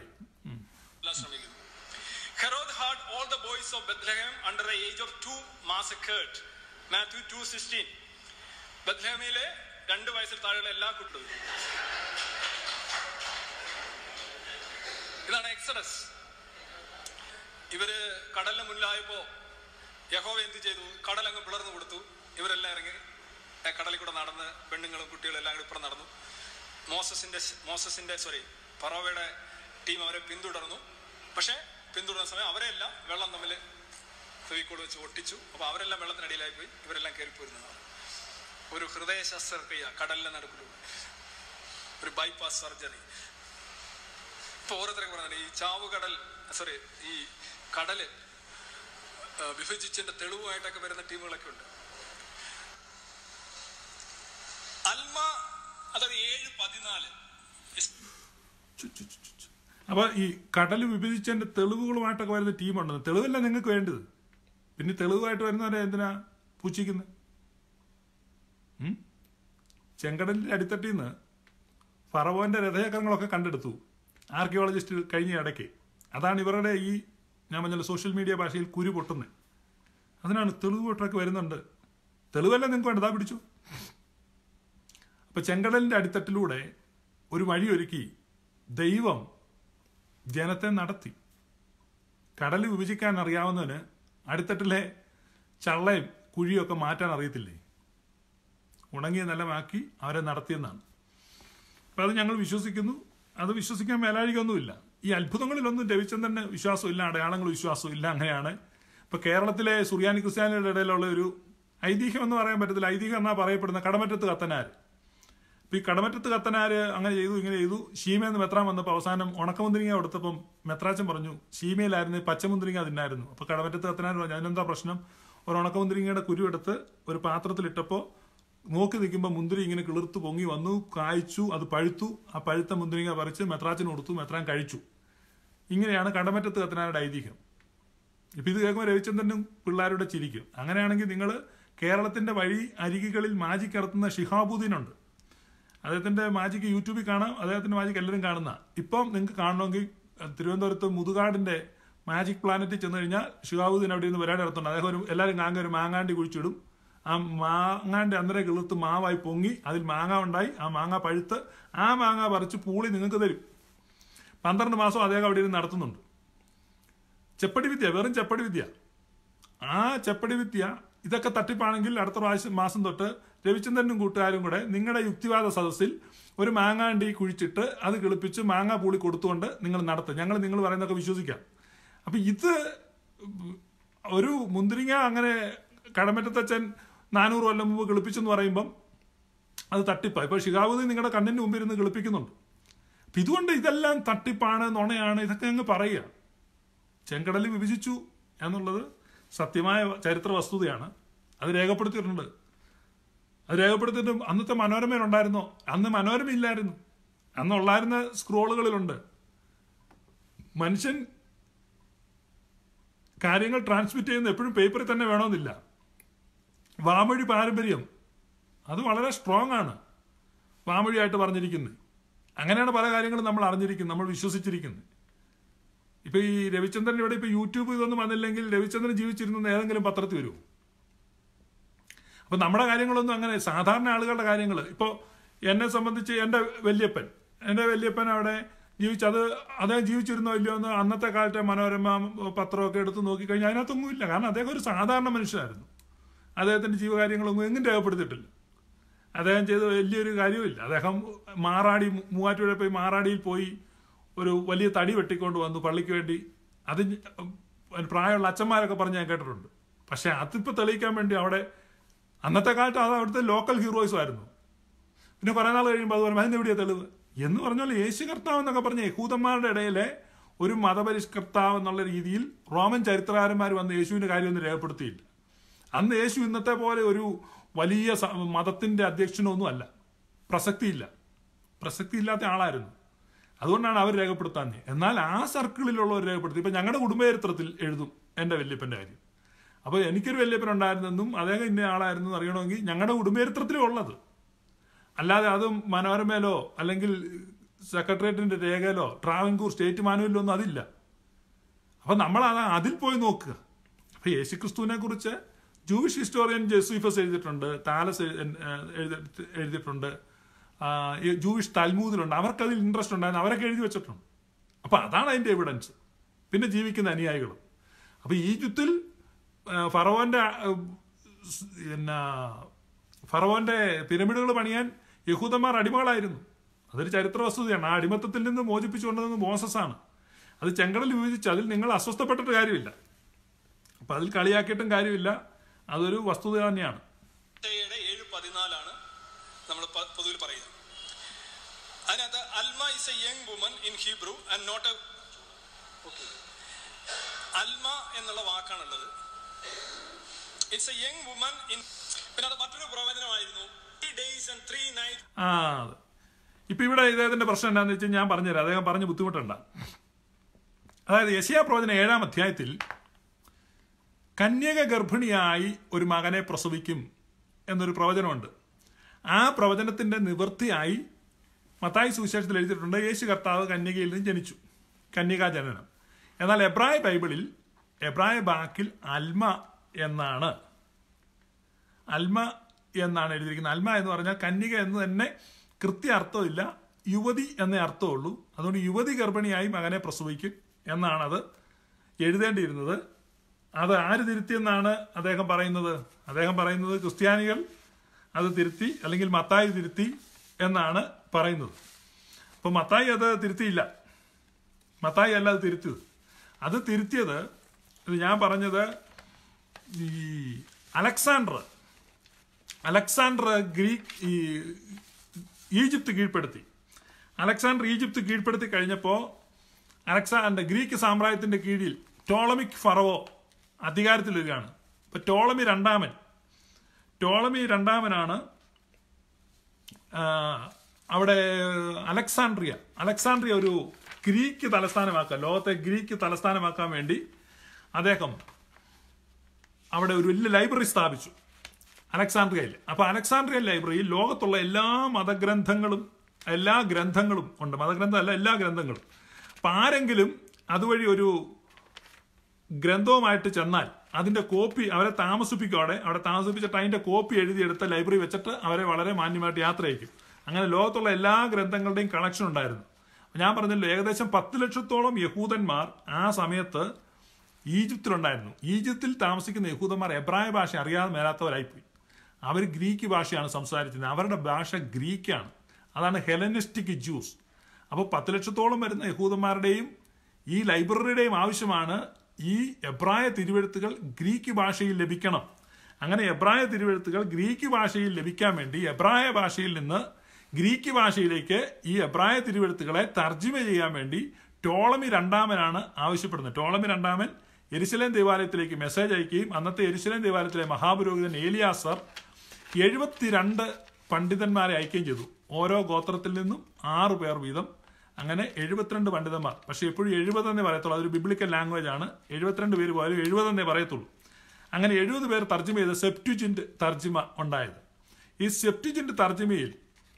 Herod had all the boys of Bethlehem under the age of 2 massacred. Matthew 2:16. ബത്ലഹേമിലെ 2 വയസ്സിൽ താഴെയുള്ള എല്ലാ കുട്ടികളും. ഇതാണ് എക്സഡസ്. ഇവര് കടലിന് മുന്നിലായപ്പോ യഹോവ എന്ത് ചെയ്തു? കടലങ്ങ് പിളർന്നു കൊടുത്തു. ഇവരെല്ലാം ഇറങ്ങി കടലിൽ കൂടെ നടന്ന്, പെണ്ണുങ്ങളും കുട്ടികളും എല്ലാം കൂടി ഇപ്പുറം നടന്നു. ഫറോവയുടെ ടീം അവരെ പിന്തുടർന്നു. പക്ഷെ പിന്തുടർന്ന സമയം അവരെല്ലാം വെള്ളം തമ്മിൽ ഫെവിക്കോൾ വെച്ച് ഒട്ടിച്ചു. അപ്പൊ അവരെല്ലാം വെള്ളത്തിനടിയിലായി പോയി. ഇവരെല്ലാം കയറിപ്പോയിരുന്നതാണ്. ഒരു ഹൃദയ ശസ്ത്രക്രിയ കടലിലെ നടുക്കിലൂടെ, ഒരു ബൈപ്പാസ് സർജറി. ഇപ്പൊ ഓരോരുത്തരൊക്കെ പറഞ്ഞാൽ ഈ കടല് വിഭജിച്ചതിന്റെ തെളിവുമായിട്ടൊക്കെ വരുന്ന ടീമുകളൊക്കെ ഉണ്ട്. അൽമ, അതായത് 7:14. അപ്പൊ ഈ കടൽ വിഭജിച്ചതിന്റെ തെളിവുകളുമായിട്ടൊക്കെ വരുന്ന ടീമുണ്ടെന്ന്. തെളിവല്ല നിങ്ങൾക്ക് വേണ്ടത്. പിന്നെ തെളിവായിട്ട് വരുന്നവരെ എന്തിനാ പൂച്ചിക്കുന്നത്? ചെങ്കടലിന്റെ അടിത്തട്ടിൽ നിന്ന് ഫറവോന്റെ രഥചക്രങ്ങളൊക്കെ കണ്ടെടുത്തു ആർക്കിയോളജിസ്റ്റ് കഴിഞ്ഞ ഇടയ്ക്ക്. അതാണ് ഇവരുടെ ഈ ഞാൻ പറഞ്ഞ സോഷ്യൽ മീഡിയ ഭാഷയിൽ കുരു പൊട്ടുന്നത്. അതിനാണ് തെളിവോട്ടൊക്കെ വരുന്നുണ്ട്. തെളിവല്ല നിങ്ങൾക്ക് വേണ്ടതാ പിടിച്ചു. അപ്പൊ ചെങ്കടലിന്റെ അടിത്തട്ടിലൂടെ ഒരു വഴിയൊരുക്കി ദൈവം ജനത്തെ നടത്തി. കടൽ വിഭജിക്കാൻ അറിയാവുന്നവന് അടിത്തട്ടിലെ ചള്ളയും കുഴിയൊക്കെ മാറ്റാൻ അറിയത്തില്ലേ? ഉണങ്ങിയ നിലമാക്കി അവരെ നടത്തിയെന്നാണ്. അപ്പം അത് ഞങ്ങൾ വിശ്വസിക്കുന്നു. അത് വിശ്വസിക്കാൻ മേലാഴികയൊന്നുമില്ല. ഈ അത്ഭുതങ്ങളിലൊന്നും രവിചന്ദ്രന് വിശ്വാസമില്ല, അടയാളങ്ങൾ വിശ്വാസമില്ല. അങ്ങനെയാണ് ഇപ്പൊ കേരളത്തിലെ സുറിയാനി ക്രിസ്ത്യാനികളുടെ ഇടയിലുള്ള ഒരു ഐതിഹ്യം എന്ന് പറയാൻ പറ്റത്തില്ല. ഐതിഹ്യം എന്നാ പറയപ്പെടുന്ന കടമറ്റത്ത് കത്തനാര്. ഇപ്പൊ ഈ കടമറ്റത്ത് കത്തനാര് അങ്ങനെ ചെയ്തു, ഇങ്ങനെ ചെയ്തു. ശീമയെന്ന് മെത്രാൻ വന്നപ്പോൾ അവസാനം ഉണക്കമുന്തിരിങ്ങ കൊടുത്തപ്പം മെത്രാച്ചൻ പറഞ്ഞു ശീമയിലായിരുന്നു, പച്ചമുന്തിരിങ്ങ തിന്നായിരുന്നു. അപ്പൊ കടമറ്റത്ത് കത്തനാര് പറഞ്ഞു അതിനെന്താ പ്രശ്നം? ഒരു ഉണക്കമുന്തിരിങ്ങയുടെ കുരു എടുത്ത് ഒരു പാത്രത്തിലിട്ടപ്പോൾ നോക്കി നിൽക്കുമ്പോൾ മുന്തിരി ഇങ്ങനെ കിളിർത്ത് പൊങ്ങി വന്നു, കായ്ച്ചു, അത് പഴുത്തു. ആ പഴുത്ത മുന്തിരിങ്ങ പറിച്ച് മെത്രാച്ചിന് കൊടുത്തു, മെത്രാൻ കഴിച്ചു. ഇങ്ങനെയാണ് കടമറ്റത്ത് കത്തനാരുടെ ഐതിഹ്യം. ഇപ്പം ഇത് കേൾക്കുമ്പോൾ രവിചന്ദ്രനും പിള്ളേരുടെ ചിരിക്കും. അങ്ങനെയാണെങ്കിൽ നിങ്ങൾ കേരളത്തിൻ്റെ വഴി അരികുകളിൽ മാജിക് നടത്തുന്ന ഷിഹാബുദ്ദീനുണ്ട്. അദ്ദേഹത്തിൻ്റെ മാജിക് യൂട്യൂബിൽ കാണാം. അദ്ദേഹത്തിൻ്റെ മാജിക് എല്ലാവരും കാണുന്ന. ഇപ്പം നിങ്ങൾക്ക് കാണണമെങ്കിൽ തിരുവനന്തപുരത്ത് മുതുകാടിൻ്റെ മാജിക് പ്ലാനറ്റിൽ ചെന്ന് കഴിഞ്ഞാൽ ഷിഹാബുദ്ദീൻ അവിടെ നിന്ന് പരിപാടി നടത്തുന്നുണ്ട്. അദ്ദേഹം എല്ലാവരും ഒരു മാങ്ങാണ്ടി കുഴിച്ചിടും. ആ മാങ്ങാൻ്റെ അന്നേരം കിളിർത്ത് മാവായി പൊങ്ങി അതിൽ മാങ്ങ ഉണ്ടായി. ആ മാങ്ങ പഴുത്ത് ആ മാങ്ങ പറിച്ച് പൂളി നിങ്ങൾക്ക് തരും. 12 മാസം അദ്ദേഹം അവിടെ ഇരുന്ന് നടത്തുന്നുണ്ട്. ചെപ്പടി വിദ്യ, വെറും ചെപ്പടി വിദ്യ. ആ ചെപ്പടി വിദ്യ ഇതൊക്കെ തട്ടിപ്പാണെങ്കിൽ അടുത്ത മാസം തൊട്ട് രവിചന്ദ്രനും കൂട്ടുകാരും കൂടെ നിങ്ങളുടെ യുക്തിവാദ സദസ്സിൽ ഒരു മാങ്ങാണ്ടി കുഴിച്ചിട്ട് അത് കിളിപ്പിച്ച് മാങ്ങ പൂളി കൊടുത്തുകൊണ്ട് നിങ്ങൾ നടത്തും. നിങ്ങൾ പറയുന്നതൊക്കെ വിശ്വസിക്കാം. അപ്പം ഇത് ഒരു മുന്തിരിങ്ങ അങ്ങനെ കടമറ്റത്തച്ഛൻ 400 കൊല്ലം മുമ്പ് കിളിപ്പിച്ചെന്ന് പറയുമ്പം അത് തട്ടിപ്പാണ്. ഇപ്പോൾ ഷിഹാബുദ്ദീൻ നിങ്ങളുടെ കണ്ണിന് മുമ്പിൽ ഇരുന്ന് കിളിപ്പിക്കുന്നുണ്ട്. അപ്പം ഇതുകൊണ്ട് ഇതെല്ലാം തട്ടിപ്പാണ്, നുണയാണ്, ഇതൊക്കെ അങ്ങ് പറയുക. ചെങ്കടൽ വിഭജിച്ചു എന്നുള്ളത് സത്യമായ ചരിത്ര വസ്തുതയാണ്. അത് രേഖപ്പെടുത്തിയിട്ടുണ്ട്. അത് രേഖപ്പെടുത്തിയിട്ട് അന്നത്തെ മനോരമയിലുണ്ടായിരുന്നോ? അന്ന് മനോരമ ഇല്ലായിരുന്നു. അന്നുള്ളായിരുന്ന സ്ക്രോളുകളിലുണ്ട്. മനുഷ്യൻ കാര്യങ്ങൾ ട്രാൻസ്മിറ്റ് ചെയ്യുന്ന എപ്പോഴും പേപ്പറിൽ തന്നെ വേണമെന്നില്ല. വാമൊഴി പാരമ്പര്യം അത് വളരെ സ്ട്രോങ് ആണ്. വാമൊഴിയായിട്ട് പറഞ്ഞിരിക്കുന്നത് അങ്ങനെയാണ്. പല കാര്യങ്ങളും നമ്മൾ അറിഞ്ഞിരിക്കുന്നത്, നമ്മൾ വിശ്വസിച്ചിരിക്കുന്നത്. ഇപ്പം ഈ രവിചന്ദ്രൻ ഇവിടെ ഇപ്പം യൂട്യൂബ് ഇതൊന്നും വന്നില്ലെങ്കിൽ രവിചന്ദ്രൻ ജീവിച്ചിരുന്ന ഏതെങ്കിലും പത്രത്തിൽ വരുമോ? അപ്പം നമ്മുടെ കാര്യങ്ങളൊന്നും അങ്ങനെ സാധാരണ ആളുകളുടെ കാര്യങ്ങൾ. ഇപ്പോൾ എന്നെ സംബന്ധിച്ച് എൻ്റെ വല്യപ്പൻ അവിടെ ജീവിച്ചത് അദ്ദേഹം ജീവിച്ചിരുന്നോ ഇല്ലയോ എന്ന് അന്നത്തെ കാലത്തെ മനോരമ പത്രമൊക്കെ എടുത്ത് നോക്കിക്കഴിഞ്ഞാൽ അതിനകത്തൊന്നുമില്ല. കാരണം അദ്ദേഹം ഒരു സാധാരണ മനുഷ്യനായിരുന്നു. അദ്ദേഹത്തിൻ്റെ ജീവകാര്യങ്ങളൊന്നും എങ്ങും രേഖപ്പെടുത്തിയിട്ടില്ല. അദ്ദേഹം ചെയ്ത വലിയൊരു കാര്യമില്ല. അദ്ദേഹം മൂവാറ്റുപുഴ പോയി മാറാടിയിൽ പോയി ഒരു വലിയ തടി വെട്ടിക്കൊണ്ട് വന്നു പള്ളിക്ക് വേണ്ടി. അത് പ്രായമുള്ള അച്ഛന്മാരൊക്കെ പറഞ്ഞ് ഞാൻ കേട്ടിട്ടുണ്ട്. പക്ഷെ അതിപ്പോൾ തെളിയിക്കാൻ വേണ്ടി അവിടെ അന്നത്തെ കാലത്ത് അത് അവിടുത്തെ ലോക്കൽ ഹീറോയിസും ആയിരുന്നു. പിന്നെ കുറേ നാൾ കഴിയുമ്പോൾ അതുപോലെ അതിന് എവിടെയാണ് തെളിവ് എന്ന് പറഞ്ഞാൽ യേശു കർത്താവ് എന്നൊക്കെ പറഞ്ഞ യഹൂദന്മാരുടെ ഇടയിലെ ഒരു മതപരിഷ്കർത്താവ് എന്നുള്ള രീതിയിൽ റോമൻ ചരിത്രകാരന്മാർ വന്ന് യേശുവിൻ്റെ കാര്യമൊന്നും രേഖപ്പെടുത്തിയില്ല. അന്ന് യേശു ഇന്നത്തെ പോലെ ഒരു വലിയ മതത്തിൻ്റെ അധ്യക്ഷനൊന്നും അല്ല. പ്രസക്തിയില്ലാത്ത ആളായിരുന്നു. അതുകൊണ്ടാണ് അവർ രേഖപ്പെടുത്താൻ. എന്നാൽ ആ സർക്കിളിലുള്ളവർ രേഖപ്പെടുത്തി. ഇപ്പം ഞങ്ങളുടെ കുടുംബചരിത്രത്തിൽ എഴുതും എൻ്റെ വല്യപ്പൻ്റെ കാര്യം. അപ്പോൾ എനിക്കൊരു വല്യപ്പൻ ഉണ്ടായിരുന്നെന്നും അദ്ദേഹം ഇന്ന ആളായിരുന്നു അറിയണമെങ്കിൽ ഞങ്ങളുടെ കുടുംബചരിത്രത്തിലും ഉള്ളത്. അല്ലാതെ അതും മനോരമയിലോ അല്ലെങ്കിൽ സെക്രട്ടേറിയറ്റിൻ്റെ രേഖയിലോ ട്രാവൻകൂർ സ്റ്റേറ്റ് മാനുവലിലോ ഒന്നും അതില്ല. അപ്പം നമ്മളത് അതിൽ പോയി നോക്കുക. അപ്പം യേശുക്രിസ്തുവിനെ കുറിച്ച് ജൂവിഷ് ഹിസ്റ്റോറിയൻ ജോസഫസ് എഴുതിയിട്ടുണ്ട്, താലസ് എഴുതിയിട്ടുണ്ട്, ജൂവിഷ് തൽമൂദിലുണ്ട്. അവർക്കതിൽ ഇൻട്രസ്റ്റ് ഉണ്ടായിരുന്നു, അവരൊക്കെ എഴുതി വെച്ചിട്ടുണ്ട്. അപ്പം അതാണ് അതിൻ്റെ എവിഡൻസ്. പിന്നെ ജീവിക്കുന്ന അനുയായികളും. അപ്പം ഈജിപ്തിൽ ഫറവോന്റെ പിരമിഡുകൾ പണിയാൻ യഹൂദന്മാർ അടിമകളായിരുന്നു. അതൊരു ചരിത്ര വസ്തുതയാണ്. ആ അടിമത്തത്തിൽ നിന്ന് മോചിപ്പിച്ചുകൊണ്ടത് മോസസാണ്. അത് ചെങ്കടൽ വിഭജിച്ച് അതിൽ നിങ്ങൾ അസ്വസ്ഥപ്പെട്ടിട്ട് കാര്യമില്ല. അപ്പം അതിൽ കളിയാക്കിയിട്ടും കാര്യമില്ല. അതൊരു വസ്തുത തന്നെയാണ്. 7:14 നമ്മൾ പൊതുവിൽ പറയുക. അതിനകത്ത് alma is a young woman in Hebrew and not a alma എന്നുള്ള വാക്കാണുള്ളത്. It's a young woman in. പിന്നെ അത് മറ്റൊരു പ്രവചനമായിരുന്നു 3 days and 3 nights. ഇപ്പൊ ഇവിടെ ഇദ്ദേഹത്തിന്റെ പ്രശ്നം എന്താണെന്ന് വെച്ചാൽ ഞാൻ പറഞ്ഞുതരാം. അദ്ദേഹം പറഞ്ഞ് ബുദ്ധിമുട്ടുണ്ട്. അതായത് യെശയ്യാ പ്രവചനം 7-ാം അധ്യായത്തിൽ കന്യക ഗർഭിണിയായി ഒരു മകനെ പ്രസവിക്കും എന്നൊരു പ്രവചനമുണ്ട്. ആ പ്രവചനത്തിന്റെ നിവൃത്തിയായി മത്തായി സുവിശേഷത്തിൽ എഴുതിയിട്ടുണ്ട് യേശു കർത്താവ് കന്യകയിൽ നിന്ന് ജനിച്ചു, കന്യകാ ജനനം. എന്നാൽ എബ്രായ ബൈബിളിൽ എബ്രായ ബാക്കിൽ അൽമ എന്നാണ് എഴുതിയിരിക്കുന്നത്. അൽമ എന്ന് പറഞ്ഞാൽ കന്യക എന്ന് തന്നെ കൃത്യ അർത്ഥമില്ല, യുവതി എന്നേ അർത്ഥമുള്ളൂ. അതുകൊണ്ട് യുവതി ഗർഭിണിയായി മകനെ പ്രസവിക്കും എന്നാണത് എഴുതേണ്ടിയിരുന്നത്. അത് ആര് തിരുത്തിയെന്നാണ് അദ്ദേഹം പറയുന്നത് ക്രിസ്ത്യാനികൾ അത് തിരുത്തി, അല്ലെങ്കിൽ മത്തായി തിരുത്തി എന്നാണ് പറയുന്നത്. അപ്പോൾ മത്തായി അത് തിരുത്തിയില്ല. മത്തായി അല്ല അത് തിരുത്തിയത്. അത് തിരുത്തിയത് ഞാൻ പറഞ്ഞത് ഈ അലക്സാണ്ടർ ഈജിപ്ത് കീഴ്പ്പെടുത്തി. അലക്സാണ്ടർ ഈജിപ്ത് കീഴ്പ്പെടുത്തി കഴിഞ്ഞപ്പോൾ ഗ്രീക്ക് സാമ്രാജ്യത്തിന്റെ കീഴിൽ ടോളമിക് ഫറവോ അധികാരത്തിൽ വരികയാണ്. ഇപ്പൊ ടോളമി രണ്ടാമനാണ് അവിടെ അലക്സാണ്ട്രിയ ഒരു ഗ്രീക്ക് തലസ്ഥാനമാക്കാൻ, ലോകത്തെ ഗ്രീക്ക് തലസ്ഥാനമാക്കാൻ വേണ്ടി അദ്ദേഹം അവിടെ ഒരു വലിയ ലൈബ്രറി സ്ഥാപിച്ചു അലക്സാണ്ട്രിയയിൽ. അപ്പൊ അലക്സാണ്ട്രിയൻ ലൈബ്രറിയിൽ ലോകത്തുള്ള എല്ലാ ഗ്രന്ഥങ്ങളും ഉണ്ട്. മതഗ്രന്ഥമല്ല, എല്ലാ ഗ്രന്ഥങ്ങളും. അപ്പൊ ആരെങ്കിലും അതുവഴി ഒരു ഗ്രന്ഥവുമായിട്ട് ചെന്നാൽ അതിന്റെ കോപ്പി അവരെ അവിടെ താമസിപ്പിച്ചിട്ട് അതിന്റെ കോപ്പി എഴുതിയെടുത്ത ലൈബ്രറി വെച്ചിട്ട് അവരെ വളരെ മാന്യമായിട്ട് യാത്ര അയക്കും. അങ്ങനെ ലോകത്തുള്ള എല്ലാ ഗ്രന്ഥങ്ങളുടെയും കളക്ഷൻ ഉണ്ടായിരുന്നു. ഞാൻ പറഞ്ഞല്ലോ, ഏകദേശം 10 ലക്ഷത്തോളം യഹൂദന്മാർ ആ സമയത്ത് ഈജിപ്തിലുണ്ടായിരുന്നു. ഈജിപ്തിൽ താമസിക്കുന്ന യഹൂദന്മാർ എബ്രായ ഭാഷ അറിയാതെ മേലാത്തവരായിപ്പോയി. അവർ ഗ്രീക്ക് ഭാഷയാണ് സംസാരിക്കുന്നത്. അവരുടെ ഭാഷ ഗ്രീക്കാണ്. അതാണ് ഹെലനിസ്റ്റിക് ജ്യൂസ്. അപ്പോൾ 10 ലക്ഷത്തോളം വരുന്ന യഹൂദന്മാരുടെയും ഈ ലൈബ്രറിയുടെയും ആവശ്യമാണ് ഈ എബ്രായ തിരുവെഴുത്തുകൾ ഗ്രീക്ക് ഭാഷയിൽ ലഭിക്കണം. അങ്ങനെ എബ്രായ തിരുവെഴുത്തുകൾ ഗ്രീക്ക് ഭാഷയിൽ ലഭിക്കാൻ വേണ്ടി എബ്രായ ഭാഷയിൽ നിന്ന് ഗ്രീക്ക് ഭാഷയിലേക്ക് ഈ എബ്രായ തിരുവെഴുത്തുകളെ തർജ്ജിമ ചെയ്യാൻ വേണ്ടി ടോളമി രണ്ടാമനാണ് ആവശ്യപ്പെടുന്നത്. ടോളമി രണ്ടാമൻ യെരുശലേം ദേവാലയത്തിലേക്ക് മെസ്സേജ് അയക്കുകയും അന്നത്തെ യെരുശലേം ദേവാലയത്തിലെ മഹാപുരോഹിതൻ ഏലിയാസർ 72 പണ്ഡിതന്മാരെ അയക്കുകയും ചെയ്തു. ഓരോ ഗോത്രത്തിൽ നിന്നും 6 പേർ വീതം. അങ്ങനെ 72 പണ്ഡിതന്മാർ. പക്ഷെ എപ്പോഴും 70 എന്നേ പറയത്തുള്ളൂ. അതൊരു ബിബ്ലിക്കൽ ലാംഗ്വേജ് ആണ്. 72 പേര് പോയാലും 70 എന്നേ പറയത്തുള്ളൂ. അങ്ങനെ 70 പേർ തർജ്ജിമ ചെയ്ത സെപ്റ്റുജിന്റ് തർജ്ജിമ ഉണ്ടായത്. ഈ സെപ്റ്റുജിന്റ് തർജ്ജിമയിൽ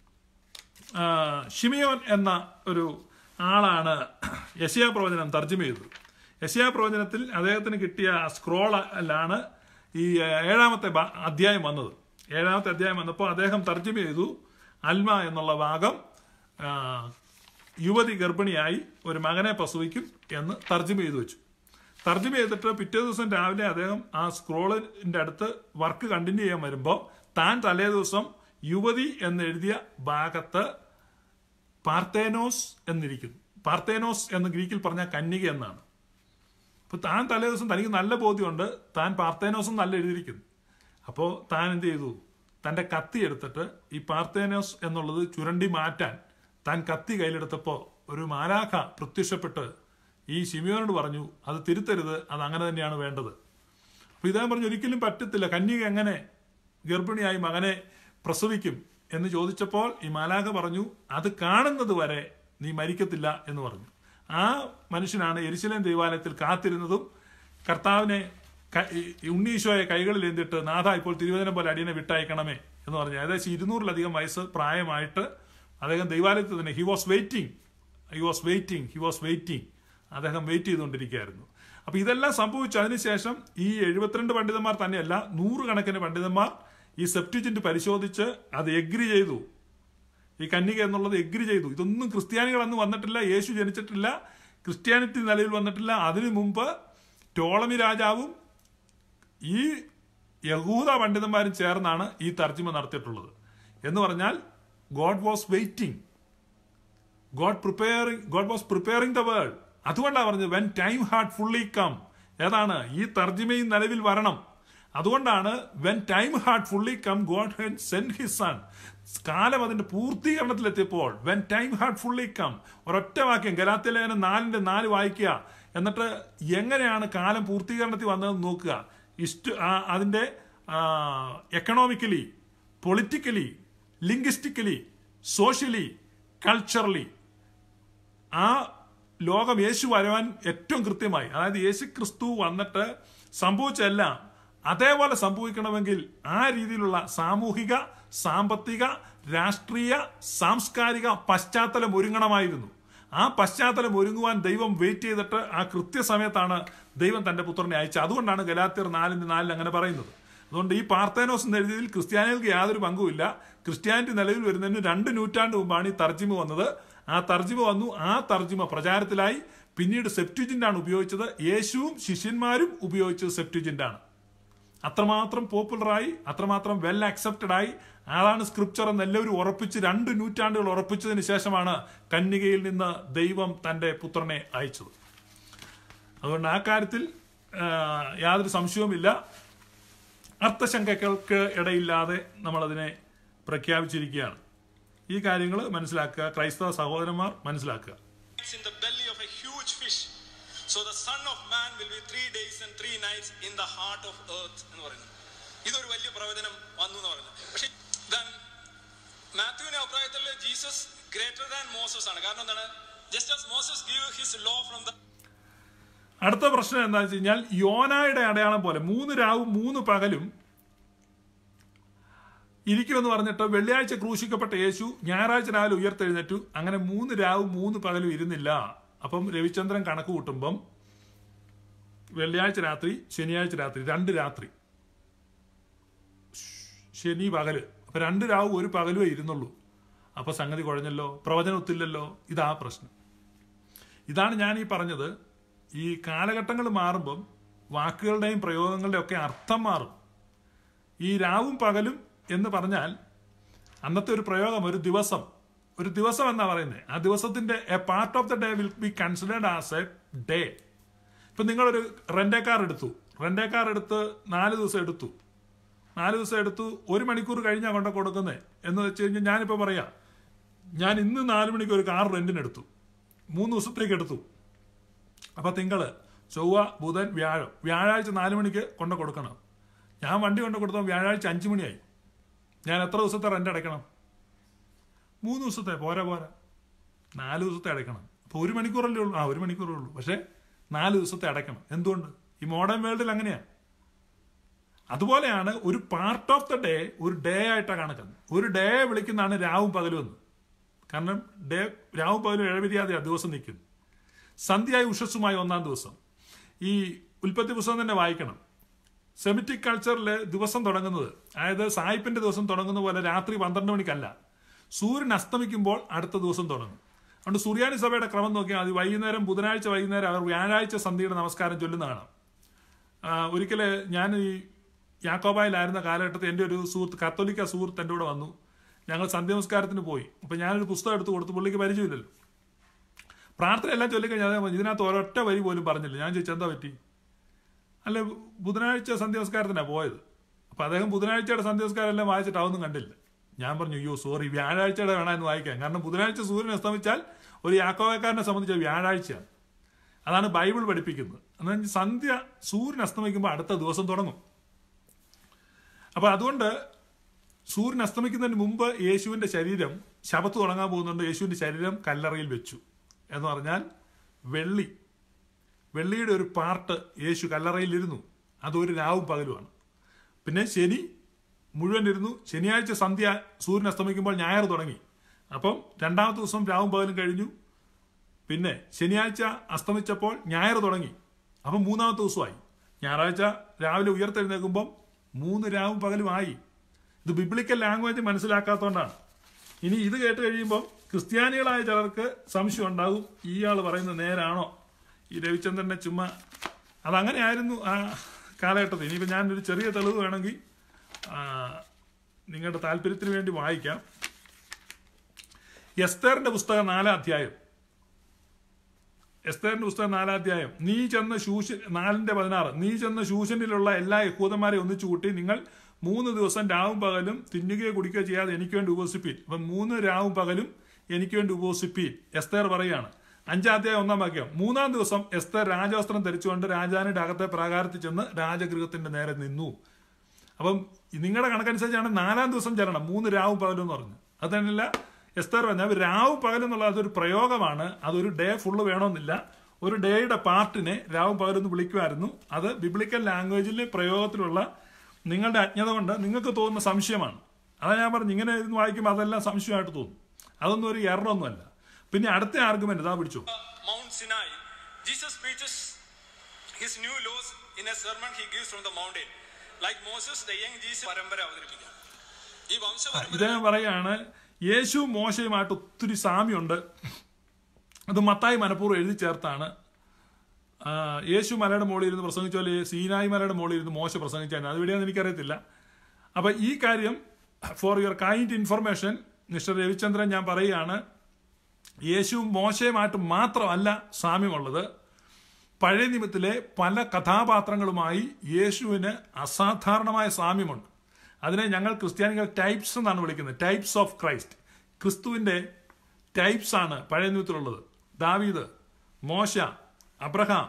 ഷിമിയോൻ എന്ന ഒരു ആളാണ് യെശയ്യാ പ്രവചനം തർജ്ജിമ ചെയ്തത്. യെശയ്യാ പ്രവചനത്തിൽ അദ്ദേഹത്തിന് കിട്ടിയ സ്ക്രോളിലാണ് ഈ 7-ാമത്തെ അധ്യായം വന്നത്. 7-ാമത്തെ അധ്യായം വന്നപ്പോൾ അദ്ദേഹം തർജ്ജിമ ചെയ്തു, അൽമ എന്നുള്ള ഭാഗം യുവതി ഗർഭിണിയായി ഒരു മകനെ പ്രസവിക്കും എന്ന് തർജ്ജിമ ചെയ്തു വെച്ചു. തർജ്ജിമ ചെയ്തിട്ട് പിറ്റേ ദിവസം രാവിലെ അദ്ദേഹം ആ സ്ക്രോളിന്റെ അടുത്ത് വർക്ക് കണ്ടിന്യൂ ചെയ്യാൻ വരുമ്പോൾ താൻ തലേ ദിവസം യുവതി എന്നെഴുതിയ ഭാഗത്ത് പാർത്തേനോസ് എന്നിരിക്കുന്നു. പാർത്തേനോസ് എന്ന് ഗ്രീക്കിൽ പറഞ്ഞ കന്യക എന്നാണ്. അപ്പൊ താൻ തലേ ദിവസം തനിക്ക് നല്ല ബോധ്യമുണ്ട് താൻ പാർത്തേനോസ് എന്നല്ല എഴുതിയിരിക്കുന്നു. അപ്പോൾ താൻ എന്ത് ചെയ്തു, തന്റെ കത്തി എടുത്തിട്ട് ഈ പാർത്തേനോസ് എന്നുള്ളത് ചുരണ്ടി മാറ്റാൻ താൻ കത്തി കയ്യിലെടുത്തപ്പോൾ ഒരു മാലാഖ പ്രത്യക്ഷപ്പെട്ട് ഈ ശിമിയോനോട് പറഞ്ഞു, അത് തിരുത്തരുത്, അത് അങ്ങനെ തന്നെയാണ് വേണ്ടത്. അപ്പൊ ഇദ്ദേഹം പറഞ്ഞു, ഒരിക്കലും പറ്റത്തില്ല, കന്യക എങ്ങനെ ഗർഭിണിയായി മകനെ പ്രസവിക്കും എന്ന് ചോദിച്ചപ്പോൾ ഈ മാലാഖ പറഞ്ഞു, അത് കാണുന്നത് വരെ നീ മരിക്കത്തില്ല എന്ന് പറഞ്ഞു. ആ മനുഷ്യനാണ് യെരുശലേം ദേവാലയത്തിൽ കാത്തിരുന്നതും കർത്താവിനെ ഉണ്ണീശോയെ കൈകളിൽ എന്തിട്ട് നാഥ ഇപ്പോൾ തിരുവചനം പോലെ അടിയനെ വിട്ടയക്കണമേ എന്ന് പറഞ്ഞു. ഏകദേശം 200-ലധികം വയസ്സ് പ്രായമായിട്ട് അദ്ദേഹം ദൈവാലയത്തിൽ തന്നെ ഹി വാസ് വെയിറ്റിംഗ് അദ്ദേഹം വെയിറ്റ് ചെയ്തുകൊണ്ടിരിക്കുകയായിരുന്നു. അപ്പൊ ഇതെല്ലാം സംഭവിച്ചു. അതിനുശേഷം ഈ 72 പണ്ഡിതന്മാർ തന്നെയല്ല, 100 കണക്കിന് പണ്ഡിതന്മാർ ഈ സെപ്റ്റുജിന്റ് പരിശോധിച്ച് അത് എഗ്രി ചെയ്തു. ഈ കന്യക എന്നുള്ളത് എഗ്രി ചെയ്തു. ഇതൊന്നും ക്രിസ്ത്യാനികളൊന്നും വന്നിട്ടില്ല, യേശു ജനിച്ചിട്ടില്ല, ക്രിസ്ത്യാനിറ്റി നിലയിൽ വന്നിട്ടില്ല. അതിനു മുമ്പ് ടോളമി രാജാവും ഈ യഹൂദ പണ്ഡിതന്മാരും ചേർന്നാണ് ഈ തർജ്ജിമ നടത്തിയിട്ടുള്ളത്. എന്ന് പറഞ്ഞാൽ God was waiting, God was preparing the world. അതുകൊണ്ടാണ് പറഞ്ഞത് when time had fully come. ഏതാണ് ഈ തർജ്ജിമയും നിലവിൽ വരണം. അതുകൊണ്ടാണ് when time had fully come God had sent his son. കാലം അതിന്റെ പൂർത്തീകരണത്തിലെത്തിയപ്പോൾ when time had fully come, ഒരൊറ്റ വാക്യം ഗലാത്യ ലേഖനം 4:4 വായിക്കുക. എന്നിട്ട് എങ്ങനെയാണ് കാലം പൂർത്തീകരണത്തിൽ വന്നതെന്ന് നോക്കുക. അതിന്റെ economically, politically, linguistically, socially, culturally ആ ലോകം യേശു വരുവാൻ ഏറ്റവും കൃത്യമായി, അതായത് യേശു ക്രിസ്തു വന്നിട്ട് സംഭവിച്ചെല്ലാം അതേപോലെ സംഭവിക്കണമെങ്കിൽ ആ രീതിയിലുള്ള സാമൂഹിക, സാമ്പത്തിക, രാഷ്ട്രീയ, സാംസ്കാരിക പശ്ചാത്തലം ഒരുങ്ങണമായിരുന്നു. ആ പശ്ചാത്തലം ഒരുങ്ങുവാൻ ദൈവം വെയിറ്റ് ചെയ്തിട്ട് ആ കൃത്യസമയത്താണ് ദൈവം തന്റെ പുത്രനെ അയച്ചത്. അതുകൊണ്ടാണ് ഗലാത്യർ 4:4 അങ്ങനെ പറയുന്നത്. അതുകൊണ്ട് ഈ പാർത്തേനോസ് എന്ന് എഴുതിയതിൽ ക്രിസ്ത്യാനികൾക്ക് യാതൊരു പങ്കുമില്ല. ക്രിസ്ത്യാനിറ്റി നിലവിൽ വരുന്നതിന് 2 നൂറ്റാണ്ട് മുമ്പാണ് ഈ തർജ്ജിമ വന്നത്. ആ തർജ്ജിമ വന്നു, ആ തർജ്ജിമ പ്രചാരത്തിലായി. പിന്നീട് സെപ്റ്റുജിന്റാണ് ഉപയോഗിച്ചത്. യേശുവും ശിഷ്യന്മാരും ഉപയോഗിച്ചത് സെപ്റ്റുജിന്റാണ്. അത്രമാത്രം പോപ്പുലറായി, അത്രമാത്രം വെൽ അക്സെപ്റ്റഡ് ആയി. അതാണ് സ്ക്രിപ്ചർ എന്ന് എല്ലാവരും ഉറപ്പിച്ച് 2 നൂറ്റാണ്ടുകൾ ഉറപ്പിച്ചതിന് ശേഷമാണ് കന്യകയിൽ നിന്ന് ദൈവം തന്റെ പുത്രനെ അയച്ചത്. അതുകൊണ്ട് ആ കാര്യത്തിൽ യാതൊരു സംശയവുമില്ല. അർത്ഥശങ്കകൾക്ക് ഇടയില്ലാതെ നമ്മളതിനെ പ്രഖ്യാപിച്ചിരിക്കുകയാണ്. ഈ കാര്യങ്ങൾ മനസ്സിലാക്കുക, ക്രൈസ്തവ സഹോദരന്മാർ മനസ്സിലാക്കുക. So the Son of Man will be 3 days and 3 nights in the heart of earth എന്ന് പറയുന്നത്. ഇതൊരു വലിയ പ്രവചനം വന്നു എന്ന് പറയുന്നത്. പക്ഷെ മാത്യുവിനെ ജീസസ് ഗ്രേറ്റർ ദാൻ മോസസ് ആണ്. കാരണം എന്താണ്? Just as Moses give his law from the. അടുത്ത പ്രശ്നം എന്താണെന്ന് വെച്ച് കഴിഞ്ഞാൽ യോനായുടെ അടയാളം പോലെ 3 രാവും 3 പകലും ഇരിക്കുമെന്ന് പറഞ്ഞിട്ട് വെള്ളിയാഴ്ച ക്രൂശിക്കപ്പെട്ട യേശു ഞായറാഴ്ച രാവിലെ ഉയർത്തെഴുന്നേറ്റു. അങ്ങനെ 3 രാവും 3 പകലും ഇരുന്നില്ല. അപ്പം രവിചന്ദ്രൻ കണക്ക് കൂട്ടുമ്പം വെള്ളിയാഴ്ച രാത്രി, ശനിയാഴ്ച രാത്രി, 2 രാത്രി, ശനി പകല്, അപ്പൊ 2 രാവും 1 പകലുമേ ഇരുന്നുള്ളൂ. അപ്പൊ സംഗതി കുഴഞ്ഞല്ലോ, പ്രവചനം ഒത്തില്ലല്ലോ. ഇതാ പ്രശ്നം. ഇതാണ് ഞാൻ ഈ പറഞ്ഞത്. ഈ കാലഘട്ടങ്ങൾ മാറുമ്പം വാക്കുകളുടെയും പ്രയോഗങ്ങളുടെയും ഒക്കെ അർത്ഥം മാറും. ഈ രാവും പകലും എന്ന് പറഞ്ഞാൽ അന്നത്തെ ഒരു പ്രയോഗം, ഒരു ദിവസം എന്നാ പറയുന്നത്. ആ ദിവസത്തിന്റെ a part of the day will be considered as a day. ഇപ്പൊ നിങ്ങളൊരു റെന്റേ കാർ എടുത്ത് 4 ദിവസം എടുത്തു. 4 ദിവസം എടുത്തു, 1 മണിക്കൂർ കഴിഞ്ഞാൽ കൊണ്ട് കൊടുക്കുന്നത് എന്ന് വെച്ച് കഴിഞ്ഞാൽ ഞാനിപ്പോൾ പറയാം, ഞാൻ ഇന്ന് 4 മണിക്ക് ഒരു കാർ റെന്റിനെടുത്തു, 3 ദിവസത്തേക്ക് എടുത്തു. അപ്പൊ തിങ്കള്, ചൊവ്വ, ബുധൻ, വ്യാഴാഴ്ച 4 മണിക്ക് കൊണ്ട് കൊടുക്കണം. ഞാൻ വണ്ടി കൊണ്ട് കൊടുത്തപ്പോൾ വ്യാഴാഴ്ച 5 മണിയായി. ഞാൻ എത്ര ദിവസത്തെ റെന്റ് അടയ്ക്കണം? 3 ദിവസത്തെ. പോരാ 4 ദിവസത്തെ അടയ്ക്കണം. അപ്പൊ 1 മണിക്കൂറല്ലേ ഉള്ളൂ. 1 മണിക്കൂറേ ഉള്ളൂ. പക്ഷെ 4 ദിവസത്തെ അടയ്ക്കണം. എന്തുകൊണ്ട്? ഈ മോഡേൺ വേൾഡിൽ അങ്ങനെയാണ്. അതുപോലെയാണ് ഒരു പാർട്ട് ഓഫ് ദ ഡേ ഒരു ഡേ ആയിട്ടാണ് കണക്കുന്നത്. ഒരു ഡേ വിളിക്കുന്നതാണ് രാവും പകലും എന്ന്. കാരണം രാവും പകലും ഇഴപിരിയാതെയാണ് ദിവസം നിൽക്കുന്നത്. സന്ധ്യയായി ഉഷസ്സുമായി 1-ാം ദിവസം. ഈ ഉൽപ്പത്തി പുസ്തകം തന്നെ വായിക്കണം. സെമിറ്റിക് കൾച്ചറിൽ ദിവസം തുടങ്ങുന്നത്, അതായത് സായിപ്പിന്റെ ദിവസം തുടങ്ങുന്ന പോലെ രാത്രി 12 മണിക്കല്ല, സൂര്യൻ അസ്തമിക്കുമ്പോൾ അടുത്ത ദിവസം തുടങ്ങും. അതുകൊണ്ട് സുറിയാനി സഭയുടെ ക്രമം നോക്കിയാൽ അത് ബുധനാഴ്ച വൈകുന്നേരം അവർ വ്യാഴാഴ്ച സന്ധ്യയുടെ നമസ്കാരം ചൊല്ലുന്നതാണ്. ഒരിക്കല് ഞാൻ ഈ യാക്കോബായിലായിരുന്ന കാലഘട്ടത്തിൽ എൻ്റെ ഒരു സുഹൃത്ത്, കത്തോലിക്ക സുഹൃത്ത് എൻ്റെ കൂടെ വന്നു. ഞങ്ങൾ സന്ധ്യ നമസ്കാരത്തിന് പോയി. അപ്പം ഞാനൊരു പുസ്തകം എടുത്ത് കൊടുത്തു. പുള്ളിക്ക് പരിചയമില്ലല്ലോ. പ്രാർത്ഥന എല്ലാം ചൊല്ലിക്കഴിഞ്ഞാൽ ഇതിനകത്ത് ഒരൊറ്റ വരി പോലും പറഞ്ഞില്ല. ഞാൻ ചോദിച്ചു എന്താ പറ്റി? അല്ല, ബുധനാഴ്ച സന്ധ്യ നമസ്കാരത്തിനാണ് പോയത്. അപ്പം അദ്ദേഹം ബുധനാഴ്ചയുടെ സന്ധ്യ നമസ്കാരം എല്ലാം വായിച്ചിട്ട് അതൊന്നും കണ്ടില്ല. ഞാൻ പറഞ്ഞു, അയ്യോ സോറി, വ്യാഴാഴ്ചയുടെ വേണമെന്ന് വായിക്കാൻ. കാരണം ബുധനാഴ്ച സൂര്യൻ അസ്തമിച്ചാൽ ഒരു യാക്കോബക്കാരനെ സംബന്ധിച്ച് വ്യാഴാഴ്ചയാണ്. അതാണ് ബൈബിൾ പഠിപ്പിക്കുന്നത്. എന്നാൽ സന്ധ്യ സൂര്യൻ അസ്തമിക്കുമ്പോൾ അടുത്ത ദിവസം തുടങ്ങും. അപ്പൊ അതുകൊണ്ട് സൂര്യൻ അസ്തമിക്കുന്നതിന് മുമ്പ് യേശുവിന്റെ ശരീരം ശബത്ത് തുടങ്ങാൻ പോകുന്നുണ്ട്. യേശുവിന്റെ ശരീരം കല്ലറയിൽ വെച്ചു എന്ന് പറഞ്ഞാൽ വെള്ളിയുടെ ഒരു പാർട്ട് യേശു കല്ലറയിലിരുന്നു. അതൊരു രാവും പകലുമാണ്. പിന്നെ ശനി മുഴുവൻ ഇരുന്നു. ശനിയാഴ്ച സന്ധ്യ സൂര്യൻ അസ്തമിക്കുമ്പോൾ ഞായർ തുടങ്ങി. അപ്പം 2-ാമത്തെ ദിവസം രാവും പകലും കഴിഞ്ഞു. പിന്നെ ശനിയാഴ്ച അസ്തമിച്ചപ്പോൾ ഞായർ തുടങ്ങി. അപ്പം 3-ാമത്തെ ദിവസമായി. ഞായറാഴ്ച രാവിലെ ഉയർത്തെഴുന്നേൽക്കുമ്പം 3 രാവും പകലും ആയി. ഇത് ബിബ്ലിക്കൽ ലാംഗ്വേജ് മനസ്സിലാക്കാത്തതുകൊണ്ടാണ്. ഇനി ഇത് കേട്ട് കഴിയുമ്പോൾ ക്രിസ്ത്യാനികളായ ചിലർക്ക് സംശയം ഉണ്ടാകും, ഇയാൾ പറയുന്നത് നേരാണോ? ഈ രവിചന്ദ്രനെ ചുമ്മാ അതങ്ങനെയായിരുന്നു ആ കാലഘട്ടത്തിൽ. ഇനിയിപ്പോൾ ഞാനൊരു ചെറിയ തെളിവ് വേണമെങ്കിൽ നിങ്ങളുടെ താല്പര്യത്തിന് വേണ്ടി വായിക്കാം. എസ്തേറിന്റെ പുസ്തകം 4-ാം അധ്യായം. എസ്തേറിന്റെ പുസ്തകം 4-ാം അധ്യായം. 4:16 നീ ചെന്ന് ശൂശനിലുള്ള എല്ലാ യഹൂദന്മാരെ ഒന്നിച്ചു കൂട്ടി നിങ്ങൾ 3 ദിവസം രാവും പകലും തിന്നുകയോ കുടിക്കുകയോ ചെയ്യാതെ എനിക്ക് വേണ്ടി ഉപവസിപ്പീൻ. അപ്പം 3 രാവും പകലും എനിക്ക് വേണ്ടി ഉപവസിപ്പീൻ എസ്തേർ പറയാണ്. 5-ാം അധ്യായം 1-ാം വാക്യം. 3-ാം ദിവസം എസ്തേർ രാജവസ്ത്രം ധരിച്ചുകൊണ്ട് രാജാവിന്റെ അകത്തെ പ്രാകാരത്തിൽ ചെന്ന് രാജഗൃഹത്തിന്റെ നേരെ നിന്നു. അപ്പം നിങ്ങളുടെ കണക്കനുസരിച്ചാണ് 4-ാം ദിവസം ചെല്ലണം, 3 രാവും പകലും എന്ന് പറഞ്ഞു. അത് തന്നെയല്ല എസ്തേർ പറഞ്ഞാൽ രാവും പകലും എന്നുള്ള അതൊരു പ്രയോഗമാണ്. അതൊരു ഡേ ഫുള്ള് വേണമെന്നില്ല. ഒരു ഡേയുടെ പാർട്ടിനെ രാവും പകലെന്ന് വിളിക്കുമായിരുന്നു. അത് ബിബ്ലിക്കൽ ലാംഗ്വേജിലെ പ്രയോഗത്തിലുള്ള നിങ്ങളുടെ അജ്ഞത കൊണ്ട് നിങ്ങൾക്ക് തോന്നുന്ന സംശയമാണ്. അതാ ഞാൻ പറഞ്ഞു, ഇങ്ങനെ ഇരുന്ന് വായിക്കുമ്പോൾ അതെല്ലാം സംശയമായിട്ട് തോന്നും. അതൊന്നും ഒരു എററൊന്നുമല്ല. പിന്നെ അടുത്ത ആർഗ്യുമെന്റ് ഇതാ പിടിച്ചു. Mount Sinai. Jesus preaches his new laws in a sermon he gives from the mountain. Like Moses, the young Jesus പരമ്പര അവതരിപ്പിക്കുക. ഈ വംശപരമ്പര ഇദ്ദേഹം പറയാണ് യേശു മോശയുമായിട്ട് ഒത്തിരി സാമ്യമുണ്ട്. അത് മത്തായി മനഃപൂർവ്വം എഴുതി ചേർത്താണ്. യേശു മലയുടെ മുകളിൽ ഇരുന്ന് പ്രസംഗിച്ച പോലെ സീനായി മലയുടെ മുകളിൽ ഇരുന്ന് മോശ പ്രസംഗിച്ചാൽ അത് എവിടെയാണെന്ന് എനിക്കറിയത്തില്ല. അപ്പൊ ഈ കാര്യം for your kind information mister Ravichandran ഞാൻ പറയുകയാണ്, യേശു മോശയുമായിട്ട് മാത്രമല്ല സാമ്യമുള്ളത്. പഴയ നിയമത്തിലെ പല കഥാപാത്രങ്ങളുമായി യേശുവിന് അസാധാരണമായ സാമ്യമുണ്ട്. അതിനെ ഞങ്ങൾ ക്രിസ്ത്യാനികൾ ടൈപ്സ് എന്നാണ് വിളിക്കുന്നത്. Types of Christ. ക്രിസ്തുവിന്റെ ടൈപ്സ് ആണ് പഴയ നിയമത്തിലുള്ളത്. ദാവീദ്, മോശ, അബ്രഹാം,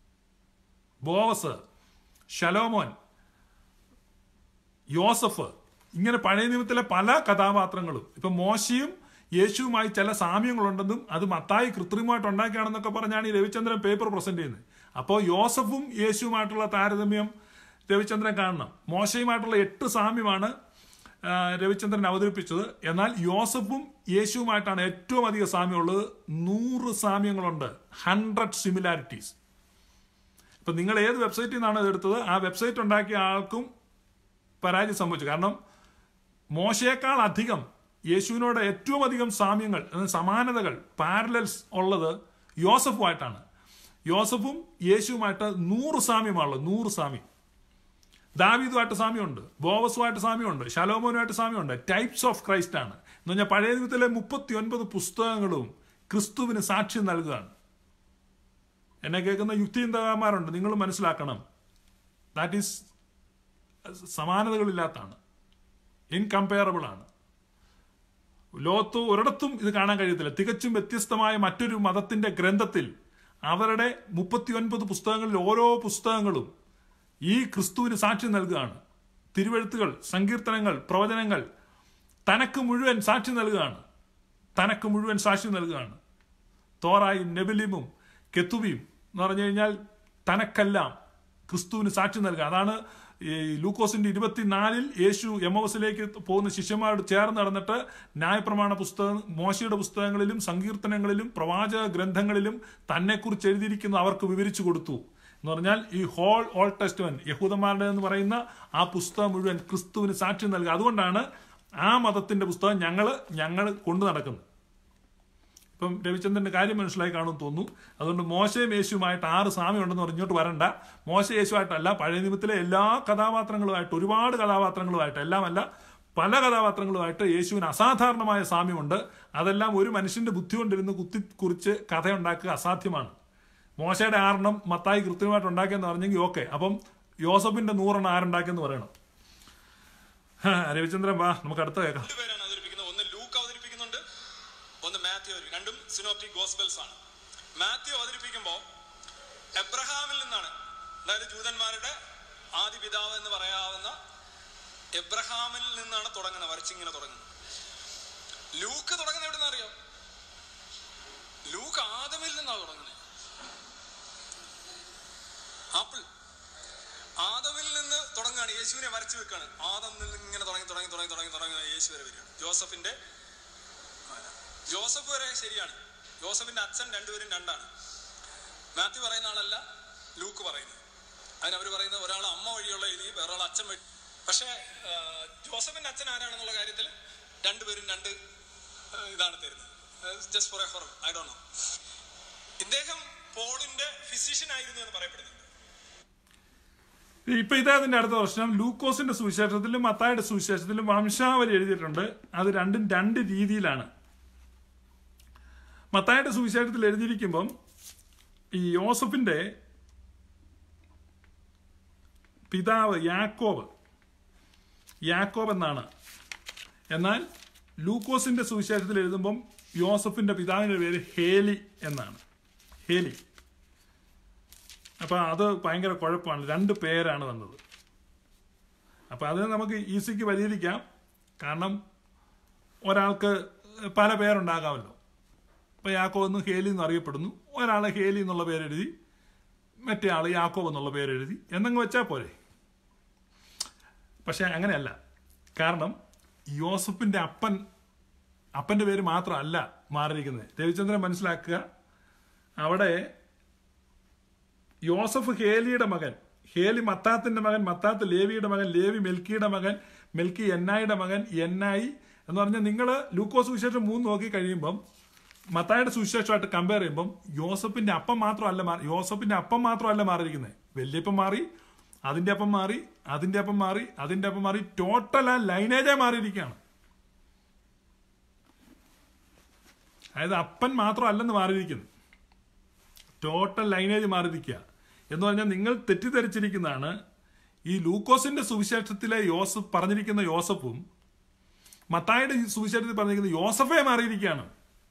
ബോവസ്, ശലോമോൻ, യോസഫ്, ഇങ്ങനെ പഴയ നിയമത്തിലെ പല കഥാപാത്രങ്ങളും ഇപ്പൊ മോശയും യേശുവുമായി ചില സാമ്യങ്ങളുണ്ടെന്നും അത് മത്തായി കൃത്രിമമായിട്ട് ഉണ്ടാക്കിയാണെന്നൊക്കെ പറഞ്ഞാണ് ഈ രവിചന്ദ്രൻ പേപ്പർ പ്രസന്റ് ചെയ്യുന്നത്. അപ്പോൾ യോസഫും യേശുവുമായിട്ടുള്ള താരതമ്യം രവിചന്ദ്രൻ കാണണം. മോശയുമായിട്ടുള്ള 8 സാമ്യമാണ് രവിചന്ദ്രൻ അവതരിപ്പിച്ചത്. എന്നാൽ യോസഫും യേശുവുമായിട്ടാണ് ഏറ്റവും അധികം സാമ്യമുള്ളത്. 100 സാമ്യങ്ങളുണ്ട്, 100 സിമിലാരിറ്റീസ്. ഇപ്പൊ നിങ്ങൾ ഏത് വെബ്സൈറ്റിൽ നിന്നാണ് ഇതെടുത്തത്, ആ വെബ്സൈറ്റ് ഉണ്ടാക്കിയ ആൾക്കും പരാജയം സംഭവിച്ചു. കാരണം മോശയേക്കാൾ അധികം യേശുവിനോട് ഏറ്റവും അധികം സാമ്യങ്ങൾ, സമാനതകൾ, പാരലൽസ് ഉള്ളത് യോസഫുമായിട്ടാണ്. യോസഫും യേശുവുമായിട്ട് 100 സാമ്യമാണുള്ളത്, 100 സാമ്യം. ദാവീദുമായിട്ട് സാമ്യമുണ്ട്, ബോവസുമായിട്ട് സാമ്യമുണ്ട്, ശലോമോനുമായിട്ട് സാമ്യമുണ്ട്. ടൈപ്സ് ഓഫ് ക്രൈസ്റ്റ് ആണ് എന്ന് പറഞ്ഞാൽ പഴയ നിയമത്തിലെ 39 പുസ്തകങ്ങളും ക്രിസ്തുവിന് സാക്ഷ്യം നൽകുകയാണ്. എന്നെ കേൾക്കുന്ന യുക്തിചിന്തകന്മാരുണ്ട്, നിങ്ങൾ മനസ്സിലാക്കണം, ദാറ്റ് ഈസ് സമാനതകളില്ലാത്തതാണ്, ഇൻകമ്പയറബിൾ ആണ്. ലോകത്ത് ഒരിടത്തും ഇത് കാണാൻ കഴിയത്തില്ല. തികച്ചും വ്യത്യസ്തമായ മറ്റൊരു മതത്തിന്റെ ഗ്രന്ഥത്തിൽ അവരുടെ 39 പുസ്തകങ്ങളിൽ ഓരോ പുസ്തകങ്ങളും ഈ ക്രിസ്തുവിന് സാക്ഷ്യം നൽകുകയാണ്. തിരുവെഴുത്തുകൾ, സങ്കീർത്തനങ്ങൾ, പ്രവചനങ്ങൾ തനക്ക് മുഴുവൻ സാക്ഷ്യം നൽകുകയാണ്. തനക്ക് മുഴുവൻ സാക്ഷ്യം നൽകുകയാണ്. തോറായും നെബിലിമും കെത്തുബിയും എന്ന് പറഞ്ഞു കഴിഞ്ഞാൽ തനക്കെല്ലാം ക്രിസ്തുവിന് സാക്ഷ്യം നൽകുക. അതാണ് ഈ ലൂക്കോസിന്റെ 24 യേശു എമ്മോസിലേക്ക് പോകുന്ന ശിഷ്യന്മാരോട് ചേർന്ന് നടന്നിട്ട് ന്യായപ്രമാണ പുസ്തകം, മോശയുടെ പുസ്തകങ്ങളിലും സങ്കീർത്തനങ്ങളിലും പ്രവാചക ഗ്രന്ഥങ്ങളിലും തന്നെക്കുറിച്ച് എഴുതിയിരിക്കുന്ന അവർക്ക് വിവരിച്ചു കൊടുത്തു എന്ന് പറഞ്ഞാൽ ഈ ഹോൾ ഓൾഡ് ടെസ്റ്റ്മെന്റ്, യഹൂദന്മാരുടെ എന്ന് പറയുന്ന ആ പുസ്തകം മുഴുവൻ ക്രിസ്തുവിന് സാക്ഷ്യം നൽകുക. അതുകൊണ്ടാണ് ആ മതത്തിന്റെ പുസ്തകം ഞങ്ങൾ കൊണ്ടു നടക്കുന്നത്. ഇപ്പം രവിചന്ദ്രന്റെ കാര്യം മനസ്സിലായി കാണുമെന്ന് തോന്നുന്നു. അതുകൊണ്ട് മോശയും യേശുവുമായിട്ട് 6 സാമ്യം ഉണ്ടെന്ന് പറഞ്ഞോട്ട് വരണ്ട. മോശ യേശുവായിട്ടല്ല, പഴയ നിയമത്തിലെ എല്ലാ കഥാപാത്രങ്ങളുമായിട്ട്, ഒരുപാട് കഥാപാത്രങ്ങളുമായിട്ട്, എല്ലാമല്ല പല കഥാപാത്രങ്ങളുമായിട്ട് യേശുവിന് അസാധാരണമായ സാമ്യമുണ്ട്. അതെല്ലാം ഒരു മനുഷ്യന്റെ ബുദ്ധി കൊണ്ടിരുന്ന് കുത്തിക്കുറിച്ച് കഥയുണ്ടാക്കുക അസാധ്യമാണ്. മോശയുടെ 6 മത്തായി കൃത്യമായിട്ട് ഉണ്ടാക്കിയെന്ന് പറഞ്ഞെങ്കിൽ ഓക്കെ. അപ്പം യോസഫിന്റെ 100 ആരുണ്ടാക്കിയെന്ന് പറയണം. രവിചന്ദ്രൻ വാ, നമുക്ക് അടുത്ത കേൾക്കാം. രണ്ടും സിനോപ്റ്റിക് ഗോസ്പൽസ് ആണ്. മാത്യു അവതരിപ്പിക്കുമ്പോൾ എബ്രഹാമിൽ നിന്നാണ്, അതായത് ജൂതന്മാരുടെ ആദ്യ പിതാവ് എന്ന് പറയാവുന്ന എബ്രഹാമിൽ നിന്നാണ് തുടങ്ങുന്നത്, വരച്ചിങ്ങനെ തുടങ്ങുന്നത്. ലൂക്ക് തുടങ്ങുന്നത് എവിടെ നിന്നറിയോ? ലൂക്ക് ആദമിൽ നിന്നാണ് തുടങ്ങുന്നത്. ആപ്പിൾ ആദമിൽ നിന്ന് തുടങ്ങുകയാണ്, യേശുവിനെ വരച്ചു വെക്കാണ്. ആദമിൽ നിന്ന് ഇങ്ങനെ തുടങ്ങി യേശു വരെ വരികയാണ്. ജോസഫ് വരെ ശരിയാണ്. ജോസഫിന്റെ അച്ഛൻ രണ്ടുപേരും 2ആണ്. മാത്യു പറയുന്ന ആളല്ല ലൂക്ക് പറയുന്നത്. അതിനവർ പറയുന്നത് ഒരാൾ അമ്മ വഴിയുള്ള എഴുതി, വേറൊരാൾ അച്ഛൻ വഴി. പക്ഷെ ജോസഫിന്റെ അച്ഛൻ ആരാണെന്നുള്ള കാര്യത്തിൽ രണ്ടുപേരും 2 ഇതാണ് തരുന്നത്. Just for a horror, I don't know. ഇദ്ദേഹം പോളിന്റെ ഫിസിഷ്യൻ ആയിരുന്നു എന്ന് പറയപ്പെടുന്നുണ്ട്. ഇപ്പൊ ഇതതിന്റെ അടുത്ത പ്രശ്നം, ലൂക്കോസിന്റെ സുവിശേഷത്തിലും മത്തായിയുടെ സുവിശേഷത്തിലും വംശാവലി എഴുതിയിട്ടുണ്ട്. അത് രണ്ടും 2 രീതിയിലാണ്. മത്തായിയുടെ സുവിശേഷത്തിൽ എഴുതിയിരിക്കുമ്പം ഈ യോസഫിന്റെ പിതാവ് യാക്കോബ് എന്നാണ്. എന്നാൽ ലൂക്കോസിന്റെ സുവിശേഷത്തിൽ എഴുതുമ്പം യോസഫിന്റെ പിതാവിന്റെ പേര് ഹേലി എന്നാണ്. ഹേലി. അപ്പൊ അത് ഭയങ്കര കുഴപ്പമാണ്. 2 പേരാണ് വന്നത്. അപ്പൊ അത് നമുക്ക് ഈസിക്ക് പരിഹരിക്കാം. കാരണം ഒരാൾക്ക് പല പേരുണ്ടാകാമല്ലോ. ഇപ്പൊ യാക്കോബ് എന്ന് ഹേലി എന്ന് അറിയപ്പെടുന്നു. ഒരാളെ ഹേലി എന്നുള്ള പേരെഴുതി, മറ്റേ ആള് യാക്കോബ് എന്നുള്ള പേരെഴുതി എന്നങ്ങ് വെച്ചാൽ പോരെ. പക്ഷെ അങ്ങനെയല്ല. കാരണം യോസഫിന്റെ അപ്പന്റെ പേര് മാത്രമല്ല മാറിയിരിക്കുന്നത്. രവിചന്ദ്രൻ മനസ്സിലാക്കുക, അവിടെ യോസഫ് ഹേലിയുടെ മകൻ, ഹേലി മത്താത്തിന്റെ മകൻ, മത്താത്ത് ലേവിയുടെ മകൻ, ലേവി മെൽക്കിയുടെ മകൻ, മെൽക്കി എന്നായിയുടെ മകൻ, എന്നായി എന്ന് പറഞ്ഞാൽ നിങ്ങൾ ലൂക്കോസ് സുവിശേഷം 3 നോക്കി കഴിയുമ്പം മത്തായിയുടെ സുവിശേഷമായിട്ട് കമ്പയർ ചെയ്യുമ്പം യോസഫിന്റെ അപ്പം മാത്രമല്ല മാറിയിരിക്കുന്നത്. വല്യപ്പം മാറി, അതിന്റെ അപ്പം മാറി, അതിന്റെ അപ്പം മാറി, അതിന്റെ അപ്പം മാറി, ടോട്ടൽ ആ ലൈനേജേ മാറിയിരിക്കുകയാണ്. അതായത് അപ്പൻ മാത്രമല്ലെന്ന് മാറിയിരിക്കുന്നത്, ടോട്ടൽ ലൈനേജ് മാറിയിരിക്കുക. എന്ന് പറഞ്ഞാൽ നിങ്ങൾ തെറ്റിദ്ധരിച്ചിരിക്കുന്നതാണ്. ഈ ലൂക്കോസിന്റെ സുവിശേഷത്തിലെ യോസഫ് പറഞ്ഞിരിക്കുന്ന യോസഫും മത്തായിയുടെ സുവിശേഷത്തിൽ പറഞ്ഞിരിക്കുന്ന യോസഫേ മാറിയിരിക്കുകയാണ്.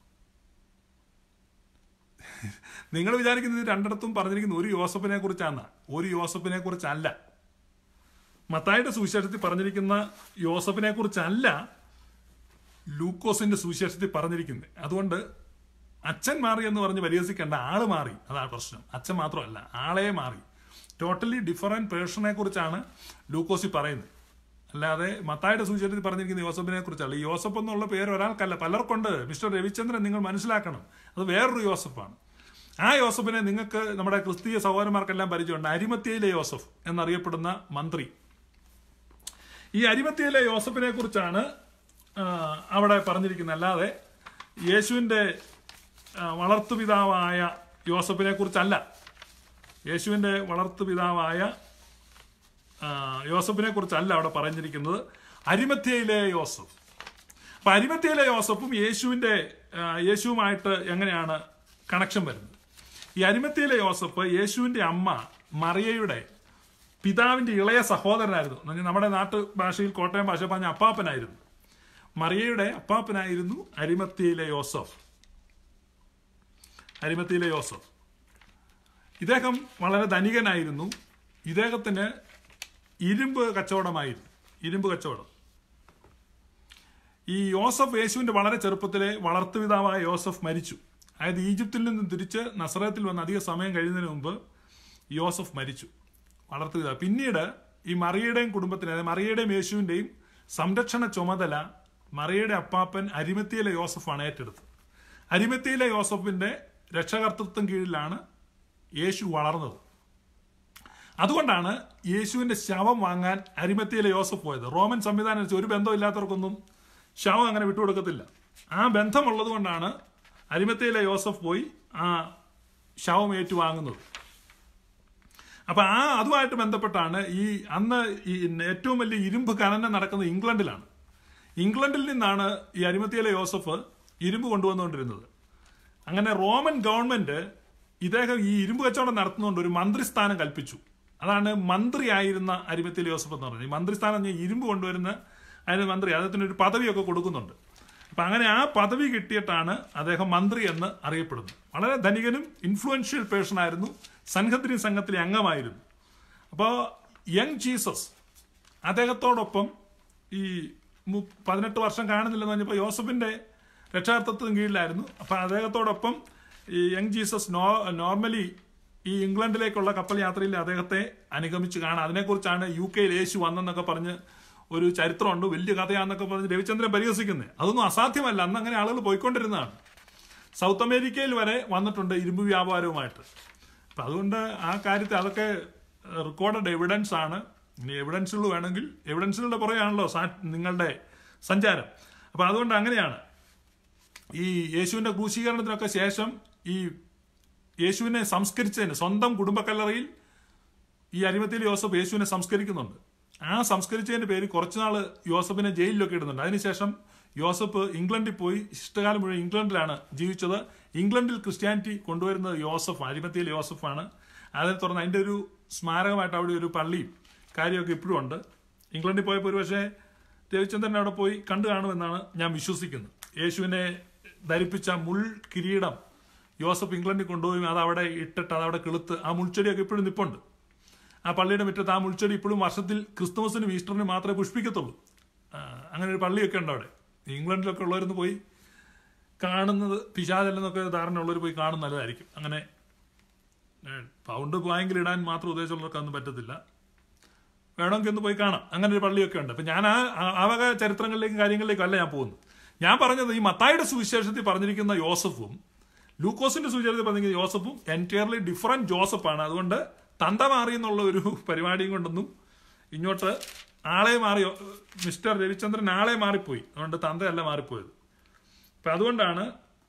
നിങ്ങൾ വിചാരിക്കുന്നത് 2 പറഞ്ഞിരിക്കുന്ന ഒരു യോസഫിനെ കുറിച്ചാണ്. ഒരു യോസഫിനെ കുറിച്ചല്ല. മത്തായിയുടെ സുവിശേഷത്തിൽ പറഞ്ഞിരിക്കുന്ന യോസഫിനെ കുറിച്ചല്ല ലൂക്കോസിന്റെ സുവിശേഷത്തിൽ പറഞ്ഞിരിക്കുന്നത്. അതുകൊണ്ട് അച്ഛൻ മാറി എന്ന് പറഞ്ഞ് പരിഹസിക്കേണ്ട, ആള് മാറി, അതാണ് പ്രശ്നം. അച്ഛൻ മാത്രമല്ല, ആളെ മാറി. ടോട്ടലി ഡിഫറൻറ്റ് പേഴ്സണെ കുറിച്ചാണ് ലൂക്കോസിൽ പറയുന്നത്. അല്ലാതെ മത്തായിയുടെ സുവിശേഷത്തിൽ പറഞ്ഞിരിക്കുന്ന യോസഫിനെ കുറിച്ചല്ല. ഈ യോസഫ് എന്നുള്ള പേര് ഒരാൾക്കല്ല, പലർക്കുണ്ട്. മിസ്റ്റർ രവിചന്ദ്രൻ നിങ്ങൾ മനസ്സിലാക്കണം, അത് വേറൊരു യോസഫാണ്. ആ യോസഫിനെ നിങ്ങൾക്ക് നമ്മുടെ ക്രിസ്തീയ സഹോദരന്മാർക്കെല്ലാം പരിചയമുണ്ട്. അരിമത്യയിലെ യോസഫ് എന്നറിയപ്പെടുന്ന മന്ത്രി. ഈ അരിമത്യയിലെ യോസഫിനെ കുറിച്ചാണ് അവിടെ പറഞ്ഞിരിക്കുന്നത്. അല്ലാതെ യേശുവിൻ്റെ വളർത്തുപിതാവായ യോസഫിനെ കുറിച്ചല്ല. യേശുവിൻ്റെ വളർത്തുപിതാവായ യോസഫിനെ കുറിച്ചല്ല അവിടെ പറഞ്ഞിരിക്കുന്നത്, അരിമത്യയിലെ യോസഫ്. അപ്പം അരിമത്യയിലെ യോസഫും യേശുവുമായിട്ട് എങ്ങനെയാണ് കണക്ഷൻ വരുന്നത്? ഈ അരിമത്യയിലെ യോസഫ് യേശുവിൻ്റെ അമ്മ മറിയയുടെ പിതാവിൻ്റെ ഇളയ സഹോദരനായിരുന്നു. നമ്മുടെ നാട്ടുഭാഷയിൽ കോട്ടയം ഭാഷ പറഞ്ഞ അപ്പാപ്പനായിരുന്നു. മറിയയുടെ അപ്പാപ്പനായിരുന്നു അരിമത്യയിലെ യോസഫ്. അരിമത്യയിലെ യോസഫ് ഇദ്ദേഹം വളരെ ധനികനായിരുന്നു. ഇദ്ദേഹത്തിന് ഇരുമ്പ് കച്ചവടമായിരുന്നു, ഇരുമ്പ് കച്ചവടം. ഈ യോസഫ് യേശുവിൻ്റെ വളരെ ചെറുപ്പത്തിലെ വളർത്തുപിതാവായ യോസഫ് മരിച്ചു. അതായത് ഈജിപ്തിൽ നിന്നും തിരിച്ച് നസറത്തിൽ വന്ന് അധിക സമയം കഴിയുന്നതിന് മുമ്പ് യോസഫ് മരിച്ചു, വളർത്തുപിതാവ്. പിന്നീട് ഈ മറിയയുടെയും കുടുംബത്തിന്, അതായത് മറിയയുടെയും യേശുവിൻ്റെയും സംരക്ഷണ ചുമതല മറിയയുടെ അപ്പാപ്പൻ അരിമത്യയിലെ യോസഫാണ് ഏറ്റെടുത്തത്. അരിമത്യയിലെ യോസഫിൻ്റെ രക്ഷകർത്തൃത്വം കീഴിലാണ് യേശു വളർന്നത്. അതുകൊണ്ടാണ് യേശുവിൻ്റെ ശവം വാങ്ങാൻ അരിമത്യയിലെ യോസഫ് പോയത്. റോമൻ സംവിധാനം അനുസരിച്ച് ഒരു ബന്ധമില്ലാത്തവർക്കൊന്നും ശവം അങ്ങനെ വിട്ടുകൊടുക്കത്തില്ല. ആ ബന്ധമുള്ളത് കൊണ്ടാണ് അരിമത്യയിലെ യോസഫ് പോയി ആ ശവം ഏറ്റുവാങ്ങുന്നത്. അപ്പം അതുമായിട്ട് ബന്ധപ്പെട്ടാണ് അന്ന് ഏറ്റവും വലിയ ഇരുമ്പ് ഖനനം നടക്കുന്നത് ഇംഗ്ലണ്ടിലാണ്. ഇംഗ്ലണ്ടിൽ നിന്നാണ് ഈ അരിമത്യയിലെ യോസഫ് ഇരുമ്പ് കൊണ്ടുവന്നുകൊണ്ടിരുന്നത്. അങ്ങനെ റോമൻ ഗവൺമെന്റ് ഇദ്ദേഹം ഈ ഇരുമ്പ് കച്ചവടം നടത്തുന്നതുകൊണ്ട് ഒരു മന്ത്രിസ്ഥാനം കൽപ്പിച്ചു. അതാണ് മന്ത്രിയായിരുന്ന അരിമത്യയിലെ യോസഫ് എന്ന് പറഞ്ഞത്. ഈ മന്ത്രിസ്ഥാനം ഇരുമ്പ് കൊണ്ടുവരുന്ന അതിന് മന്ത്രി, അദ്ദേഹത്തിന് ഒരു പദവിയൊക്കെ കൊടുക്കുന്നുണ്ട്. അപ്പം അങ്ങനെ ആ പദവി കിട്ടിയിട്ടാണ് അദ്ദേഹം മന്ത്രി എന്ന് അറിയപ്പെടുന്നത്. വളരെ ധനികനും ഇൻഫ്ലുവൻഷ്യൽ പേഴ്സൺ ആയിരുന്നു. സംഘദ്രി സംഘത്തിലെ അംഗമായിരുന്നു. അപ്പോൾ യങ് ജീസസ് അദ്ദേഹത്തോടൊപ്പം ഈ 18 വർഷം കാണുന്നില്ലെന്ന് പറഞ്ഞപ്പോൾ യോസഫിൻ്റെ രക്ഷാകർത്തൃത്വത്തിന് കീഴിലായിരുന്നു. അപ്പം അദ്ദേഹത്തോടൊപ്പം ഈ യങ് ജീസസ് നോർമലി ഈ ഇംഗ്ലണ്ടിലേക്കുള്ള കപ്പൽ യാത്രയിൽ അദ്ദേഹത്തെ അനുഗമിച്ച് കാണാം. അതിനെക്കുറിച്ചാണ് UK യേശു വന്നെന്നൊക്കെ പറഞ്ഞ് ഒരു ചരിത്രമുണ്ട്, വലിയ കഥയാണെന്നൊക്കെ പറഞ്ഞ് രവിചന്ദ്രൻ പരിഹസിക്കുന്നത്. അതൊന്നും അസാധ്യമല്ല. അന്ന് അങ്ങനെ ആളുകൾ പോയിക്കൊണ്ടിരുന്നതാണ്. സൗത്ത് അമേരിക്കയിൽ വരെ വന്നിട്ടുണ്ട് ഇരുമ്പ് വ്യാപാരവുമായിട്ട്. അപ്പം അതുകൊണ്ട് ആ കാര്യത്തിൽ അതൊക്കെ റെക്കോർഡഡ് എവിഡൻസ് ആണ്. ഇനി എവിഡൻസുകൾ വേണമെങ്കിൽ എവിഡൻസുകളുടെ പുറകെയാണല്ലോ നിങ്ങളുടെ സഞ്ചാരം. അപ്പം അതുകൊണ്ട് അങ്ങനെയാണ് ഈ യേശുവിൻ്റെ ക്രൂശീകരണത്തിനൊക്കെ ശേഷം ഈ യേശുവിനെ സംസ്കരിച്ചതിന് സ്വന്തം കുടുംബക്കല്ലറയിൽ ഈ അരിമത്യയിലെ യോസഫ് യേശുവിനെ സംസ്കരിക്കുന്നുണ്ട്. ആ സംസ്കരിച്ചതിൻ്റെ പേര് കുറച്ചുനാൾ യോസഫിനെ ജയിലിലൊക്കെ ഇടുന്നുണ്ട്. അതിനുശേഷം യോസഫ് ഇംഗ്ലണ്ടിൽ പോയി ഇഷ്ടകാലം മുഴുവൻ ഇംഗ്ലണ്ടിലാണ് ജീവിച്ചത്. ഇംഗ്ലണ്ടിൽ ക്രിസ്ത്യാനിറ്റി കൊണ്ടുവരുന്നത് യോസഫ്, അരിമത്യയിലെ യോസഫാണ്. അതിനെ തുടർന്ന് അതിൻ്റെ ഒരു സ്മാരകമായിട്ട് അവിടെ ഒരു പള്ളിയും കാര്യമൊക്കെ ഇപ്പോഴും ഉണ്ട്. ഇംഗ്ലണ്ടിൽ പോയപ്പോൾ ഒരു പക്ഷേ രവിചന്ദ്രൻ അവിടെ പോയി കണ്ടു കാണുമെന്നാണ് ഞാൻ വിശ്വസിക്കുന്നത്. യേശുവിനെ ധരിപ്പിച്ച മുൾ കിരീടം യോസഫ് ഇംഗ്ലണ്ടിൽ കൊണ്ടുപോയി അതവിടെ ഇട്ടിട്ട് അതവിടെ കിളുത്ത് ആ മുൾച്ചെടിയൊക്കെ ഇപ്പോഴും നിപ്പുണ്ട്. ആ പള്ളിയുടെ മുറ്റത്ത് ആ മുൾച്ചെടി ഇപ്പോഴും വർഷത്തിൽ ക്രിസ്തുമസിനും ഈസ്റ്ററിനും മാത്രമേ പുഷ്പിക്കത്തുള്ളൂ. അങ്ങനെ ഒരു പള്ളിയൊക്കെ ഉണ്ട് അവിടെ. ഇംഗ്ലണ്ടിലൊക്കെ ഉള്ളവരൊന്ന് പോയി കാണുന്നത്, പിശാചല്ലെന്നൊക്കെ ധാരണ ഉള്ളവർ പോയി കാണുന്നത് നല്ലതായിരിക്കും. അങ്ങനെ പൗണ്ട് ബാങ്കിൽ ഇടാൻ മാത്രം ഉദ്ദേശമുള്ളവർക്കൊന്നും പറ്റത്തില്ല. വേണമെങ്കിൽ ഒന്ന് പോയി കാണാം. അങ്ങനെ ഒരു പള്ളിയൊക്കെ ഉണ്ട്. അപ്പം ഞാൻ ആ വക ചരിത്രങ്ങളിലേക്കും കാര്യങ്ങളിലേക്കും അല്ല ഞാൻ പോകുന്നത്. ഞാൻ പറഞ്ഞത് ഈ മത്തായിയുടെ സുവിശേഷത്തിൽ പറഞ്ഞിരിക്കുന്ന യോസഫും ലൂക്കോസിന്റെ സുവിശേഷത്തിൽ പറഞ്ഞിരിക്കുന്ന യോസഫും എൻറ്റയർലി ഡിഫറൻറ്റ് ജോസഫാണ്. അതുകൊണ്ട് തന്ത മാറി എന്നുള്ള ഒരു പരിപാടിയും കൊണ്ടൊന്നും ഇങ്ങോട്ട് ആളെ മാറി, മിസ്റ്റർ രവിചന്ദ്രൻ ആളെ മാറിപ്പോയി. അതുകൊണ്ട് തന്തയല്ല മാറിപ്പോയത്. അപ്പം അതുകൊണ്ടാണ്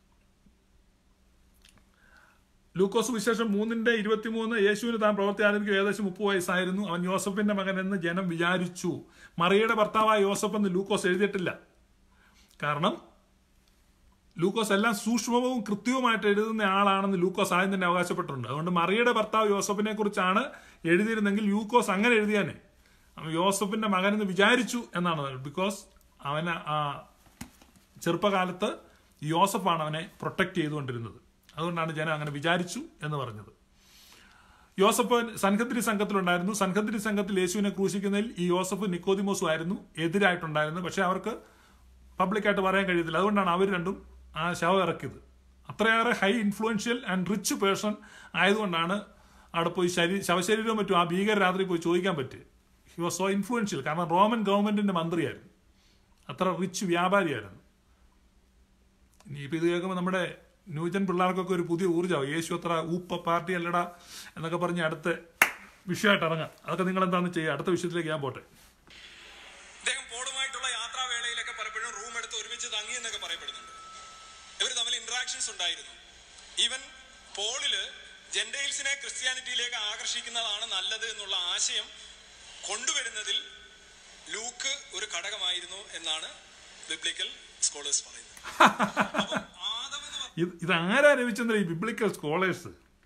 ലൂക്കോസ് വിശേഷം 3:23 യേശുവിന് താൻ പ്രവൃത്തി ആരംഭിക്കുക ഏകദേശം 30 വയസ്സായിരുന്നു. അവൻ യോസഫിന്റെ മകൻ എന്ന് ജനം വിചാരിച്ചു. മറിയയുടെ ഭർത്താവായ യോസഫ് എന്ന് ലൂക്കോസ് എഴുതിയിട്ടില്ല. കാരണം ലൂക്കോസ് എല്ലാം സൂക്ഷ്മവും കൃത്യവുമായിട്ട് എഴുതുന്ന ആളാണെന്ന് ലൂക്കോസ് ആദ്യം തന്നെ അവകാശപ്പെട്ടിട്ടുണ്ട്. അതുകൊണ്ട് മറിയയുടെ ഭർത്താവ് യോസഫിനെ കുറിച്ചാണ് എഴുതിയിരുന്നെങ്കിൽ ലൂക്കോസ് അങ്ങനെ എഴുതിയാനേ അവൻ യോസഫിന്റെ മകനെന്ന് വിചാരിച്ചു എന്നാണ്. ബിക്കോസ് അവന് ആ ചെറുപ്പകാലത്ത് യോസഫാണ് അവനെ പ്രൊട്ടക്ട് ചെയ്തുകൊണ്ടിരുന്നത്. അതുകൊണ്ടാണ് ജനം അങ്ങനെ വിചാരിച്ചു എന്ന് പറഞ്ഞത്. യോസഫ് സൻഹദ്രി സംഘത്തിലുണ്ടായിരുന്നു. സൻഹദ്രി സംഘത്തിൽ യേശുവിനെ ക്രൂശിക്കുന്നതിൽ ഈ യോസഫ് നിക്കോദിമോസും ആയിരുന്നു എതിരായിട്ടുണ്ടായിരുന്നു. പക്ഷെ അവർക്ക് പബ്ലിക്കായിട്ട് പറയാൻ കഴിയത്തില്ല. അതുകൊണ്ടാണ് അവർ രണ്ടും ആ ശവം ഇറക്കിയത്. അത്രയേറെ high influential and rich person ആയതുകൊണ്ടാണ് അവിടെ പോയി ശവശരീരവും മറ്റും ആ ഭീകര രാത്രി പോയി ചോദിക്കാൻ പറ്റുക. He was so influential. കാരണം റോമൻ ഗവൺമെന്റിന്റെ മന്ത്രിയായിരുന്നു, അത്ര റിച്ച് വ്യാപാരിയായിരുന്നു. ഇനിയിപ്പോൾ ഇത് കേൾക്കുമ്പോൾ നമ്മുടെ ന്യൂജൻ പിള്ളേർക്കൊക്കെ ഒരു പുതിയ ഊർജ്ജമാവും. യേശു അത്ര ഊപ്പ പാർട്ടി അല്ലടാ എന്നൊക്കെ പറഞ്ഞ് അടുത്ത വിഷയമായിട്ട് ഇറങ്ങാം. അതൊക്കെ നിങ്ങൾ എന്താണെന്ന് ചെയ്യുക. അടുത്ത വിഷയത്തിലേക്ക് ഞാൻ പോട്ടെ. അദ്ദേഹം പോളുമായിട്ടുള്ള യാത്രാവേളയിലൊക്കെ പലപ്പോഴും റൂം എടുത്ത് ഒരുമിച്ച് തങ്ങി എന്നൊക്കെ പറയപ്പെടുന്നുണ്ട്. ഇവർ തമ്മിൽ ഇന്ററാക്ഷൻസ് ഉണ്ടായിരുന്നു. ഈവൻ പോളില് ജെന്റൈൽസിനെ ക്രിസ്ത്യാനിറ്റിയിലേക്ക് ആകർഷിക്കുന്നതാണ് നല്ലത് എന്നുള്ള ആശയം കൊണ്ടുവരുന്നതിൽ ലൂക്ക് ഒരു ഘടകമായിരുന്നു എന്നാണ് ബിബ്ലിക്കൽ സ്കോളേഴ്സ് പറയുന്നത്. ഇതാരാ രവിചന്ദ്രൻ ഈ ബിബ്ലിക്കൽ സ്കോളേഴ്സ്?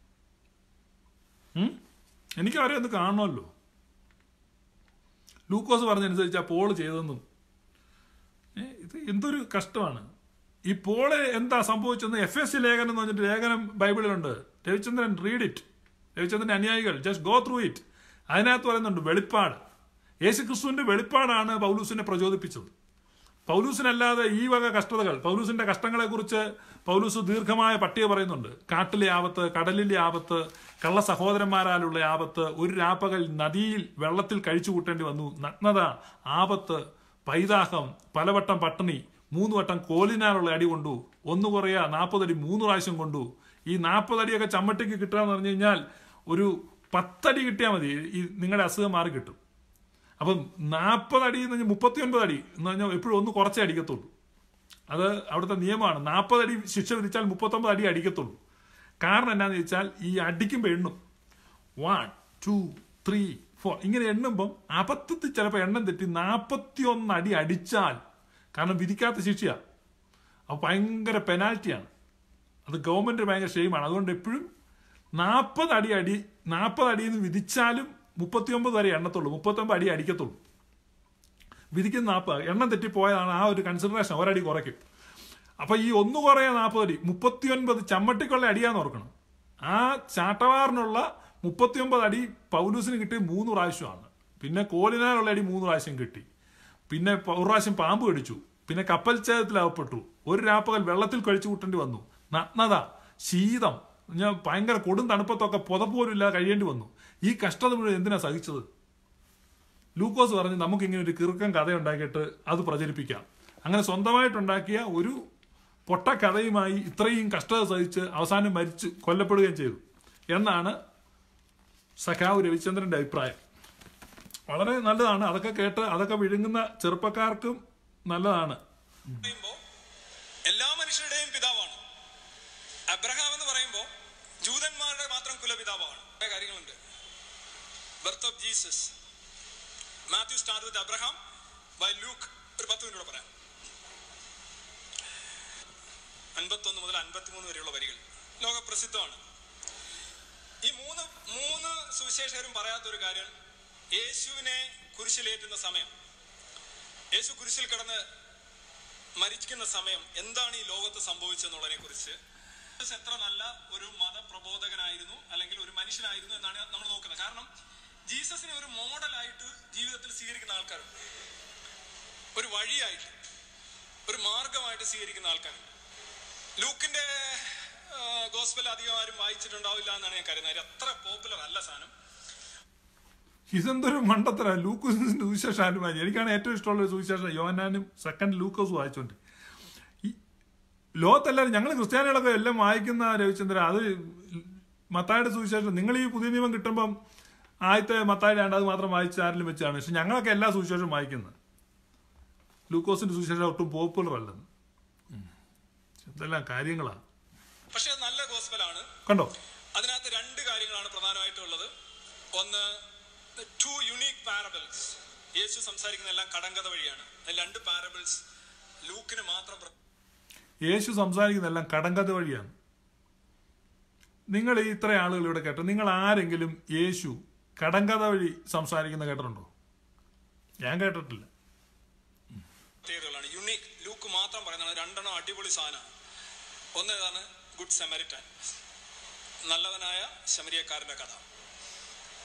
എനിക്ക് അവരെ ഒന്ന് കാണണമല്ലോ. ലൂക്കോസ് പറഞ്ഞനുസരിച്ച് ആ പോള് ചെയ്തെന്നും ഇത് എന്തൊരു കഷ്ടമാണ്. ഈ പോള് എന്താ സംഭവിച്ചെന്ന് FSC ലേഖനം എന്ന് പറഞ്ഞിട്ട് ലേഖനം ബൈബിളിലുണ്ട്. Ravichandran read it. രവിചന്ദ്രൻ അനുയായികൾ ജസ്റ്റ് ഗോ ത്രൂ ഇറ്റ്. അതിനകത്ത് പറയുന്നുണ്ട് വെളിപ്പാട്. യേശുക്രിസ്തുവിന്റെ വെളിപ്പാടാണ് പൗലൂസിനെ പ്രചോദിപ്പിച്ചത്. പൗലൂസിനല്ലാതെ ഈ വക കഷ്ടതകൾ, പൗലൂസിന്റെ കഷ്ടങ്ങളെക്കുറിച്ച് പൗലൂസ് ദീർഘമായ പട്ടിക പറയുന്നുണ്ട്. കാട്ടിലെ ആപത്ത്, കടലിലെ ആപത്ത്, കള്ള സഹോദരന്മാരാലുള്ള ആപത്ത്, ഒരു രാപ്പകൽ നദിയിൽ വെള്ളത്തിൽ കഴിച്ചു കൂട്ടേണ്ടി വന്നു, നഗ്നത, ആപത്ത്, പൈതാഹം, പലവട്ടം പട്ടിണി, 3 വട്ടം കോലിനാലുള്ള അടി കൊണ്ടു, 1 കുറയാ 40 അടി 3 പ്രാവശ്യം കൊണ്ടു. ഈ 40 അടിയൊക്കെ ചമ്മട്ടിക്ക് കിട്ടുക എന്ന് പറഞ്ഞു കഴിഞ്ഞാൽ ഒരു 10 അടി കിട്ടിയാൽ മതി, ഈ നിങ്ങളുടെ അസുഖം മാറി കിട്ടും. അപ്പം 40 അടി എന്ന് പറഞ്ഞാൽ 39 അടി എന്ന് പറഞ്ഞാൽ എപ്പോഴും ഒന്ന് കുറച്ചേ അടിക്കത്തുള്ളൂ. അത് അവിടുത്തെ നിയമമാണ്. 40 അടി ശിക്ഷ വിധിച്ചാൽ 39 അടി അടിക്കത്തുള്ളൂ. കാരണം എന്നാന്ന് ചോദിച്ചാൽ ഈ അടിക്കുമ്പോൾ എണ്ണും 1 2 3 4 ഇങ്ങനെ എണ്ണുമ്പം അബദ്ധത്തിൽ ചിലപ്പോൾ എണ്ണം തെറ്റി 41 അടി അടിച്ചാൽ, കാരണം വിധിക്കാത്ത ശിക്ഷയാണ്, അപ്പോൾ ഭയങ്കര പെനാൽറ്റിയാണ്. അത് ഗവൺമെന്റ് ഭയങ്കര ഷെയിമാണ്. അതുകൊണ്ട് എപ്പോഴും 40 അടിയിൽ നിന്ന് വിധിച്ചാലും 39 വരെ എണ്ണത്തുള്ളൂ, 39 അടി അടിക്കത്തുള്ളൂ. വിധിക്കുന്ന 40, എണ്ണം തെറ്റിപ്പോയതാണ് ആ ഒരു കൺസിഡറേഷൻ, ഒരടി കുറയ്ക്കും. അപ്പൊ ഈ 1 കുറയാ 40 അടി 39 ചമ്മട്ടിക്കുള്ള അടിയാന്ന് ഓർക്കണം. ആ ചാട്ടവാറിനുള്ള 39 അടി പൗലൂസിന് കിട്ടിയ 3 പ്രാവശ്യമാണ്. പിന്നെ കോലിനാലുള്ള അടി 3 പ്രാവശ്യം കിട്ടി. പിന്നെ ഒരു പ്രാവശ്യം പാമ്പ് കടിച്ചു. പിന്നെ കപ്പൽ ഛേദത്തിൽ അകപ്പെട്ടു. ഒരു രാപ്പകൽ വെള്ളത്തിൽ കഴിച്ചു കൂട്ടേണ്ടി വന്നു. നഗ്നത, ശീതം, ഭയങ്കര കൊടും തണുപ്പത്തൊക്കെ പുതപ്പോലും ഇല്ലാതെ കഴിയേണ്ടി വന്നു. ഈ കഷ്ടത മുഴുവൻ എന്തിനാ സഹിച്ചത്? ലൂക്കോസ് പറഞ്ഞ് നമുക്കിങ്ങനെ ഒരു കിറുക്കൻ കഥയുണ്ടാക്കിയിട്ട് അത് പ്രചരിപ്പിക്കാം. അങ്ങനെ സ്വന്തമായിട്ടുണ്ടാക്കിയ ഒരു പൊട്ട കഥയുമായി ഇത്രയും കഷ്ടത സഹിച്ച് അവസാനം മരിച്ച് കൊല്ലപ്പെടുകയും ചെയ്തു എന്നാണ് സഖാവ് രവിചന്ദ്രന്റെ അഭിപ്രായം. വളരെ നല്ലതാണ്. അതൊക്കെ കേട്ട് അതൊക്കെ വിഴുങ്ങുന്ന ചെറുപ്പക്കാർക്കും നല്ലതാണ്. എല്ലാ മനുഷ്യരുടെയും പിതാവാണ് അബ്രഹാം എന്ന് പറയുമ്പോൾ ജൂതന്മാരുടെ മാത്രം കുലപിതാവാണ്. കാര്യങ്ങളുണ്ട്. Birth of Jesus, Matthew start with Abraham, by Luke ഒരു 10 മിനിറ്റ് പറയാം. 51 മുതൽ 53 വരെയുള്ള വരികൾ ലോകപ്രസിദ്ധമാണ്. ഈ മൂന്ന് സുവിശേഷകരും പറയാത്തൊരു കാര്യം, യേശുവിനെ കുരിശിലേറ്റുന്ന സമയം, യേശു കുരിശിൽ കിടന്ന് മരിക്കുന്ന സമയം എന്താണ് ഈ ലോകത്ത് സംഭവിച്ചെന്നുള്ളതിനെ കുറിച്ച് എത്ര നല്ല ഒരു മതപ്രബോധകനായിരുന്നു അല്ലെങ്കിൽ ഒരു മനുഷ്യനായിരുന്നു എന്നാണ് നമ്മൾ നോക്കുന്നത്. കാരണം ജീസസിനെ ഒരു മോഡലായിട്ട് ജീവിതത്തിൽ സ്വീകരിക്കുന്ന ആൾക്കാരുണ്ട്, ഒരു വഴിയായിട്ട്, ഒരു മാർഗമായിട്ട് സ്വീകരിക്കുന്ന ആൾക്കാരുണ്ട്. ലൂക്കിന്റെ ഗോസ്പൽ അധികം ആരും വായിച്ചിട്ടുണ്ടാവില്ല എന്നാണ് ഞാൻ കരുതുന്നത്. അത്ര പോപ്പുലർ അല്ല സാധനം. ഇതെന്തൊരു മണ്ടത്തര. ലൂക്കോസിന്റെ സുവിശേഷം ആരും വായിച്ചു. എനിക്കാണ് ഏറ്റവും ഇഷ്ടമുള്ള സുവിശേഷം യോഹന്നാനും സെക്കൻഡ് ലൂക്കോസ് വായിച്ചോണ്ട്. ഈ ലോകത്തെല്ലാവരും ഞങ്ങൾ ക്രിസ്ത്യാനികളൊക്കെ എല്ലാം വായിക്കുന്ന രവിചന്ദ്രൻ, അത് മത്തായിയുടെ സുവിശേഷം. നിങ്ങൾ ഈ പുതിയ നിയമം കിട്ടുമ്പം ആദ്യത്തെ മത്തായിയുടെ അത് മാത്രം വായിച്ച് ആരെങ്കിലും വെച്ചാണ്. പക്ഷെ ഞങ്ങളൊക്കെ എല്ലാ സുവിശേഷവും വായിക്കുന്നത്. ലൂക്കോസിന്റെ സുവിശേഷം ഒട്ടും പോപ്പുലർ അല്ലെന്ന്. എന്തെല്ലാം കാര്യങ്ങളാണ്. പക്ഷെ നല്ല ഗോസ്പലാണ്. കണ്ടോ, അതിനകത്ത് 2 കാര്യങ്ങളാണ് പ്രധാനമായിട്ടുള്ളത്. ഒന്ന്, 2 യുണീക് പാരബിൾസ്. യേശു സംസാരിക്കുന്ന എല്ലാം കടങ്കഥ വഴിയാണ്. 2 പാരബിൾസ് ലൂക്കിന് മാത്രം. യേശു സംസാരിക്കുന്നതെല്ലാം കടങ്കഥ വഴിയാണ്. നിങ്ങൾ ഈ ഇത്ര ആളുകൾ ഇവിടെ കേട്ടോ, നിങ്ങൾ ആരെങ്കിലും യേശു കടങ്കഥ വഴി സംസാരിക്കുന്ന കേട്ടിട്ടുണ്ടോ? ഞാൻ കേട്ടിട്ടില്ല. യുണീക് ലൂക്ക് മാത്രം പറയുന്നതാണ്. 2 അടിപൊളി സാധനമാണ്. ഒന്ന് ഏതാണ്? ഗുഡ് സമരിറ്റൻ, നല്ലവനായ ശമരിയക്കാരന്റെ കഥ.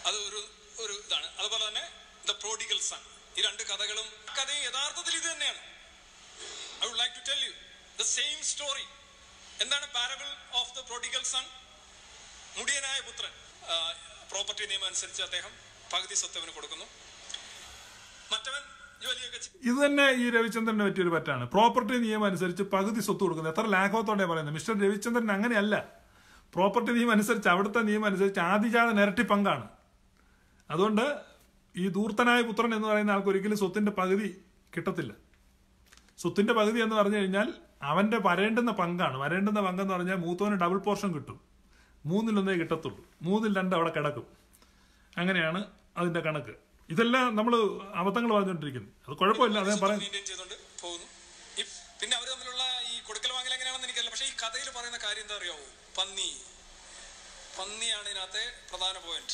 അത് ഒരു ഇതാണ്. അതുപോലെ തന്നെ ദ പ്രോഡിഗൽ സൺ, ഈ രണ്ട് കഥകളും കഥയും യഥാർത്ഥത്തിൽ ഇത് തന്നെയാണ്. I would like to tell you the same story. എന്താണ് parable of the prodigal son? മുടിയനായ പുത്രൻ, പ്രോപ്പർട്ടി നിയമം അനുസരിച്ച് അദ്ദേഹം പകുതി സ്വത്തവന് കൊടുക്കുന്നു, മറ്റവൻ ജോലിയൊക്കെ. ഇത് തന്നെ ഈ രവിചന്ദ്രനെ പറ്റിയൊരു പറ്റാണ്. പ്രോപ്പർട്ടി നിയമം അനുസരിച്ച് പകുതി സ്വത്ത് കൊടുക്കുന്നത്. എത്ര ലാഘവത്തോടെ പറയുന്നത്. മിസ്റ്റർ രവിചന്ദ്രൻ അങ്ങനെയല്ല. പ്രോപ്പർട്ടി നിയമം അനുസരിച്ച്, അവിടുത്തെ നിയമം അനുസരിച്ച് ആദിജാതൻ ഇരട്ടി പങ്കാണ്. അതുകൊണ്ട് ഈ ധൂർത്തനായ പുത്രൻ എന്ന് പറയുന്ന ആൾക്ക് ഒരിക്കലും സ്വത്തിന്റെ പകുതി കിട്ടത്തില്ല. സ്വത്തിന്റെ പകുതി എന്ന് പറഞ്ഞു കഴിഞ്ഞാൽ അവന്റെ വരേണ്ടുന്ന പങ്കാണ്. വരേണ്ടുന്ന പങ്കെന്ന് പറഞ്ഞാൽ മൂത്തവന് ഡബിൾ പോർഷൻ കിട്ടും. 3-1 കിട്ടത്തുള്ളൂ. 3-2 അവിടെ കിടക്കും. അങ്ങനെയാണ് അതിന്റെ കണക്ക്. ഇതെല്ലാം നമ്മൾ അബദ്ധങ്ങൾ പറഞ്ഞുകൊണ്ടിരിക്കുന്നു. അത് കുഴപ്പമില്ല, അദ്ദേഹം പറയാം. പിന്നെ അവർ തമ്മിലുള്ള ഈ കൊടുക്കൽ വാങ്ങൽ എങ്ങനെയാണെന്ന് എനിക്കറിയില്ല. പക്ഷെ ഈ കഥയിൽ പറയുന്ന കാര്യം എന്താ അറിയാവോ? പന്നിയാണ് ഇതിനകത്തെ പ്രധാന പോയിന്റ്.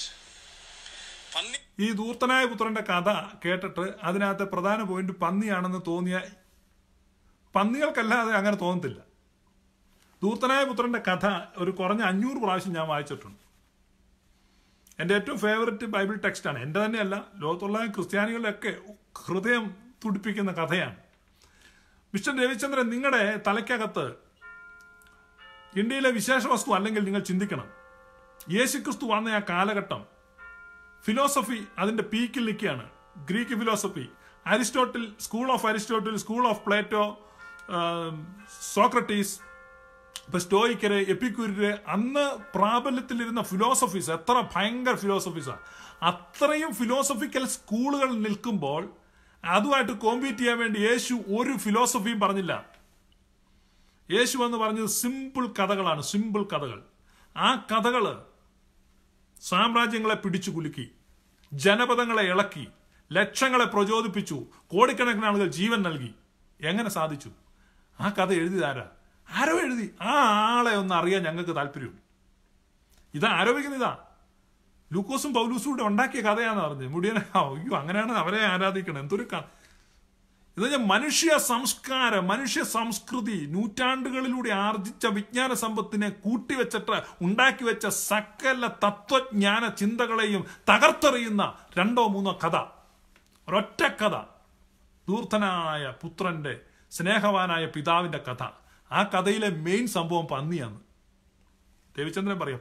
ഈ ധൂർത്തനായ പുത്രന്റെ കഥ കേട്ടിട്ട് അതിനകത്തെ പ്രധാന പോയിന്റ് പന്നിയാണെന്ന് തോന്നിയ പന്നികൾക്കല്ലാതെ അങ്ങനെ തോന്നത്തില്ല. ധൂർത്തനായ പുത്രന്റെ കഥ ഒരു കുറഞ്ഞ 500 പ്രാവശ്യം ഞാൻ വായിച്ചിട്ടുണ്ട്. എൻ്റെ ഏറ്റവും ഫേവററ്റ് ബൈബിൾ ടെക്സ്റ്റാണ്. എൻ്റെ തന്നെയല്ല, ലോകത്തുള്ള ക്രിസ്ത്യാനികളുടെയൊക്കെ ഹൃദയം തുടിപ്പിക്കുന്ന കഥയാണ്. മിസ്റ്റർ രവിചന്ദ്രൻ, നിങ്ങളുടെ തലയ്ക്കകത്ത് ഇന്ത്യയിലെ വിശേഷ വസ്തു അല്ലെങ്കിൽ നിങ്ങൾ ചിന്തിക്കണം. യേശുക്രിസ്തു വന്ന ആ കാലഘട്ടം ഫിലോസഫി അതിന്റെ പീക്കിൽ നിൽക്കുകയാണ്. Greek philosophy, Aristotle, school of Plato, Socrates, സ്റ്റോയിക്കര്, എപ്പിക്യൂര്, അന്ന് പ്രാബല്യത്തിലിരുന്ന ഫിലോസഫീസ് എത്ര ഭയങ്കര ഫിലോസഫീസാണ്. അത്രയും ഫിലോസഫിക്കൽ സ്കൂളുകൾ നിൽക്കുമ്പോൾ അതുമായിട്ട് കോമ്പീറ്റ് ചെയ്യാൻ വേണ്ടി യേശു ഒരു ഫിലോസഫിയും പറഞ്ഞില്ല. യേശു എന്ന് പറഞ്ഞത് സിമ്പിൾ കഥകളാണ്. സിമ്പിൾ കഥകൾ. ആ കഥകള് സാമ്രാജ്യങ്ങളെ പിടിച്ചു കുലുക്കി, ജനപദങ്ങളെ ഇളക്കി, ലക്ഷങ്ങളെ പ്രചോദിപ്പിച്ചു, കോടിക്കണക്കിന് ആളുകൾ ജീവൻ നൽകി. എങ്ങനെ സാധിച്ചു? ആ കഥ എഴുതിയതാരാ? ആരോ എഴുതി. ആ ആളെ ഒന്ന് അറിയാൻ ഞങ്ങൾക്ക് താല്പര്യമുണ്ട്. ഇതാ ആരോപിക്കുന്ന. ഇതാ ലൂക്കോസും പൗലൂസും കൂടെ ഉണ്ടാക്കിയ കഥയാന്ന് പറഞ്ഞത്. മുടിയനെ അയ്യോ അങ്ങനെയാണ് അവരെ ആരാധിക്കണം. എന്തൊരു ഇത് മനുഷ്യ സംസ്കാരം, മനുഷ്യ സംസ്കൃതി, നൂറ്റാണ്ടുകളിലൂടെ ആർജിച്ച വിജ്ഞാന സമ്പത്തിനെ കൂട്ടിവെച്ചിട്ട് ഉണ്ടാക്കി വെച്ച സകല തത്വജ്ഞാന ചിന്തകളെയും തകർത്തെറിയുന്ന 2-3 കഥ. ഒരൊറ്റ കഥ. ധൂർത്തനായ പുത്രന്റെ സ്നേഹവാനായ പിതാവിന്റെ കഥ. ആ കഥയിലെ മെയിൻ സംഭവം പന്നിയാണ്. രവിചന്ദ്രൻ പറയാ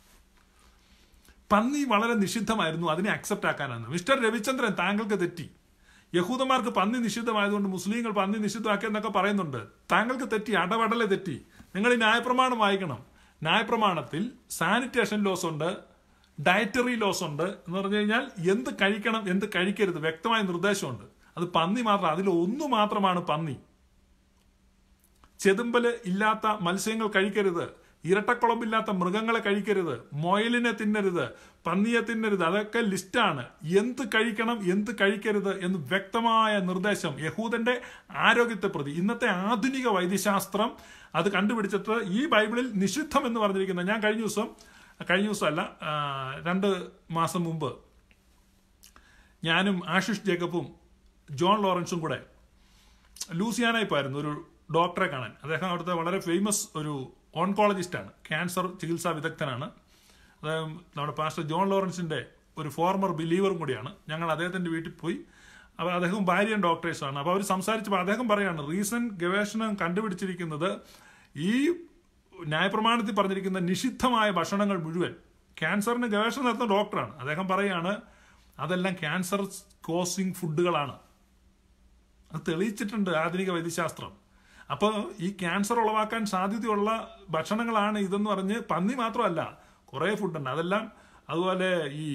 പന്നി വളരെ നിഷിദ്ധമായിരുന്നു, അതിനെ അക്സെപ്റ്റ് ആക്കാനാണ്. മിസ്റ്റർ രവിചന്ദ്രൻ, താങ്കൾക്ക് തെറ്റി. യഹൂദന്മാർക്ക് പന്നി നിഷിദ്ധമായതുകൊണ്ട് മുസ്ലിങ്ങൾ പന്നി നിഷിദ്ധമാക്കിയെന്നൊക്കെ പറയുന്നുണ്ട്. താങ്കൾക്ക് തെറ്റി, അടവടലെ തെറ്റി. നിങ്ങൾ ഈ ന്യായപ്രമാണം വായിക്കണം. ന്യായപ്രമാണത്തിൽ സാനിറ്റേഷൻ ലോസ് ഉണ്ട്, ഡയറ്ററി ലോസ് ഉണ്ട്. എന്ന് പറഞ്ഞു കഴിഞ്ഞാൽ എന്ത് കഴിക്കണം, എന്ത് കഴിക്കരുത് വ്യക്തമായ നിർദ്ദേശമുണ്ട്. അത് പന്നി മാത്രം, അതിൽ ഒന്ന് മാത്രമാണ് പന്നി. ചെതുമ്പല് ഇല്ലാത്ത മത്സ്യങ്ങൾ കഴിക്കരുത്, ഇരട്ടക്കുളമ്പില്ലാത്ത മൃഗങ്ങളെ കഴിക്കരുത്, മൊയലിനെ തിന്നരുത്, പന്നിയെ തിന്നരുത്. അതൊക്കെ ലിസ്റ്റാണ്. എന്ത് കഴിക്കണം, എന്ത് കഴിക്കരുത് എന്ന് വ്യക്തമായ നിർദ്ദേശം യഹൂദന്റെ ആരോഗ്യത്തെ പ്രതി. ഇന്നത്തെ ആധുനിക വൈദ്യശാസ്ത്രം അത് കണ്ടുപിടിച്ചിട്ട് ഈ ബൈബിളിൽ നിഷിദ്ധം എന്ന് പറഞ്ഞിരിക്കുന്നത്. ഞാൻ കഴിഞ്ഞ ദിവസമല്ല 2 മാസം മുമ്പ് ഞാനും ആഷിഷ് ജേക്കബും ജോൺ ലോറൻസും കൂടെ ലൂസിയാനയിൽ പോയിരുന്നു ഒരു ഡോക്ടറെ കാണാൻ. അദ്ദേഹം അവിടുത്തെ വളരെ ഫേമസ് ഒരു ഓൺകോളജിസ്റ്റാണ്, ക്യാൻസർ ചികിത്സാ വിദഗ്ധനാണ്. അദ്ദേഹം നമ്മുടെ പാസ്റ്റർ ജോൺ ലോറൻസിന്റെ ഒരു ഫോർമർ ബിലീവറും കൂടിയാണ്. ഞങ്ങൾ അദ്ദേഹത്തിന്റെ വീട്ടിൽ പോയി. അപ്പോൾ അദ്ദേഹം ഭാര്യയും ഡോക്ടേഴ്സാണ്. അപ്പോൾ അവർ സംസാരിച്ചപ്പോൾ അദ്ദേഹം പറയാണ്, റീസെന്റ് ഗവേഷണം കണ്ടുപിടിച്ചിരിക്കുന്നത് ഈ ന്യായപ്രമാണത്തിൽ പറഞ്ഞിരിക്കുന്ന നിഷിദ്ധമായ ഭക്ഷണങ്ങൾ മുഴുവൻ, ക്യാൻസറിന് ഗവേഷണം നടത്തുന്ന ഡോക്ടറാണ്. അദ്ദേഹം പറയാണ് അതെല്ലാം ക്യാൻസർ കോസിങ് ഫുഡുകളാണ്. അത് തെളിയിച്ചിട്ടുണ്ട് ആധുനിക വൈദ്യശാസ്ത്രം. അപ്പോൾ ഈ ക്യാൻസർ ഉളവാക്കാൻ സാധ്യതയുള്ള ഭക്ഷണങ്ങളാണ് ഇതെന്ന് പറഞ്ഞ് പന്നി മാത്രമല്ല കുറേ ഫുഡുണ്ട്. അതെല്ലാം അതുപോലെ ഈ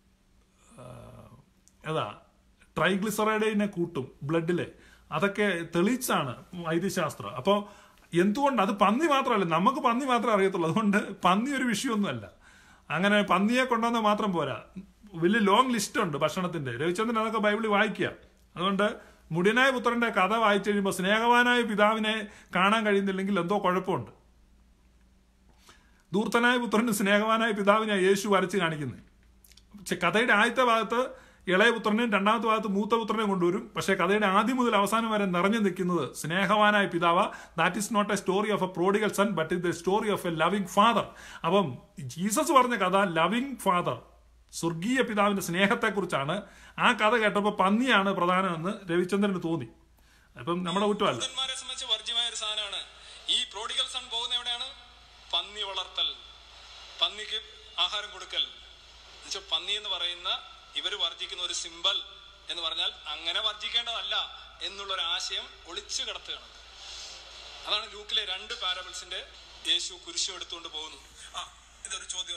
ട്രൈഗ്ലിസറൈഡിനെ കൂട്ടും ബ്ലഡിലെ, അതൊക്കെ തെളിയിച്ചാണ് വൈദ്യശാസ്ത്രം. അപ്പോൾ എന്തുകൊണ്ട് അത് പന്നി മാത്രമല്ല, നമുക്ക് പന്നി മാത്രമേ അറിയത്തുള്ളൂ. അതുകൊണ്ട് പന്നി ഒരു വിഷയമൊന്നുമല്ല. അങ്ങനെ പന്നിയെ കൊണ്ടുവന്നാൽ മാത്രം പോരാ, വലിയ ലോങ് ലിസ്റ്റ് ഉണ്ട് ഭക്ഷണത്തിന്റെ. രവിചന്ദ്രൻ അതൊക്കെ ബൈബിളിൽ വായിക്കുക. അതുകൊണ്ട് മുടിയനായ പുത്രന്റെ കഥ വായിച്ചു കഴിയുമ്പോൾ സ്നേഹവാനായ പിതാവിനെ കാണാൻ കഴിയുന്നില്ലെങ്കിൽ എന്തോ കുഴപ്പമുണ്ട്. ധൂർത്തനായ പുത്രന് സ്നേഹവാനായ പിതാവിനെ യേശു വരച്ച് കാണിക്കുന്നത്. കഥയുടെ ആദ്യത്തെ ഭാഗത്ത് ഇളയ പുത്രനെയും രണ്ടാമത്തെ ഭാഗത്ത് മൂത്ത പുത്രനെയും കൊണ്ടുവരും. പക്ഷേ കഥയുടെ ആദ്യം മുതൽ അവസാനം വരെ നിറഞ്ഞു നിൽക്കുന്നത് സ്നേഹവാനായ പിതാവ്. That is not a story of a prodigal son, but is the story of a loving father. അപ്പം ജീസസ് പറഞ്ഞ കഥ ലവിംഗ് ഫാദർ, സ്വർഗീയ പിതാവിന്റെ സ്നേഹത്തെക്കുറിച്ചാണ്. ആ കഥ കേട്ടപ്പോൾ പന്നിയാണ് പ്രധാനമെന്ന് രവിചന്ദ്രന് തോന്നി. അപ്പം നമ്മുടെ കുറ്റമല്ല. സംബന്ധിച്ച് വർജ്യമായ ഒരു സാധനമാണ് ഈ പ്രോഡിഗൽ സൺ. പോകുന്ന എവിടെയാണ്? പന്നി വളർത്തൽ, പന്നിക്ക് ആഹാരം കൊടുക്കൽ. പന്നി എന്ന് പറയുന്ന ഇവർ വർജിക്കുന്ന ഒരു സിമ്പൽ എന്ന് പറഞ്ഞാൽ അങ്ങനെ വർജിക്കേണ്ടതല്ല എന്നുള്ളൊരു ആശയം ഒളിച്ചു കിടത്തുകയാണ്. അതാണ് ലൂക്കിലെ 2 പാരബിൾസിന്റെ യേശു കുരിശു എടുത്തുകൊണ്ട് പോകുന്നു. ഇതൊരു ചോദ്യം.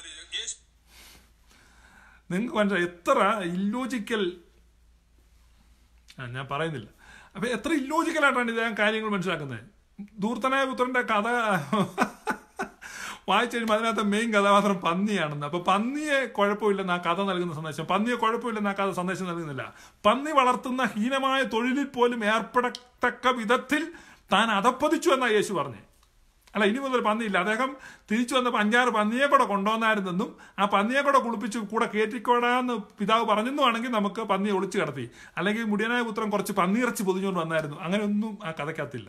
നിങ്ങൾക്ക് മനസ്സിലായി എത്ര ഇല്ലോജിക്കൽ, ഞാൻ പറയുന്നില്ല. അപ്പൊ എത്ര ഇല്ലോജിക്കലായിട്ടാണ് ഇദ്ദേഹം കാര്യങ്ങൾ മനസ്സിലാക്കുന്നത്. ധൂർത്തനായ പുത്രന്റെ കഥ വായിച്ചു കഴിയുമ്പോൾ അതിനകത്ത് മെയിൻ കഥാപാത്രം പന്നിയാണെന്ന്. അപ്പൊ പന്നിയെ കുഴപ്പമില്ലെന്ന് ആ കഥ നൽകുന്ന സന്ദേശം, പന്നിയെ കുഴപ്പമില്ലെന്ന് ആ കഥ സന്ദേശം നൽകുന്നില്ല. പന്നി വളർത്തുന്ന ഹീനമായ തൊഴിലിൽ പോലും ഏർപ്പെടത്തക്ക വിധത്തിൽ താൻ അധപ്പതിച്ചു എന്നാ യേശു പറഞ്ഞു. അല്ല, ഇനി മുതൽ പന്നിയില്ല. അദ്ദേഹം തിരിച്ചു വന്നപ്പോൾ 5-6 പന്നിയെ കൂടെ കൊണ്ടുവന്നായിരുന്നെന്നും ആ പന്നിയെ കൂടെ കുളിപ്പിച്ച് കൂടെ കയറ്റിക്കോടാന്ന് പിതാവ് പറഞ്ഞെന്നുമാണെങ്കിൽ നമുക്ക് പന്നിയെ ഒളിച്ചു കിടത്തി. അല്ലെങ്കിൽ മുടിയനായ പുത്രൻ കുറച്ച് പന്നിയിറച്ചി പൊതിഞ്ഞുകൊണ്ട് വന്നായിരുന്നു. അങ്ങനെയൊന്നും ആ കഥയ്ക്കകത്തില്ല.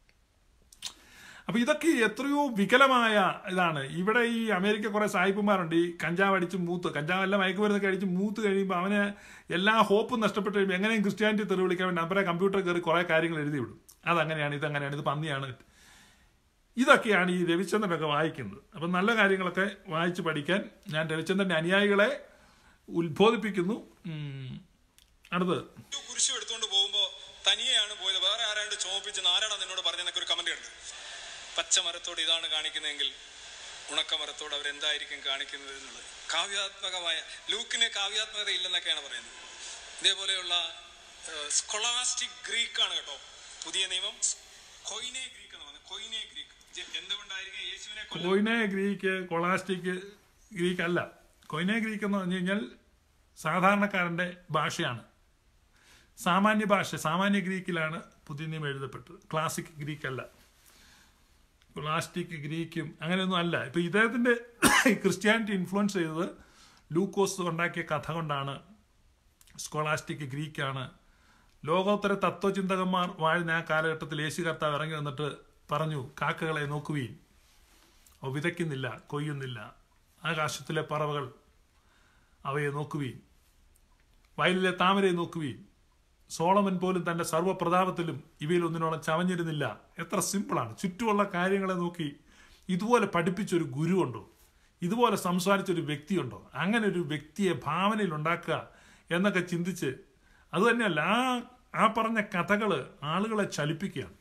അപ്പൊ ഇതൊക്കെ എത്രയോ വികലമായ ഇതാണ്. ഇവിടെ ഈ അമേരിക്ക കുറെ സായിപ്പന്മാരുണ്ട്. ഈ കഞ്ചാവ് അടിച്ച് മൂത്ത്, കഞ്ചാവെല്ലാം മയക്കുമരുന്നൊക്കെ അടിച്ച് മൂത്ത് കഴിയുമ്പോൾ അവന് എല്ലാ ഹോപ്പും നഷ്ടപ്പെട്ട് കഴിയുമ്പോൾ എങ്ങനെയും ക്രിസ്ത്യാനിറ്റി തെറി വിളിക്കാൻ വേണ്ടി അവരെ കമ്പ്യൂട്ടറിൽ കയറി കുറെ കാര്യങ്ങൾ എഴുതി വിടും. അതങ്ങനെയാണ്, ഇതങ്ങനെയാണ്, ഇത് പന്നിയാണ്. ഇതൊക്കെയാണ് ഈ രവിചന്ദ്രനൊക്കെ വായിക്കുന്നത്. അപ്പം നല്ല കാര്യങ്ങളൊക്കെ വായിച്ച് പഠിക്കാൻ ഞാൻ രവിചന്ദ്രന്റെ അനുയായികളെ ഉത്ബോധിപ്പിക്കുന്നു. അടുത്തത്, കുരിശു എടുത്തുകൊണ്ട് പോകുമ്പോ തനിയെയാണ് പോയത്, വേറെ ആരാണ്ട് ചോപ്പിച്ച് ആരാണ് നിന്നോട് പറഞ്ഞെന്നൊക്കെ ഒരു കമന്റ് ഉണ്ട്. പച്ചമരത്തോട് ഇതാണ് കാണിക്കുന്നതെങ്കിൽ ഉണക്കമരത്തോട് അവരെന്തായിരിക്കും കാണിക്കുന്നത് എന്നുള്ളത് കാവ്യാത്മകമായ, ലൂക്കിന് കാവ്യാത്മകത ഇല്ലെന്നൊക്കെയാണ് പറയുന്നത്. ഇതേപോലെയുള്ള സ്കോളാസ്റ്റിക് ഗ്രീക്ക് ആണ് കേട്ടോ പുതിയ നിയമം. കൊയിനെ ഗ്രീക്ക് എന്ന് പറഞ്ഞത്. കൊയിനെ ഗ്രീക്ക് എന്തുകൊണ്ടായിരിക്കും യേശുവിനെ കൊയിനെ ഗ്രീക്ക് കൊളാസ്റ്റിക് ഗ്രീക്ക് അല്ല. കൊയിനെ ഗ്രീക്ക് എന്ന് പറഞ്ഞു കഴിഞ്ഞാൽ സാധാരണക്കാരന്റെ ഭാഷയാണ്, സാമാന്യ ഭാഷ. സാമാന്യ ഗ്രീക്കിലാണ് പുതിയ നിയമം എഴുതപ്പെട്ടത്, ക്ലാസിക് ഗ്രീക്ക് അല്ല. കൊളാസ്റ്റിക് ഗ്രീക്കും അങ്ങനെയൊന്നും അല്ല. ഇപ്പൊ ഇദ്ദേഹത്തിന്റെ ക്രിസ്ത്യാനിറ്റി ഇൻഫ്ലുവൻസ് ചെയ്തത് ലൂക്കോസ് ഉണ്ടാക്കിയ കഥ കൊണ്ടാണ്. സ്കോളാസ്റ്റിക് ഗ്രീക്കാണ്. ലോകോത്തര തത്വചിന്തകന്മാർ വാഴുന്ന ആ കാലഘട്ടത്തിൽ യേശു കർത്താവ് ഇറങ്ങി വന്നിട്ട് പറഞ്ഞു, കാക്കകളെ നോക്കുവീൻ, വിതയ്ക്കുന്നില്ല, കൊയ്യുന്നില്ല, ആകാശത്തിലെ പറവകൾ അവയെ നോക്കുവീൻ, വയലിലെ താമരയെ നോക്കുവീൻ, സോളമൻ പോലും തന്റെ സർവ്വപ്രതാപത്തിലും ഇവയിൽ ഒന്നിനോളം ചവഞ്ഞിരുന്നില്ല. എത്ര സിമ്പിളാണ്. ചുറ്റുമുള്ള കാര്യങ്ങളെ നോക്കി ഇതുപോലെ പഠിപ്പിച്ചൊരു ഗുരുവുണ്ടോ? ഇതുപോലെ സംസാരിച്ചൊരു വ്യക്തിയുണ്ടോ? അങ്ങനെ ഒരു വ്യക്തിയെ ഭാവനയിൽ ഉണ്ടാക്കുക എന്നൊക്കെ ചിന്തിച്ച്, അതുതന്നെയല്ല ആ പറഞ്ഞ കഥകള് ആളുകളെ ചലിപ്പിക്കുകയാണ്.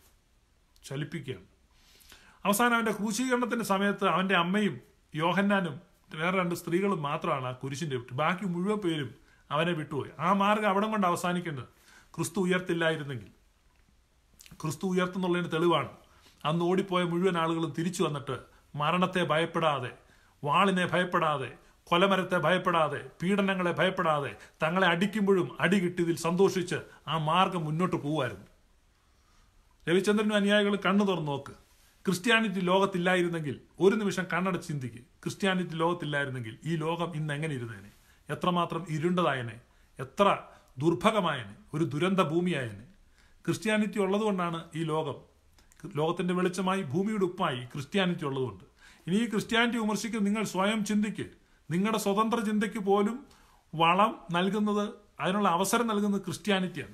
അവസാനം അവന്റെ ക്രൂശീകരണത്തിന്റെ സമയത്ത് അവന്റെ അമ്മയും യോഹന്നാനും വേറെ 2 സ്ത്രീകളും മാത്രമാണ് ആ കുരിശിന്റെ വിട്ട്. ബാക്കി മുഴുവൻ പേരും അവനെ വിട്ടുപോയി. ആ മാർഗം അവിടെ കൊണ്ട് അവസാനിക്കേണ്ടത്. ക്രിസ്തു ഉയർത്തില്ലായിരുന്നെങ്കിൽ, ക്രിസ്തു ഉയർത്തുന്നുള്ളതിന് തെളിവാണ് അന്ന് ഓടിപ്പോയ മുഴുവൻ ആളുകളും തിരിച്ചു വന്നിട്ട് മരണത്തെ ഭയപ്പെടാതെ, വാളിനെ ഭയപ്പെടാതെ, കൊലമരത്തെ ഭയപ്പെടാതെ, പീഡനങ്ങളെ ഭയപ്പെടാതെ, തങ്ങളെ അടിക്കുമ്പോഴും അടി കിട്ടിയതിൽ സന്തോഷിച്ച് ആ മാർഗം മുന്നോട്ട് പോവുമായിരുന്നു. രവിചന്ദ്രനും അനുയായികൾ കണ്ണു തുറന്നു നോക്ക്. ക്രിസ്ത്യാനിറ്റി ലോകത്തില്ലായിരുന്നെങ്കിൽ, ഒരു നിമിഷം കണ്ണടച്ച് ചിന്തിക്ക്, ക്രിസ്ത്യാനിറ്റി ലോകത്തില്ലായിരുന്നെങ്കിൽ ഈ ലോകം ഇന്ന് എങ്ങനെ ഇരുന്നേനെ? എത്രമാത്രം ഇരുണ്ടതായനെ, എത്ര ദുർഭഗമായനെ, ഒരു ദുരന്ത ഭൂമിയായനെ. ക്രിസ്ത്യാനിറ്റി ഉള്ളതുകൊണ്ടാണ് ഈ ലോകത്തിന്റെ വെളിച്ചമായി, ഭൂമിയുടെ ഉപ്പായി ക്രിസ്ത്യാനിറ്റി ഉള്ളതുകൊണ്ട്. ഇനി ഈ ക്രിസ്ത്യാനിറ്റി വിമർശിക്കുന്ന നിങ്ങൾ സ്വയം ചിന്തിക്ക്. നിങ്ങളുടെ സ്വതന്ത്ര ചിന്തയ്ക്ക് പോലും വളം നൽകുന്നത്, അതിനുള്ള അവസരം നൽകുന്നത് ക്രിസ്ത്യാനിറ്റിയാണ്,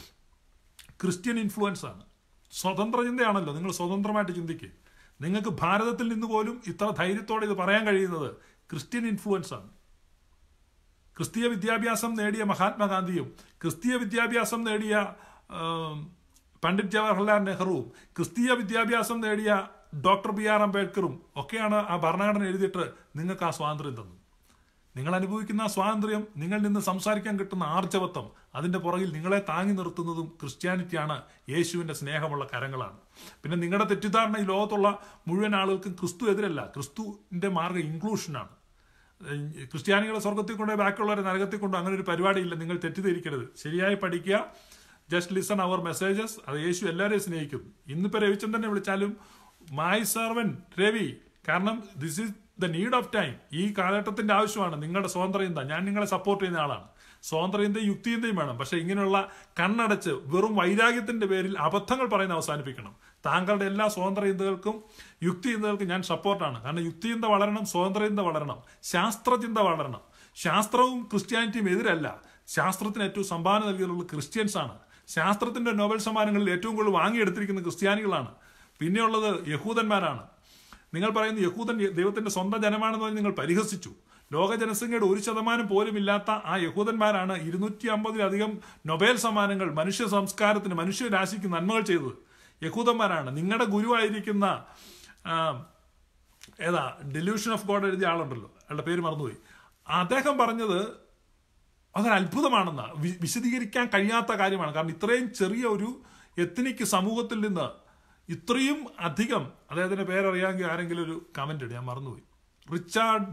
ക്രിസ്ത്യൻ ഇൻഫ്ലുവൻസ് ആണ്. സ്വതന്ത്ര ചിന്തയാണല്ലോ. നിങ്ങൾ സ്വതന്ത്രമായിട്ട് ചിന്തിക്കുക. നിങ്ങൾക്ക് ഭാരതത്തിൽ നിന്ന് പോലും ഇത്ര ധൈര്യത്തോടെ ഇത് പറയാൻ കഴിയുന്നത് ക്രിസ്ത്യൻ ഇൻഫ്ലുവൻസ് ആണ്. ക്രിസ്തീയ വിദ്യാഭ്യാസം നേടിയ മഹാത്മാഗാന്ധിയും, ക്രിസ്തീയ വിദ്യാഭ്യാസം നേടിയ പണ്ഡിറ്റ് ജവഹർലാൽ നെഹ്റുവും, ക്രിസ്തീയ വിദ്യാഭ്യാസം നേടിയ ഡോക്ടർ BR അംബേദ്കറും ഒക്കെയാണ് ആ ഭരണഘടന എഴുതിയിട്ട് നിങ്ങൾക്ക് ആ സ്വാതന്ത്ര്യം തന്നത്. നിങ്ങൾ അനുഭവിക്കുന്ന ആ സ്വാതന്ത്ര്യം, നിങ്ങളിൽ നിന്ന് സംസാരിക്കാൻ കിട്ടുന്ന ആർജവത്വം, അതിന്റെ പുറകിൽ നിങ്ങളെ താങ്ങി നിർത്തുന്നതും ക്രിസ്ത്യാനിറ്റിയാണ്. യേശുവിന്റെ സ്നേഹമുള്ള കരങ്ങളാണ്. പിന്നെ നിങ്ങളുടെ തെറ്റിദ്ധാരണ ഈ ലോകത്തുള്ള മുഴുവൻ ആളുകൾക്കും ക്രിസ്തു എതിരല്ല. ക്രിസ്തുവിന്റെ മാർഗ്ഗം ഇൻക്ലൂഷനാണ്. ക്രിസ്ത്യാനികളെ സ്വർഗത്തിൽ കൊണ്ടോ ബാക്കിയുള്ളവരെ നരകത്തിൽ കൊണ്ടോ അങ്ങനെ ഒരു പരിപാടിയില്ല. നിങ്ങൾ തെറ്റിദ്ധരിക്കരുത്. ശരിയായി പഠിക്കുക. Just listen our messages. അത് യേശു എല്ലാവരെയും സ്നേഹിക്കും. ഇന്നിപ്പോ രവിചന്ദ്രനെ വിളിച്ചാലും മൈ സർവന്റ് രവി, കാരണം this is the need of time. ഈ കാലഘട്ടത്തിന്റെ ആവശ്യമാണ്. നിങ്ങളുടെ സ്വതന്ത്രചിന്ത, ഞാൻ നിങ്ങളെ സപ്പോർട്ട് ചെയ്യുന്ന ആളാണ്. സ്വതന്ത്രചിന്തയും യുക്തിചിന്തയും വേണം. പക്ഷെ ഇങ്ങനെയുള്ള കണ്ണടച്ച് വെറും വൈരാഗ്യത്തിന്റെ പേരിൽ അബദ്ധങ്ങൾ പറയുന്ന അവസാനിപ്പിക്കണം. താങ്കളുടെ എല്ലാ സ്വതന്ത്രചിന്തകൾക്കും യുക്തിചിന്തകൾക്കും ഞാൻ സപ്പോർട്ടാണ്. കാരണം യുക്തിചിന്ത വളരണം, സ്വതന്ത്രചിന്ത വളരണം, ശാസ്ത്രചിന്ത വളരണം. ശാസ്ത്രവും ക്രിസ്ത്യാനിറ്റിയും എതിരല്ല. ശാസ്ത്രത്തിന് ഏറ്റവും സംഭാവന നൽകിയിട്ടുള്ള ക്രിസ്ത്യൻസ് ആണ്. ശാസ്ത്രത്തിന്റെ നോബൽ സമ്മാനങ്ങളിൽ ഏറ്റവും കൂടുതൽ വാങ്ങിയെടുത്തിരിക്കുന്ന ക്രിസ്ത്യാനികളാണ്. പിന്നെയുള്ളത് യഹൂദന്മാരാണ്. നിങ്ങൾ പറയുന്ന യഹൂദൻ ദൈവത്തിന്റെ സ്വന്തം ജനമാണെന്ന് പറഞ്ഞ് നിങ്ങൾ പരിഹസിച്ചു. ലോക ജനസംഖ്യയുടെ 1% പോലും ഇല്ലാത്ത ആ യഹൂദന്മാരാണ് 250-ലധികം നൊബേൽ സമ്മാനങ്ങൾ മനുഷ്യ സംസ്കാരത്തിന്, മനുഷ്യരാശിക്ക് നന്മകൾ ചെയ്തത്. യഹൂദന്മാരാണ്. നിങ്ങളുടെ ഗുരുവായിരിക്കുന്ന ഏതാ ഡെലൂഷൻ ഓഫ് ഗോഡ് എഴുതിയ ആളുണ്ടല്ലോ, അയാളുടെ പേര് മറന്നുപോയി, അദ്ദേഹം പറഞ്ഞത് അതൊരു അത്ഭുതമാണെന്ന്. വിശദീകരിക്കാൻ കഴിയാത്ത കാര്യമാണ്. കാരണം ഇത്രയും ചെറിയ ഒരു എത്നിക് സമൂഹത്തിൽ നിന്ന് ഇത്രയും അധികം, അദ്ദേഹത്തിന്റെ പേരറിയാമെങ്കിൽ ആരെങ്കിലും ഒരു കമന്റ് ഇടും, ഞാൻ മറന്നുപോയി. റിച്ചാർഡ്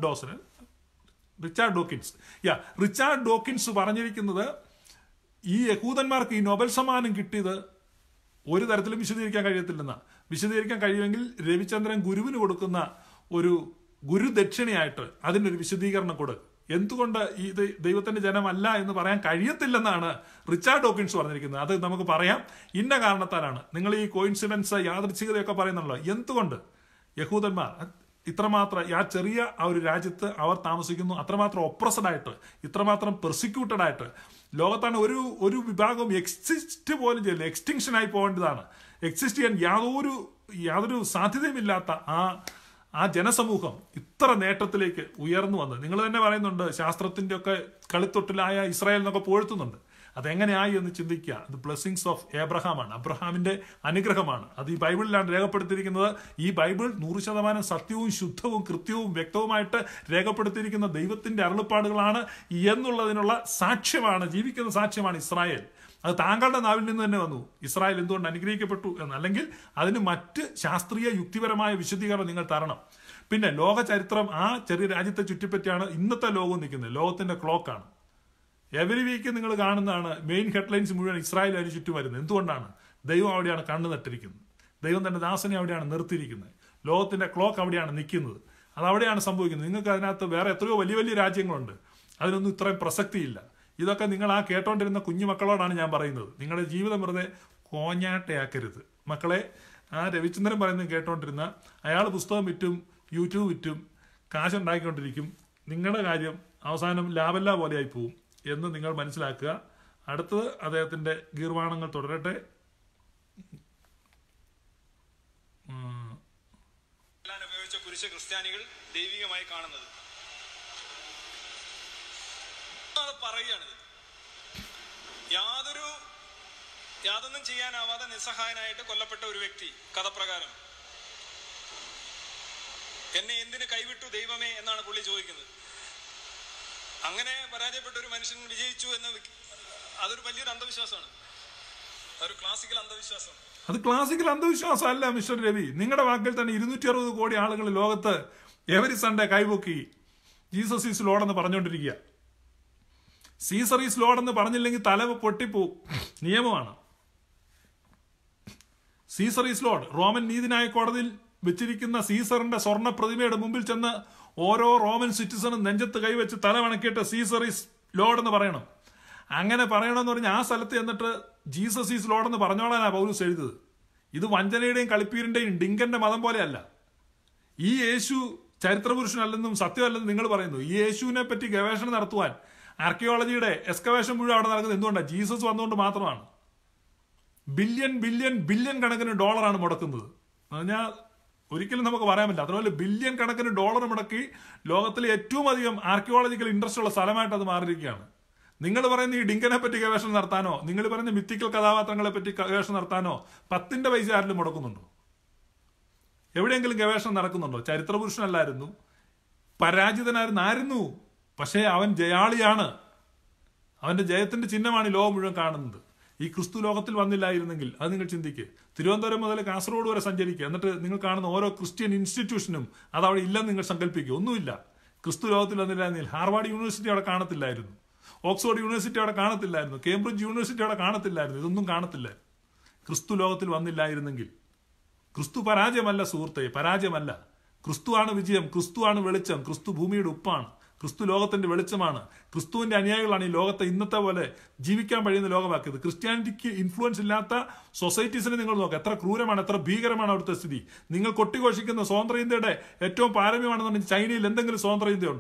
ഡോക്കിൻസ് പറഞ്ഞിരിക്കുന്നത് ഈ യഹൂദന്മാർക്ക് ഈ നൊബൽ സമ്മാനം കിട്ടിയത് ഒരു തരത്തിലും വിശദീകരിക്കാൻ കഴിയത്തില്ലെന്ന. വിശദീകരിക്കാൻ കഴിയുമെങ്കിൽ രവിചന്ദ്രൻ ഗുരുവിന് കൊടുക്കുന്ന ഒരു ഗുരുദക്ഷിണയായിട്ട് അതിനൊരു വിശദീകരണം കൊടുക്കും. എന്തുകൊണ്ട് ഇത് ദൈവത്തിന്റെ ജനമല്ല എന്ന് പറയാൻ കഴിയത്തില്ലെന്നാണ് റിച്ചാർഡ് ഡോക്കിൻസ് പറഞ്ഞിരിക്കുന്നത്. അത് നമുക്ക് പറയാം, ഇന്ന കാരണത്താലാണ്. നിങ്ങൾ ഈ കോയിൻസിഡൻസ്, യാദൃച്ഛികതയൊക്കെ പറയുന്നുണ്ടല്ലോ, എന്തുകൊണ്ട് യഹൂദന്മാർ ഇത്രമാത്രം ആ ചെറിയ ആ ഒരു രാജ്യത്ത് അവർ താമസിക്കുന്നു, അത്രമാത്രം ഒപ്രസ്ഡ് ആയിട്ട്, ഇത്രമാത്രം പെർസിക്യൂട്ടഡ് ആയിട്ട്. ലോകത്താണ് ഒരു വിഭാഗം എക്സിസ്റ്റ് പോലും ചെയ്യില്ല, എക്സ്റ്റിങ്ഷൻ ആയി പോകേണ്ടതാണ്. എക്സിസ്റ്റ് ചെയ്യാൻ യാതൊരു സാധ്യതയുമില്ലാത്ത ആ ജനസമൂഹം ഇത്ര നേട്ടത്തിലേക്ക് ഉയർന്നു വന്ന്. നിങ്ങൾ തന്നെ പറയുന്നുണ്ട്, ശാസ്ത്രത്തിന്റെ ഒക്കെ കളിത്തൊട്ടിലായ ഇസ്രായേൽ എന്നൊക്കെ പുകഴ്ത്തുന്നുണ്ട്. അതെങ്ങനെയായി എന്ന് ചിന്തിക്കുക. അത് ബ്ലെസ്സിങ്സ് ഓഫ് ഏബ്രഹാമാണ്, അബ്രഹാമിന്റെ അനുഗ്രഹമാണ്. അത് ഈ ബൈബിളിലാണ് രേഖപ്പെടുത്തിയിരിക്കുന്നത്. ഈ ബൈബിൾ 100% സത്യവും ശുദ്ധവും കൃത്യവും വ്യക്തവുമായിട്ട് രേഖപ്പെടുത്തിയിരിക്കുന്ന ദൈവത്തിന്റെ അരുളപ്പാടുകളാണ് എന്നുള്ളതിനുള്ള സാക്ഷ്യമാണ്, ജീവിക്കുന്ന സാക്ഷ്യമാണ് ഇസ്രായേൽ. അത് താങ്കളുടെ നാവിൽ നിന്ന് തന്നെ വന്നു. ഇസ്രായേൽ എന്തുകൊണ്ട് അനുഗ്രഹിക്കപ്പെട്ടു എന്ന്. അല്ലെങ്കിൽ അതിന് മറ്റ് ശാസ്ത്രീയ യുക്തിപരമായ വിശദീകരണം നിങ്ങൾ തരണം. പിന്നെ ലോക ചരിത്രം, ആ ചെറിയ രാജ്യത്തെ ചുറ്റിപ്പറ്റിയാണ് ഇന്നത്തെ ലോകം നിൽക്കുന്നത്. ലോകത്തിന്റെ ക്ലോക്കാണ്. എവരി വീക്ക് നിങ്ങൾ കാണുന്നതാണ് മെയിൻ ഹെഡ്ലൈൻസ് മുഴുവൻ ഇസ്രായേൽ അതിന് ചുറ്റും വരുന്നത്. എന്തുകൊണ്ടാണ്? ദൈവം അവിടെയാണ് കണ്ണു നട്ടിരിക്കുന്നത്. ദൈവം തന്റെ ദാസനെ അവിടെയാണ് നിർത്തിയിരിക്കുന്നത്. ലോകത്തിന്റെ ക്ലോക്ക് അവിടെയാണ് നിൽക്കുന്നത്. അത് അവിടെയാണ് സംഭവിക്കുന്നത്. നിങ്ങൾക്ക് അതിനകത്ത് വേറെ എത്രയോ വലിയ വലിയ രാജ്യങ്ങളുണ്ട്, അതിനൊന്നും ഇത്രയും പ്രസക്തിയില്ല. ഇതൊക്കെ നിങ്ങൾ ആ കേട്ടോണ്ടിരുന്ന കുഞ്ഞു മക്കളോടാണ് ഞാൻ പറയുന്നത്. നിങ്ങളുടെ ജീവിതം വെറുതെ കോഞ്ഞാട്ടയാക്കരുത് മക്കളെ. ആ രവിചന്ദ്രൻ പറയുന്നത് കേട്ടോണ്ടിരുന്ന അയാൾ പുസ്തകം വിറ്റും യൂട്യൂബ് വിറ്റും കാശുണ്ടാക്കിക്കൊണ്ടിരിക്കും. നിങ്ങളുടെ കാര്യം അവസാനം ലാഭല്ല പോലെയായി പോവും എന്ന് നിങ്ങൾ മനസ്സിലാക്കുക. അടുത്തത് അദ്ദേഹത്തിന്റെ ഗീർവാണങ്ങൾ തുടരട്ടെ. ഉപയോഗിച്ച കുരിശ് ക്രിസ്ത്യാനികൾ ദൈവികമായി കാണുന്നത് പറയുകയാണിത്. യാതൊന്നും ചെയ്യാനാവാതെ നിസ്സഹായനായിട്ട് കൊല്ലപ്പെട്ട ഒരു വ്യക്തി കഥപ്രകാരം എന്നെ എന്തിന് കൈവിട്ടു ദൈവമേ എന്നാണ് പുള്ളി ചോദിക്കുന്നത്. അങ്ങനെ പരാജയപ്പെട്ട ഒരു മനുഷ്യൻ വിജയിച്ചു എന്ന് അതൊരു വലിയൊരു അന്ധവിശ്വാസമാണ്. അതൊരു ക്ലാസിക്കൽ അന്ധവിശ്വാസമാണ്. അത് ക്ലാസിക്കൽ അന്ധവിശ്വാസം അല്ല മിസ്റ്റർ രവി. നിങ്ങളുടെ വാക്കിൽ തന്നെ 260 കോടി ആളുകൾ ലോകത്ത് എവരി സൺഡേ കൈപൊക്കി ജീസസ് ഈസ് ലോഡ് എന്ന് പറഞ്ഞുകൊണ്ടിരിക്കുക. സീസർ ഈസ് ലോഡ് എന്ന് പറഞ്ഞില്ലെങ്കിൽ തല പൊട്ടിപ്പോവും. നിയമമാണ്. Caesar is load. റോമൻ നീതിന്യായ കോടതിയിൽ വെച്ചിരിക്കുന്ന സീസറിന്റെ സ്വർണ്ണ പ്രതിമയുടെ മുമ്പിൽ ചെന്ന് ഓരോ റോമൻ സിറ്റിസണും നെഞ്ചത്ത് കൈവച്ച് തല വണക്കിയിട്ട് സീസർ ഈസ് ലോഡ് എന്ന് പറയണം. അങ്ങനെ പറയണമെന്ന് പറഞ്ഞാൽ ആ സ്ഥലത്ത് എന്നിട്ട് ജീസസ് ഈസ് ലോഡ് എന്ന് പറഞ്ഞോളാനാണ് പൗലോസ് എഴുതിയത്. ഇത് വഞ്ചനയുടെയും കളിപ്പീരിന്റെയും ഡിങ്കന്റെ മതം പോലെയല്ല. ഈ യേശു ചരിത്രപുരുഷനല്ലെന്നും സത്യമല്ലെന്നും നിങ്ങൾ പറയുന്നു. ഈ യേശുവിനെ പറ്റി ഗവേഷണം നടത്തുവാൻ ആർക്കിയോളജിയുടെ എക്സ്കവേഷൻ മുഴുവൻ അവിടെ നടക്കുന്നത് എന്തുകൊണ്ടാണ്? ജീസസ് വന്നുകൊണ്ട് മാത്രമാണ്. ബില്യൺ കണക്കിന് ഡോളറാണ് മുടക്കുന്നത്. പറഞ്ഞാൽ ഒരിക്കലും നമുക്ക് പറയാൻ പറ്റില്ല. അതുപോലെ ബില്യൺ കണക്കിന് ഡോളർ മുടക്കി ലോകത്തിലെ ഏറ്റവും അധികം ആർക്കിയോളജിക്കൽ ഇൻട്രസ്റ്റ് ഉള്ള സ്ഥലമായിട്ട് അത് മാറിയിരിക്കുകയാണ്. നിങ്ങൾ പറയുന്ന ഈ ഡിങ്കനെ പറ്റി ഗവേഷണം നടത്താനോ, നിങ്ങൾ പറയുന്ന മിത്തിക്കൽ കഥാപാത്രങ്ങളെ പറ്റി ഗവേഷണം നടത്താനോ 10 പൈസ ആരിലും മുടക്കുന്നുണ്ടോ? എവിടെയെങ്കിലും ഗവേഷണം നടക്കുന്നുണ്ടോ? ചരിത്രപുരുഷനല്ലായിരുന്നു, പരാജിതനായിരുന്നു. പക്ഷേ അവൻ ജയാളിയാണ്. അവന്റെ ജയത്തിന്റെ ചിഹ്നമാണ് ഈ ലോകം മുഴുവൻ കാണുന്നത്. ഈ ക്രിസ്തു ലോകത്തിൽ വന്നില്ലായിരുന്നെങ്കിൽ അത് നിങ്ങൾ ചിന്തിക്കുക. തിരുവനന്തപുരം മുതൽ കാസർഗോഡ് വരെ സഞ്ചരിക്കുക. എന്നിട്ട് നിങ്ങൾ കാണുന്ന ഓരോ ക്രിസ്ത്യൻ ഇൻസ്റ്റിറ്റ്യൂഷനും അത് അവിടെ ഇല്ലെന്ന് നിങ്ങൾ സങ്കല്പിക്കുക. ഒന്നുമില്ല. ക്രിസ്തു ലോകത്തിൽ വന്നില്ലായിരുന്നെങ്കിൽ ഹാർവാർഡ് യൂണിവേഴ്സിറ്റി അവിടെ കാണത്തില്ലായിരുന്നു, ഓക്സ്ഫോർഡ് യൂണിവേഴ്സിറ്റി അവിടെ കാണത്തില്ലായിരുന്നു, കേംബ്രിഡ്ജ് യൂണിവേഴ്സിറ്റി അവിടെ കാണത്തില്ലായിരുന്നു. ഇതൊന്നും കാണത്തില്ലായിരുന്നു ക്രിസ്തു ലോകത്തിൽ വന്നില്ലായിരുന്നെങ്കിൽ. ക്രിസ്തു പരാജയമല്ല സുഹൃത്തെ, പരാജയമല്ല. ക്രിസ്തുവാണ് വിജയം, ക്രിസ്തുവാണ് വെളിച്ചം, ക്രിസ്തു ഭൂമിയുടെ ഉപ്പാണ്, ക്രിസ്തു ലോകത്തിന്റെ വെളിച്ചമാണ്. ക്രിസ്തുവിന്റെ അനുയായികളാണ് ഈ ലോകത്തെ ഇന്നത്തെ പോലെ ജീവിക്കാൻ കഴിയുന്ന ലോകമാക്കിയത്. ക്രിസ്ത്യാനിറ്റിക്ക് ഇൻഫ്ലുവൻസ് ഇല്ലാത്ത സൊസൈറ്റീസിനെ നിങ്ങൾ നോക്കുക. എത്ര ക്രൂരമാണ്, എത്ര ഭീകരമാണ് അവിടുത്തെ സ്ഥിതി. നിങ്ങൾ കൊട്ടിഘോഷിക്കുന്ന സ്വതന്ത്ര ഇന്ത്യയുടെ ഏറ്റവും പാരമ്യമാണെന്നുണ്ടെങ്കിൽ ചൈനയിൽ എന്തെങ്കിലും സ്വതന്ത്ര ഇന്ത്യ ഉണ്ടോ?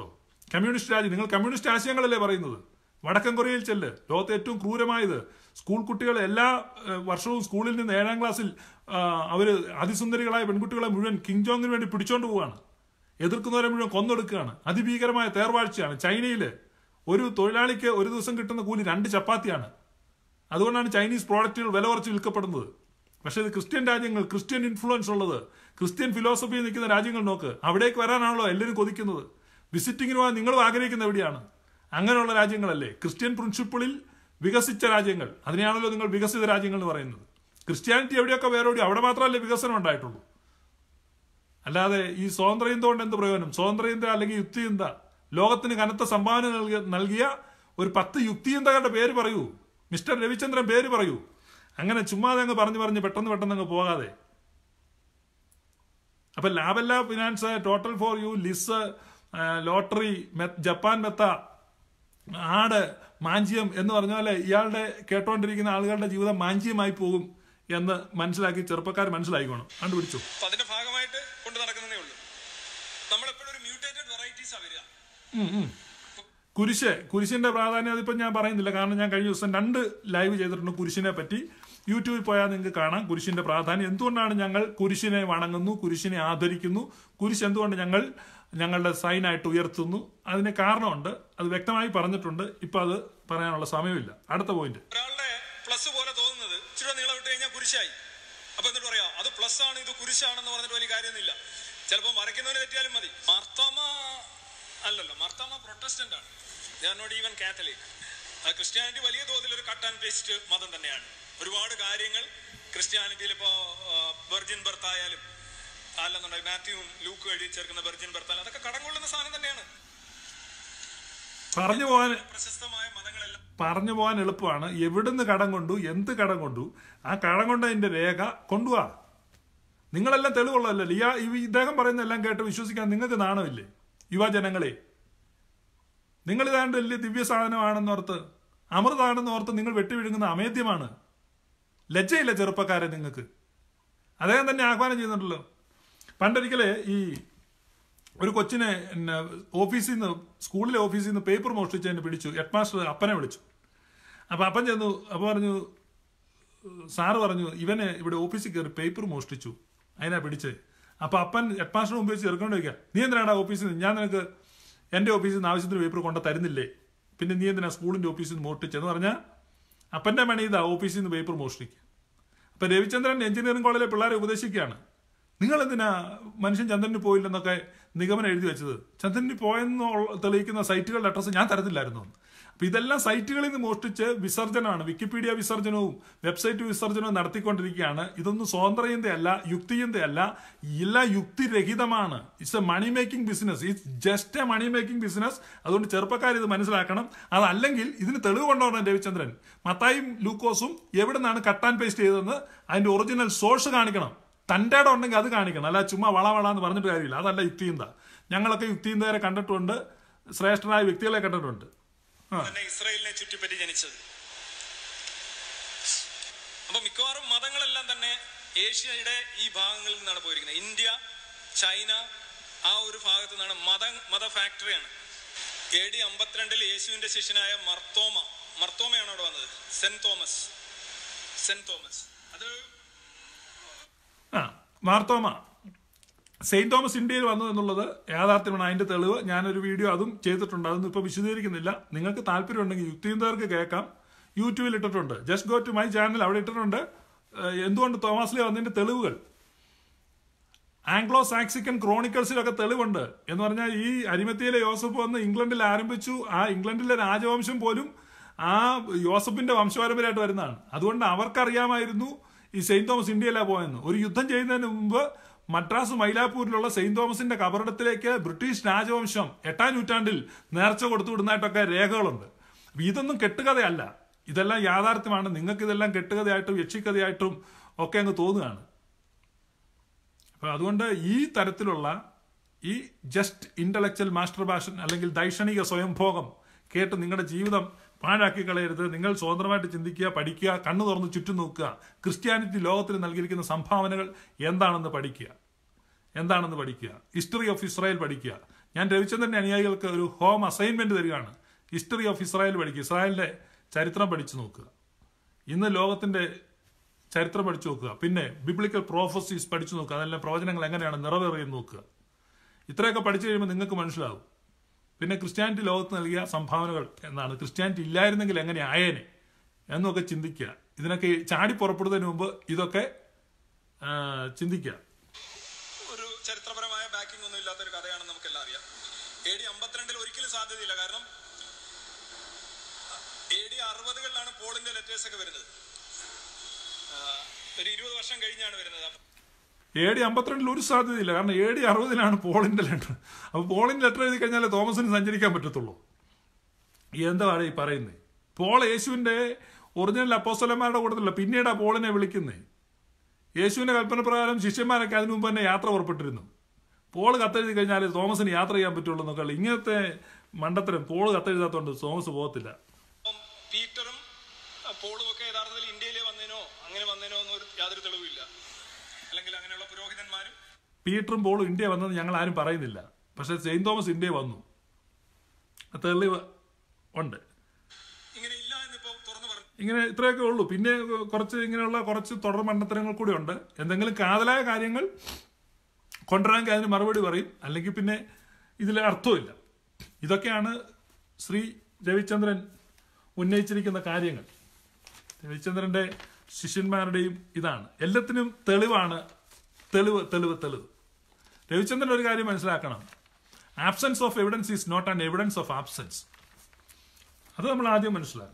കമ്മ്യൂണിസ്റ്റ് രാജ്യം, നിങ്ങൾ കമ്മ്യൂണിസ്റ്റ് ആശയങ്ങളല്ലേ പറയുന്നത്? വടക്കൻ കൊറിയയിൽ ചെല്ല്, ലോകത്തെ ഏറ്റവും ക്രൂരമായത്. സ്കൂൾ കുട്ടികൾ എല്ലാ വർഷവും സ്കൂളിൽ നിന്ന് 7ാം ക്ലാസ്സിൽ അവര് അതിസുന്ദരികളായ പെൺകുട്ടികളെ മുഴുവൻ കിങ് ജോങ്ങിന് വേണ്ടി പിടിച്ചോണ്ട് പോവുകയാണ്. എതിർക്കുന്നവരെ മുഴുവൻ കൊന്നൊടുക്കുകയാണ്. അതിഭീകരമായ തേർവാഴ്ചയാണ്. ചൈനയിൽ ഒരു തൊഴിലാളിക്ക് ഒരു ദിവസം കിട്ടുന്ന കൂലി 2 ചപ്പാത്തിയാണ്. അതുകൊണ്ടാണ് ചൈനീസ് പ്രോഡക്റ്റുകൾ വില കുറച്ച് വിൽക്കപ്പെടുന്നത്. പക്ഷേ ഇത് ക്രിസ്ത്യൻ രാജ്യങ്ങൾ, ക്രിസ്ത്യൻ ഇൻഫ്ലുവൻസ് ഉള്ളത്, ക്രിസ്ത്യൻ ഫിലോസഫി നിൽക്കുന്ന രാജ്യങ്ങൾ നോക്ക്. അവിടേക്ക് വരാനാണല്ലോ എല്ലാവരും കൊതിക്കുന്നത്. വിസിറ്റിങ്ങിന് പോകാൻ നിങ്ങളും ആഗ്രഹിക്കുന്ന എവിടെയാണ്? അങ്ങനെയുള്ള രാജ്യങ്ങളല്ലേ ക്രിസ്ത്യൻ പ്രിൻസിപ്പിളിൽ വികസിച്ച രാജ്യങ്ങൾ. അതിനെയാണല്ലോ നിങ്ങൾ വികസിത രാജ്യങ്ങൾ എന്ന് പറയുന്നത്. ക്രിസ്ത്യാനിറ്റി എവിടെയൊക്കെ വേറെവിടെ, അവിടെ മാത്രമല്ലേ വികസനം ഉണ്ടായിട്ടുള്ളൂ. അല്ലാതെ ഈ സ്വാതന്ത്ര്യ കൊണ്ട് എന്ത് പ്രയോജനം? സ്വാതന്ത്ര്യ അല്ലെങ്കിൽ യുക്തിചിന്ത, ലോകത്തിന് കനത്ത സംഭാവന നൽകിയ ഒരു 10 യുക്തിചിന്തകളുടെ പേര് പറയൂ. മിസ്റ്റർ രവിചന്ദ്രൻ പേര് പറയൂ. അങ്ങനെ ചുമ്മാതെ അങ്ങ് പറഞ്ഞ് പെട്ടെന്ന് അങ്ങ് പോകാതെ. അപ്പൊ Labella finance, total for you, ലിസ്, ലോട്ടറി, ജപ്പാൻ മെത്ത, ആട്, മാഞ്ചിയം എന്ന് പറഞ്ഞ പോലെ ഇയാളുടെ കേട്ടോണ്ടിരിക്കുന്ന ആളുകളുടെ ജീവിതം മാഞ്ചിയമായി പോകും എന്ന് മനസ്സിലാക്കി ചെറുപ്പക്കാർ മനസ്സിലായിക്കോണം. കണ്ടുപിടിച്ചു. അതിന്റെ ഭാഗമായിട്ട് കൊണ്ട് നടക്കുന്നതേ ഉള്ളൂ. നമ്മളെപ്പോഴും ഒരു മ്യൂട്ടേറ്റഡ് വെറൈറ്റീസ് വരിക. കുരിശിന്റെ പ്രാധാന്യം അതിപ്പോ ഞാൻ പറയുന്നില്ല, കാരണം ഞാൻ കഴിഞ്ഞ ദിവസം 2 ലൈവ് ചെയ്തിട്ടുണ്ട് കുരിശിനെ പറ്റി. യൂട്യൂബിൽ പോയാൽ നിങ്ങൾക്ക് കാണാം കുരിശിന്റെ പ്രാധാന്യം. എന്തുകൊണ്ടാണ് ഞങ്ങൾ കുരിശിനെ വണങ്ങുന്നു, കുരിശിനെ ആദരിക്കുന്നു, കുരിശ് എന്തുകൊണ്ട് ഞങ്ങളുടെ സൈനായിട്ട് ഉയർത്തുന്നു, അതിന് കാരണമുണ്ട്. അത് വ്യക്തമായി പറഞ്ഞിട്ടുണ്ട്. ഇപ്പൊ അത് പറയാനുള്ള സമയമില്ല. അടുത്ത പോയിന്റ്. ഒരാളുടെ പ്ലസ് പോലെ തോന്നുന്നത് ഇച്ചിരി നീളം വിട്ട് കഴിഞ്ഞാൽ കുരിശായി. അപ്പൊ എന്നിട്ട് പറയാ അത് പ്ലസ് ആണ്, ഇത് കുരിശാണെന്ന് പറഞ്ഞിട്ട് വലിയ കാര്യമൊന്നുമില്ല. ചിലപ്പോൾ വരയ്ക്കുന്നവന് തെറ്റിയാലും മതി. മാർത്തോമ അല്ലല്ലോ, മാർത്തോമ പ്രൊട്ടസ്റ്റന്റ് ആണ്, നോട്ട് ഈവൻ കാത്തലിക്. ക്രിസ്ത്യാനിറ്റി വലിയ തോതിൽ ഒരു കട്ട് ആൻഡ് പേസ്റ്റ് മതം തന്നെയാണ്. ഒരുപാട് കാര്യങ്ങൾ ക്രിസ്ത്യാനിറ്റിയിൽ ഇപ്പോ വെർജിൻ ബർത്ത് ആയാലും അല്ലെന്നുണ്ടെങ്കിൽ മാത്യുവും ലൂക്കും എഴുതി ചേർക്കുന്ന വെർജിൻ ബർത്ത് ആയാലും അതൊക്കെ കടം കൊള്ളുന്ന സാധനം തന്നെയാണ്. പറഞ്ഞു പോകാൻ എളുപ്പമാണ്. എവിടുന്ന് കടം കൊണ്ടു, എന്ത് കടം കൊണ്ടു, ആ കടം കൊണ്ടതിന്റെ രേഖ കൊണ്ടുപോവാ. നിങ്ങളെല്ലാം തെളിവുള്ളതല്ലേ? ഇദ്ദേഹം പറയുന്നതെല്ലാം കേട്ട് വിശ്വസിക്കാൻ നിങ്ങൾക്ക് നാണമില്ലേ യുവജനങ്ങളെ? നിങ്ങൾ ഇതാണ്ട് വലിയ ദിവ്യ സാധനമാണെന്നോർത്ത്, അമൃതാണെന്നോർത്ത് നിങ്ങൾ വെട്ടിവിഴുങ്ങുന്ന അമേദ്യമാണ്. ലജ്ജയില്ല ചെറുപ്പക്കാരെ നിങ്ങൾക്ക്? അദ്ദേഹം തന്നെ ആഹ്വാനം ചെയ്യുന്നുണ്ടല്ലോ. പണ്ടൊരിക്കലേ ഈ ഒരു കൊച്ചിനെ ഓഫീസിൽ നിന്ന്, സ്കൂളിലെ ഓഫീസിൽ നിന്ന് പേപ്പർ മോഷ്ടിച്ചതിന് പിടിച്ചു. ഹെഡ് മാസ്റ്റർ അപ്പനെ വിളിച്ചു. അപ്പൊ അപ്പൻ ചെന്നു. അപ്പൊ പറഞ്ഞു, സാറ് പറഞ്ഞു ഇവനെ ഇവിടെ ഓഫീസിൽ കയറി പേപ്പർ മോഷ്ടിച്ചു, അതിനാ പിടിച്ചേ. അപ്പൊ അപ്പൻ ഹെഡ് മാസ്റ്റർ മുമ്പ് വെച്ച് ചെറുക്കൊണ്ട് വയ്ക്കുക, നീ എന്തിനാണ് ഓഫീസിൽ നിന്ന്, ഞാൻ നിനക്ക് എന്റെ ഓഫീസിൽ നിന്ന് ആവശ്യത്തിന് പേപ്പർ കൊണ്ട് തരുന്നില്ലേ, പിന്നെ നീ എന്തിനാ സ്കൂളിന്റെ ഓഫീസിൽ നിന്ന് മോഷ്ടിച്ചെന്ന് പറഞ്ഞാൽ അപ്പന്റെ മണി ഇതാ ഓഫീസിൽ നിന്ന് പേപ്പർ മോഷ്ടിക്കുക. അപ്പൊ രവിചന്ദ്രൻ എഞ്ചിനീയറിംഗ് കോളേജിലെ പിള്ളേരെ ഉപദേശിക്കുകയാണ്, നിങ്ങൾ എന്തിനാ മനുഷ്യൻ ചന്ദ്രന് പോയില്ലെന്നൊക്കെ നിഗമനം എഴുതി വെച്ചത്? ചന്ദ്രന് പോയെന്ന് തെളിയിക്കുന്ന സൈറ്റുകളുടെ അഡ്രസ്സ് ഞാൻ തരത്തില്ലായിരുന്നു. അപ്പൊ ഇതെല്ലാം സൈറ്റുകളിൽ നിന്ന് മോഷ്ടിച്ച് വിസർജനമാണ്. വിക്കിപീഡിയ വിസർജനവും വെബ്സൈറ്റ് വിസർജനവും നടത്തിക്കൊണ്ടിരിക്കുകയാണ്. ഇതൊന്നും സ്വതന്ത്രചിന്തയല്ല, യുക്തിചിന്തയല്ല, എല്ലാം യുക്തിരഹിതമാണ്. It's a money making business. It's just a money making business. അതുകൊണ്ട് ചെറുപ്പക്കാർ ഇത് മനസ്സിലാക്കണം. അതല്ലെങ്കിൽ ഇതിന് തെളിവ് കൊണ്ടുവരണം രവിചന്ദ്രൻ. മത്തായും ലൂക്കോസും എവിടെ നിന്നാണ് കട്ട് ആൻഡ് പേസ്റ്റ് ചെയ്തതെന്ന് അതിന്റെ ഒറിജിനൽ സോഴ്സ് കാണിക്കണം. തൻ്റെ ഇടം ഉണ്ടെങ്കിൽ അത് കാണിക്കണം. അല്ല ചുമ്മാ വള എന്ന് പറഞ്ഞിട്ട് കാര്യമില്ല. അതല്ല യുക്തിചിന്ത. ഞങ്ങളൊക്കെ യുക്തിചിന്തരെ കണ്ടിട്ടുണ്ട്, ശ്രേഷ്ഠനായ വ്യക്തികളെ കണ്ടിട്ടുണ്ട്. ഇസ്രായേലിനെ ചുറ്റിപ്പറ്റി ജനിച്ചത്. അപ്പൊ മിക്കവാറും മതങ്ങളെല്ലാം തന്നെ ഏഷ്യയുടെ ഈ ഭാഗങ്ങളിൽ നിന്നാണ് പോയിരിക്കുന്നത്. ഇന്ത്യ, ചൈന, ആ ഒരു ഭാഗത്തു നിന്നാണ് മത ഫാക്ടറിയാണ്. AD 52 യേശുവിന്റെ ശിഷ്യനായ മർത്തോമയാണ് അവിടെ വന്നത്. സെന്റ് തോമസ് അത് മാർത്തോമ സെയിന്റ് തോമസ് ഇന്ത്യയിൽ വന്നു എന്നുള്ളത് യാഥാർത്ഥ്യമാണ്. അതിന്റെ തെളിവ് ഞാനൊരു വീഡിയോ അതും ചെയ്തിട്ടുണ്ട്. അതൊന്നും ഇപ്പൊ വിശദീകരിക്കുന്നില്ല. നിങ്ങൾക്ക് താല്പര്യം ഉണ്ടെങ്കിൽ യുക്തിചിന്തകർക്ക് കേൾക്കാം. യൂട്യൂബിൽ ഇട്ടിട്ടുണ്ട്. Just go to my channel, അവിടെ ഇട്ടിട്ടുണ്ട്. എന്തുകൊണ്ട് തോമസിലെ വന്നതിന്റെ തെളിവുകൾ. ആംഗ്ലോ സാക്സിക്കൻ ക്രോണിക്കൽസിലൊക്കെ തെളിവുണ്ട്. എന്ന് പറഞ്ഞാൽ ഈ അരിമത്തിയിലെ യോസഫ് വന്ന് ഇംഗ്ലണ്ടിൽ ആരംഭിച്ചു. ആ ഇംഗ്ലണ്ടിലെ രാജവംശം പോലും ആ യോസഫിന്റെ വംശപാരമ്പര്യമായിട്ട് വരുന്നതാണ്. അതുകൊണ്ട് അവർക്കറിയാമായിരുന്നു ഈ സെയിന്റ് തോമസ് ഇന്ത്യയിലാണ് പോയെന്ന്. ഒരു യുദ്ധം ചെയ്യുന്നതിന് മുമ്പ് മദ്രാസ് മൈലാപ്പൂരിലുള്ള സെയിന്റ് തോമസിന്റെ കബറിടത്തിലേക്ക് ബ്രിട്ടീഷ് രാജവംശം 8ാം നൂറ്റാണ്ടിൽ നേർച്ച കൊടുത്തു വിടുന്നതായിട്ടൊക്കെ രേഖകളുണ്ട്. ഇതൊന്നും കെട്ടുകഥയല്ല, ഇതെല്ലാം യാഥാർത്ഥ്യമാണ്. നിങ്ങൾക്ക് ഇതെല്ലാം കെട്ടുകഥയായിട്ടും യക്ഷിക്കഥയായിട്ടും ഒക്കെ അങ്ങ് തോന്നുകയാണ്. അപ്പൊ അതുകൊണ്ട് ഈ തരത്തിലുള്ള ഈ ജസ്റ്റ് ഇന്റലക്ച്വൽ മാസ്റ്റർബേഷൻ അല്ലെങ്കിൽ ദൈക്ഷണിക സ്വയംഭോഗം കേട്ട് നിങ്ങളുടെ ജീവിതം പാഴാക്കി കളയരുത്. നിങ്ങൾ സ്വതന്ത്രമായിട്ട് ചിന്തിക്കുക, പഠിക്കുക, കണ്ണു തുറന്ന് ചുറ്റും നോക്കുക. ക്രിസ്ത്യാനിറ്റി ലോകത്തിന് നൽകിയിരിക്കുന്ന സംഭാവനകൾ എന്താണെന്ന് പഠിക്കുക. ഹിസ്റ്ററി ഓഫ് ഇസ്രായേൽ പഠിക്കുക. ഞാൻ രവിചന്ദ്രൻ്റെ അനുയായികൾക്ക് ഒരു ഹോം അസൈൻമെന്റ് തരികയാണ്. ഹിസ്റ്ററി ഓഫ് ഇസ്രായേൽ പഠിക്കുക, ഇസ്രായേലിന്റെ ചരിത്രം പഠിച്ചു നോക്കുക, ഇന്ന് ലോകത്തിന്റെ ചരിത്രം പഠിച്ചു നോക്കുക, പിന്നെ ബിബ്ലിക്കൽ പ്രോഫസീസ് പഠിച്ചു നോക്കുക, അതെല്ലാം പ്രവചനങ്ങൾ എങ്ങനെയാണ് നിറവേറിയെന്ന് നോക്കുക. ഇത്രയൊക്കെ പഠിച്ചു കഴിയുമ്പോൾ നിങ്ങൾക്ക് മനസ്സിലാവും. പിന്നെ ക്രിസ്ത്യാനിറ്റി ലോകത്ത് നൽകിയ സംഭാവനകൾ എന്നാണ്, ക്രിസ്ത്യാനിറ്റി ഇല്ലായിരുന്നെങ്കിൽ എങ്ങനെ ആയേനെ എന്നൊക്കെ ചിന്തിക്കുക. ഇതിനൊക്കെ ചാടി പുറപ്പെടുന്നതിന് മുമ്പ് ഇതൊക്കെ ചിന്തിക്കുക. ഒരു ചരിത്രപരമായ ബാക്കിംഗ് ഒന്നും ഇല്ലാത്തൊരു കഥയാണെന്ന് നമുക്കെല്ലാം അറിയാം. AD 52 ഒരിക്കലും സാധ്യതയില്ല. കാരണം AD 60 പോളിന്റെ ലെറ്റേഴ്സ് ഒക്കെ വരുന്നത്. ഒരു 20 വർഷം കഴിഞ്ഞാണ് വരുന്നത്. AD 52 ഒരു സാധ്യതയില്ല. കാരണം AD 60 പോളിന്റെ ലെറ്റർ. അപ്പൊ പോളിന്റെ ലെറ്റർ എഴുതി കഴിഞ്ഞാൽ തോമസിന് സഞ്ചരിക്കാൻ പറ്റത്തുള്ളൂ. എന്താണ് ഈ പറയുന്നത്? പോൾ യേശുവിന്റെ ഒറിജിനൽ അപ്പോസ്തലന്മാരുടെ കൂട്ടത്തില്ല, പിന്നീടാ പോളിനെ വിളിക്കുന്നേ. യേശുവിന്റെ കൽപ്പന പ്രകാരം ശിഷ്യന്മാരൊക്കെ അതിനു മുമ്പ് തന്നെ യാത്ര പുറപ്പെട്ടിരുന്നു. പോൾ കത്തെഴുതി കഴിഞ്ഞാൽ തോമസിന് യാത്ര ചെയ്യാൻ പറ്റുള്ളൂ എന്നൊക്കെ. ഇങ്ങനത്തെ മണ്ടത്തരം. പോൾ കത്തെഴുതാത്തോണ്ട് തോമസ് പോകത്തില്ല. പീറ്ററും പോളും ഒക്കെ യഥാർത്ഥത്തിൽ ഇന്ത്യയിലെ വന്നേനോ അങ്ങനെ വന്നേനോ എന്നൊരു യാതൊരു തെളിവില്ല. അല്ലെങ്കിൽ അങ്ങനെയുള്ള പുരോഹിതന്മാരും പീറ്ററും പോളും ഇന്ത്യ വന്നെന്ന് ഞങ്ങൾ ആരും പറയുന്നില്ല. പക്ഷെ സെയിന്റ് തോമസ് ഇന്ത്യ വന്നു, തെളിവ് ഉണ്ട്. ഇങ്ങനെ ഇത്രയൊക്കെ ഉള്ളൂ. പിന്നെ കുറച്ച് ഇങ്ങനെയുള്ള കുറച്ച് തുടർ മണ്ടത്തരങ്ങൾ കൂടി ഉണ്ട്. എന്തെങ്കിലും കാതലായ കാര്യങ്ങൾ കൊണ്ടുവരാമെങ്കിൽ അതിന് മറുപടി പറയും, അല്ലെങ്കിൽ പിന്നെ ഇതിൽ അർത്ഥമില്ല. ഇതൊക്കെയാണ് ശ്രീ രവിചന്ദ്രൻ ഉന്നയിച്ചിരിക്കുന്ന കാര്യങ്ങൾ. രവിചന്ദ്രന്റെ ശിഷ്യന്മാരുടെയും ഇതാണ്. എല്ലാത്തിനും തെളിവാണ്. തെളിവ് തെളിവ് തെളിവ്. രവിചന്ദ്രൻ ഒരു കാര്യം മനസ്സിലാക്കണം. Absence of evidence is not an evidence of absence. അത് നമ്മൾ ആദ്യം മനസ്സിലാക്കണം.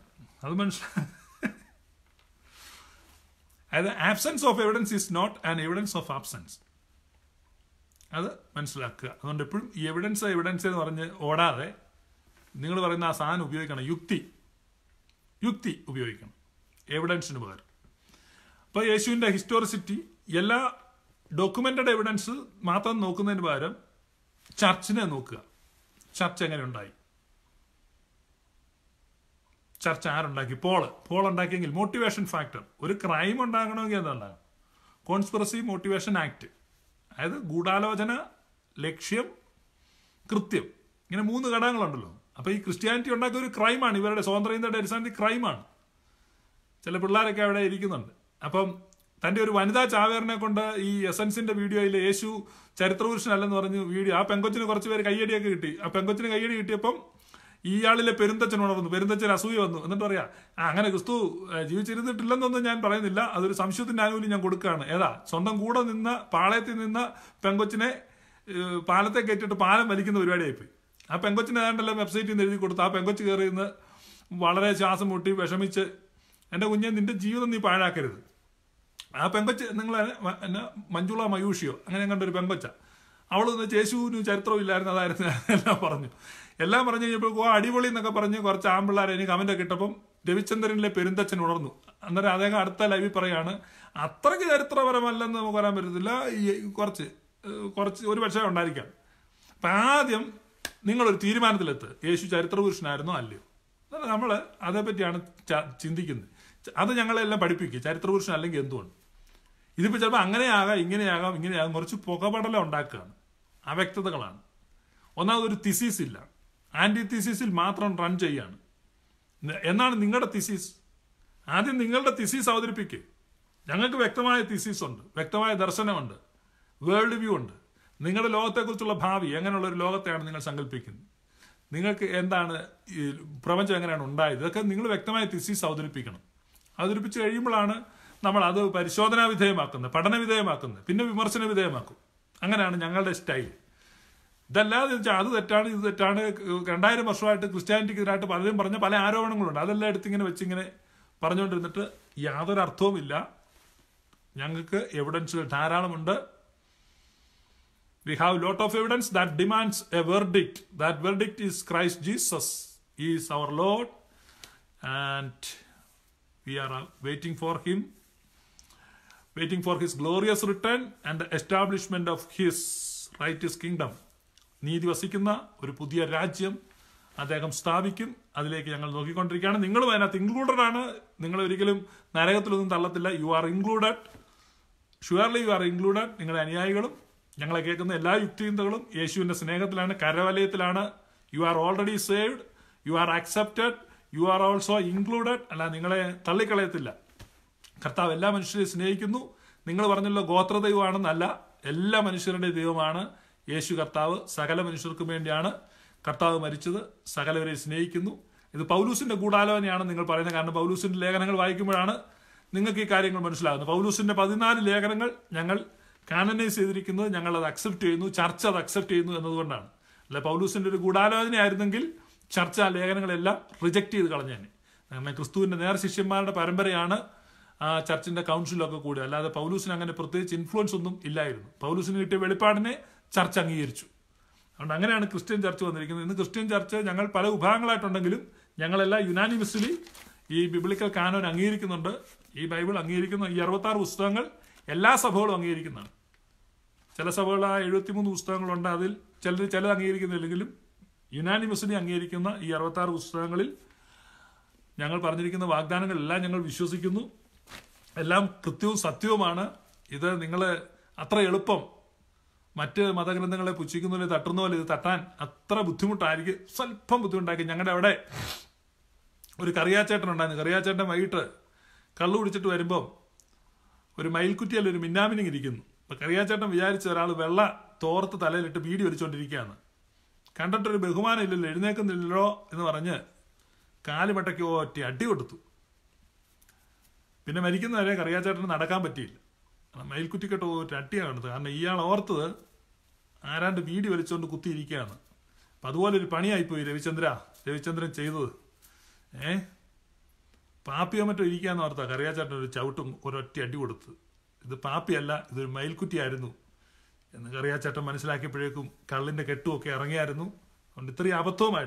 അതായത് absence of evidence is not an evidence of absence. അത് മനസ്സിലാക്കുക. അതുകൊണ്ട് എപ്പോഴും ഈ എവിഡൻസ് എന്ന് പറഞ്ഞ് ഓടാതെ നിങ്ങൾ പറയുന്ന ആ സാധനം ഉപയോഗിക്കണം. യുക്തി ഉപയോഗിക്കണം എവിഡൻസിന് പകരം. അപ്പോൾ യേശുവിൻ്റെ ഹിസ്റ്റോറിസിറ്റി, എല്ലാ ഡോക്യുമെന്റഡ് എവിഡൻസ് മാത്രം നോക്കുന്നതിന് പകരം ചർച്ചിനെ നോക്കുക. ചർച്ച് എങ്ങനെ ഉണ്ടായി, ചർച്ച ആരുണ്ടാക്കി? പോൾ ഉണ്ടാക്കിയെങ്കിൽ മോട്ടിവേഷൻ ഫാക്ടർ. ഒരു ക്രൈം ഉണ്ടാകണമെങ്കിൽ എന്തുണ്ടാകും? Conspiracy, motivation, act. അതായത് ഗൂഢാലോചന, ലക്ഷ്യം, കൃത്യം. ഇങ്ങനെ 3 ഘടകങ്ങളുണ്ടല്ലോ. അപ്പൊ ഈ ക്രിസ്ത്യാനിറ്റി ഉണ്ടാക്കിയ ഒരു ക്രൈമാണ്. ഇവരുടെ സ്വതന്ത്ര ഇന്ത്യയുടെ അടിസ്ഥാനത്തിൽ ക്രൈമാണ്. ചില പിള്ളേരൊക്കെ അവിടെ ഇരിക്കുന്നുണ്ട്. അപ്പം തന്റെ ഒരു വനിതാ ചാവേറിനെ കൊണ്ട് ഈ എസൻസിന്റെ വീഡിയോയിൽ യേശു ചരിത്രപുരുഷനല്ലെന്ന് പറഞ്ഞ് വീഡിയോ, ആ പെങ്കൊച്ചിന് കുറച്ച് പേര് കയ്യടിയൊക്കെ കിട്ടി. ആ പെങ്കൊച്ചിന് കയ്യടി കിട്ടിയപ്പം ഇയാളിലെ പെരുന്തച്ഛൻ ഉണർന്നു. പെരുന്തച്ഛൻ അസൂയ വന്നു. എന്നിട്ട് പറയാ, അങ്ങനെ ക്രിസ്തു ജീവിച്ചിരുന്നിട്ടില്ലെന്നൊന്നും ഞാൻ പറയുന്നില്ല, അതൊരു സംശയത്തിന്റെ ആനുകൂല്യം ഞാൻ കൊടുക്കുകയാണ്. ഏതാ? സ്വന്തം കൂടെ നിന്ന പാളയത്തിൽ നിന്ന പെങ്കൊച്ചിനെ പാലത്തെ കയറ്റിയിട്ട് പാലം വലിക്കുന്ന പരിപാടിയായിപ്പോയി. ആ പെങ്കൊച്ചിന് ഏതാണ്ടെല്ലാം വെബ്സൈറ്റിൽ നിന്ന് എഴുതി കൊടുത്തു. ആ പെങ്കൊച്ച് കയറി നിന്ന് വളരെ ശ്വാസം മുട്ടി വിഷമിച്ച്, എൻ്റെ കുഞ്ഞെ നിന്റെ ജീവിതം നീ പാഴാക്കരുത്. ആ പെങ്കൊച്ച് നിങ്ങൾ മഞ്ജുള മയൂഷിയോ അങ്ങനെ കണ്ടൊരു പെങ്കൊച്ച. അവൾ യേശുവിന് ചരിത്രവും ഇല്ലായിരുന്നു, അതായിരുന്നു എല്ലാം പറഞ്ഞു കഴിഞ്ഞപ്പോൾ അടിപൊളി എന്നൊക്കെ പറഞ്ഞ് കുറച്ച് ആമ്പിള്ളേരെ എനിക്ക് കമന്റൊക്കെ ഇട്ടപ്പം രവിചന്ദ്രനിലെ പെരുന്തച്ഛൻ ഉണർന്നു. അന്നേരം അദ്ദേഹം അടുത്ത ലൈവിൽ പറയാണ്, അത്രയ്ക്ക് ചരിത്രപരമല്ലെന്ന് നമുക്ക് പറയാൻ പറ്റത്തില്ല, കുറച്ച് ഒരു പക്ഷേ ഉണ്ടായിരിക്കാം. അപ്പം ആദ്യം നിങ്ങളൊരു തീരുമാനത്തിലെത്ത്, യേശു ചരിത്രപുരുഷനായിരുന്നോ അല്ലയോ? നമ്മൾ അതേപ്പറ്റിയാണ് ചിന്തിക്കുന്നത്. അത് ഞങ്ങളെല്ലാം പഠിപ്പിക്കുക. ചരിത്രപുരുഷൻ അല്ലെങ്കിൽ എന്തുകൊണ്ട്? ഇതിപ്പോൾ ചിലപ്പോൾ അങ്ങനെയാകാം, ഇങ്ങനെയാകാം, കുറച്ച് പുകപടലം ഉണ്ടാക്കുകയാണ്, അവ്യക്തതകളാണ്. ഒന്നാമതൊരു തിസീസ് ഇല്ല, ആന്റി തിസീസിൽ മാത്രം റൺ ചെയ്യാണ്. എന്നാണ് നിങ്ങളുടെ തിസീസ്? ആദ്യം നിങ്ങളുടെ തിസീസ് അവതരിപ്പിക്കുക. ഞങ്ങൾക്ക് വ്യക്തമായ തിസീസ് ഉണ്ട്, വ്യക്തമായ ദർശനമുണ്ട്, വേൾഡ് വ്യൂ ഉണ്ട്. നിങ്ങളുടെ ലോകത്തെക്കുറിച്ചുള്ള ഭാവി, എങ്ങനെയുള്ള ഒരു ലോകത്തെയാണ് നിങ്ങൾ സങ്കല്പിക്കുന്നത്? നിങ്ങൾക്ക് എന്താണ് ഈ പ്രപഞ്ചം എങ്ങനെയാണ് ഉണ്ടായത്? ഇതൊക്കെ നിങ്ങൾ വ്യക്തമായ തിസീസ് അവതരിപ്പിക്കണം. അവതരിപ്പിച്ച് കഴിയുമ്പോഴാണ് നമ്മൾ അത് പരിശോധനാ വിധേയമാക്കുന്നത്, പഠന വിധേയമാക്കുന്നത്, പിന്നെ വിമർശന വിധേയമാക്കും. അങ്ങനെയാണ് ഞങ്ങളുടെ സ്റ്റൈൽ. ഇതല്ലാതെ അത് തെറ്റാണ്, ഇത് തെറ്റാണ്. 2000 വർഷമായിട്ട് ക്രിസ്ത്യാനിറ്റിക്കെതിരായിട്ട് പലരും പറഞ്ഞ പല ആരോപണങ്ങളുണ്ട്. അതെല്ലാം എടുത്തിങ്ങനെ വെച്ചിങ്ങനെ പറഞ്ഞുകൊണ്ടിരുന്നിട്ട് യാതൊരു അർത്ഥവുമില്ല. ഞങ്ങൾക്ക് എവിഡൻസുകൾ ധാരാളമുണ്ട്. We have a lot of evidence that demands a verdict. That verdict is Christ Jesus. He is our Lord. And we are waiting for Him. Waiting for His glorious return and the establishment of His righteous kingdom. നീതി വസിക്കുന്ന ഒരു പുതിയ രാജ്യം അദ്ദേഹം സ്ഥാപിക്കും. അതിലേക്ക് ഞങ്ങൾ നോക്കിക്കൊണ്ടിരിക്കുകയാണ്. നിങ്ങളും അതിനകത്ത് ഇൻക്ലൂഡഡ് ആണ്. നിങ്ങൾ ഒരിക്കലും നരകത്തിലൊന്നും തള്ളത്തില്ല. You are included. Surely you are included. നിങ്ങളുടെ അനുയായികളും ഞങ്ങളെ കേൾക്കുന്ന എല്ലാ യുക്തിചിന്തകളും യേശുവിന്റെ സ്നേഹത്തിലാണ്, കരവലയത്തിലാണ്. You are already saved, you are accepted, you are also included. അല്ല, നിങ്ങളെ തള്ളിക്കളയത്തില്ല. കർത്താവ് എല്ലാ മനുഷ്യരെയും സ്നേഹിക്കുന്നു. നിങ്ങൾ പറഞ്ഞല്ലോ ഗോത്രദൈവമാണെന്നല്ല, എല്ലാ മനുഷ്യരുടെ ദൈവമാണ് യേശു കർത്താവ്. സകല മനുഷ്യർക്കും വേണ്ടിയാണ് കർത്താവ് മരിച്ചത്. സകലവരെ സ്നേഹിക്കുന്നു. ഇത് പൗലൂസിന്റെ ഗൂഢാലോചനയാണെന്ന് നിങ്ങൾ പറയുന്നത്. കാരണം പൗലൂസിന്റെ ലേഖനങ്ങൾ വായിക്കുമ്പോഴാണ് നിങ്ങൾക്ക് ഈ കാര്യങ്ങൾ മനസ്സിലാകുന്നത്. പൗലൂസിന്റെ 14 ലേഖനങ്ങൾ ഞങ്ങൾ കാനനൈസ് ചെയ്തിരിക്കുന്നത്, ഞങ്ങൾ അത് അക്സെപ്റ്റ് ചെയ്യുന്നു, ചർച്ച അത് അക്സെപ്റ്റ് ചെയ്യുന്നു എന്നതുകൊണ്ടാണ്. അല്ല, പൗലൂസിന്റെ ഒരു ഗൂഢാലോചനയായിരുന്നെങ്കിൽ ചർച്ച ആ ലേഖനങ്ങളെല്ലാം റിജക്ട് ചെയ്ത് കളഞ്ഞേനെ. കാരണം ക്രിസ്തുവിന്റെ നേർ ശിഷ്യന്മാരുടെ പരമ്പരയാണ് ആ ചർച്ചിന്റെ കൗൺസിലൊക്കെ കൂടി. അല്ലാതെ പൗലൂസിന് അങ്ങനെ പ്രത്യേകിച്ച് ഇൻഫ്ലുവൻസ് ഒന്നും ഇല്ലായിരുന്നു. പൗലൂസിന് കിട്ടിയ വെളിപ്പാടിനെ ചർച്ച അംഗീകരിച്ചു. അതുകൊണ്ട് അങ്ങനെയാണ് ക്രിസ്ത്യൻ ചർച്ച് വന്നിരിക്കുന്നത്. ഇന്ന് ക്രിസ്ത്യൻ ചർച്ച് ഞങ്ങൾ പല വിഭാഗങ്ങളായിട്ടുണ്ടെങ്കിലും ഞങ്ങളെല്ലാം യുനാനിമസ്ലി ഈ ബിബ്ലിക്കൽ കാനോൻ അംഗീകരിക്കുന്നുണ്ട്. ഈ ബൈബിൾ അംഗീകരിക്കുന്ന ഈ 66 പുസ്തകങ്ങൾ എല്ലാ സഭകളും അംഗീകരിക്കുന്നതാണ്. ചില സഭകൾ ആ 73 പുസ്തകങ്ങളുണ്ട്. അതിൽ ചിലത് അംഗീകരിക്കുന്നില്ലെങ്കിലും യുനാനിമസ്ലി അംഗീകരിക്കുന്ന ഈ 66 പുസ്തകങ്ങളിൽ ഞങ്ങൾ പറഞ്ഞിരിക്കുന്ന വാഗ്ദാനങ്ങളെല്ലാം ഞങ്ങൾ വിശ്വസിക്കുന്നു. എല്ലാം കൃത്യവും സത്യവുമാണ്. ഇത് നിങ്ങൾ അത്ര എളുപ്പം മറ്റ് മതഗ്രന്ഥങ്ങളെ പുച്ഛിക്കുന്ന പോലെ തട്ടുന്ന പോലെ ഇത് തട്ടാൻ അത്ര ബുദ്ധിമുട്ടായിരിക്കും. സ്വല്പം ബുദ്ധിമുട്ടായിരിക്കും. ഞങ്ങളുടെ അവിടെ ഒരു കറിയാച്ചേട്ടൻ ഉണ്ടായിരുന്നു. കറിയാച്ചേട്ടൻ വൈകിട്ട് കള്ളു കുടിച്ചിട്ട് വരുമ്പം ഒരു മയിൽക്കുറ്റിയിൽ ഒരു മിന്നാമിനിങ് ഇരിക്കുന്നു. അപ്പം കറിയാച്ചേട്ടൻ വിചാരിച്ച ഒരാൾ വെള്ള തോർത്ത് തലയിലിട്ട് ബീഡി വലിച്ചുകൊണ്ടിരിക്കുകയാണ്. കണ്ടിട്ടൊരു ബഹുമാനം ഇല്ലല്ലോ, എഴുന്നേക്കുന്നില്ലല്ലോ എന്ന് പറഞ്ഞ് കാലുമട്ടയ്ക്ക് ഒറ്റ അടി കൊടുത്തു. പിന്നെ മരിക്കുന്നവരെ കറിയാച്ചേട്ടന് നടക്കാൻ പറ്റിയില്ല. മയിൽക്കുറ്റിക്കെട്ട് ഒറ്റ അടിയാണ് കാണുന്നത്. കാരണം ഇയാൾ ഓർത്തത് ആരാണ്ട് ബീഡി വലിച്ചുകൊണ്ട് കുത്തിയിരിക്കുകയാണ്. അപ്പം അതുപോലെ ഒരു പണിയായിപ്പോയി രവിചന്ദ്രൻ ചെയ്തത്. പാപ്പിയോ മറ്റോ ഇരിക്കാന്ന് ഓർത്താ കറിയാച്ചേട്ടൻ ഒരു ചവിട്ടും ഒരൊറ്റ അടി കൊടുത്ത്. ഇത് പാപ്പിയല്ല, ഇതൊരു മയിൽക്കുറ്റിയായിരുന്നു എന്ന് കറിയാച്ചേട്ടൻ മനസ്സിലാക്കിയപ്പോഴേക്കും കള്ളിന്റെ കെട്ടുമൊക്കെ ഇറങ്ങിയായിരുന്നു. അതുകൊണ്ട് ഇത്രയും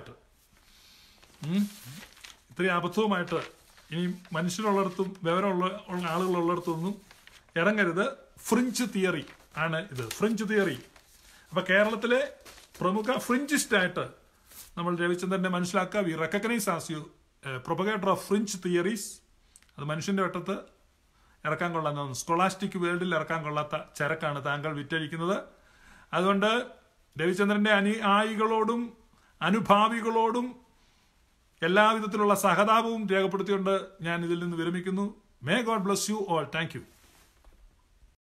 അബദ്ധവുമായിട്ട് ഇനി മനുഷ്യരുള്ളിടത്തും വിവരമുള്ള ആളുകളുള്ളിടത്തൊന്നും ഇറങ്ങരുത്. ഫ്രിഞ്ച് തിയറി ആണ് ഇത്, ഫ്രിഞ്ച് തിയറി. അപ്പൊ കേരളത്തിലെ പ്രമുഖ ഫ്രിഞ്ചിസ്റ്റായിട്ട് നമ്മൾ രവിചന്ദ്രനെ മനസ്സിലാക്കുക. We recognise as you propagator of fringe theories. അത് മനുഷ്യന്റെ വട്ടത്ത് ഇറക്കാൻ കൊള്ളാത്ത, സ്കോളാസ്റ്റിക് വേൾഡിൽ ഇറക്കാൻ കൊള്ളാത്ത ചരക്കാണ് താങ്കൾ വിറ്റഴിക്കുന്നത്. അതുകൊണ്ട് രവിചന്ദ്രന്റെ അനുയായികളോടും അനുഭാവികളോടും എല്ലാവിധത്തിലുള്ള സഹതാപവും രേഖപ്പെടുത്തിക്കൊണ്ട് ഞാൻ ഇതിൽ നിന്ന് വിരമിക്കുന്നു. May God bless you all. Thank U.